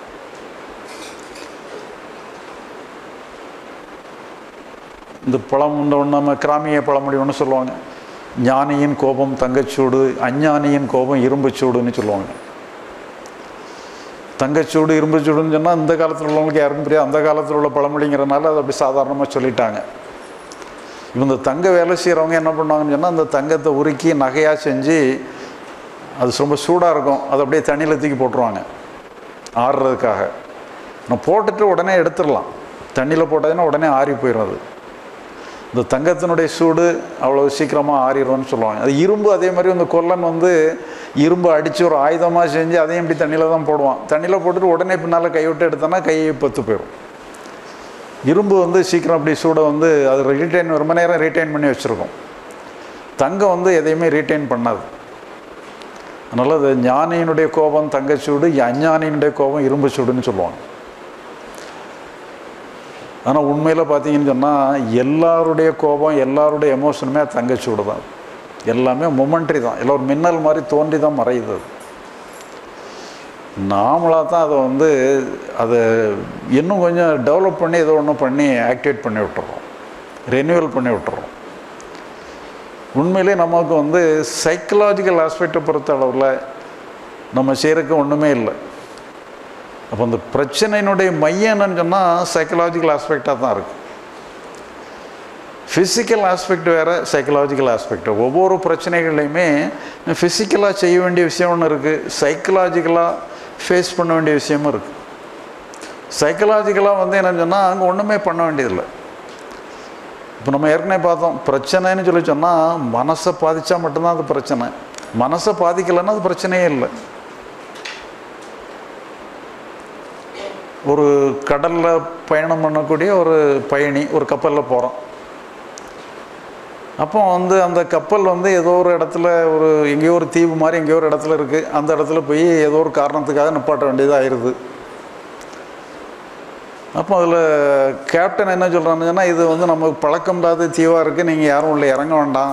இந்த பழம் இந்த ஒன்று நம்ம கிராமிய பழமொழி ஒன்று சொல்லுவாங்க, ஞானியின் கோபம் தங்கச்சூடு, அஞ்ஞானியின் கோபம் இரும்புச்சூடுன்னு சொல்லுவாங்க. தங்கச்சூடு இரும்புச்சூடுன்னு சொன்னால் இந்த காலத்தில் உள்ளவங்களுக்கு யாருக்கும் புரியாது, அந்த காலத்தில் உள்ள பழமொழிங்கிறனால அதை அப்படி சாதாரணமாக சொல்லிட்டாங்க. இப்போ இந்த தங்க வேலை செய்கிறவங்க என்ன பண்ணுவாங்கன்னு சொன்னால், அந்த தங்கத்தை உருக்கி நகையாக செஞ்சு அது ரொம்ப சூடாக இருக்கும், அதை அப்படியே தண்ணியில் தூக்கி போட்டுருவாங்க ஆறுறதுக்காக. நான் போட்டுட்டு உடனே எடுத்துடலாம், தண்ணியில் போட்டதுன்னா உடனே ஆறி போயிடும். அது இந்த தங்கத்தினுடைய சூடு அவ்வளோ சீக்கிரமாக ஆறிடும்னு சொல்லுவாங்க. அது இரும்பு அதே மாதிரி அந்த கொல்லன் வந்து இரும்பு அடித்து ஒரு ஆயுதமாக செஞ்சு அதையும் இப்படி தண்ணியில் தான் போடுவான். தண்ணியில் போட்டுட்டு உடனே பின்னால் கை விட்டு எடுத்தோன்னா கையை பத்து போயிடும். இரும்பு வந்து சீக்கிரம் அப்படி சூட வந்து அது ரீட்டைன் ரொம்ப நேரம் ரீட்டைன் பண்ணி வச்சுருக்கோம். தங்கம் வந்து எதையுமே ரீட்டைன் பண்ணாது. அதனால் அது ஞானியினுடைய கோபம் தங்கச்சூடு, அஞ்ஞானியினுடைய கோபம் இரும்பு சூடுன்னு சொல்லுவாங்க. ஆனால் உண்மையில் பார்த்தீங்கன்னு சொன்னால் எல்லாருடைய கோபம் எல்லாருடைய எமோஷனுமே தங்கச்சூடு தான். எல்லாமே மொமெண்ட்ரி தான், எல்லாம் ஒரு மின்னல் மாதிரி தோன்றி தான் மறையுது. நாமளாக தான் அதை வந்து அதை இன்னும் கொஞ்சம் டெவலப் பண்ணி ஏதோ ஒன்று பண்ணி ஆக்டிவேட் பண்ணி விட்டுறோம், ரெனியூவல் பண்ணி விட்டுறோம். உண்மையிலே நமக்கு வந்து சைக்கலாஜிக்கல் ஆஸ்பெக்டை பொறுத்த அளவில் நம்ம செய்கிறதுக்கு ஒன்றுமே இல்லை. அப்போ அந்த பிரச்சனையினுடைய மையம் என்னன்னு சொன்னால் சைக்கலாஜிக்கல் ஆஸ்பெக்டாக தான் இருக்குது. ஃபிசிக்கல் ஆஸ்பெக்ட் வேறு, சைக்கலாஜிக்கல் ஆஸ்பெக்ட். ஒவ்வொரு பிரச்சனைகள்லையுமே ஃபிசிக்கலாக செய்ய வேண்டிய விஷயம் ஒன்று இருக்குது, சைக்கலாஜிக்கலாக ஃபேஸ் பண்ண வேண்டிய விஷயமும் இருக்குது. சைக்கலாஜிக்கலாக வந்து என்னன்னு சொன்னால் அங்கே ஒன்றுமே பண்ண வேண்டியதில்லை. இப்போ நம்ம ஏற்கனவே பார்த்தோம், பிரச்சனைன்னு சொல்லி சொன்னால் மனசை பாதித்தா மட்டும்தான் அது பிரச்சனை, மனசை பாதிக்கலைன்னா அது பிரச்சனையே இல்லை. ஒரு கடலில் பயணம் பண்ணக்கூடிய ஒரு பயணி ஒரு கப்பலில் போகிறோம். அப்போ வந்து அந்த கப்பல் வந்து ஏதோ ஒரு இடத்துல ஒரு எங்கேயோ ஒரு தீவு மாதிரி எங்கேயோ ஒரு இடத்துல இருக்குது. அந்த இடத்துல போய் ஏதோ ஒரு காரணத்துக்காக நிப்பாட்ட வேண்டியதாக ஆயிடுது. அப்போ அதில் கேப்டன் என்ன சொல்கிறாங்கன்னா, இது வந்து நமக்கு பழக்கமில்லாத தீவாக இருக்குது, நீங்கள் யாரும் உள்ள இறங்க வேண்டாம்,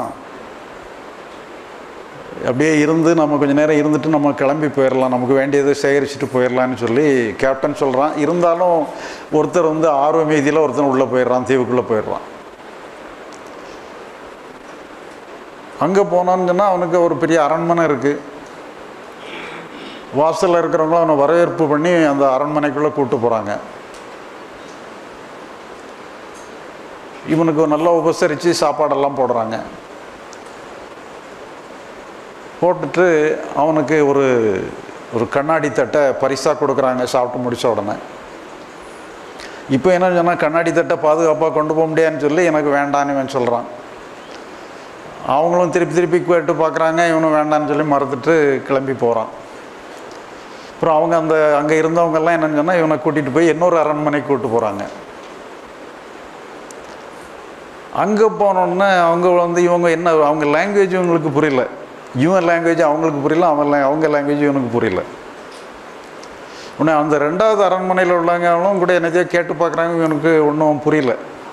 அப்படியே இருந்து நம்ம கொஞ்சம் நேரம் இருந்துட்டு நம்ம கிளம்பி போயிடலாம், நமக்கு வேண்டியதை சேகரிச்சுட்டு போயிடலான்னு சொல்லி கேப்டன் சொல்கிறான். இருந்தாலும் ஒருத்தர் வந்து ஆர்வ மீதியில் ஒருத்தர் உள்ளே போயிடுறான், தீவுக்குள்ளே போயிடுறான். அங்கே போனான்னு சொன்னால் அவனுக்கு ஒரு பெரிய அரண்மனை இருக்குது. வாசலில் இருக்கிறவங்களும் அவனை வரவேற்பு பண்ணி அந்த அரண்மனைக்குள்ளே கூப்பிட்டு போகிறாங்க. இவனுக்கு நல்லா உபசரித்து சாப்பாடெல்லாம் போடுறாங்க. போட்டுட்டு அவனுக்கு ஒரு ஒரு கண்ணாடி தட்டை பரிசாக கொடுக்குறாங்க சாப்பிட்டு முடித்த உடனே. இப்போ என்ன சொன்னால் கண்ணாடி தட்டை பாதுகாப்பாக கொண்டு போக முடியாதுன்னு சொல்லி எனக்கு வேண்டான்னு இவன் சொல்கிறான். அவங்களும் திருப்பி திருப்பி கேட்டு பார்க்குறாங்க, இவனும் வேண்டான்னு சொல்லி மறுத்துட்டு கிளம்பி போகிறான். அப்புறம் அவங்க அந்த அங்கே இருந்தவங்கெல்லாம் என்னன்னு சொன்னால் இவனை கூட்டிகிட்டு போய் இன்னொரு அரண்மனைக்கு கூப்பிட்டு போகிறாங்க. அங்கே போனோடனே அவங்க வந்து இவங்க என்ன அவங்க லாங்குவேஜ் இவங்களுக்கு புரியல, இவன் லாங்குவேஜ் அவங்களுக்கு புரியல, அவன் அவங்க லாங்குவேஜ் இவனுக்கு புரியல. உடனே அந்த ரெண்டாவது அரண்மனையில் உள்ளவங்களும் கூட என்னத்தையோ கேட்டு பார்க்குறாங்க, இவனுக்கு ஒன்றும் புரியல.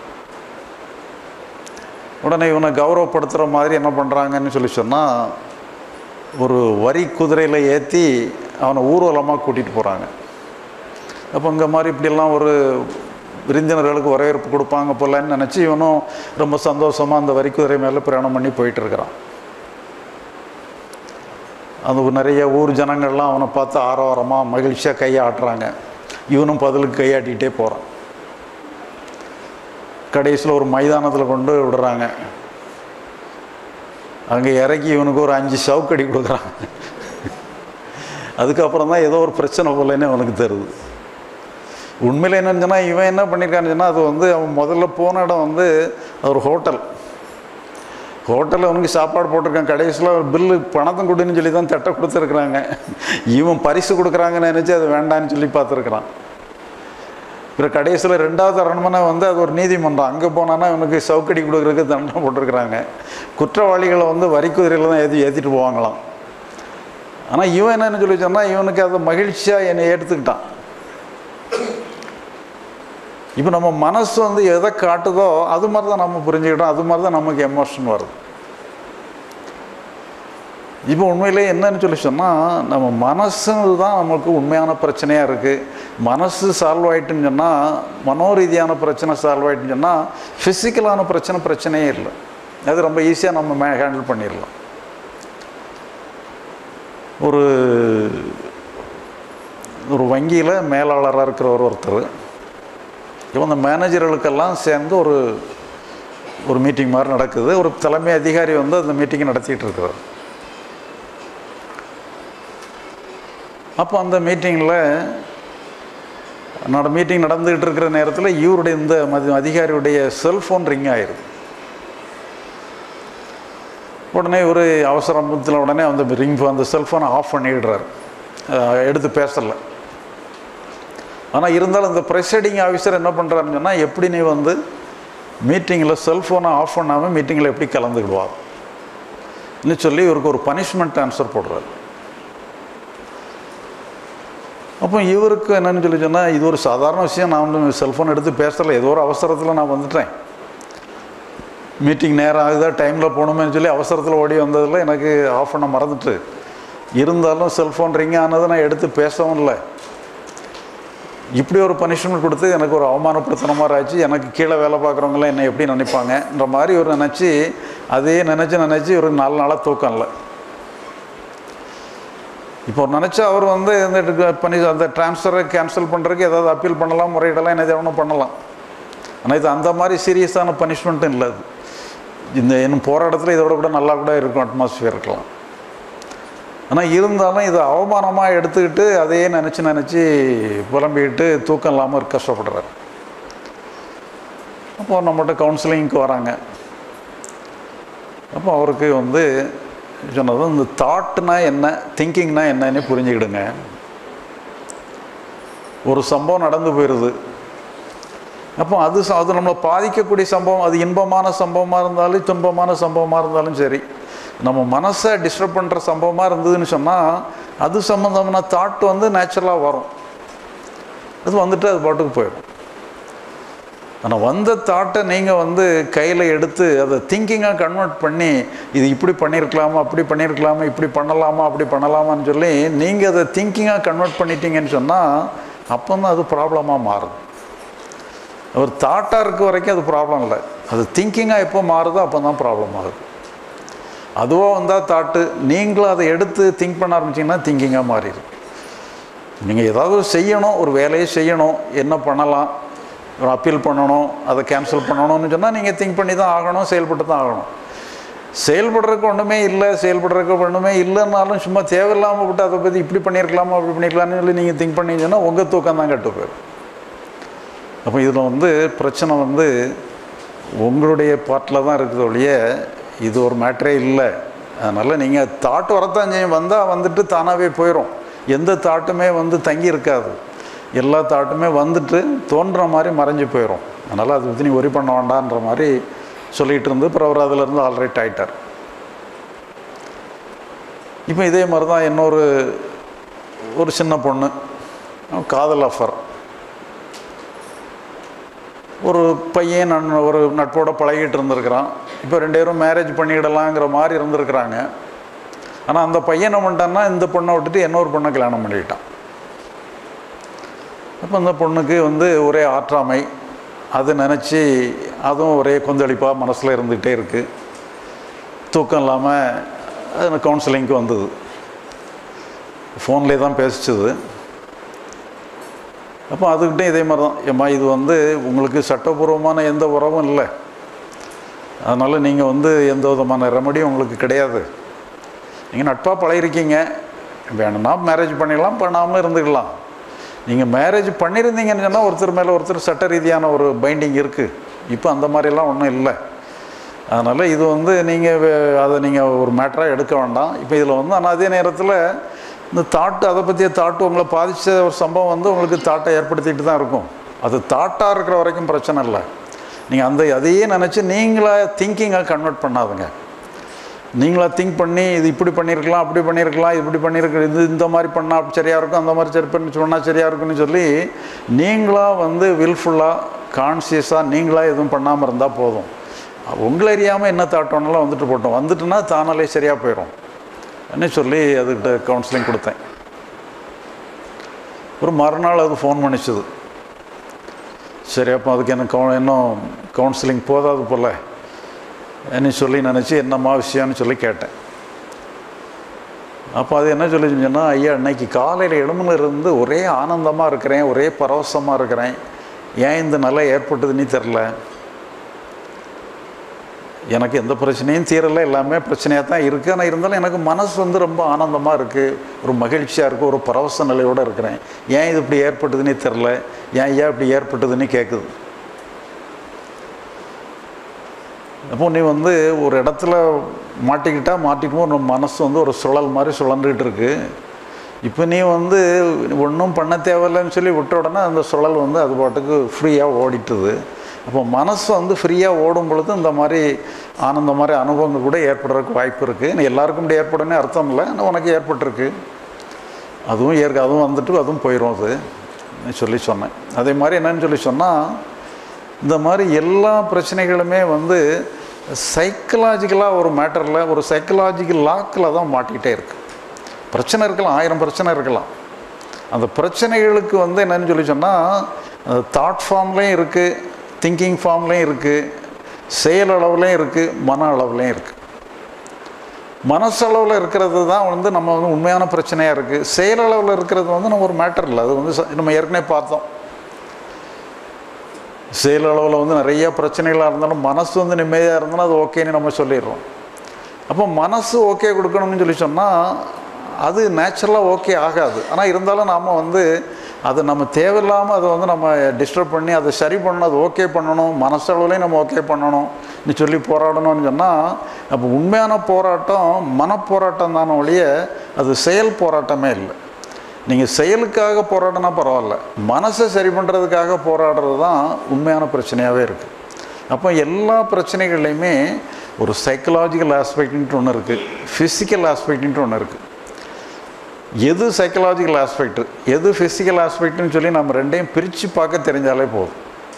உடனே இவனை கௌரவப்படுத்துகிற மாதிரி என்ன பண்ணுறாங்கன்னு சொல்லி சொன்னால் ஒரு வரி குதிரையில் ஏற்றி அவனை ஊர்வலமாக கூட்டிகிட்டு போகிறாங்க. அப்போ இங்கே மாதிரி இப்படியெல்லாம் ஒரு விருந்தினர்களுக்கு வரவேற்பு கொடுப்பாங்க போலன்னு நினச்சி இவனும் ரொம்ப சந்தோஷமாக அந்த வரி குதிரை மேலே பிரயாணம் பண்ணி போயிட்டுருக்கிறான். அந்த நிறைய ஊர் ஜனங்கள்லாம் அவனை பார்த்து ஆரவாரமாக மகிழ்ச்சியாக கையாட்டுறாங்க. இவனும் பதிலுக்கு கையாட்டிகிட்டே போகிறான். கடைசியில் ஒரு மைதானத்தில் கொண்டு விடுறாங்க. அங்கே இறக்கி இவனுக்கு ஒரு அஞ்சு சவுக்கடி கொடுக்குறாங்க. அதுக்கப்புறம் தான் ஏதோ ஒரு பிரச்சனை போலன்னு அவனுக்கு தருது. உண்மையில் என்னன்னு சொன்னால் இவன் என்ன பண்ணியிருக்கான்னு சொன்னால் அது வந்து அவன் முதல்ல போன இடம் வந்து ஒரு ஹோட்டல். ஹோட்டலில் அவனுக்கு சாப்பாடு போட்டிருக்கான். கடைசியில் ஒரு பில்லு பணத்தை கொடுன்னு சொல்லி தான் தட்டை கொடுத்துருக்குறாங்க. இவன் பரிசு கொடுக்குறாங்கன்னு நினச்சி அது வேண்டான்னு சொல்லி பார்த்துருக்குறான். அப்புறம் கடைசியில் ரெண்டாவது அரண்மனை வந்து அது ஒரு நீதிமன்றம். அங்கே போனான்னா இவனுக்கு சவுக்கடி கொடுக்குறதுக்கு தண்டனை போட்டிருக்கிறாங்க. குற்றவாளிகளை வந்து வரிக்குதிரையில் தான் ஏற்றி ஏற்றிட்டு போவாங்களாம். ஆனால் இவன் என்னன்னு சொல்லி சொன்னால் இவனுக்கு அதை மகிழ்ச்சியாக என்னை எடுத்துக்கிட்டான். இப்போ நம்ம மனசு வந்து எதை காட்டுதோ அது மாதிரி தான் நம்ம புரிஞ்சுக்கிட்டோம், அது மாதிரி தான் நமக்கு எமோஷன் வருது. இப்போ உண்மையிலே என்னன்னு சொல்லி சொன்னால் நம்ம மனசு தான் நமக்கு உண்மையான பிரச்சனையாக இருக்குது. மனசு சால்வ் ஆகிட்டுன்னு சொன்னால் மனோரீதியான பிரச்சனை சால்வ் ஆகிட்டுன்னு சொன்னால் ஃபிசிக்கலான பிரச்சனை பிரச்சனையே இல்லை. அது ரொம்ப ஈஸியாக நம்ம மே ஹேண்டில் பண்ணிடலாம். ஒரு ஒரு வங்கியில் மேலாளராக இருக்கிற ஒரு ஒருத்தர் இப்போ அந்த மேனேஜர்களுக்கெல்லாம் சேர்ந்து ஒரு ஒரு மீட்டிங் மாதிரி நடக்குது. ஒரு தலைமை அதிகாரி வந்து அந்த மீட்டிங்கை நடத்திட்டு இருக்கிறார். அப்போ அந்த மீட்டிங்கில் நட மீட்டிங் நடந்துகிட்டு இருக்கிற நேரத்தில் இவருடைய இந்த மதி அதிகாரியுடைய செல்ஃபோன் ரிங் ஆயிடுது. உடனே ஒரு அவசரத்தில் உடனே அந்த ரிங் அந்த செல்ஃபோனை ஆஃப் பண்ணிடுறாரு, எடுத்து பேசலை. ஆனால் இருந்தாலும் இந்த ப்ரெசைடிங் ஆஃபீஸர் என்ன பண்ணுறாருன்னு சொன்னால், எப்படி நீ வந்து மீட்டிங்கில் செல்ஃபோனை ஆஃப் பண்ணாமல் மீட்டிங்கில் எப்படி கலந்துக்கிடுவார் இன்னும் சொல்லி இவருக்கு ஒரு பனிஷ்மெண்ட் ஆன்சர் போடுறாரு. அப்போ இவருக்கு என்னென்னு சொல்லி சொன்னால், இது ஒரு சாதாரண விஷயம், நான் வந்து செல்ஃபோன் எடுத்து பேசலை, ஏதோ ஒரு அவசரத்தில் நான் வந்துட்டேன், மீட்டிங் நேரம் ஆகுதா டைமில் போகணுமேனு சொல்லி அவசரத்தில் ஓடி வந்ததில் எனக்கு ஆஃப் பண்ண மறந்துட்டு, இருந்தாலும் செல்ஃபோன் ரிங் ஆனதை நான் எடுத்து பேசவும் இல்லை, இப்படி ஒரு பனிஷ்மெண்ட் கொடுத்து எனக்கு ஒரு அவமானப்படுத்தின மாதிரி ஆச்சு, எனக்கு கீழே வேலை பார்க்குறவங்களாம் என்னை எப்படி நினைப்பாங்கன்ற மாதிரி ஒரு நினச்சி அதே நினச்சி நினச்சி ஒரு நாலு நாளாக தூக்கம் இல்லை. இப்போ நினச்சா அவர் வந்து இந்த பண்ணி அந்த ட்ரான்ஸ்ஃபரை கேன்சல் பண்ணுறதுக்கு ஏதாவது அப்பீல் பண்ணலாம், முறையிடலாம், என்ன தேவைன்னு பண்ணலாம். ஆனால் இது அந்த மாதிரி சீரியஸான பனிஷ்மெண்ட்டும் இல்லை. அது இந்த இன்னும் போகிற இடத்துல இதோட கூட நல்லா கூட இருக்கும், அட்மாஸ்ஃபியர் இருக்கலாம். ஆனால் இருந்தாலும் இதை அவமானமாக எடுத்துக்கிட்டு அதையே நினச்சி நினச்சி புலம்பிக்கிட்டு தூக்கம் இல்லாமல் கஷ்டப்படுறாரு. அப்போ நம்மகிட்ட கவுன்சிலிங்க்கு வராங்க. அப்போ அவருக்கு வந்து சொன்னது, இந்த தாட்னா என்ன, திங்கிங்னா என்னன்னு புரிஞ்சுக்கிடுங்க. ஒரு சம்பவம் நடந்து போயிடுது, அப்போ அது அது நம்மளை பாதிக்கக்கூடிய சம்பவம், அது இன்பமான சம்பவமாக இருந்தாலும் துன்பமான சம்பவமாக இருந்தாலும் சரி, நம்ம மனசை டிஸ்டர்ப் பண்ணுற சம்பவமாக இருந்ததுன்னு சொன்னால் அது சம்மந்தமான தாட் வந்து நேச்சுரலாக வரும், அது வந்துட்டு அது பாட்டுக்கு போயிடும். ஆனால் வந்த தாட்டை நீங்கள் வந்து கையில் எடுத்து அதை திங்கிங்காக கன்வெர்ட் பண்ணி இது இப்படி பண்ணியிருக்கலாமா, அப்படி பண்ணியிருக்கலாமா, இப்படி பண்ணலாமா, அப்படி பண்ணலாமான்னு சொல்லி நீங்கள் அதை திங்கிங்காக கன்வெர்ட் பண்ணிட்டீங்கன்னு சொன்னால் அப்போ தான் அது ப்ராப்ளமாக மாறும். ஒரு தாட்டாக இருக்க வரைக்கும் அது ப்ராப்ளம் இல்லை, அது திங்கிங்காக எப்போ மாறுதோ அப்போ தான் ப்ராப்ளம் ஆகுது. அதுவாக வந்தால் தாட்டு, நீங்களும் அதை எடுத்து திங்க் பண்ண ஆரம்பிச்சிங்கன்னா திங்கிங்காக மாறிடும். நீங்கள் ஏதாவது செய்யணும், ஒரு வேலையை செய்யணும், என்ன பண்ணலாம், ஒரு அப்பீல் பண்ணணும், அதை கேன்சல் பண்ணணும்னு சொன்னால் நீங்கள் திங்க் பண்ணி தான் ஆகணும், செயல்பட்டு தான் ஆகணும். செயல்படுறதுக்கு ஒன்றுமே இல்லை, செயல்படுறதுக்கு ஒன்றுமே இல்லைன்னாலும் சும்மா தேவையில்லாமல் விட்டு அதை பற்றி இப்படி பண்ணியிருக்கலாமா அப்படி பண்ணியிருக்கலாம்னு சொல்லி நீங்கள் திங்க் பண்ணிங்கன்னா உங்கள் தூக்கம் தான் கெட்டு போயிடும். அப்போ இதில் வந்து பிரச்சனை வந்து உங்களுடைய பாட்டில் தான் இருக்குது ஒழிய இது ஒரு மேட்டரே இல்லை. அதனால் நீங்கள் தாட்டு வரத்தான் செய்யும், வந்தால் வந்துட்டு தானாகவே போயிடும். எந்த தாட்டுமே வந்து தங்கி இருக்காது, எல்லா தாட்டுமே வந்துட்டு தோன்ற மாதிரி மறைஞ்சு போயிடும். அதனால் அதை பற்றி நீ ஒரி பண்ண வேண்டான்ற மாதிரி சொல்லிகிட்டு இருந்து அப்புறம் அவர் அதிலேருந்து ஆல்ரைட் ஆகிட்டார். இப்போ இதே மாதிரி தான் இன்னொரு ஒரு சின்ன பொண்ணு, காதல் ஆஃபர், ஒரு பையன் நான் ஒரு நட்போடு பழகிட்டு இருந்திருக்கிறான். இப்போ ரெண்டு பேரும் மேரேஜ் பண்ணிக்கிடலாங்கிற மாதிரி இருந்திருக்கிறாங்க. ஆனால் அந்த பையன் என்ன பண்ணிட்டான்னா இந்த பொண்ணை விட்டுட்டு இன்னொரு பொண்ணை கல்யாணம் பண்ணிக்கிட்டான். அப்போ அந்த பொண்ணுக்கு வந்து ஒரே ஆற்றாமை, அது நினச்சி அதுவும் ஒரே கொந்தளிப்பாக மனசில் இருந்துகிட்டே இருக்குது. தூக்கம் இல்லாமல் அது கவுன்சிலிங்க்கு வந்தது, ஃபோன்லேயே தான் பேசிச்சுது. அப்போ அதுக்கிட்டே இதே மாதிரி தான், ஏம்மா இது வந்து உங்களுக்கு சட்டப்பூர்வமான எந்த உறவும் இல்லை, அதனால் நீங்கள் வந்து எந்த விதமான ரெமடியும் உங்களுக்கு கிடையாது, நீங்கள் நட்பாக பழகிருக்கீங்க, வேணும்னா மேரேஜ் பண்ணிடலாம், பண்ணாமல் இருந்துக்கலாம். நீங்கள் மேரேஜ் பண்ணியிருந்தீங்கன்னு சொன்னால் ஒருத்தர் மேலே ஒருத்தர் சட்ட ரீதியான ஒரு பைண்டிங் இருக்குது. இப்போ அந்த மாதிரிலாம் ஒன்றும் இல்லை. அதனால் இது வந்து நீங்கள் அதை நீங்கள் ஒரு மேட்டராக எடுக்க வேண்டாம். இப்போ இதில் வந்து ஆனால் அதே நேரத்தில் இந்த தாட்டு, அதை பற்றிய தாட்டு உங்களை பாதித்த ஒரு சம்பவம் வந்து உங்களுக்கு தாட்டை ஏற்படுத்திக்கிட்டு தான் இருக்கும். அது தாட்டாக இருக்கிற வரைக்கும் பிரச்சனை இல்லை. நீங்கள் அந்த அதையே நினச்சி நீங்களாக திங்கிங்காக கன்வெர்ட் பண்ணாதுங்க. நீங்களாக திங்க் பண்ணி இது இப்படி பண்ணியிருக்கலாம், அப்படி பண்ணியிருக்கலாம், இப்படி பண்ணியிருக்க, இது இந்த மாதிரி பண்ணால் சரியாக இருக்கும், அந்த மாதிரி சரி பண்ணி சொன்னால் சரியாக இருக்குன்னு சொல்லி நீங்களாக வந்து வில்ஃபுல்லாக கான்சியஸாக நீங்களாக எதுவும் பண்ணாமல் இருந்தால் போதும். உங்களை அறியாமல் என்ன தாட்டோன்னெலாம் வந்துட்டு போட்டோம், வந்துட்டுனா தானாலே சரியாக போயிடும் என்ன சொல்லி அதுக்கிட்ட கவுன்சிலிங் கொடுத்தேன். ஒரு மறுநாள் அது ஃபோன் பண்ணிச்சுது. சரி, அப்போ அதுக்கு எனக்கு கவு இன்னும் கவுன்சிலிங் போதாது போல் என்ன சொல்லி நினச்சி என்னம்மா விஷயம்னு சொல்லி கேட்டேன். அப்போ அது என்ன சொல்லி சொன்னால், ஐயா இன்னைக்கு காலையில் எழும்புல இருந்து ஒரே ஆனந்தமாக இருக்கிறேன், ஒரே பரவசமாக இருக்கிறேன், ஏன் இந்த நிலை ஏற்பட்டதுன்னு தெரில, எனக்கு எந்த பிரச்சனையும் தீரலை, எல்லாமே பிரச்சனையாக தான் இருக்குது. ஆனால் இருந்தாலும் எனக்கு மனசு வந்து ரொம்ப ஆனந்தமாக இருக்குது, ஒரு மகிழ்ச்சியாக இருக்குது, ஒரு பரவச நிலையோடு இருக்கிறேன். ஏன் இது இப்படி ஏற்பட்டதுன்னே தெரில, ஏன் ஏன் இப்படி ஏற்பட்டதுன்னு கேட்குது. அப்போ நீ வந்து ஒரு இடத்துல மாட்டிக்கிட்டால் மாட்டிக்குமோ நம்ம மனசு வந்து ஒரு சுழல் மாதிரி சுழன்றுக்கிட்டு இருக்கு. இப்போ நீ வந்து ஒன்றும் பண்ண தேவையில்லைன்னு சொல்லி விட்ட உடனே அந்த சுழல் வந்து அது பாட்டுக்கு ஃப்ரீயாக ஓடிட்டுது. அப்போ மனசு வந்து ஃப்ரீயாக ஓடும் பொழுது இந்த மாதிரி ஆனந்த மாதிரி அனுபவங்கள் கூட ஏற்படுறதுக்கு வாய்ப்பு இருக்குது. எல்லாருக்கும் இப்படி ஏற்படனே அர்த்தம் இல்லை, ஆனால் உனக்கு ஏற்பட்டிருக்கு. அதுவும் ஏற்க அதுவும் வந்துட்டு அதுவும் போயிடும் அது சொல்லி சொன்னேன். அதே மாதிரி என்னன்னு சொல்லி சொன்னால், இந்த மாதிரி எல்லா பிரச்சனைகளுமே வந்து சைக்கலாஜிக்கலாக ஒரு மேட்டரில் ஒரு சைக்கலாஜிக்கல் லாக்கில் தான் மாட்டிக்கிட்டே இருக்குது. பிரச்சனை இருக்கலாம், ஆயிரம் பிரச்சனை இருக்கலாம். அந்த பிரச்சனைகளுக்கு வந்து என்னன்னு சொல்லி சொன்னால், அந்த தாட் ஃபார்ம்லேயும் இருக்குது, திங்கிங் ஃபார்ம்லேயும் இருக்குது, செயல் அளவுலேயும் இருக்குது, மன அளவுலேயும் இருக்குது. மனசளவில் இருக்கிறது தான் வந்து நம்ம வந்து உண்மையான பிரச்சனையாக இருக்குது. செயலளவில் இருக்கிறது வந்து நம்ம ஒரு மேட்டர் இல்லை, அது வந்து நம்ம ஏற்கனவே பார்த்தோம். செயலளவில் வந்து நிறைய பிரச்சனைகளாக இருந்தாலும் மனசு வந்து நிம்மதியாக இருந்தாலும் அது ஓகேன்னு நம்ம சொல்லிடுறோம். அப்போ மனசு ஓகே கொடுக்கணும்னு சொல்லி சொன்னால் அது நேச்சுரலாக ஓகே ஆகாது. ஆனால் இருந்தாலும் நாம் வந்து அது நம்ம தேவையில்லாமல் அதை வந்து நம்ம டிஸ்டர்ப் பண்ணி அதை சரி பண்ணணும், அது ஓகே பண்ணணும், மனசளவுலேயும் நம்ம ஓகே பண்ணணும்னு சொல்லி போராடணும்னு சொன்னால், அப்போ உண்மையான போராட்டம் மனப்போராட்டம் தானே ஒழிய அது செயல் போராட்டமே இல்லை. நீங்கள் செயலுக்காக போராடினா பரவாயில்ல, மனசை சரி பண்ணுறதுக்காக போராடுறது தான் உண்மையான பிரச்சனையாகவே இருக்குது. அப்போ எல்லா பிரச்சனைகள்லையுமே ஒரு சைக்கலாஜிக்கல் ஆஸ்பெக்ட்ன்ட்டு ஒன்று இருக்குது, ஃபிசிக்கல் ஆஸ்பெக்ட்ன்ட்டு ஒன்று இருக்குது. எது சைக்கலாஜிக்கல் ஆஸ்பெக்ட், எது ஃபிசிக்கல் ஆஸ்பெக்ட்னு சொல்லி நம்ம ரெண்டையும் பிரித்து பார்க்க தெரிஞ்சாலே போதும்.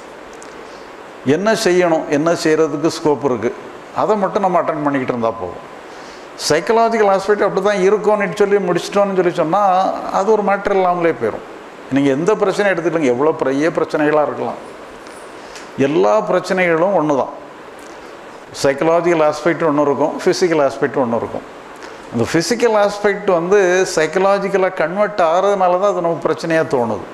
என்ன செய்யணும், என்ன செய்கிறதுக்கு ஸ்கோப் இருக்குது, அதை மட்டும் நம்ம அட்டன் பண்ணிக்கிட்டு இருந்தால் போதும். சைக்கலாஜிக்கல் ஆஸ்பெக்ட் அப்படி தான் இருக்கும்னு சொல்லி முடிச்சிட்டோன்னு சொல்லி சொன்னால் அது ஒரு மேட்டர் இல்லாமலே போயிடும். நீங்கள் எந்த பிரச்சனை எடுத்துக்கலங்க, எவ்வளோ பெரிய பிரச்சனைகளாக இருக்கலாம், எல்லா பிரச்சனைகளும் ஒன்று தான். சைக்கலாஜிக்கல் ஆஸ்பெக்ட் ஒன்று இருக்கும், ஃபிசிக்கல் ஆஸ்பெக்ட் ஒன்று இருக்கும். அந்த ஃபிசிக்கல் ஆஸ்பெக்ட் வந்து சைக்கலாஜிக்கலாக கன்வெர்ட் ஆகிறதுனால தான் அது நமக்கு பிரச்சனையாக தோணுது.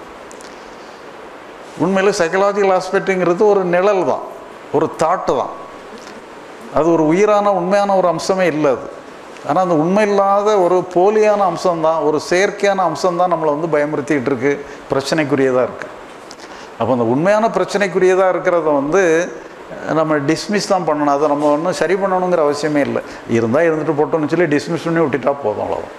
உண்மையில் சைக்கலாஜிக்கல் ஆஸ்பெக்ட்டுங்கிறது ஒரு நிழல் தான், ஒரு தாட்டு தான். அது ஒரு உயிரான உண்மையான ஒரு அம்சமே இல்லை அது. ஆனால் அந்த உண்மை இல்லாத ஒரு போலியான அம்சம்தான், ஒரு செயற்கையான அம்சம்தான் நம்மளை வந்து பயமுறுத்திக்கிட்டு இருக்குது, பிரச்சனைக்குரியதாக இருக்குது. அப்போ அந்த உண்மையான பிரச்சனைக்குரியதாக இருக்கிறத வந்து நம்ம டிஸ்மிஸ் தான் பண்ணணும், அதை நம்ம ஒன்றும் சரி பண்ணணுங்கிற அவசியமே இல்லை. இருந்தால் இருந்துட்டு போட்டோம்னு சொல்லி டிஸ்மிஸ் பண்ணி விட்டுட்டா போதும், அவ்வளோதான்.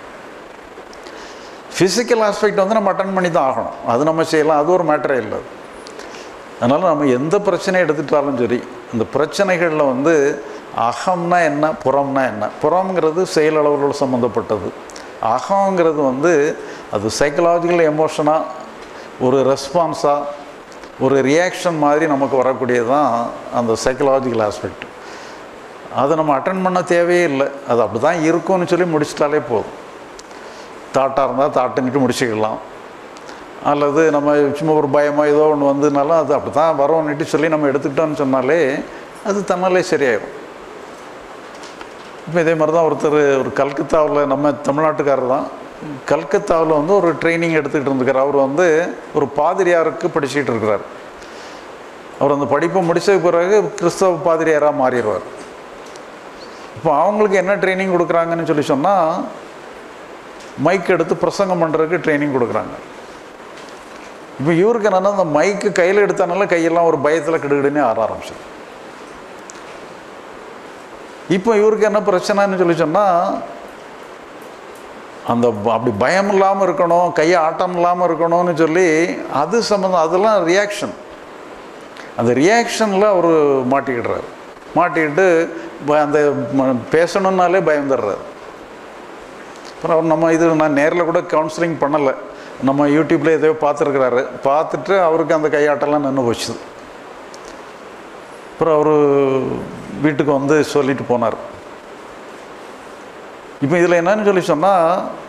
ஃபிசிக்கல் ஆஸ்பெக்ட் வந்து நம்ம அட்டன் பண்ணி தான் ஆகணும், அது நம்ம செய்யலாம், அது ஒரு மேட்டரே இல்லை. அதனால் நம்ம எந்த பிரச்சனையை எடுத்துட்டாலும் சரி, இந்த பிரச்சனைகளில் வந்து அகம்னா என்ன, புறம்னா என்ன. புறம்ங்கிறது செயலளவுகளோடு சம்மந்தப்பட்டது, அகங்கிறது வந்து அது சைக்கலாஜிக்கல் எமோஷனாக ஒரு ரெஸ்பான்ஸாக ஒரு ரியாக்ஷன் மாதிரி நமக்கு வரக்கூடியது தான் அந்த சைக்கலாஜிக்கல் ஆஸ்பெக்ட். அதை நம்ம அட்டன் பண்ண தேவையே இல்லை, அது அப்படி தான் இருக்கும்னு சொல்லி முடிச்சிட்டாலே போதும். தாட்டாக இருந்தால் தாட்டுங்கிட்டு முடிச்சுக்கலாம், அல்லது நம்ம சும்மா ஒரு பயமோ ஏதோ ஒன்று வந்துனாலும் அது அப்படி தான் வரோன்னுட்டு சொல்லி நம்ம எடுத்துக்கிட்டோன்னு சொன்னாலே அது தன்னாலே சரியாயிடும். இப்போ இதே மாதிரி தான் ஒருத்தர் ஒரு கல்கத்தாவில், நம்ம தமிழ்நாட்டுக்காரர் தான், கல்கத்தாவில் வந்து ஒரு ட்ரைனிங் எடுத்துக்கிட்டு இருந்துக்கிறார். அவர் வந்து ஒரு பாதிரியாருக்கு படிச்சுக்கிட்டு இருக்கிறார். அவர் அந்த படிப்பை முடித்த பிறகு கிறிஸ்தவ பாதிரியாராக மாறிடுவார். இப்போ அவங்களுக்கு என்ன ட்ரைனிங் கொடுக்குறாங்கன்னு சொல்லி சொன்னால், மைக் எடுத்து பிரசங்கம் பண்ணுறதுக்கு ட்ரைனிங் கொடுக்குறாங்க. இப்போ இவருக்கு என்னென்னா, அந்த மைக்கு கையில் எடுத்தனால கையெல்லாம் ஒரு பயத்தில் கிடுகிடுன்னு ஆற ஆரம்பிச்சு. இப்போ இவருக்கு என்ன பிரச்சனைன்னு சொல்லி சொன்னால், அந்த அப்படி பயம் இல்லாமல் இருக்கணும், கையை ஆட்டம் இல்லாமல் இருக்கணும்னு சொல்லி அது சம்மந்தம், அதெல்லாம் ரியாக்ஷன். அந்த ரியாக்ஷனில் அவர் மாட்டிக்கிடுறாரு. மாட்டிக்கிட்டு அந்த பேசணுன்னாலே பயந்துடுறாரு. அப்புறம் அவர் நம்ம இது நான் நேரில் கூட கவுன்சிலிங் பண்ணலை, நம்ம யூடியூப்பில் எதையோ பார்த்துருக்குறாரு. பார்த்துட்டு அவருக்கு அந்த கையாட்டெல்லாம் நின்று போச்சு. அப்புறம் அவர் வீட்டுக்கு வந்து சொல்லிட்டு போனார். இப்போ இதில் என்னன்னு சொல்லி சொன்னால்,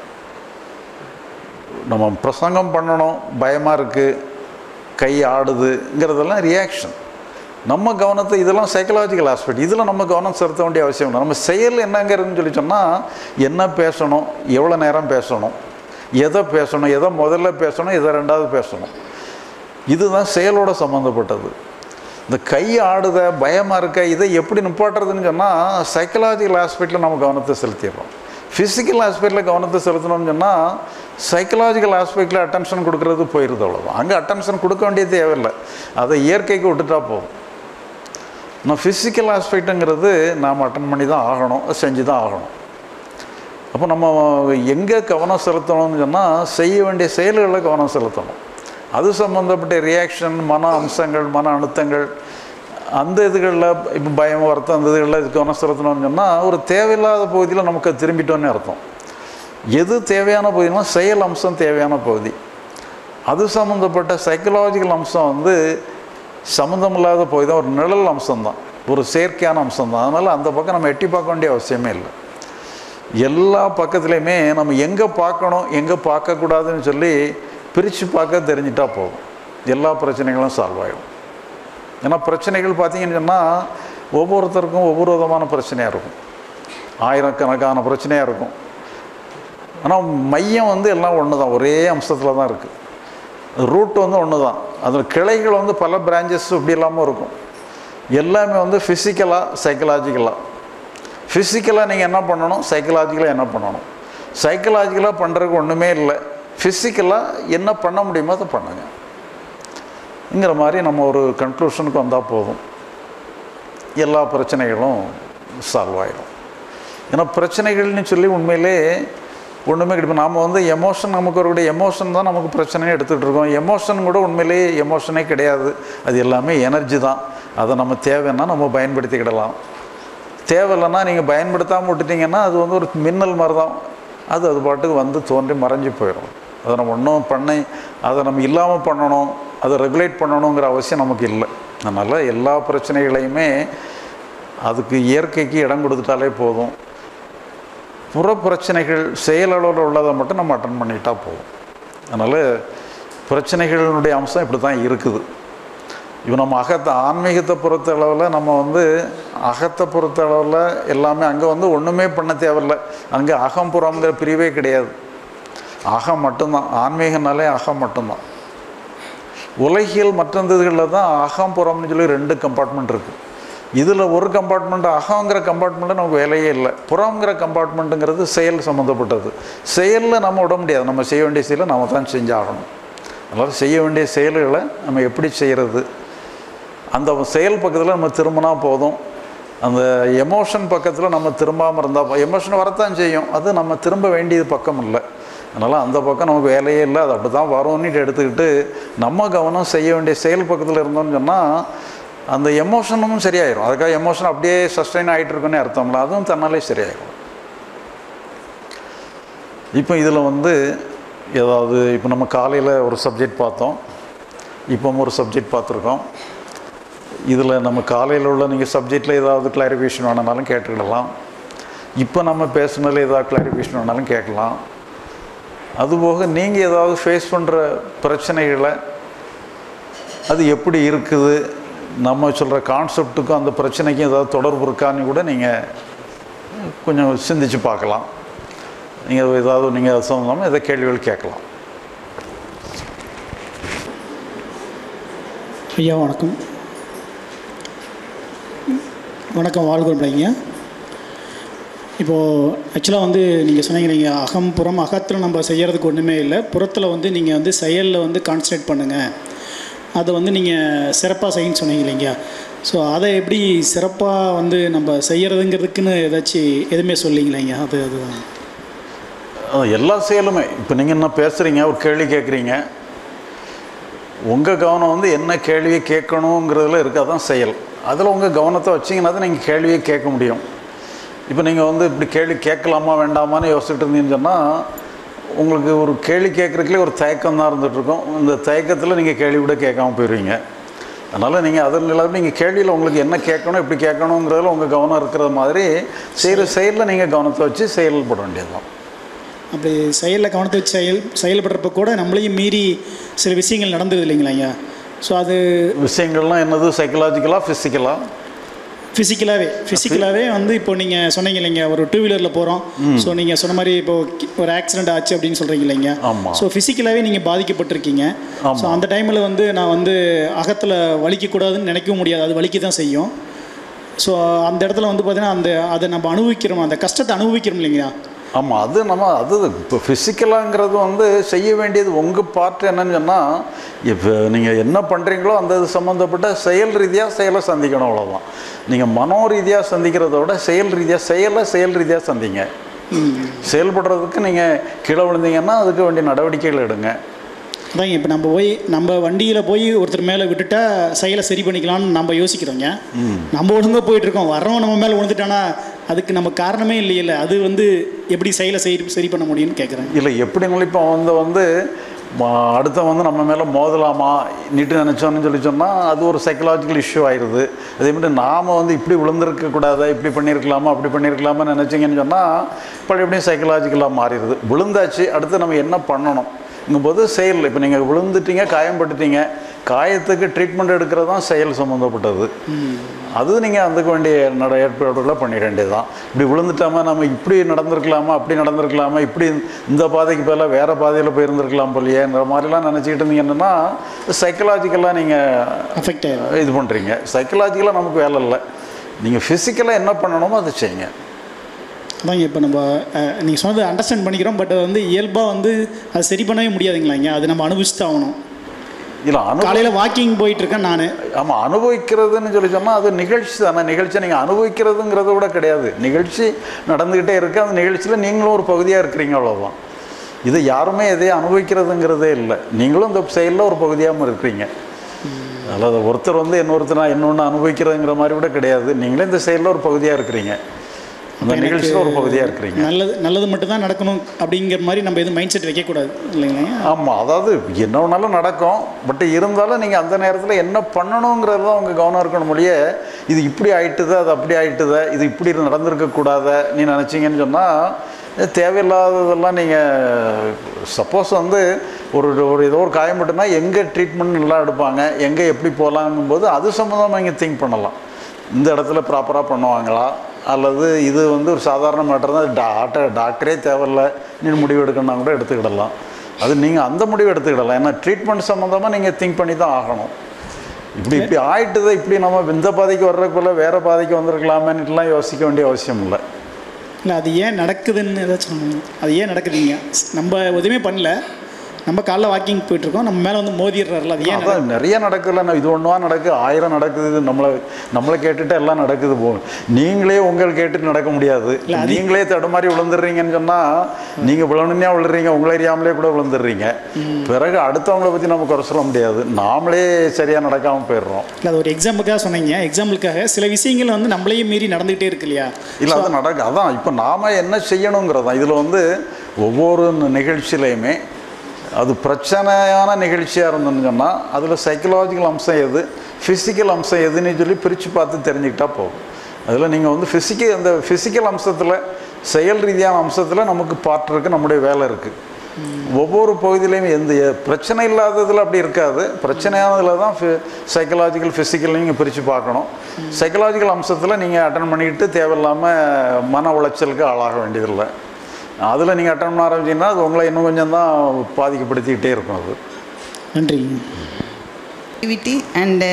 நம்ம பிரசங்கம் பண்ணணும், பயமாக இருக்குது, கை ஆடுதுங்கிறதெல்லாம் ரியாக்ஷன். நம்ம கவனத்தை, இதெல்லாம் சைக்கலாஜிக்கல் ஆஸ்பெக்ட், இதில் நம்ம கவனம் செலுத்த வேண்டிய அவசியம் இல்லை. நம்ம செயல் என்னங்கிறதுன்னு சொல்லி சொன்னால், என்ன பேசணும், எவ்வளோ நேரம் பேசணும், எதை பேசணும், எதை முதல்ல பேசணும், எதை ரெண்டாவது பேசணும், இதுதான் செயலோடு சம்மந்தப்பட்டது. இந்த கை ஆடுத பயமாக இருக்க இதை எப்படி நிப்பாட்டுறதுன்னு சொன்னால் சைக்கலாஜிக்கல் ஆஸ்பெக்டில் நம்ம கவனத்தை செலுத்திடுறோம். ஃபிசிக்கல் ஆஸ்பெக்டில் கவனத்தை செலுத்தணும்னு சொன்னால் சைக்கலாஜிக்கல் ஆஸ்பெக்டில் அட்டென்ஷன் கொடுக்கறது போயிடுது, அவ்வளோதான். அங்கே அட்டென்ஷன் கொடுக்க வேண்டிய தேவையில்லை, அதை இயற்கைக்கு விட்டுட்டா போதும். ஆனால் ஃபிசிக்கல் ஆஸ்பெக்ட்டுங்கிறது நாம் அட்டன் பண்ணி தான் ஆகணும், செஞ்சு தான் ஆகணும். அப்போ நம்ம எங்கே கவனம் செலுத்தணும்னு சொன்னால் செய்ய வேண்டிய செயல்களில் கவனம் செலுத்தணும். அது சம்மந்தப்பட்ட ரியாக்ஷன், மன அம்சங்கள், மன அழுத்தங்கள், அந்த இதுகளில் இப்போ பயம், வருத்தம், அந்த இதுகளில் கவனம் செலுத்தணும்னு சொன்னால் ஒரு தேவையில்லாத பகுதியில் நமக்கு திரும்பிட்டோன்னே அர்த்தம். எது தேவையான பகுதினா செயல் அம்சம் தேவையான பகுதி. அது சம்மந்தப்பட்ட சைக்கலாஜிக்கல் அம்சம் வந்து சம்மந்தமில்லாத பகுதி தான், ஒரு நிழல் அம்சம்தான், ஒரு செயற்கையான அம்சம்தான். அதனால் அந்த பக்கம் நம்ம எட்டி பார்க்க வேண்டிய அவசியமே இல்லை. எல்லா பக்கத்துலேயுமே நம்ம எங்கே பார்க்கணும் எங்கே பார்க்கக்கூடாதுன்னு சொல்லி பிரித்து பார்க்க தெரிஞ்சிட்டா போதும், எல்லா பிரச்சனைகளும் சால்வ் ஆகிடும். ஏன்னா பிரச்சனைகள் பார்த்திங்கன்னு சொன்னால் ஒவ்வொருத்தருக்கும் ஒவ்வொரு விதமான பிரச்சனையாக இருக்கும், ஆயிரக்கணக்கான பிரச்சனையாக இருக்கும். ஆனால் மையம் வந்து எல்லாம் ஒன்று தான், ஒரே அம்சத்தில் தான் இருக்குது. ரூட் வந்து ஒன்று தான், அதில் கிளைகள் வந்து பல பிரான்ச்சஸ் இப்படி இல்லாமல் இருக்கும். எல்லாமே வந்து ஃபிசிக்கலாக சைக்கலாஜிக்கலாக. ஃபிசிக்கலாக நீங்கள் என்ன பண்ணணும், சைக்கலாஜிக்கலாக என்ன பண்ணணும். சைக்கலாஜிக்கலாக பண்ணுறதுக்கு ஒன்றுமே இல்லை, ஃபிசிக்கலாக என்ன பண்ண முடியுமோ அதை பண்ணுங்கங்கிற மாதிரி நம்ம ஒரு கன்க்ளூஷனுக்கு வந்தால் போதும், எல்லா பிரச்சனைகளும் சால்வ் ஆகிடும். ஏன்னா பிரச்சனைகள்னு சொல்லி உண்மையிலே ஒன்றுமே கிடையாது. நாம் வந்து எமோஷன், நமக்கு ஒரு எமோஷன் தான் நமக்கு பிரச்சனையே எடுத்துகிட்டு இருக்கோம். எமோஷன் கூட உண்மையிலேயே எமோஷனே கிடையாது, அது எல்லாமே எனர்ஜி தான். அதை நம்ம தேவைன்னா நம்ம பயன்படுத்திக்கிடலாம், தேவையில்லைன்னா நீங்கள் பயன்படுத்தாமல் விட்டுட்டிங்கன்னா அது வந்து ஒரு மின்னல் மாதிரி தான், அது அது பாட்டுக்கு வந்து தோன்றி மறைஞ்சி போயிடும். அதை நம்ம ஒன்றும் பண்ணி அதை நம்ம இல்லாமல் பண்ணணும், அதை ரெகுலேட் பண்ணணுங்கிற அவசியம் நமக்கு இல்லை. அதனால் எல்லா பிரச்சனைகளையுமே அதுக்கு இயற்கைக்கு இடம் கொடுத்துட்டாலே போதும். புற பிரச்சனைகள் செயலளவில் உள்ளதை மட்டும் நம்ம அட்டன் பண்ணிட்டால் போதும். அதனால் பிரச்சனைகளினுடைய அம்சம் இப்படி தான் இருக்குது. இப்போ நம்ம அகத்தை ஆன்மீகத்தை பொறுத்த அளவில் நம்ம வந்து அகத்தை பொறுத்த அளவில் எல்லாமே அங்கே வந்து ஒன்றுமே பண்ண தேவையில்லை. அங்கே அகம் புறம்ங்கிற பிரிவே கிடையாது, அகம் மட்டும்தான். ஆன்மீகனாலே அகம் மட்டும்தான். உலகியல் மற்ற இதுகளில் தான் அகம் புறம்னு சொல்லி ரெண்டு கம்பார்ட்மெண்ட் இருக்குது. இதில் ஒரு கம்பார்ட்மெண்ட் அகங்கிற கம்பார்ட்மெண்ட்டு நமக்கு வேலையே இல்லை. புறங்கிற கம்பார்ட்மெண்ட்டுங்கிறது செயல் சம்மந்தப்பட்டது. செயலில் நம்ம விட முடியாது, நம்ம செய்ய வேண்டிய செயலை நம்ம தான் செஞ்சாகணும். அதனால் செய்ய வேண்டிய செயல்களை நம்ம எப்படி செய்கிறது, அந்த செயல் பக்கத்தில் நம்ம திரும்பினா போதும். அந்த எமோஷன் பக்கத்தில் நம்ம திரும்பாமல் இருந்தால், எமோஷன் வரத்தான் செய்யும், அது நம்ம திரும்ப வேண்டியது பக்கம் இல்லை. அதனால் அந்த பக்கம் நமக்கு வேலையே இல்லை, அது அப்படி தான் வரும்னுட்டு எடுத்துக்கிட்டு நம்ம கவனம் செய்ய வேண்டிய செயல் பக்கத்தில் இருந்தோம்னு சொன்னால் அந்த எமோஷனும் சரியாயிடும். அதுக்காக எமோஷன் அப்படியே சஸ்டெயின் ஆகிட்டு இருக்குன்னு அர்த்தம்ல, அதுவும் தன்னாலே சரியாயிடும். இப்போ இதில் வந்து ஏதாவது இப்போ நம்ம காலையில் ஒரு சப்ஜெக்ட் பார்த்தோம், இப்போ ஒரு சப்ஜெக்ட் பார்த்துருக்கோம். இதில் நம்ம காலையில் உள்ள நீங்கள் சப்ஜெக்டில் ஏதாவது கிளாரிஃபிகேஷன் வேணுனாலும் கேட்டுக்கிடலாம். இப்போ நம்ம பேசுனதில் ஏதாவது கிளாரிஃபிகேஷன் வேணாலும் கேட்கலாம். அதுபோக நீங்கள் ஏதாவது ஃபேஸ் பண்ணுற பிரச்சனைகளை அது எப்படி இருக்குது, நம்ம சொல்கிற கான்செப்டுக்கும் அந்த பிரச்சனைக்கும் ஏதாவது தொடர்பு இருக்கான்னு கூட நீங்கள் கொஞ்சம் சிந்திச்சு பார்க்கலாம். நீங்கள் ஏதாவது நீங்கள் அது சொல்லாமல் எதாவது கேள்விகள் கேட்கலாம். ஐயா வணக்கம். வணக்கம், வாழ்கிறோம்லைங்க. இப்போது ஆக்சுவலாக வந்து நீங்கள் சொன்னீங்க, நீங்கள் அகம் புறம், அகத்தில் நம்ம செய்கிறதுக்கு ஒன்றுமே இல்லை, புறத்தில் வந்து நீங்கள் வந்து செயலில் வந்து கான்சன்ட்ரேட் பண்ணுங்கள், அதை வந்து நீங்கள் சிறப்பாக செய்யன்னு சொன்னீங்க இல்லைங்க. ஸோ அதை எப்படி சிறப்பாக வந்து நம்ம செய்கிறதுங்கிறதுக்குன்னு ஏதாச்சும் எதுவுமே சொல்லிங்களேங்க? அது அதுதான் எல்லா செயலுமே. இப்போ நீங்கள் என்ன பேசுகிறீங்க, ஒரு கேள்வி கேட்குறீங்க, உங்கள் கவனம் வந்து என்ன கேள்வியை கேட்கணுங்கிறதுல இருக்காதான் செயல். அதில் உங்கள் கவனத்தை வச்சிங்கன்னா தான் நீங்கள் கேள்வியை கேட்க முடியும். இப்போ நீங்கள் வந்து இப்படி கேள்வி கேட்கலாமா வேண்டாமான்னு யோசிச்சுட்டு இருந்தீங்கன்னு சொன்னால் உங்களுக்கு ஒரு கேள்வி கேட்குறதுக்குள்ளே ஒரு தயக்கம் தான் இருந்துகிட்ருக்கும். இந்த தயக்கத்தில் நீங்கள் கேள்வி கூட கேட்காம போயிடுவீங்க. அதனால் நீங்கள் அதில் இல்லாமல் நீங்கள் கேள்வியில் உங்களுக்கு என்ன கேட்கணும், எப்படி கேட்கணுங்கிறதுல உங்கள் கவனம் இருக்கிற மாதிரி செய்கிற செயலில் நீங்கள் கவனத்தை வச்சு செயல்பட வேண்டியது தான். அப்படி செயலில் கவனத்தை வச்சு செயல் செயல்படுறப்ப கூட நம்மளையும் மீறி சில விஷயங்கள் நடந்தது இல்லைங்களா ஐயா? ஸோ அது விஷயங்கள்லாம் என்னது, சைக்கலாஜிக்கலாக ஃபிசிக்கலாக? ஃபிசிக்கலாகவே ஃபிசிக்கலாகவே வந்து இப்போ நீங்கள் சொன்னீங்க இல்லைங்க, ஒரு டூ வீலரில் போகிறோம். ஸோ நீங்கள் சொன்ன மாதிரி இப்போ ஒரு ஆக்சிடென்ட் ஆச்சு அப்படின்னு சொல்கிறீங்க இல்லைங்க. ஸோ ஃபிசிக்கலாகவே நீங்கள் பாதிக்கப்பட்டிருக்கீங்க. ஸோ அந்த டைமில் வந்து நான் வந்து அகத்தில் வலிக்கக்கூடாதுன்னு நினைக்கவும் முடியாது, அது வலிக்க தான் செய்யும். ஸோ அந்த இடத்துல வந்து பார்த்தீங்கன்னா அந்த அதை நம்ம அனுபவிக்கிறோம், அந்த கஷ்டத்தை அனுபவிக்கிறோம் இல்லைங்களா. ஆமாம், அது நம்ம அது இப்போ ஃபிசிக்கலாங்கிறது வந்து செய்ய வேண்டியது உங்கள் பார்ட் என்னன்னு சொன்னால், இப்போ நீங்கள் என்ன பண்ணுறீங்களோ அந்த இது சம்மந்தப்பட்ட செயல் ரீதியாக செயலை சந்திக்கணும், அவ்வளோதான். நீங்கள் மனோ ரீதியாக சந்திக்கிறத விட செயல் ரீதியாக செயலை செயல் ரீதியாக சந்திங்க. செயல்படுறதுக்கு நீங்கள் கீழே விழுந்தீங்கன்னா அதுக்கு வேண்டிய நடவடிக்கைகள் எடுங்க. அதாங்க இப்போ நம்ம போய் நம்ம வண்டியில் போய் ஒருத்தர் மேலே விட்டுட்டா செயலை சரி பண்ணிக்கலாம்னு நம்ம யோசிக்கிறோங்க. நம்ம ஒழுங்காக போயிட்டுருக்கோம், வர்றவன் நம்ம மேலே விழுந்துட்டானா அதுக்கு நம்ம காரணமே இல்லையில்ல, அது வந்து எப்படி செயலை சரி சரி பண்ண முடியும்னு கேட்குறேன். இல்லை எப்படிங்களும் இப்போ வந்து வந்து அடுத்த வந்து நம்ம மேலே மோதலாமா நீட்டு நினச்சோன்னு சொல்லி சொன்னால் அது ஒரு சைக்கலாஜிக்கல் இஷ்யூ ஆயிடுது. அதே மாதிரி நாம் வந்து இப்படி விழுந்திருக்கக்கூடாதா, இப்படி பண்ணியிருக்கலாமா, அப்படி பண்ணியிருக்கலாமா நினச்சிங்கன்னு சொன்னால் பழையபடியும் சைக்கலாஜிக்கலாக மாறிடுது. விழுந்தாச்சு, அடுத்து நம்ம என்ன பண்ணணும் இங்கும்போது செயல். இப்போ நீங்கள் விழுந்துட்டீங்க, காயம்பட்டுட்டீங்க, காயத்துக்கு ட்ரீட்மெண்ட் எடுக்கிறது தான் செயல் சம்மந்தப்பட்டது. அது நீங்கள் அதுக்கு வேண்டிய நட ஏற்பாடுகளை பண்ணிட வேண்டியதுதான். இப்படி விழுந்துட்டாமல் நம்ம இப்படி நடந்திருக்கலாமா, அப்படி நடந்திருக்கலாமா, இப்படி இந்த பாதைக்கு பதிலாக வேறு பாதையில் போயிருந்துருக்கலாம் போலையேங்கிற மாதிரிலாம் நினச்சிக்கிட்டு இருந்தீங்கன்னா சைக்கலாஜிக்கலாக நீங்கள் அஃபெக்ட் ஆகிடும், இது பண்ணுறீங்க. சைக்கலாஜிக்கலாக நமக்கு வேலை இல்லை, நீங்கள் ஃபிசிக்கலாக என்ன பண்ணணுமோ அதை செய்யுங்க. அதாங்க இப்போ நம்ம நீங்கள் சொன்னது அண்டர்ஸ்டாண்ட் பண்ணிக்கிறோம், பட் வந்து இயல்பாக வந்து அது சரி பண்ணவே முடியாதுங்களாங்க, அது நம்ம அனுபவிச்சு தான் ஆகணும். இல்லை அனு காலையில் வாக்கிங் போயிட்டுருக்கேன் நான். ஆமாம், அனுபவிக்கிறதுன்னு சொல்லி சொன்னால் அது நிகழ்ச்சி தானே. நிகழ்ச்சியை நீங்கள் அனுபவிக்கிறதுங்கிறத கூட கிடையாது, நிகழ்ச்சி நடந்துக்கிட்டே இருக்குது, அந்த நிகழ்ச்சியில் நீங்களும் ஒரு பகுதியாக இருக்கிறீங்க, அவ்வளோதான். இது யாருமே எதையும் அனுபவிக்கிறதுங்கிறதே இல்லை, நீங்களும் இந்த செயலில் ஒரு பகுதியாகவும் இருக்கிறீங்க. அதாவது ஒருத்தர் வந்து இன்னொருத்தர் நான் இன்னொன்று அனுபவிக்கிறதுங்கிற மாதிரி கூட கிடையாது, நீங்களே இந்த செயலில் ஒரு பகுதியாக இருக்கிறீங்க, அந்த நிகழ்ச்சியில் ஒரு பகுதியாக இருக்கிறீங்க. நல்லது நல்லது மட்டும்தான் நடக்கணும் அப்படிங்கிற மாதிரி நம்ம எதுவும் மைண்ட் செட் வைக்கக்கூடாது இல்லைங்களா. ஆமாம், அதாவது என்ன வேணாலும் நடக்கும், பட் இருந்தாலும் நீங்கள் அந்த நேரத்தில் என்ன பண்ணணுங்கிறது தான் உங்கள் கவனம் இருக்கணும். மொழியே இது இப்படி ஆயிட்டுது, அது அப்படி ஆயிட்டுது, இது இப்படி நடந்திருக்கக்கூடாத நீ நினச்சிங்கன்னு சொன்னால் தேவையில்லாததெல்லாம் நீங்கள் சப்போஸ் வந்து ஒரு ஒரு ஏதோ ஒரு காயம்பட்டுனா எங்கே ட்ரீட்மெண்ட் நல்லா எடுப்பாங்க, எங்கே எப்படி போகலாங்கும்போது அது சம்மந்தமாக நீங்கள் திங்க் பண்ணலாம். இந்த இடத்துல ப்ராப்பராக பண்ணுவாங்களா, அல்லது இது வந்து ஒரு சாதாரண மேட்டர் தான், டாக்டர் டாக்டரே தேவையில்லை நீ முடிவு எடுக்கணும்னா கூட எடுத்துக்கிடலாம். அது நீங்கள் அந்த முடிவு எடுத்துக்கிடலாம், ஏன்னா ட்ரீட்மெண்ட் சம்மந்தமாக நீங்கள் திங்க் பண்ணி தான் ஆகணும். இப்படி இப்படி ஆகிட்டுதான், இப்படி நம்ம இந்த பாதைக்கு வர்றதுக்குள்ள வேறு பாதைக்கு வந்திருக்கலாமேன்னுலாம் யோசிக்க வேண்டிய அவசியம் இல்லை. இல்லை அது ஏன் நடக்குதுன்னு ஏதாச்சும் சொன்னீங்க, அது ஏன் நடக்குதுங்க, நம்ம எதுவுமே பண்ணல, நம்ம காலைல வாக்கிங் போயிட்டுருக்கோம், நம்ம மேலே வந்து மோதிடுறாருல, அது ஏன் அதான் நிறைய நடக்குதுல்ல. நான் இது ஒன்றுவா நடக்குது, ஆயிரம் நடக்குது, இது நம்மளை நம்மளை கேட்டுட்டு எல்லாம் நடக்குது. போகும் நீங்களே உங்கள் கேட்டுட்டு நடக்க முடியாது, நீங்களே தடுமாறி விழுந்துடுறீங்கன்னு சொன்னால் நீங்கள் விழணுன்னே விழுறீங்க, உங்களை அறியாமலே கூட விழுந்துடுறீங்க. பிறகு அடுத்தவங்களை பற்றி நம்ம குறை சொல்ல முடியாது, நாமளே சரியாக நடக்காமல் போயிடுறோம். இல்லை அது ஒரு எக்ஸாம்பிளுக்காக சொன்னீங்க, எக்ஸாம்பிளுக்காக சில விஷயங்கள் வந்து நம்மளையே மீறி நடந்துகிட்டே இருக்கு இல்லையா. இல்லை அது நடக்கு, அதான் இப்போ நாம் என்ன செய்யணுங்கிறதான். இதில் வந்து ஒவ்வொரு நிகழ்ச்சியிலையுமே அது பிரச்சனையான நிகழ்ச்சியாக இருந்ததுன்னு சொன்னால் அதில் சைக்கலாஜிக்கல் அம்சம் எது, ஃபிசிக்கல் அம்சம் எதுன்னு சொல்லி பிரித்து பார்த்து தெரிஞ்சுக்கிட்டா போகும். அதில் நீங்கள் வந்து ஃபிசிக்கல் அந்த ஃபிசிக்கல் அம்சத்தில் செயல் ரீதியான அம்சத்தில் நமக்கு பார்ட் இருக்குது, நம்முடைய வேலை இருக்குது. ஒவ்வொரு பகுதியிலையும் எந்த பிரச்சனை இல்லாததில் அப்படி இருக்காது, பிரச்சனையானதில் தான் சைக்கலாஜிக்கல் ஃபிசிக்கல் நீங்கள் பிரித்து பார்க்கணும். சைக்கலாஜிக்கல் அம்சத்தில் நீங்கள் அட்டன் பண்ணிக்கிட்டு தேவையில்லாமல் மன உளைச்சலுக்கு ஆளாக வேண்டியதில்லை. அதில் நீங்கள் அட்டன் பண்ண ஆரம்பிச்சிங்கன்னா அது உங்களை இன்னும் கொஞ்சம் தான் பாதிக்கப்படுத்திக்கிட்டே இருக்கும். அது நன்றி. ஆக்டிவிட்டி அண்டு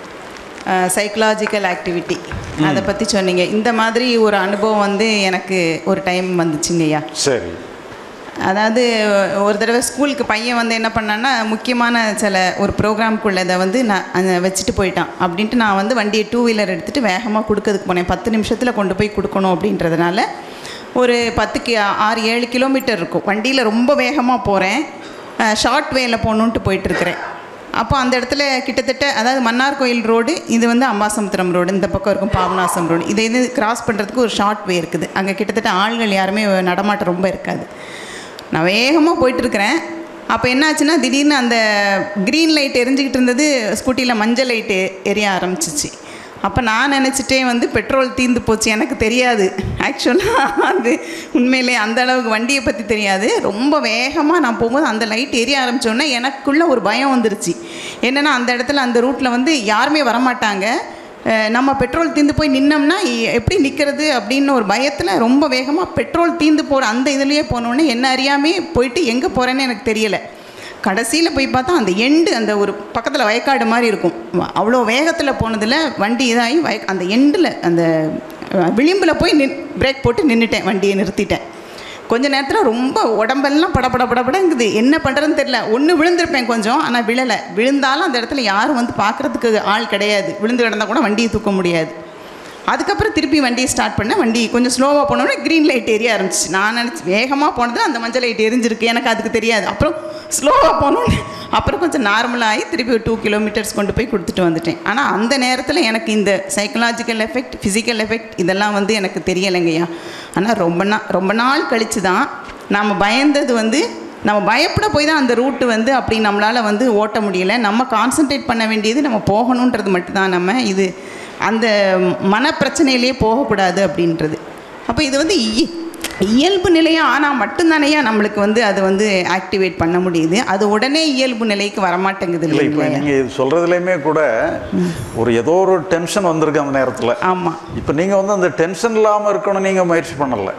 சைக்கலாஜிக்கல் ஆக்டிவிட்டி அதை பற்றி சொன்னீங்க. இந்த மாதிரி ஒரு அனுபவம் வந்து எனக்கு ஒரு டைம் வந்துச்சுங்கய்யா. சரி. அதாவது ஒரு தடவை ஸ்கூலுக்கு பையன் வந்து என்ன பண்ணான்னா, முக்கியமான சில ஒரு ப்ரோக்ராம்குள்ளதை வந்து நான் வச்சுட்டு போயிட்டான். அப்படின்ட்டு நான் வந்து வண்டியை டூ வீலர் எடுத்துகிட்டு வேகமாக கொடுக்கறதுக்கு போனேன். பத்து நிமிஷத்தில் கொண்டு போய் கொடுக்கணும் அப்படின்றதுனால ஒரு பத்துக்கு ஆறு ஏழு கிலோமீட்டர் இருக்கும். வண்டியில் ரொம்ப வேகமாக போகிறேன், ஷார்ட் வேல போகணுன்ட்டு போயிட்டுருக்கிறேன். அப்போ அந்த இடத்துல கிட்டத்தட்ட அதாவது மன்னார் கோயில் ரோடு, இது வந்து அம்பாசமுத்திரம் ரோடு, இந்த பக்கம் இருக்கும் பாபநாசம் ரோடு. இதை இது கிராஸ் பண்ணுறதுக்கு ஒரு ஷார்ட் வே இருக்குது. அங்கே கிட்டத்தட்ட ஆள்கள் யாருமே நடமாட்டம் ரொம்ப இருக்காது. நான் வேகமாக போயிட்டுருக்கிறேன். அப்போ என்னாச்சுன்னா திடீர்னு அந்த க்ரீன் லைட் எரிஞ்சிக்கிட்டு இருந்தது, ஸ்கூட்டியில் மஞ்சள் லைட்டு எரிய ஆரம்பிச்சிச்சு. அப்போ நான் நினச்சிட்டே வந்து பெட்ரோல் தீர்ந்து போச்சு. எனக்கு தெரியாது ஆக்சுவலாக, அது உண்மையிலே அந்த அளவுக்கு வண்டியை பற்றி தெரியாது. ரொம்ப வேகமாக நான் போகும்போது அந்த லைட் எரிய ஆரம்பித்தோன்னே எனக்குள்ளே ஒரு பயம் வந்துருச்சு. என்னென்னா அந்த இடத்துல அந்த ரூட்டில் வந்து யாருமே வரமாட்டாங்க, நம்ம பெட்ரோல் தீர்ந்து போய் நின்னோம்னா எப்படி நிற்கிறது அப்படின்னு ஒரு பயத்தில் ரொம்ப வேகமாக பெட்ரோல் தீர்ந்து போகிற அந்த இதுலேயே போனோடனே என்ன அறியாமே போயிட்டு எங்கே போகிறேன்னு எனக்கு தெரியலை. கடைசியில் போய் பார்த்தா அந்த எண்டு அந்த ஒரு பக்கத்தில் வயக்காடு மாதிரி இருக்கும். அவ்வளோ வேகத்தில் போனதில் வண்டி இதாகி வய அந்த எண்டில் அந்த விளிம்பில் போய் நின் பிரேக் போட்டு நின்றுட்டேன், வண்டியை நிறுத்திட்டேன். கொஞ்ச நேரத்தில் ரொம்ப உடம்பெல்லாம் படப்பட படப்படங்குது. என்ன பண்ணுறதுன்னு தெரியல. ஒன்று விழுந்திருப்பேன் கொஞ்சம், ஆனால் விழலை. விழுந்தாலும் அந்த இடத்துல யாரும் வந்து பார்க்குறதுக்கு ஆள் கிடையாது. விழுந்து கிடந்தால் கூட வண்டியை தூக்க முடியாது. அதுக்கப்புறம் திருப்பி வண்டியை ஸ்டார்ட் பண்ணேன். வண்டி கொஞ்சம் ஸ்லோவாக போனோடனே க்ரீன் லைட் எரிய ஆரம்பிச்சு. நான் நினச்சி வேகமாக போனது அந்த மஞ்சள் லைட் எரிஞ்சிருக்கு, எனக்கு அதுக்கு தெரியாது. அப்புறம் ஸ்லோவாக போனோன்னு அப்புறம் கொஞ்சம் நார்மலாகி திருப்பி ஒரு டூ கிலோமீட்டர்ஸ் கொண்டு போய் கொடுத்துட்டு வந்துட்டேன். ஆனால் அந்த நேரத்தில் எனக்கு இந்த சைக்கலாஜிக்கல் எஃபெக்ட், ஃபிசிக்கல் எஃபெக்ட் இதெல்லாம் வந்து எனக்கு தெரியலைங்கய்யா. ஆனால் ரொம்ப நாள் ரொம்ப நாள் கழித்து தான் நாம் பயந்தது வந்து நம்ம பயப்பட போய் தான் அந்த ரூட்டு வந்து அப்படி நம்மளால் வந்து ஓட்ட முடியலை. நம்ம கான்சன்ட்ரேட் பண்ண வேண்டியது நம்ம போகணுன்றது மட்டும்தான். நம்ம இது அந்த மனப்பிரச்சனையிலே போகக்கூடாது அப்படின்றது. அப்போ இது வந்து இயல்பு நிலையாக ஆனால் மட்டும்தானையா நம்மளுக்கு வந்து அது வந்து ஆக்டிவேட் பண்ண முடியுது. அது உடனே இயல்பு நிலைக்கு வரமாட்டேங்குது. இல்லை, இப்போ நீங்கள் இது சொல்கிறதுலையுமே கூட ஒரு ஏதோ ஒரு டென்ஷன் வந்திருக்கு அந்த நேரத்தில். ஆமாம். இப்போ நீங்கள் வந்து அந்த டென்ஷன் இல்லாமல் இருக்கணும் நீங்கள் முயற்சி பண்ணலை.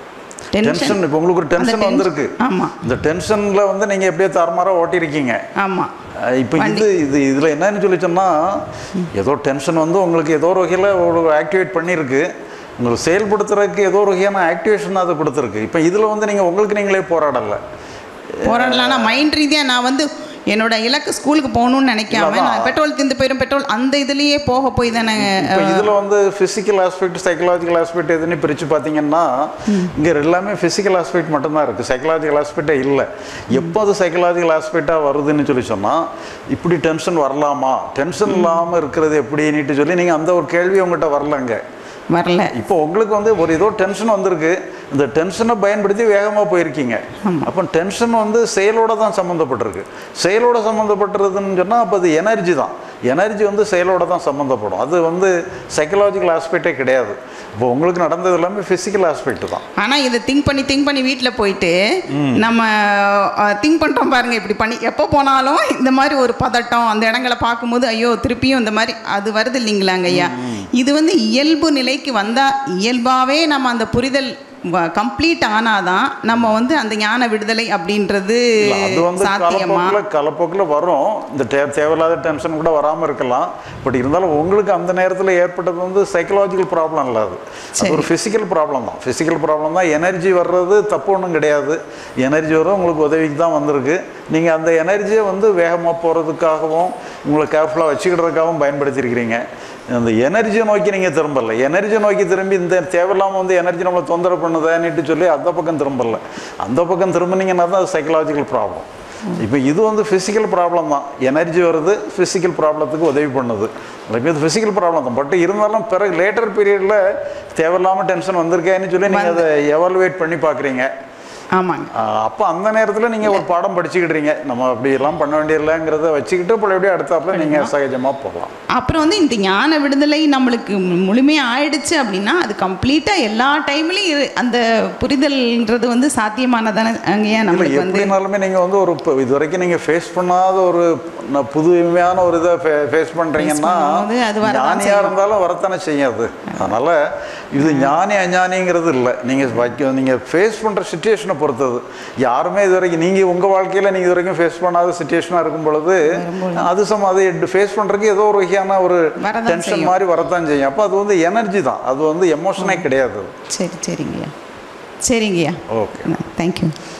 டென்ஷன் இப்போ உங்களுக்கு ஒரு டென்ஷன் வந்திருக்கு. ஆமாம். இந்த டென்ஷனில் வந்து நீங்கள் எப்படியோ தாறுமாறாக ஓட்டியிருக்கீங்க. ஆமாம். இப்போ இது இது இதில் என்னன்னு சொல்லி சொன்னால் ஏதோ டென்ஷன் வந்து உங்களுக்கு ஏதோ ஒரு வகையில் ஒரு ஆக்டிவேட் பண்ணியிருக்கு. உங்களுக்கு செயல்படுத்துறதுக்கு ஏதோ ஒரு வகையான ஆக்டிவேஷன் அதை கொடுத்துருக்கு. இப்போ இதில் வந்து நீங்கள் உங்களுக்கு நீங்களே போராடலை. போராடலாம்னா மைண்ட் ரீதியாக நான் வந்து என்னோட இலக்கு ஸ்கூலுக்கு போகணும்னு நினைக்காம நான் பெட்ரோல் தீர்ந்து போயிடும் பெட்ரோல் அந்த இதுலேயே போக போய் தானே. இப்போ இதில் வந்து ஃபிசிக்கல் ஆஸ்பெக்ட் சைக்கலாஜிக்கல் ஆஸ்பெக்ட் எதுன்னு பிரித்து பார்த்தீங்கன்னா இங்கே எல்லாமே ஃபிசிக்கல் ஆஸ்பெக்ட் மட்டும்தான் இருக்குது, சைக்கலாஜிக்கல் ஆஸ்பெக்டே இல்லை. எப்போ அது சைக்கலாஜிக்கல் ஆஸ்பெக்டாக வருதுன்னு சொல்லி சொன்னால் இப்படி டென்ஷன் வரலாமா, டென்ஷன் இல்லாமல் இருக்கிறது எப்படின்னுட்டு சொல்லி நீங்கள் அந்த ஒரு கேள்வி உங்கள்கிட்ட வரலங்க வரல. இப்போ உங்களுக்கு வந்து ஒரு ஏதோ டென்ஷன் வந்திருக்கு, இந்த டென்ஷனை பயன்படுத்தி வேகமாக போயிருக்கீங்க. அப்போ டென்ஷன் வந்து செயலோட தான் சம்மந்தப்பட்டிருக்கு. செயலோட சம்மந்தப்பட்டுறதுன்னு சொன்னால் அப்போ அது எனர்ஜி தான். எனர்ஜி வந்து செயலோட தான் சம்மந்தப்படும். அது வந்து சைக்கலாஜிக்கல் ஆஸ்பெக்டே கிடையாது. இப்போ உங்களுக்கு நடந்தது எல்லாமே ஃபிசிக்கல் ஆஸ்பெக்ட் தான். ஆனால் இதை திங்க் பண்ணி திங்க் பண்ணி வீட்டில் போயிட்டு நம்ம திங்க் பண்ணுறோம் பாருங்கள், இப்படி பண்ணி எப்போ போனாலும் இந்த மாதிரி ஒரு பதட்டம் அந்த இடங்களை பார்க்கும்போது ஐயோ திருப்பியும் இந்த மாதிரி அது வருது இல்லைங்களாங்க ஐயா. இது வந்து இயல்பு நிலைக்கு வந்தால் இயல்பாகவே நம்ம அந்த புரிதல் கம்ப்ளீட் ஆனாதான் நம்ம வந்து அந்த ஞான விடுதலை அப்படின்றது சாத்தியமா. காலப்போக்கில் வரும். இந்த தே தேவையில்லாத டென்ஷன் கூட வராமல் இருக்கலாம். பட் இருந்தாலும் உங்களுக்கு அந்த நேரத்தில் ஏற்பட்டது வந்து சைக்கலாஜிக்கல் ப்ராப்ளம் இல்லை, அது அது ஒரு ஃபிசிக்கல் ப்ராப்ளம் தான். ஃபிசிக்கல் ப்ராப்ளம் தான். எனர்ஜி வர்றது தப்பு ஒன்றும் கிடையாது. எனர்ஜி வரும் உங்களுக்கு உதவிக்கு தான் வந்திருக்கு. நீங்கள் அந்த எனர்ஜியை வந்து வேகமாக போகிறதுக்காகவும் உங்களை கேர்ஃபுல்லாக வச்சுக்கிடுறதுக்காகவும் பயன்படுத்தியிருக்கிறீங்க. அந்த எனர்ஜியை நோக்கி நீங்கள் திரும்பலை. எனர்ஜியை நோக்கி திரும்பி இந்த தேவையில்லாமல் வந்து எனர்ஜி நம்மளை தொந்தரவு பண்ணுதான்னுட்டு சொல்லி அந்த பக்கம் திரும்பலை. அந்த பக்கம் திரும்பினீங்கன்னா தான் அது சைக்கலாஜிக்கல் ப்ராப்ளம். இப்போ இது வந்து ஃபிசிக்கல் ப்ராப்ளம் தான். எனர்ஜி வருது, ஃபிசிக்கல் ப்ராப்ளத்துக்கு உதவி பண்ணுது. இப்போ இது ஃபிசிக்கல் ப்ராப்ளம் தான். பட் இருந்தாலும் பிறகு லேட்டர் பீரியடில் தேவையில்லாமல் டென்ஷன் வந்திருக்கேன்னு சொல்லி நீங்கள் அதை எவாலுவேட் பண்ணி பார்க்குறீங்க. ஆமாங்க. அப்போ அந்த நேரத்தில் நீங்கள் ஒரு பாடம் படிச்சுக்கிட்டுறீங்க. நம்ம அப்படி எல்லாம் பண்ண வேண்டியதில்லைங்கிறத வச்சுக்கிட்டு இப்போ எப்படியே அடுத்தாப்புல நீங்கள் சகஜமாக போகலாம். அப்புறம் வந்து இந்த ஞான விடுதலை நம்மளுக்கு முழுமையாக ஆயிடுச்சு அப்படின்னா அது கம்ப்ளீட்டாக எல்லா டைம்லையும் அந்த புரிதல்ன்றது வந்து சாத்தியமானதானே அங்கேயே நம்மளுக்கு வந்து. எப்படினாலுமே நீங்கள் வந்து ஒரு இது வரைக்கும் நீங்கள் ஃபேஸ் பண்ணாத ஒரு புதுமையான ஒரு இதை ஃபேஸ் பண்ணுறீங்கன்னா ஞானியாக இருந்தாலும் வரத்தானே செய்யாது. அதனால் இது ஞானி அஞ்ஞானிங்கிறது இல்லை. நீங்கள் வைக்க நீங்கள் ஃபேஸ் பண்ணுற சுச்சுவேஷனை பொறுத்தது. யாருமே இது வரைக்கும் நீங்கள் உங்கள் வாழ்க்கையில் நீங்கள் இது வரைக்கும் ஃபேஸ் பண்ணாத சுச்சுவேஷனாக இருக்கும் பொழுது அது சம் அதை ஃபேஸ் பண்ணுறதுக்கு ஏதோ ஒரு வகையான ஒரு டென்ஷன் மாதிரி வரத்தான் செய்யும். அப்போ அது வந்து எனர்ஜி தான், அது வந்து எமோஷனே கிடையாது. சரி சரிங்கய்யா சரிங்கய்யா ஓகே தேங்க்யூ.